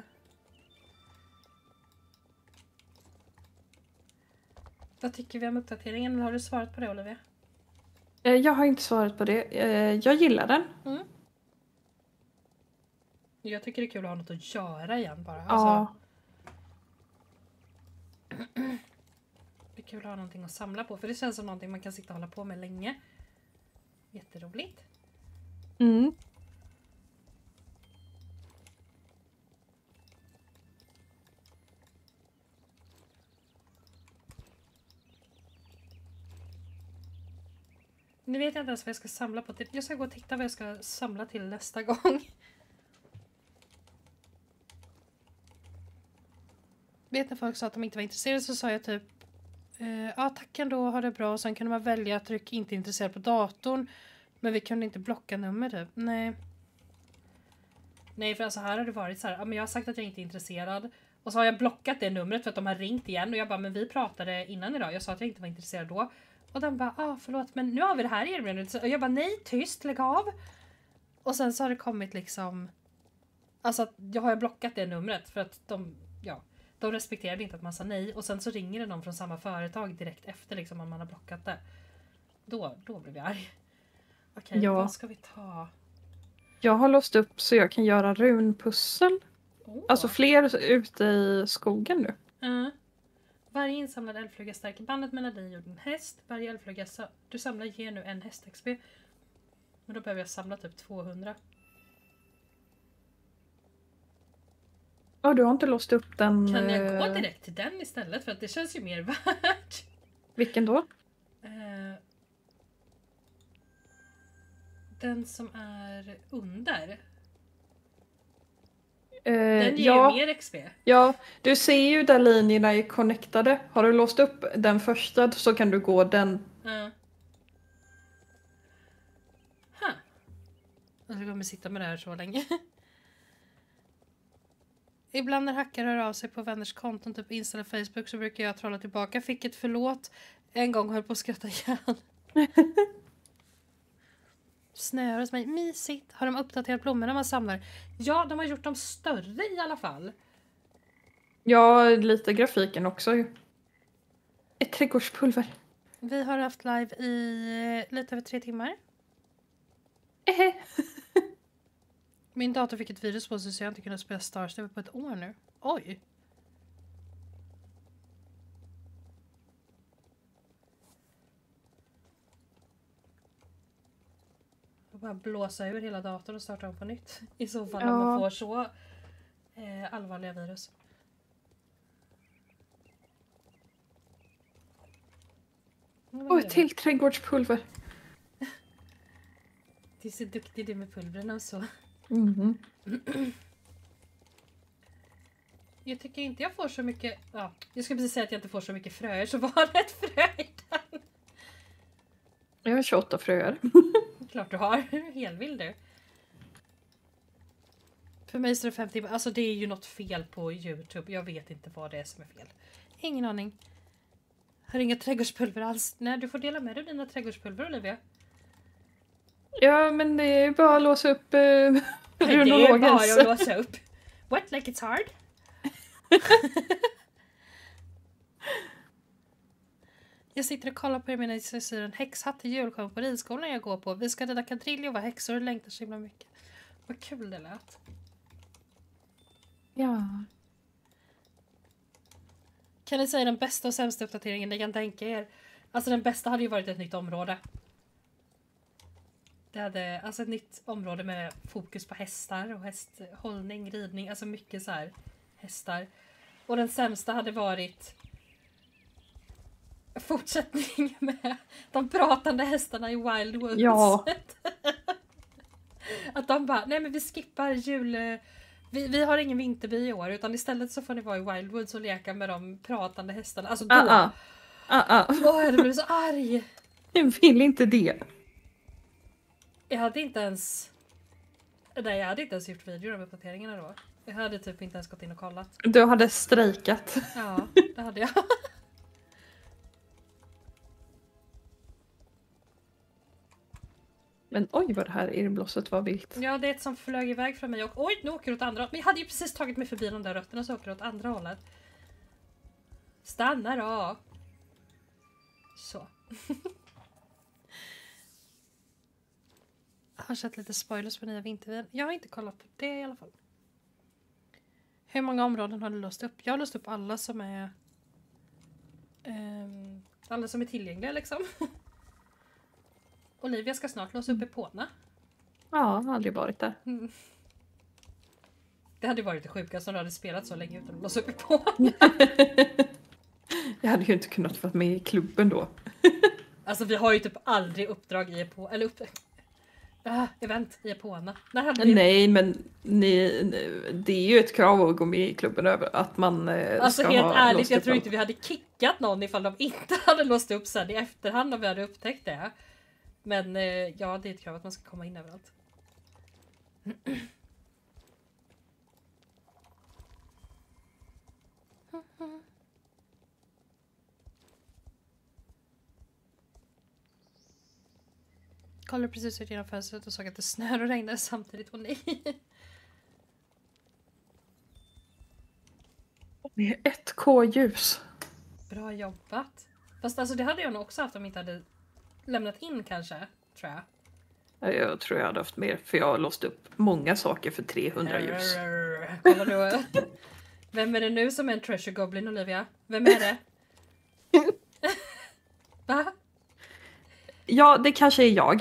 Vad tycker vi om uppdateringen? Har du svarat på det, Olivia? Jag har inte svarat på det. Jag gillar den. Mm. Jag tycker det är kul att ha något att göra igen bara. Ja. Alltså, det är kul att ha någonting att samla på. För det känns som någonting man kan sitta och hålla på med länge. Jätteroligt. Mm. Nu vet jag inte ens vad jag ska samla på. Jag ska gå och titta vad jag ska samla till nästa gång. Vet när folk sa att de inte var intresserade så sa jag typ eh, ja tack ändå, ha det bra. Och sen kunde man välja att trycka inte intresserad på datorn. Men vi kunde inte blocka nummer typ. Nej. Nej, för alltså här har det varit så här. Ja, men jag har sagt att jag inte är intresserad. Och så har jag blockat det numret för att de har ringt igen. Och jag bara, men vi pratade innan idag. Jag sa att jag inte var intresserad då. Och de bara, ah förlåt, men nu har vi det här erbjudandet. Och jag bara, nej, tyst, lägg av. Och sen så har det kommit liksom... Alltså att jag har blockat det numret för att de... Ja, de respekterade inte att man sa nej. Och sen så ringer det någon från samma företag direkt efter liksom om man har blockat det. Då, då blev jag arg. Okej, Ja. vad ska vi ta? Jag har låst upp så jag kan göra runpussel. Oh. Alltså fler ute i skogen nu. Uh. Varje insamlad eldfluga stärker bandet mellan dig och din häst. Varje eldfluga du samlar ger nu en häst-X P. Men då behöver jag samla typ tvåhundra. Ja, du har inte låst upp den. Kan jag gå eh, direkt till den istället? För att det känns ju mer värt. Vilken då? Uh, den som är under. Eh, Den ger ja, ju mer X P. ja, du ser ju där linjerna är connectade. Har du låst upp den första så kan du gå den. Uh. Huh. Jag kommer sitta med det här så länge. Ibland när hackare hör av sig på vänners konton, typ Insta eller Facebook, så brukar jag trolla tillbaka. Fick ett förlåt. En gång höll på att skratta ihjäl. Snöar hos mig. Mysigt. Har de uppdaterat blommorna man samlar? Ja, de har gjort dem större i alla fall. Ja, lite grafiken också ju. Ett trädgårdspulver. Vi har haft live i lite över tre timmar. Ehe. Min dator fick ett virus på sig så jag inte kunnat spela Star Stable på ett år nu. Oj. Jag bara blåsa ur hela datorn och starta om på nytt. I så fall Ja. när man får så eh, allvarliga virus. Åh, ett till trädgårdspulver. Du är så duktig du med pulvren och så. Mm. Jag tycker inte jag får så mycket... Ja, jag ska precis säga att jag inte får så mycket fröer, så var det ett frö i den? Jag har tjugoåtta fröer. Klart du har. Helvill du. För mig står det fem timmar. Alltså det är ju något fel på YouTube. Jag vet inte vad det är som är fel. Ingen aning. Har inga trädgårdspulver alls. Nej, du får dela med dig av dina trädgårdspulver, Olivia. Ja, men det är bara att låsa upp eh, Nej, det är runologens. bara att låsa upp. What? Like it's hard? Jag sitter och kollar på er medan jag syr en häxhatt till julshow på ridskolan jag går på. Vi ska rida kadrilj och vara häxor och längtar så himla mycket. Vad kul det lät. Ja. Kan ni säga den bästa och sämsta uppdateringen ni kan tänka er? Alltså den bästa hade ju varit ett nytt område. Det hade, alltså ett nytt område med fokus på hästar och hästhållning, ridning, alltså mycket så här hästar. Och den sämsta hade varit fortsättning med de pratande hästarna i Wildwoods. Ja. Att de bara, nej men vi skippar jul... Vi, vi har ingen vinterby i år, utan istället så får ni vara i Wildwoods och leka med de pratande hästarna. Alltså då... Ah, ah. Ah, ah. Åh, jag blev så arg! Jag vill inte det. Jag hade inte ens... Nej, jag hade inte ens gjort videor om uppdateringarna då. Jag hade typ inte ens gått in och kollat. Du hade strejkat. Ja, det hade jag. Men oj vad det här irrblåset var vilt. Ja, det är ett som flög iväg från mig och oj, nu åker det åt andra. Men jag hade ju precis tagit mig förbi de där rötterna så åker det åt andra hållet. Stanna då! Så. Jag har sett lite spoilers på nya vintervin. Jag har inte kollat på det i alla fall. Hur många områden har du låst upp? Jag har låst upp alla som är... Um, alla som är tillgängliga liksom. Olivia ska snart låsa upp Epona. Ja, jag har aldrig varit där. Mm. Det hade varit det sjukaste om du hade spelat så länge utan att låsa upp Epona. Jag hade ju inte kunnat vara med i klubben då. Alltså vi har ju typ aldrig uppdrag i Epona. Eller upp... Uh, event i Epona. När hade vi... Nej, men ni, det är ju ett krav att gå med i klubben över att man eh, Alltså ska helt ha ärligt, låst jag upp tror allt. inte vi hade kickat någon ifall de inte hade låst upp sen i efterhand om vi hade upptäckt det. Men eh, ja, det är ett krav att man ska komma in överallt. Kollade precis ut genom fönstret och såg att det snör och regnade samtidigt. Och nej. Det är ett K-ljus. Bra jobbat. Fast alltså det hade jag nog också haft om jag inte hade lämnat in kanske, tror jag. Ja, jag tror jag hade haft mer för jag har låst upp många saker för trehundra ljus. Kolla då. Vem är det nu som är en treasure goblin, Olivia? Vem är det? Va? Ja, det kanske är jag.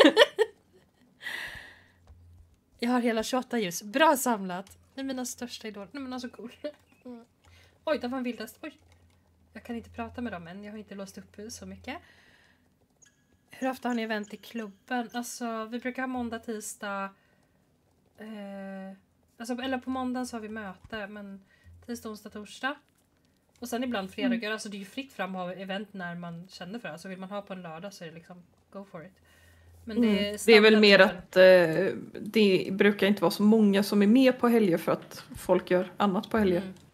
Jag har hela tjugoåtta ljus. Bra samlat. Det är mina största idoler. Nej men alltså cool. Mm. Oj, det var en vildast. Oj. Jag kan inte prata med dem än. Jag har inte låst upp så mycket. Hur ofta har ni event i klubben? Alltså, vi brukar ha måndag, tisdag. Eh, alltså, eller på måndagen så har vi möte. Men tisdag, onsdag, torsdag. Och sen ibland fredagar. Mm. Alltså det är ju fritt fram att ha event när man känner för det. Alltså vill man ha på en lördag så är det liksom go for it. Men det, Mm. är Det är väl mer att eh, det brukar inte vara så många som är med på helger för att folk gör annat på helger. Mm.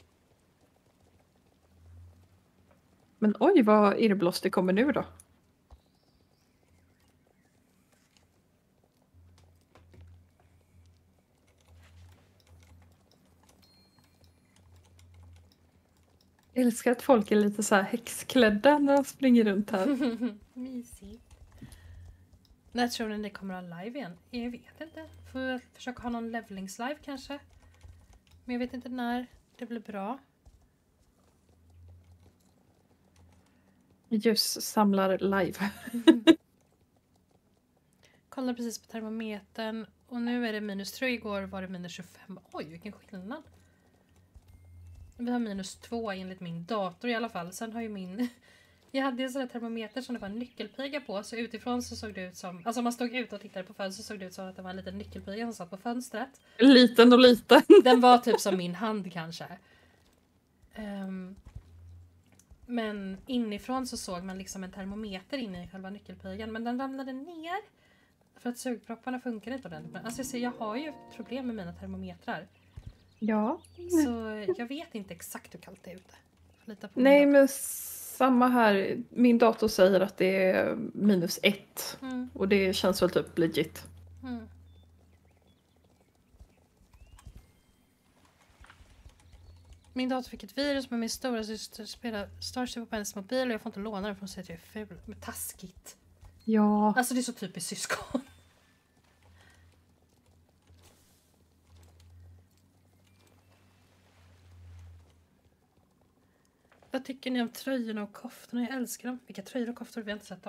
Men oj vad irrblåst det kommer nu då. Jag älskar att folk är lite så här häxklädda när de springer runt här. Mysigt. När tror ni ni kommer ha live igen? Jag vet inte. Får försöka ha någon levelingslive kanske. Men jag vet inte när det blir bra. Ljus samlar live. Kolla kollade precis på termometern och nu är det minus tre. Igår var det minus tjugofem. Oj, vilken skillnad. Vi har minus två enligt min dator i alla fall. Sen har ju min... Jag hade en sån där termometer som det var en nyckelpiga på. Så utifrån så såg det ut som... Alltså om man stod ut och tittade på fönstret så såg det ut som att det var en liten nyckelpiga som satt på fönstret. Liten och liten. Den var typ som min hand kanske. Um, men inifrån så såg man liksom en termometer inne i själva nyckelpigan. Men den ramlade ner. För att sugpropparna funkar inte ordentligt. Alltså jag, ser, jag har ju problem med mina termometrar. Ja. Så jag vet inte exakt hur kallt det är ute. Lita på Nej, mig. men samma här. Min dator säger att det är minus ett. Mm. Och det känns väl typ legit. Mm. Min dator fick ett virus med min stora syster spelar Starship på hennes mobil och jag får inte låna den för hon säger att jag är ful. Men taskigt. Ja. Alltså det är så typiskt syskon. Vad tycker ni om tröjorna och koftorna? Jag älskar dem. Vilka tröjor och koftor? Vi har inte sett dem.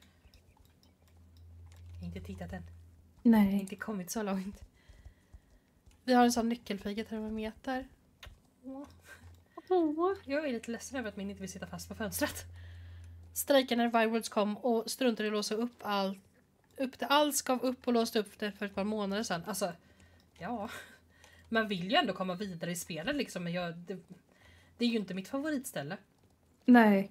Jag har inte tittat än. Jag har Nej. inte kommit så långt. Vi har en sån nyckelpiga termometer. Åh. Jag är lite ledsen över att min inte vill sitta fast på fönstret. Strejken när Firewoods kom och struntade i att låsa upp allt. Upp det allt gav upp och låste upp det för ett par månader sedan. Alltså, ja. Man vill ju ändå komma vidare i spelet liksom. Men jag, det, det är ju inte mitt favoritställe. Nej.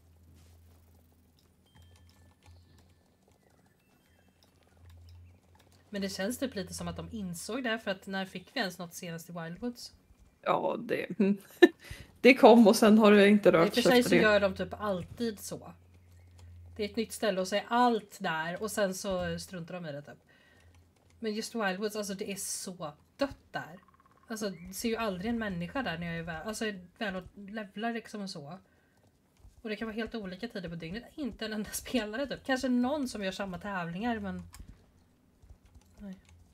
Men det känns typ lite som att de insåg det. För att när fick vi ens något senast i Wildwoods? Ja, det... Det kom och sen har det inte I och rört för sig sig efter så det. gör de typ alltid så. Det är ett nytt ställe och så är allt där. Och sen så struntar de i det typ. Men just Wildwoods, alltså det är så dött där. Alltså det ser ju aldrig en människa där när jag är väl, alltså väl och levlar liksom och så. Och det kan vara helt olika tider på dygnet. Inte en enda spelare typ. Kanske någon som gör samma tävlingar men... Nej.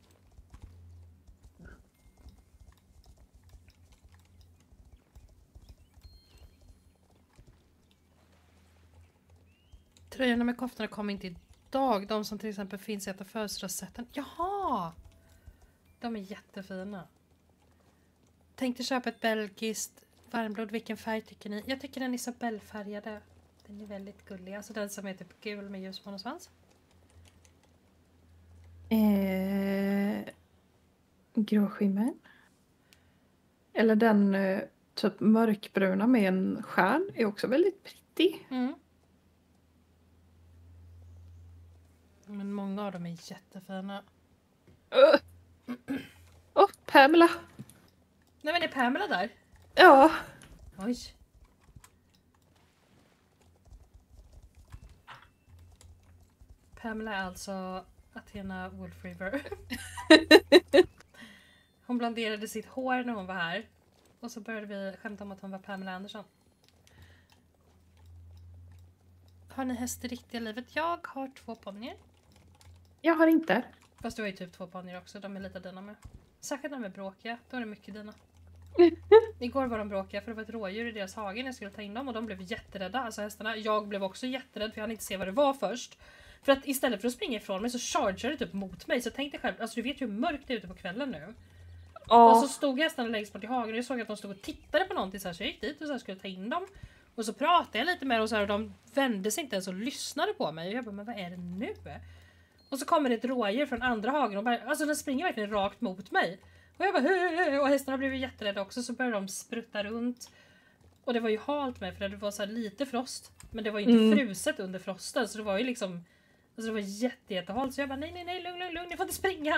Tröjorna med koftorna kom inte idag. De som till exempel finns i ett av födelsedagssätten. Jaha! De är jättefina. Tänkte köpa ett belgiskt varmblod. Vilken färg tycker ni? Jag tycker den Isabelle-färgade. Den är väldigt gullig. Alltså den som är typ gul med ljusmån och svans. Eh, gråskimmer. Eller den eh, typ mörkbruna med en stjärn är också väldigt pretty. Mm. Men många av dem är jättefina. Åh, uh. oh, Pamela. Nej men är Pamela där? Ja. Oj. Pamela är alltså Athena Wolf River. Hon blanderade sitt hår när hon var här. Och så började vi skämta om att hon var Pamela Anderson. Har ni häst i riktiga livet? Jag har två ponnyer. Jag har inte. Fast du har ju typ två ponnyer också. De är lite dina med. Särskilt när de är bråkiga. Då är det mycket dina. Igår var de bråkiga för det var ett rådjur i deras hage när jag skulle ta in dem. Och de blev jätterädda. Alltså hästarna. Jag blev också jätterädd för jag hann inte se vad det var först. För att istället för att springa ifrån mig så chargeade det typ mot mig. Så jag tänkte själv. Alltså du vet ju hur mörkt det är ute på kvällen nu. Oh. Och så stod hästarna längst bort i hagen. Och jag såg att de stod och tittade på någonting. Så, här, så jag gick dit och så här skulle ta in dem. Och så pratade jag lite med dem och, så här, och de vände sig inte ens och lyssnade på mig. Och jag bara, men vad är det nu? Och så kommer det ett rådjur från andra hagen och bara, alltså den springer verkligen rakt mot mig. Och jag bara, hö, och hästarna blev jätterädda också. Så började de sprutta runt. Och det var ju halt med för det var så här lite frost. Men det var ju inte Mm. fruset under frosten. Så det var ju liksom, alltså det var jätte, jättehalt. Så jag bara, nej, nej, nej, lugn, lugn, lugn, ni får inte springa.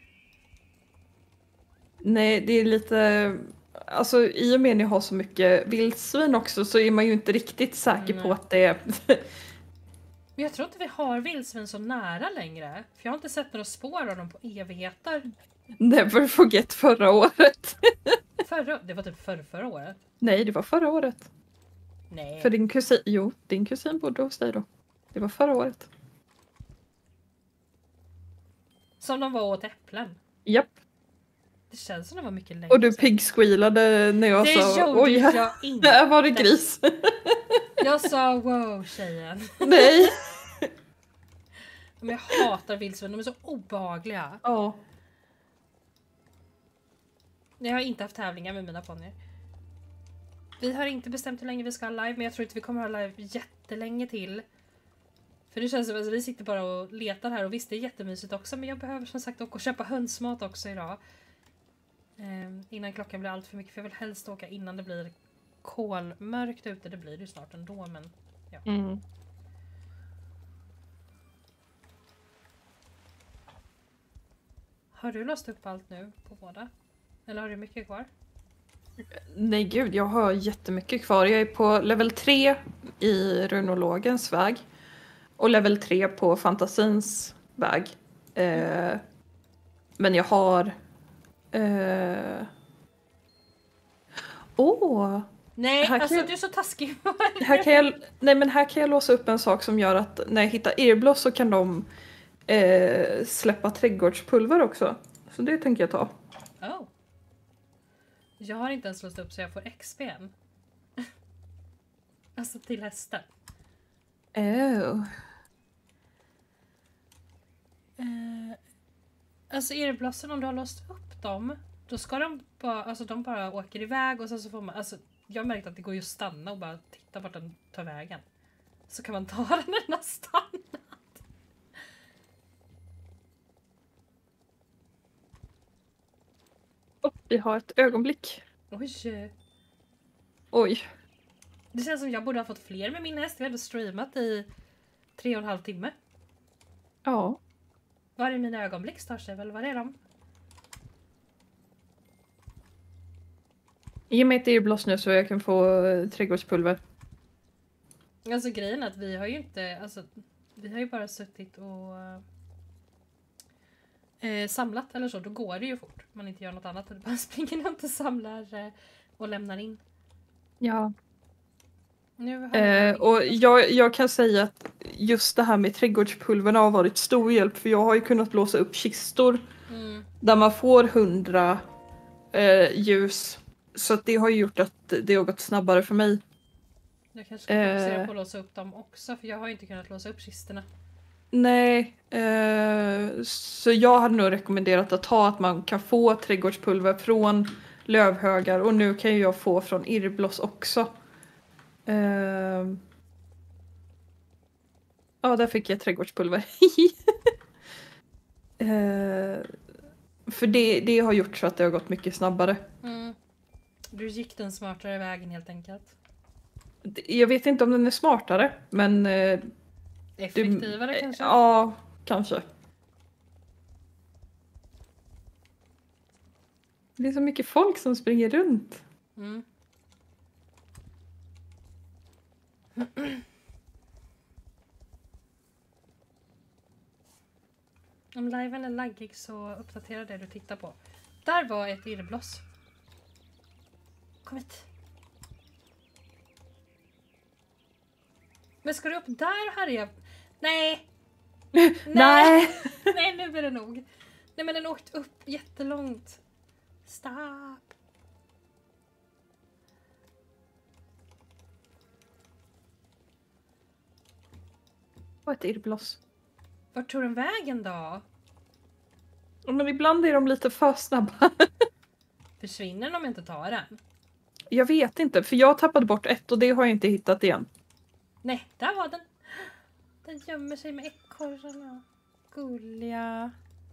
Nej, det är lite... Alltså i och med att ni har så mycket vildsvin också så är man ju inte riktigt säker Nej. på att det är... Men jag tror inte vi har vildsvin så nära längre. För jag har inte sett några spår av dem på evigheter. Never forget förra året. Förra, det var typ förra, förra året. Nej, det var förra året. Nej. För din kusin... Jo, din kusin bodde hos dig då. Det var förra året. Som de var åt äpplen. Japp. Det känns som det var mycket längre. Och du sedan. pig-squealade när jag Det sa... gjorde Oj, här, jag inte. här var det gris. Jag sa wow tjejen. Nej. Men jag hatar vildsvin, de är så obehagliga. Ja. Jag har inte haft tävlingar med mina ponnyer. Vi har inte bestämt hur länge vi ska ha live, men jag tror inte vi kommer ha live jättelänge till. För det känns som att vi sitter bara och letar här, och visst det är jättemysigt också, men jag behöver som sagt åka och köpa hönsmat också idag. Eh, innan klockan blir allt för mycket, för jag vill helst åka innan det blir kolmörkt ute. Det blir det ju snart ändå, men ja. Mm. Har du låst upp allt nu på båda? Eller har du mycket kvar? Nej gud, jag har jättemycket kvar. Jag är på level tre i runologens väg. Och level tre på fantasins väg. Eh, men jag har... Åh! Eh... Oh, nej, här alltså jag, du är så taskig. här kan jag, nej men här kan jag låsa upp en sak som gör att när jag hittar Irbloss så kan de eh, släppa trädgårdspulver också. Så det tänker jag ta. Oh. Jag har inte ens låst upp så jag får X P än. Alltså till hästen. Oh. Eh, alltså Irblossen, om du har låst upp dem, då ska de bara, alltså de bara åker iväg och sen så får man, alltså jag har märkt att det går ju att stanna och bara titta vart den tar vägen. Så kan man ta den när den har stannat. Och vi har ett ögonblick. Oj. Oj. Det känns som jag borde ha fått fler med min häst. Vi hade streamat i tre och en halv timme. Ja. Var är mina ögonblick, Starshave? Eller var är de? Ge mig ett Irbloss nu så jag kan få eh, trädgårdspulver. Alltså grejen är att vi har ju inte, alltså vi har ju bara suttit och eh, samlat eller så. Då går det ju fort. Man inte gör något annat och bara springer runt och samlar eh, och lämnar in. Ja. Nu har Eh, jag... och jag, jag kan säga att just det här med trädgårdspulverna har varit stor hjälp, för jag har ju kunnat blåsa upp kistor Mm. där man får hundra eh, ljus, så att det har ju gjort att det har gått snabbare för mig. Jag kanske ska fokusera Eh. på att låsa upp dem också, för jag har ju inte kunnat låsa upp kistorna. Nej, eh, så jag hade nog rekommenderat att ta att man kan få trädgårdspulver från lövhögar, och nu kan ju jag få från Irbloss också. Eh, ja, där fick jag trädgårdspulver. eh, för det, det har gjort så att det har gått mycket snabbare. Mm. Du gick den smartare vägen helt enkelt. Jag vet inte om den är smartare, men... Eh, Effektivare du, kanske? Ja, kanske. Det är så mycket folk som springer runt. Mm. Om liven är laggig så uppdatera det du tittar på. Där var ett Irbloss. Kom hit. Men ska du upp där och härja? Nej! Nej! Nej! Nej, nu är det nog. Nej, men den åkte upp jättelångt. Stop! Och ett Irbloss. Vart tog den vägen då? Men ibland är de lite för snabba. Försvinner den om jag inte tar den? Jag vet inte, för jag tappade bort ett och det har jag inte hittat igen. Nej, där var den. Den gömmer sig med ekorrarna. Gulliga.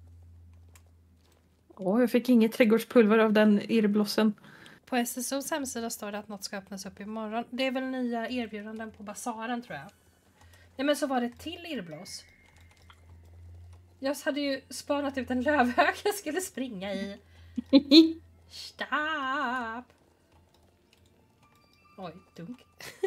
Åh, jag fick inget trädgårdspulver av den Irblossen. På S S O:s hemsida står det att något ska öppnas upp imorgon. Det är väl nya erbjudanden på basaren, tror jag. Nej, men så var det till Irbloss. Jag hade ju spanat ut en lövhög jag skulle springa i. Stopp! Oj, dunk.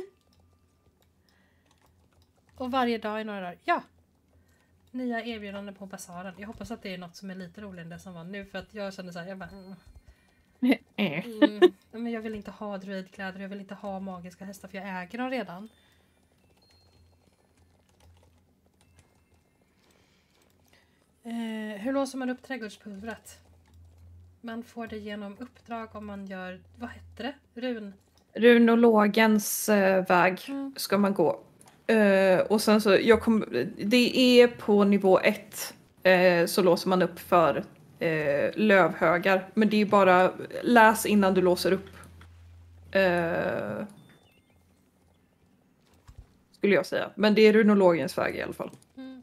Och varje dag i några dagar. Ja! Nya erbjudanden på basaren. Jag hoppas att det är något som är lite roligare än det som var nu. För att jag kände så här, jag bara... Mm. Mm, men jag vill inte ha druidkläder. Jag vill inte ha magiska hästar för jag äger dem redan. Eh, hur låser man upp trädgårdspulvret? Man får det genom uppdrag om man gör... Vad hette det? Run? Runologens eh, väg Mm. ska man gå. Eh, och sen så, jag kom, det är på nivå ett eh, så låser man upp för eh, lövhögar. Men det är bara läs innan du låser upp. Eh, skulle jag säga. Men det är runologens väg i alla fall. Mm.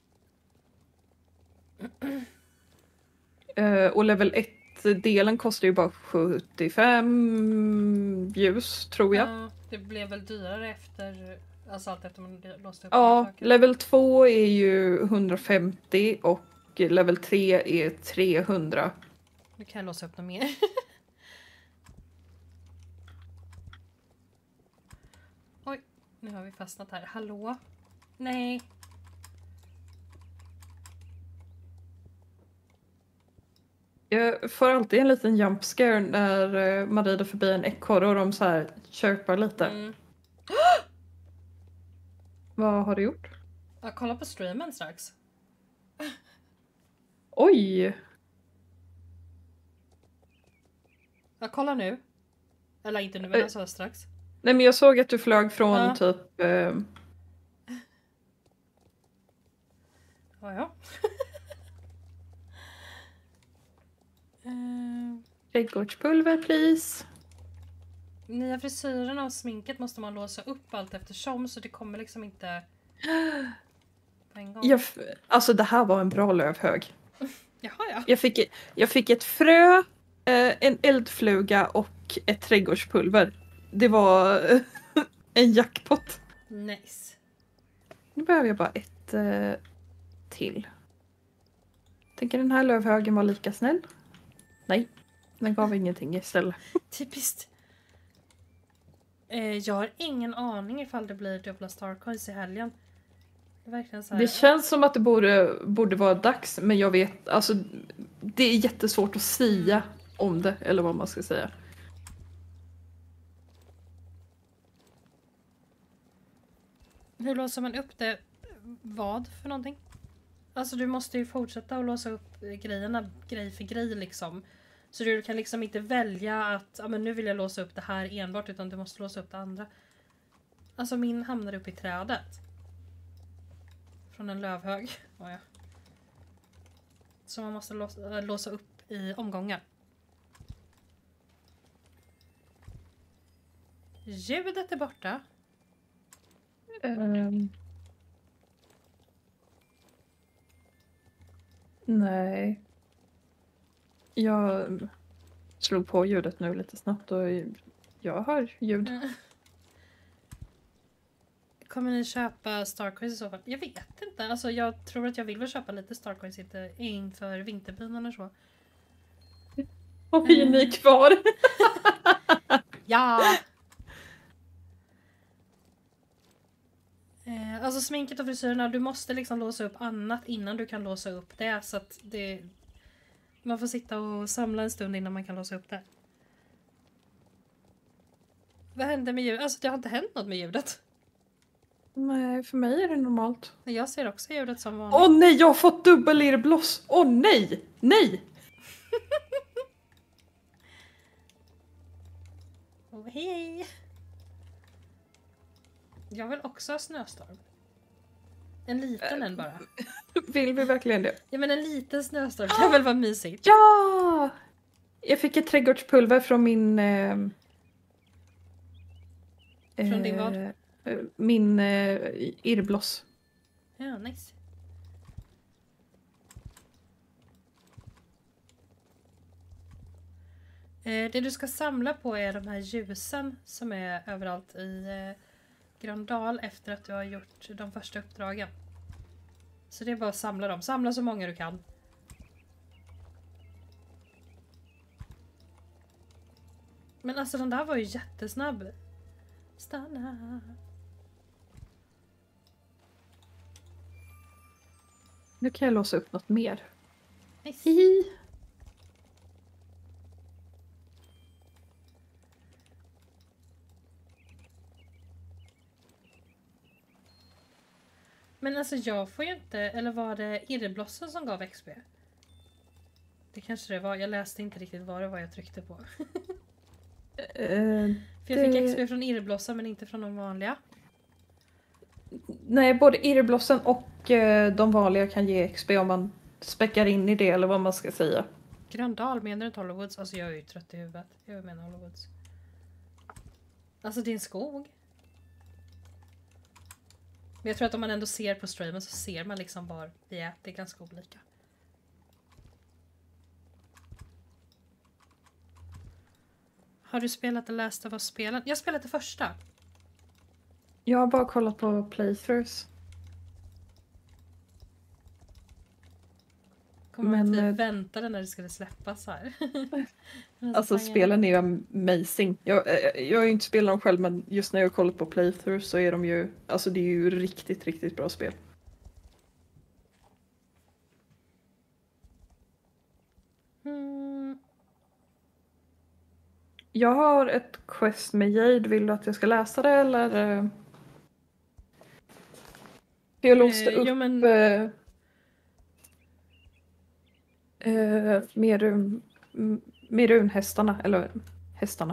Eh, och level ett-delen kostar ju bara sjuttiofem ljus, tror jag. Ja, det blev väl dyrare efter, alltså allt efter man låste upp Ja, saker. level två är ju hundrafemtio och level tre är trehundra. Nu kan jag låsa upp något mer. Oj, nu har vi fastnat här. Hallå? Nej. Jag får alltid en liten jump scare när eh, man rider förbi en ekorre och de så här chirpar lite. Mm. Vad har du gjort? Jag kollar på streamen strax. Oj! Jag kollar nu. Eller inte nu, men jag sa strax. Nej men jag såg att du flög från Ja. typ... Eh, Ja, ja. uh, trädgårdspulver please. nya frisyrerna och sminket måste man låsa upp allt eftersom, så det kommer liksom inte på en gång. Jag, f- alltså det här var en bra lövhög. Jaha, ja. Jag fick, jag fick ett frö, eh, en eldfluga och ett trädgårdspulver. Det var eh, en jackpot. Nice. Nu behöver jag bara ett eh, till. Tänker den här lövhögen var lika snäll? Nej, den gav ingenting istället. Typiskt. Eh, jag har ingen aning ifall det blir dubbla Starcoins i helgen. Det är verkligen så här. Det känns som att det borde, borde vara dags, men jag vet, alltså det är jättesvårt att säga om det, eller vad man ska säga. Hur låser man upp det? Vad för någonting? Alltså du måste ju fortsätta att låsa upp grejerna grej för grej liksom. Så du kan liksom inte välja att ja, men nu vill jag låsa upp det här enbart, utan du måste låsa upp det andra. Alltså min hamnar upp i trädet. Från en lövhög. Oh, ja. Så man måste låsa, låsa upp i omgångar. Ljudet är borta. Um, nej. Jag slog på ljudet nu lite snabbt och jag hör ljud. Mm. Kommer ni köpa Starcoins i så fall? Jag vet inte. Alltså jag tror att jag vill väl köpa lite Starcoins inte inför vinterbyn eller så. Oj, ni är kvar! Ja! Eh, alltså sminket och frisyrerna, du måste liksom låsa upp annat innan du kan låsa upp det. Så att det... Man får sitta och samla en stund innan man kan låsa upp det. Vad hände med ljudet? Alltså det har inte hänt något med ljudet. Nej, för mig är det normalt. Men jag ser också ljudet som vanligt. Åh nej, jag har fått dubbel irrbloss! Åh nej! Nej! Oh, hej! Jag vill också ha snöstorm. En liten en bara. Vill vi verkligen det? Ja men en liten snöstorm kan väl vara mysigt. Ja! Jag fick ett trädgårdspulver från min... Eh, Från din vad? eh, Min eh, irrbloss. Ja, nice. Eh, det du ska samla på är de här ljusen som är överallt i eh, Gröndal efter att du har gjort de första uppdragen. Så det är bara att samla dem. Samla så många du kan. Men alltså den där var ju jättesnabb. Stanna. Nu kan jag låsa upp något mer. Nice. Hihi. Men alltså jag får ju inte, eller var det irrblossen som gav X P? Det kanske det var, jag läste inte riktigt vad det var jag tryckte på. Eh, För jag fick Det- X P från irrblossen men inte från de vanliga. Nej, både irrblossen och eh, de vanliga kan ge X P om man späckar in i det eller vad man ska säga. Gröndal, menar du inte Hollowoods? Alltså jag är ju trött i huvudet. Jag menar Hollowoods. Alltså det är en skog. Men jag tror att om man ändå ser på streamen så ser man liksom bara vi är, det är ganska olika. Har du spelat The Last of Us-spelen? Jag har spelat det första. Jag har bara kollat på playthroughs. Kommer Men, att vi eh, väntade när det skulle släppas här. Alltså spelen är ju amazing. Jag, eh, jag har ju inte spelat dem själv men just när jag har kollat på playthroughs så är de ju, alltså det är ju riktigt, riktigt bra spel. Mm. Jag har ett quest med Jade, vill du att jag ska läsa det eller? eh? Jag låste Eh, upp jo, men- eh, eh, Merun, m- Merunhästarna, eller hästarna.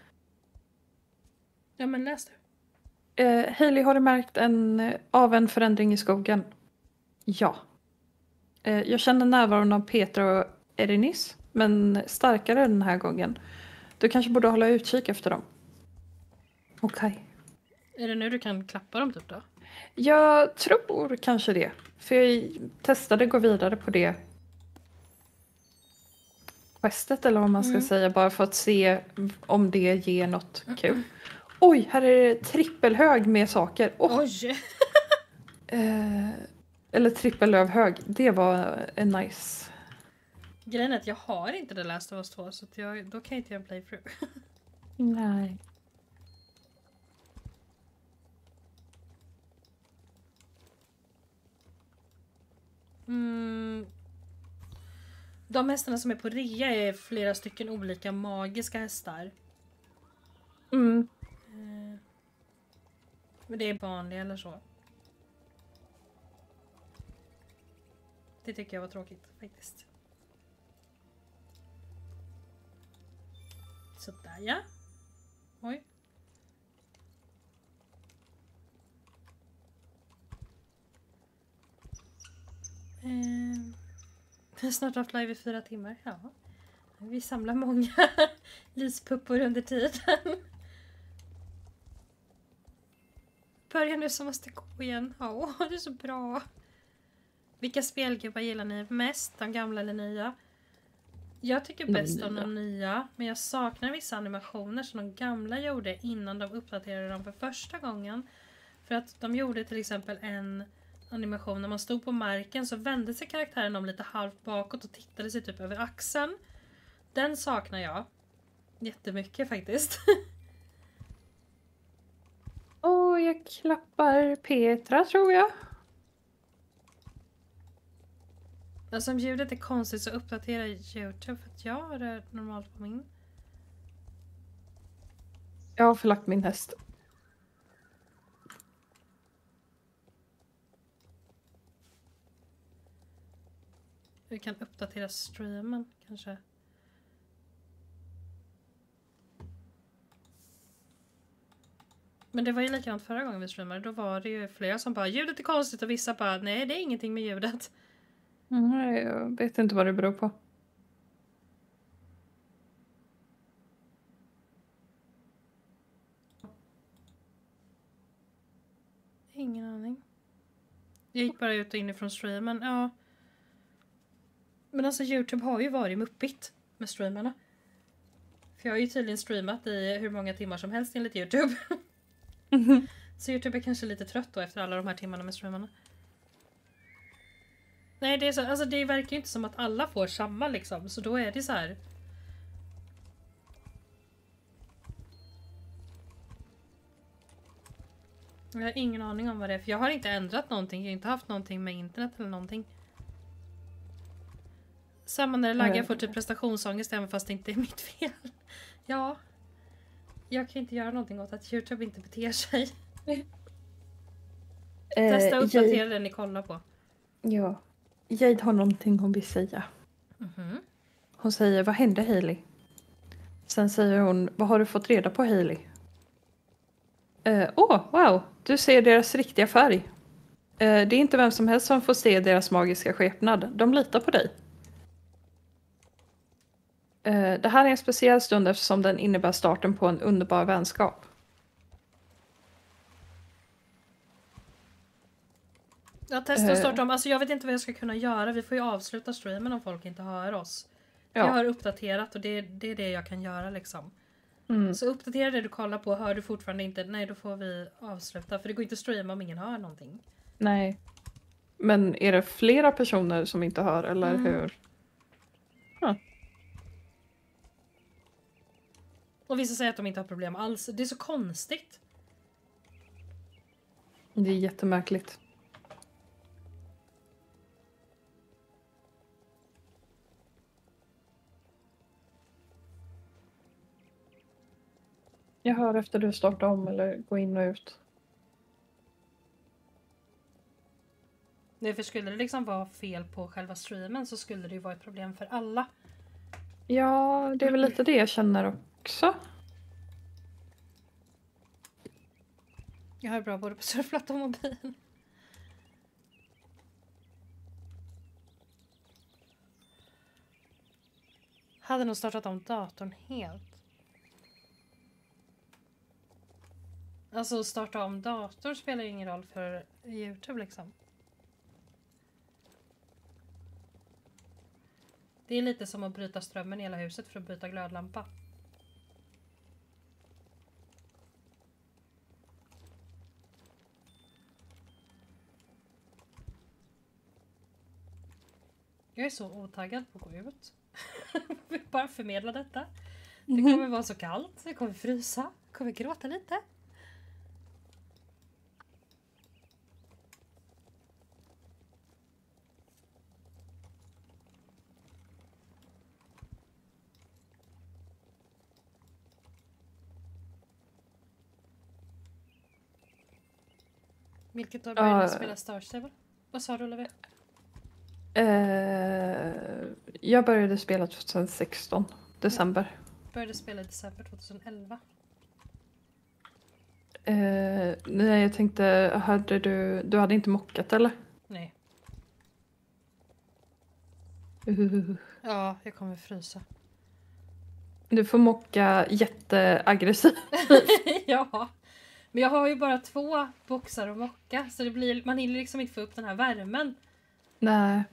Ja men läs det. Eh, Hailey, har du märkt en, eh, av en förändring i skogen? Ja. Eh, jag känner närvaron av Petra och Erinis, men starkare den här gången. Du kanske borde hålla utkik efter dem. Okej. Är det nu du kan klappa dem typ då? Jag tror kanske det. För jag testade gå vidare på det questet eller vad man ska Mm. säga. Bara för att se om det ger något kul. Oj, här är det trippelhög med saker. Åh, Oj! eh, eller trippellövhög. Det var en nice. Grejen är att jag har inte The Last of Us två så att jag, då kan jag inte göra en playthrough. Nej. Mm. De hästarna som är på rea är flera stycken olika magiska hästar. Mm. Eh. Men det är vanliga eller så. Det tycker jag var tråkigt faktiskt. Sådär ja. Oj. Eh. Vi har snart haft live i fyra timmar. Ja. Vi samlar många lyspuppor under tiden. Börja nu så måste gå igen. Ja, det är så bra. Vilka spelgubbar gillar ni mest? De gamla eller nya? Jag tycker De bäst om nya. de nya. Men jag saknar vissa animationer som de gamla gjorde innan de uppdaterade dem för första gången. För att de gjorde till exempel en animation när man stod på marken så vände sig karaktären om lite halvt bakåt och tittade sig typ över axeln. Den saknar jag. Jättemycket faktiskt. Åh, jag klappar Petra tror jag. Alltså om ljudet är konstigt så uppdaterar YouTube för att jag har det normalt på min. Jag har förlagt min häst. Vi kan uppdatera streamen kanske. Men det var ju likadant förra gången vi streamade. Då var det ju flera som bara ljudet är konstigt och vissa bara nej det är ingenting med ljudet. Mm, jag vet inte vad det beror på. Ingen aning. Jag gick bara ut och inifrån streamen. Ja. Men alltså YouTube har ju varit muppigt med streamarna. För jag har ju tydligen streamat i hur många timmar som helst enligt YouTube. Mm-hmm. Så YouTube är kanske lite trött då efter alla de här timmarna med streamarna. Nej, det är så, alltså det verkar ju inte som att alla får samma liksom. Så då är det så här. Jag har ingen aning om vad det är. För jag har inte ändrat någonting. Jag har inte haft någonting med internet eller någonting. Samma när det laggar jag får typ prestationsångest även fast det inte är mitt fel. Ja. Jag kan inte göra någonting åt att YouTube inte beter sig. Testa Eh, uppdatera Jade, den ni kollar på. ja. Jade har någonting hon vill säga. Mhm. Hon säger, vad hände Hailey? Sen säger hon, vad har du fått reda på Hailey? Åh, oh, wow, du ser deras riktiga färg. Det är inte vem som helst som får se deras magiska skepnad. De litar på dig. Det här är en speciell stund eftersom den innebär starten på en underbar vänskap. Jag testar att starta om. Alltså jag vet inte vad jag ska kunna göra. Vi får ju avsluta streamen om folk inte hör oss. Ja. Jag har uppdaterat och det, det är det jag kan göra liksom. Mm. Så uppdatera det du kollar på. Hör du fortfarande inte? Nej, då får vi avsluta. För det går inte att streama om ingen hör någonting. Nej. Men är det flera personer som inte hör eller mm. hur? Ja. Och vissa säger att de inte har problem alls. Det är så konstigt. Det är jättemärkligt. Jag hör efter du startar om eller går in och ut. Nej, för skulle det liksom vara fel på själva streamen så skulle det ju vara ett problem för alla. Ja, det är väl lite det jag känner också. Jag hör bra både på surfplatta och mobilen. Hade nog startat om datorn helt. Alltså starta om datorn spelar ingen roll för YouTube liksom. Det är lite som att bryta strömmen i hela huset för att byta glödlampa. Jag är så otaggad på att gå ut. Jag vill bara förmedla detta. Det kommer vara så kallt, jag kommer frysa, jag kommer gråta lite. Vilket år började du uh, spela Star Stable? Vad sa du, Oliver? Uh, jag började spela tjugohundrasexton, december. Jag började spela i december tjugoelva. Uh, nej, jag tänkte, hade du, du hade inte mockat eller? Nej. Uh. Ja, jag kommer frysa. Du får mocka jätteaggressivt. Ja. Men jag har ju bara två boxar att mocka. Så det blir, man hinner liksom inte få upp den här värmen. Nej.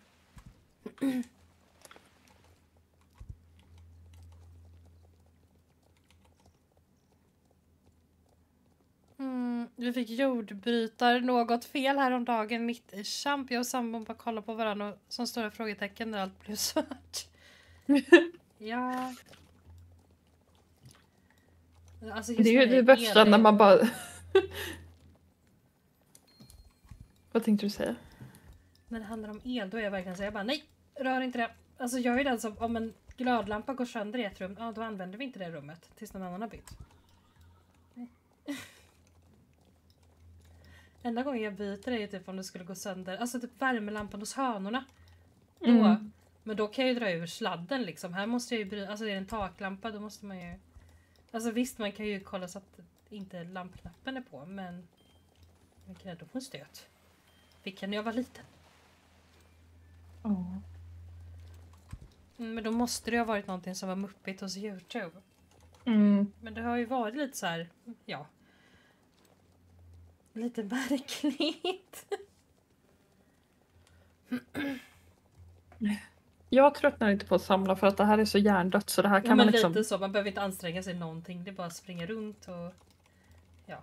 Mm, vi fick jordbrytar något fel häromdagen mitt i champ. Jag och sambon bara kollade på varandra och som stora frågetecken när allt blev svart. Ja. Alltså det är ju det värsta när man bara... Vad tänkte du säga? När det handlar om el, då är jag verkligen så jag bara nej, rör inte det. Alltså jag är den som, om en glödlampa går sönder i ett rum, ja då använder vi inte det rummet tills någon annan har bytt. Enda gången jag byter är typ om det skulle gå sönder, alltså typ värmelampan hos hönorna. Då, mm. Men då kan jag ju dra ur sladden liksom. Här måste jag ju bry, alltså är det en taklampa då måste man ju... Alltså visst man kan ju kolla så att inte lampknappen är på, men jag kan ändå få en stöt. Fick jag när jag var liten. Oh. Mm, men då måste det ha varit någonting som var muppigt hos YouTube. Mm. Men det har ju varit lite så här, ja. Lite märkligt. Jag tröttnar inte på att samla för att det här är så hjärndött så det här kan ja, men man liksom... lite så, man behöver inte anstränga sig någonting. Det är bara att springa runt och ja.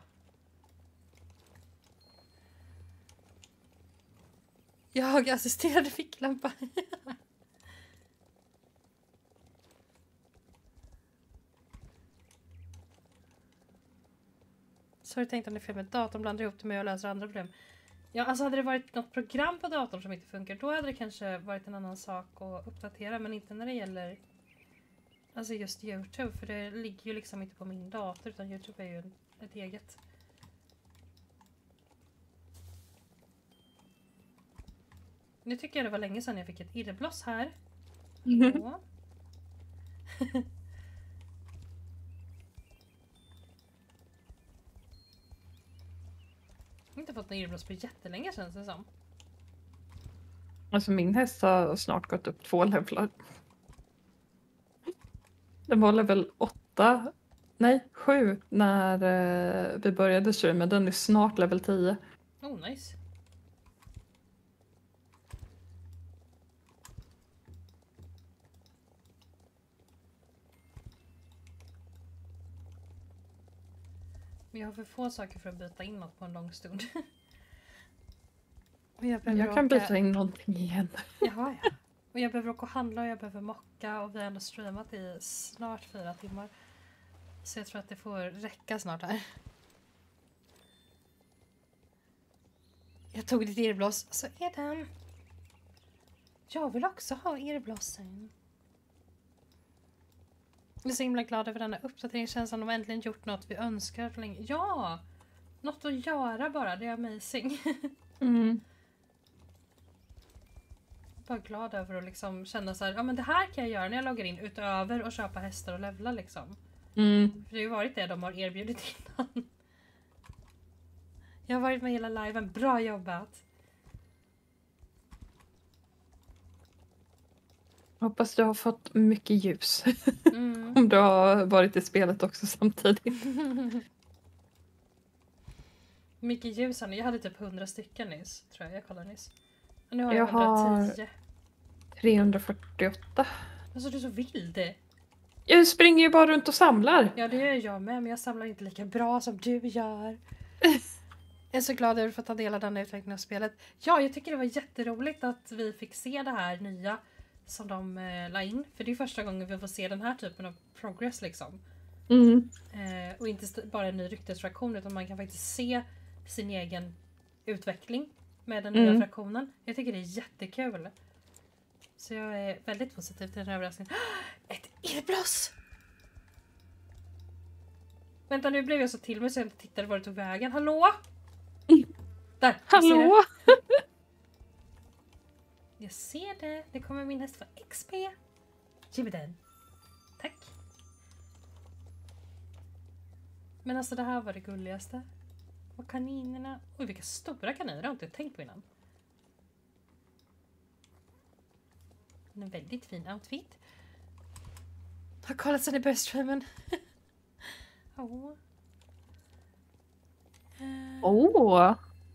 Jag assisterade ficklampa. Så har du tänkt om det är fel med datorn, blandar ihop det med och löser andra problem. Ja, alltså hade det varit något program på datorn som inte funkar, då hade det kanske varit en annan sak att uppdatera, men inte när det gäller alltså just YouTube, för det ligger ju liksom inte på min dator, utan YouTube är ju ett eget. Nu tycker jag det var länge sedan jag fick ett irrbloss här. Mm. Inte fått fått en irrblås på jättelänge känns det som. Alltså min häst har snart gått upp två levlar. Den var level åtta, nej sju när eh, vi började streama. Den är snart level tio. Oh nice. Men jag har för få saker för att byta in något på en lång stund. Och jag behöver Jag kan åka... byta in någonting igen. Jaha, ja. Och jag behöver åka och handla och jag behöver mocka och vi har ändå streamat i snart fyra timmar. Så jag tror att det får räcka snart här. Jag tog ditt irrblås, så är den. Jag vill också ha irrblåsen. Jag är så himla glad över denna uppdatering. Känns som de äntligen gjort något vi önskar för länge. Ja! Något att göra bara, det är amazing. Mm. Bara glad över att liksom känna så här, ja men det här kan jag göra när jag loggar in utöver att köpa hästar och levla liksom. Mm. För det har ju varit det de har erbjudit innan. Jag har varit med hela liven, bra jobbat. Hoppas du har fått mycket ljus. Mm. Om du har varit i spelet också samtidigt. Mycket ljus här nu. Jag hade typ hundra stycken nyss, tror jag. Jag kollade nyss. Och nu har jag, Jag har- hundratio. trehundrafyrtioåtta. Alltså du är så vild. Jag springer ju bara runt och samlar. Ja det gör jag med, men jag samlar inte lika bra som du gör. Jag är så glad över att få ta del av den utvecklingen av spelet. Ja, jag tycker det var jätteroligt att vi fick se det här nya som de eh, la in. För det är första gången vi får se den här typen av progress liksom. Mm. Eh, och inte st- bara en ny ryktesfraktion utan man kan faktiskt se sin egen utveckling med den nya Mm. fraktionen. Jag tycker det är jättekul. Så jag är väldigt positiv till den här överraskningen. Ett irrblås! Vänta, nu blev jag så till mig så jag inte tittade var det tog vägen. Hallå? Mm. Där, jag ser det. Hallå? Jag ser det. Det kommer min häst för X P. Ge mig den. Tack. Men alltså det här var det gulligaste. Och kaninerna. Oj, vilka stora kaniner. Det har jag inte tänkt på innan. En väldigt fin outfit. Har kollat sen i började-streamen. Åh. Eh, Åh.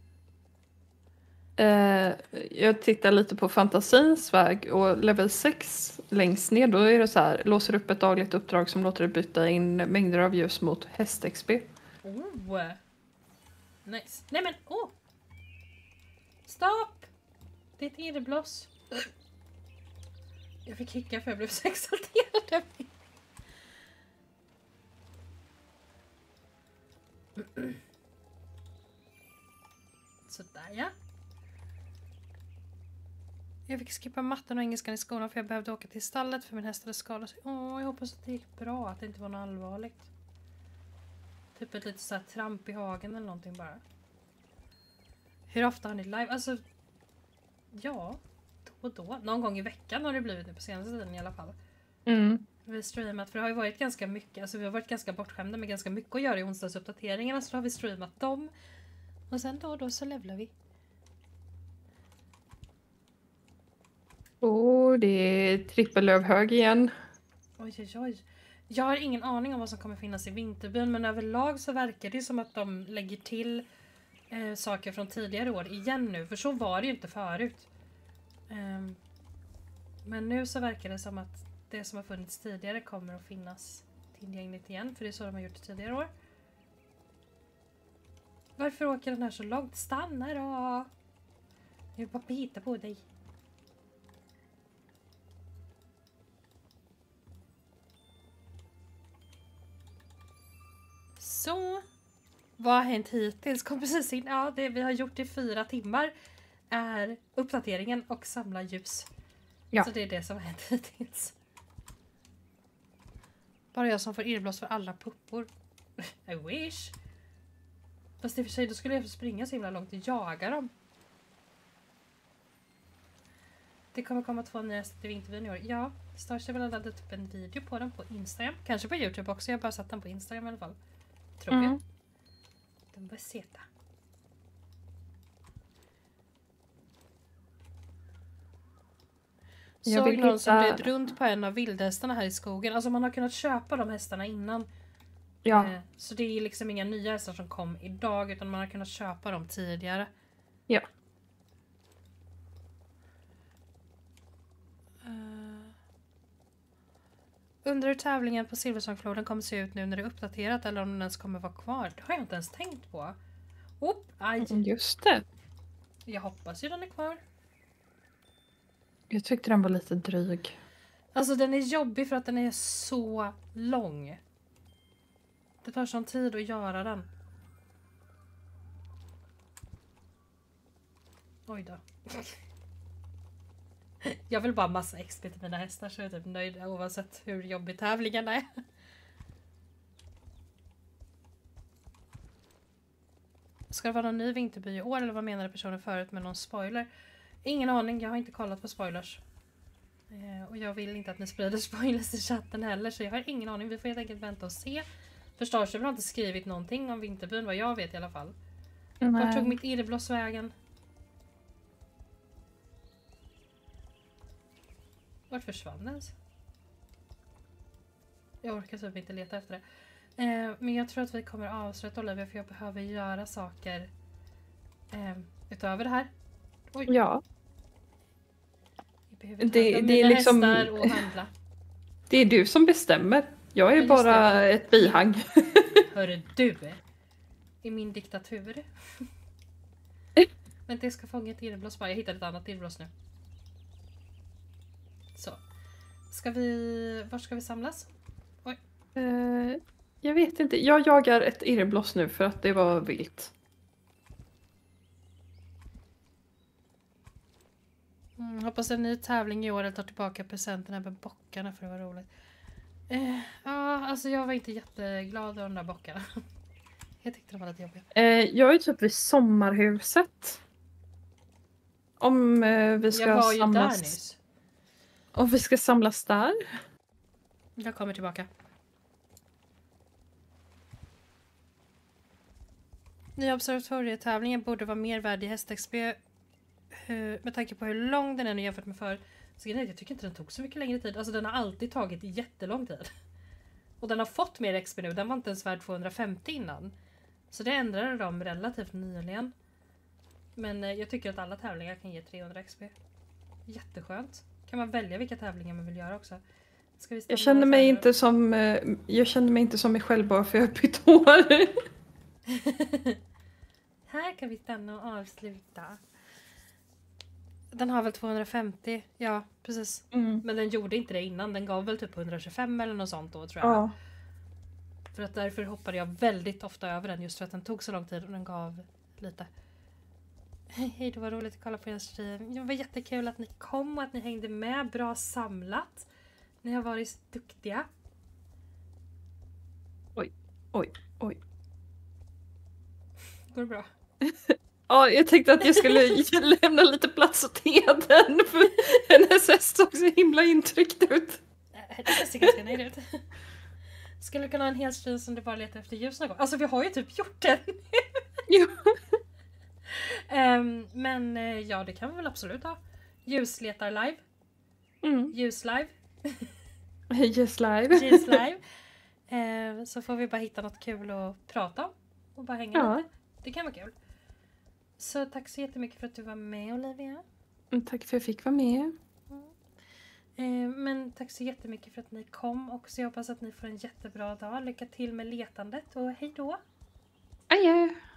Eh, jag tittar lite på fantasins väg och level sex längst ner då är det så här, låser upp ett dagligt uppdrag som låter dig byta in mängder av ljus mot häst-X P. Oh. Nice. Nej men, åh. Oh. Stopp. Det är ett irrblås. Jag fick hicka för jag blev så exalterad. Sådär ja. Jag fick skippa matten och engelskan i skolan för jag behövde åka till stallet för min häst hade skadat sig. Åh, jag hoppas att det gick bra, att det inte var något allvarligt. Typ ett litet så här tramp i hagen eller någonting bara. Hur ofta har ni live? Alltså, ja, då och då. Någon gång i veckan har det blivit det på senaste tiden i alla fall. Mm. Vi har streamat, för det har ju varit ganska mycket, alltså vi har varit ganska bortskämda med ganska mycket att göra i onsdagsuppdateringarna, så då har vi streamat dem. Och sen då och då så levlar vi. Åh, det är trippellövhög igen. Oj, oj, oj. Jag har ingen aning om vad som kommer finnas i vinterbyn, men överlag så verkar det som att de lägger till eh, saker från tidigare år igen nu, för så var det ju inte förut. Um, men nu så verkar det som att det som har funnits tidigare kommer att finnas tillgängligt igen, för det är så de har gjort tidigare år. Varför åker den här så långt? Stanna då! Jag vill bara bita på dig. Så, vad har hänt hittills? Kom precis in. Ja, det vi har gjort i fyra timmar är uppdateringen och samla ljus. Ja. Så det är det som har hänt hittills. Bara jag som får irrblås för alla puppor. I wish. Fast i och för sig, då skulle jag få springa så himla långt och jaga dem. Det kommer komma två nya till vintervyn i år. Ja, Starship har laddat upp en video på den på Instagram. Kanske på YouTube också, jag har bara satt den på Instagram i alla fall. Tror Mm. jag. Den var seta. Jag Såg vill någon som hitta- red runt på en av vildhästarna här i skogen. Alltså man har kunnat köpa de hästarna innan. Ja, Eh, Så det är liksom inga nya hästar som kom idag utan man har kunnat köpa dem tidigare. ja. Uh, undrar hur tävlingen på Silversongfloden kommer se ut nu när det är uppdaterat eller om den ens kommer vara kvar. Det har jag inte ens tänkt på. Oh, aj. Just det. Jag hoppas ju den är kvar. Jag tyckte den var lite dryg. Alltså den är jobbig för att den är så lång. Det tar sån tid att göra den. Oj då. Jag vill bara massa X P till mina hästar så jag är typ nöjd oavsett hur jobbig tävlingen är. Ska det vara någon ny vinterby i år eller vad menade personen förut med någon spoiler? Ingen aning, jag har inte kollat på spoilers. Eh, och jag vill inte att ni sprider spoilers i chatten heller så jag har ingen aning. Vi får helt enkelt vänta och se. För Starship har inte skrivit någonting om vinterbyn vad jag vet i alla fall. Var tog mitt irrbloss vägen? Vart försvann den? Jag orkar typ inte leta efter det. Eh, men jag tror att vi kommer avsluta Olivia för jag behöver göra saker eh, utöver det här. Oj. Ja, Jag behöver Det- handla det är mina liksom- hästar och handla. det är du som bestämmer. Jag är Ja, just bara det. ett bihang. Hörru du! I min diktatur. Vänta jag ska fånga ett irrbloss bara. Jag hittade ett annat irrbloss nu. Så. Ska vi... Var ska vi samlas? Eh, jag vet inte. Jag jagar ett irrbloss nu för att det var vilt. Mm, hoppas en ny tävling i år tar tillbaka presenterna med bockarna för det var roligt. Eh, ja, alltså jag var inte jätteglad över de där bockarna. Jag tyckte de var lite jobbiga. Eh, jag är typ vid sommarhuset. Om eh, vi ska Jag var ju där samlas. nyss. Om vi ska samlas där. Jag kommer tillbaka. Nya observatorietävlingen borde vara mer värd i häst-X P med tanke på hur lång den är nu jämfört med förr. Så jag tycker inte den tog så mycket längre tid. Alltså den har alltid tagit jättelång tid. Och den har fått mer X P nu. Den var inte ens värd tvåhundrafemtio innan. Så det ändrade de relativt nyligen. Men eh, jag tycker att alla tävlingar kan ge trehundra X P. Jätteskönt. Kan man välja vilka tävlingar man vill göra också. Ska vi stanna Jag känner och mig tävla? inte som eh, jag känner mig inte som mig själv bara för jag har bytt hår. Här kan vi stanna och avsluta. Den har väl tvåhundrafemtio. Ja, precis. Mm. Men den gjorde inte det innan. Den gav väl typ etthundratjugofem eller något sånt då tror jag. Ja. För att därför hoppade jag väldigt ofta över den. Just för att den tog så lång tid och den gav lite. Hej, det var roligt att kolla på er stream. Det var jättekul att ni kom och att ni hängde med. Bra samlat. Ni har varit duktiga. Oj, oj, oj. Går det bra? Ja, jag tänkte att jag skulle lämna lite plats åt Heden för hennes häst såg så himla intryckt ut. Det ser ganska nöjd ut. Skulle du kunna ha en hel stream som du bara letar efter ljus någon gång? Alltså vi har ju typ gjort den. Ja. um, men eh, ja, det kan vi väl absolut ha. Ljusletar live. Mm. Ljus live. Yes live. Ljus live. Uh, så får vi bara hitta något kul att prata om. Och bara hänga Ja. lite. Det kan vara kul. Så tack så jättemycket för att du var med Olivia. Mm, tack för att jag fick vara med. Eh, men tack så jättemycket för att ni kom och så jag hoppas att ni får en jättebra dag. Lycka till med letandet och hej då! Adjö!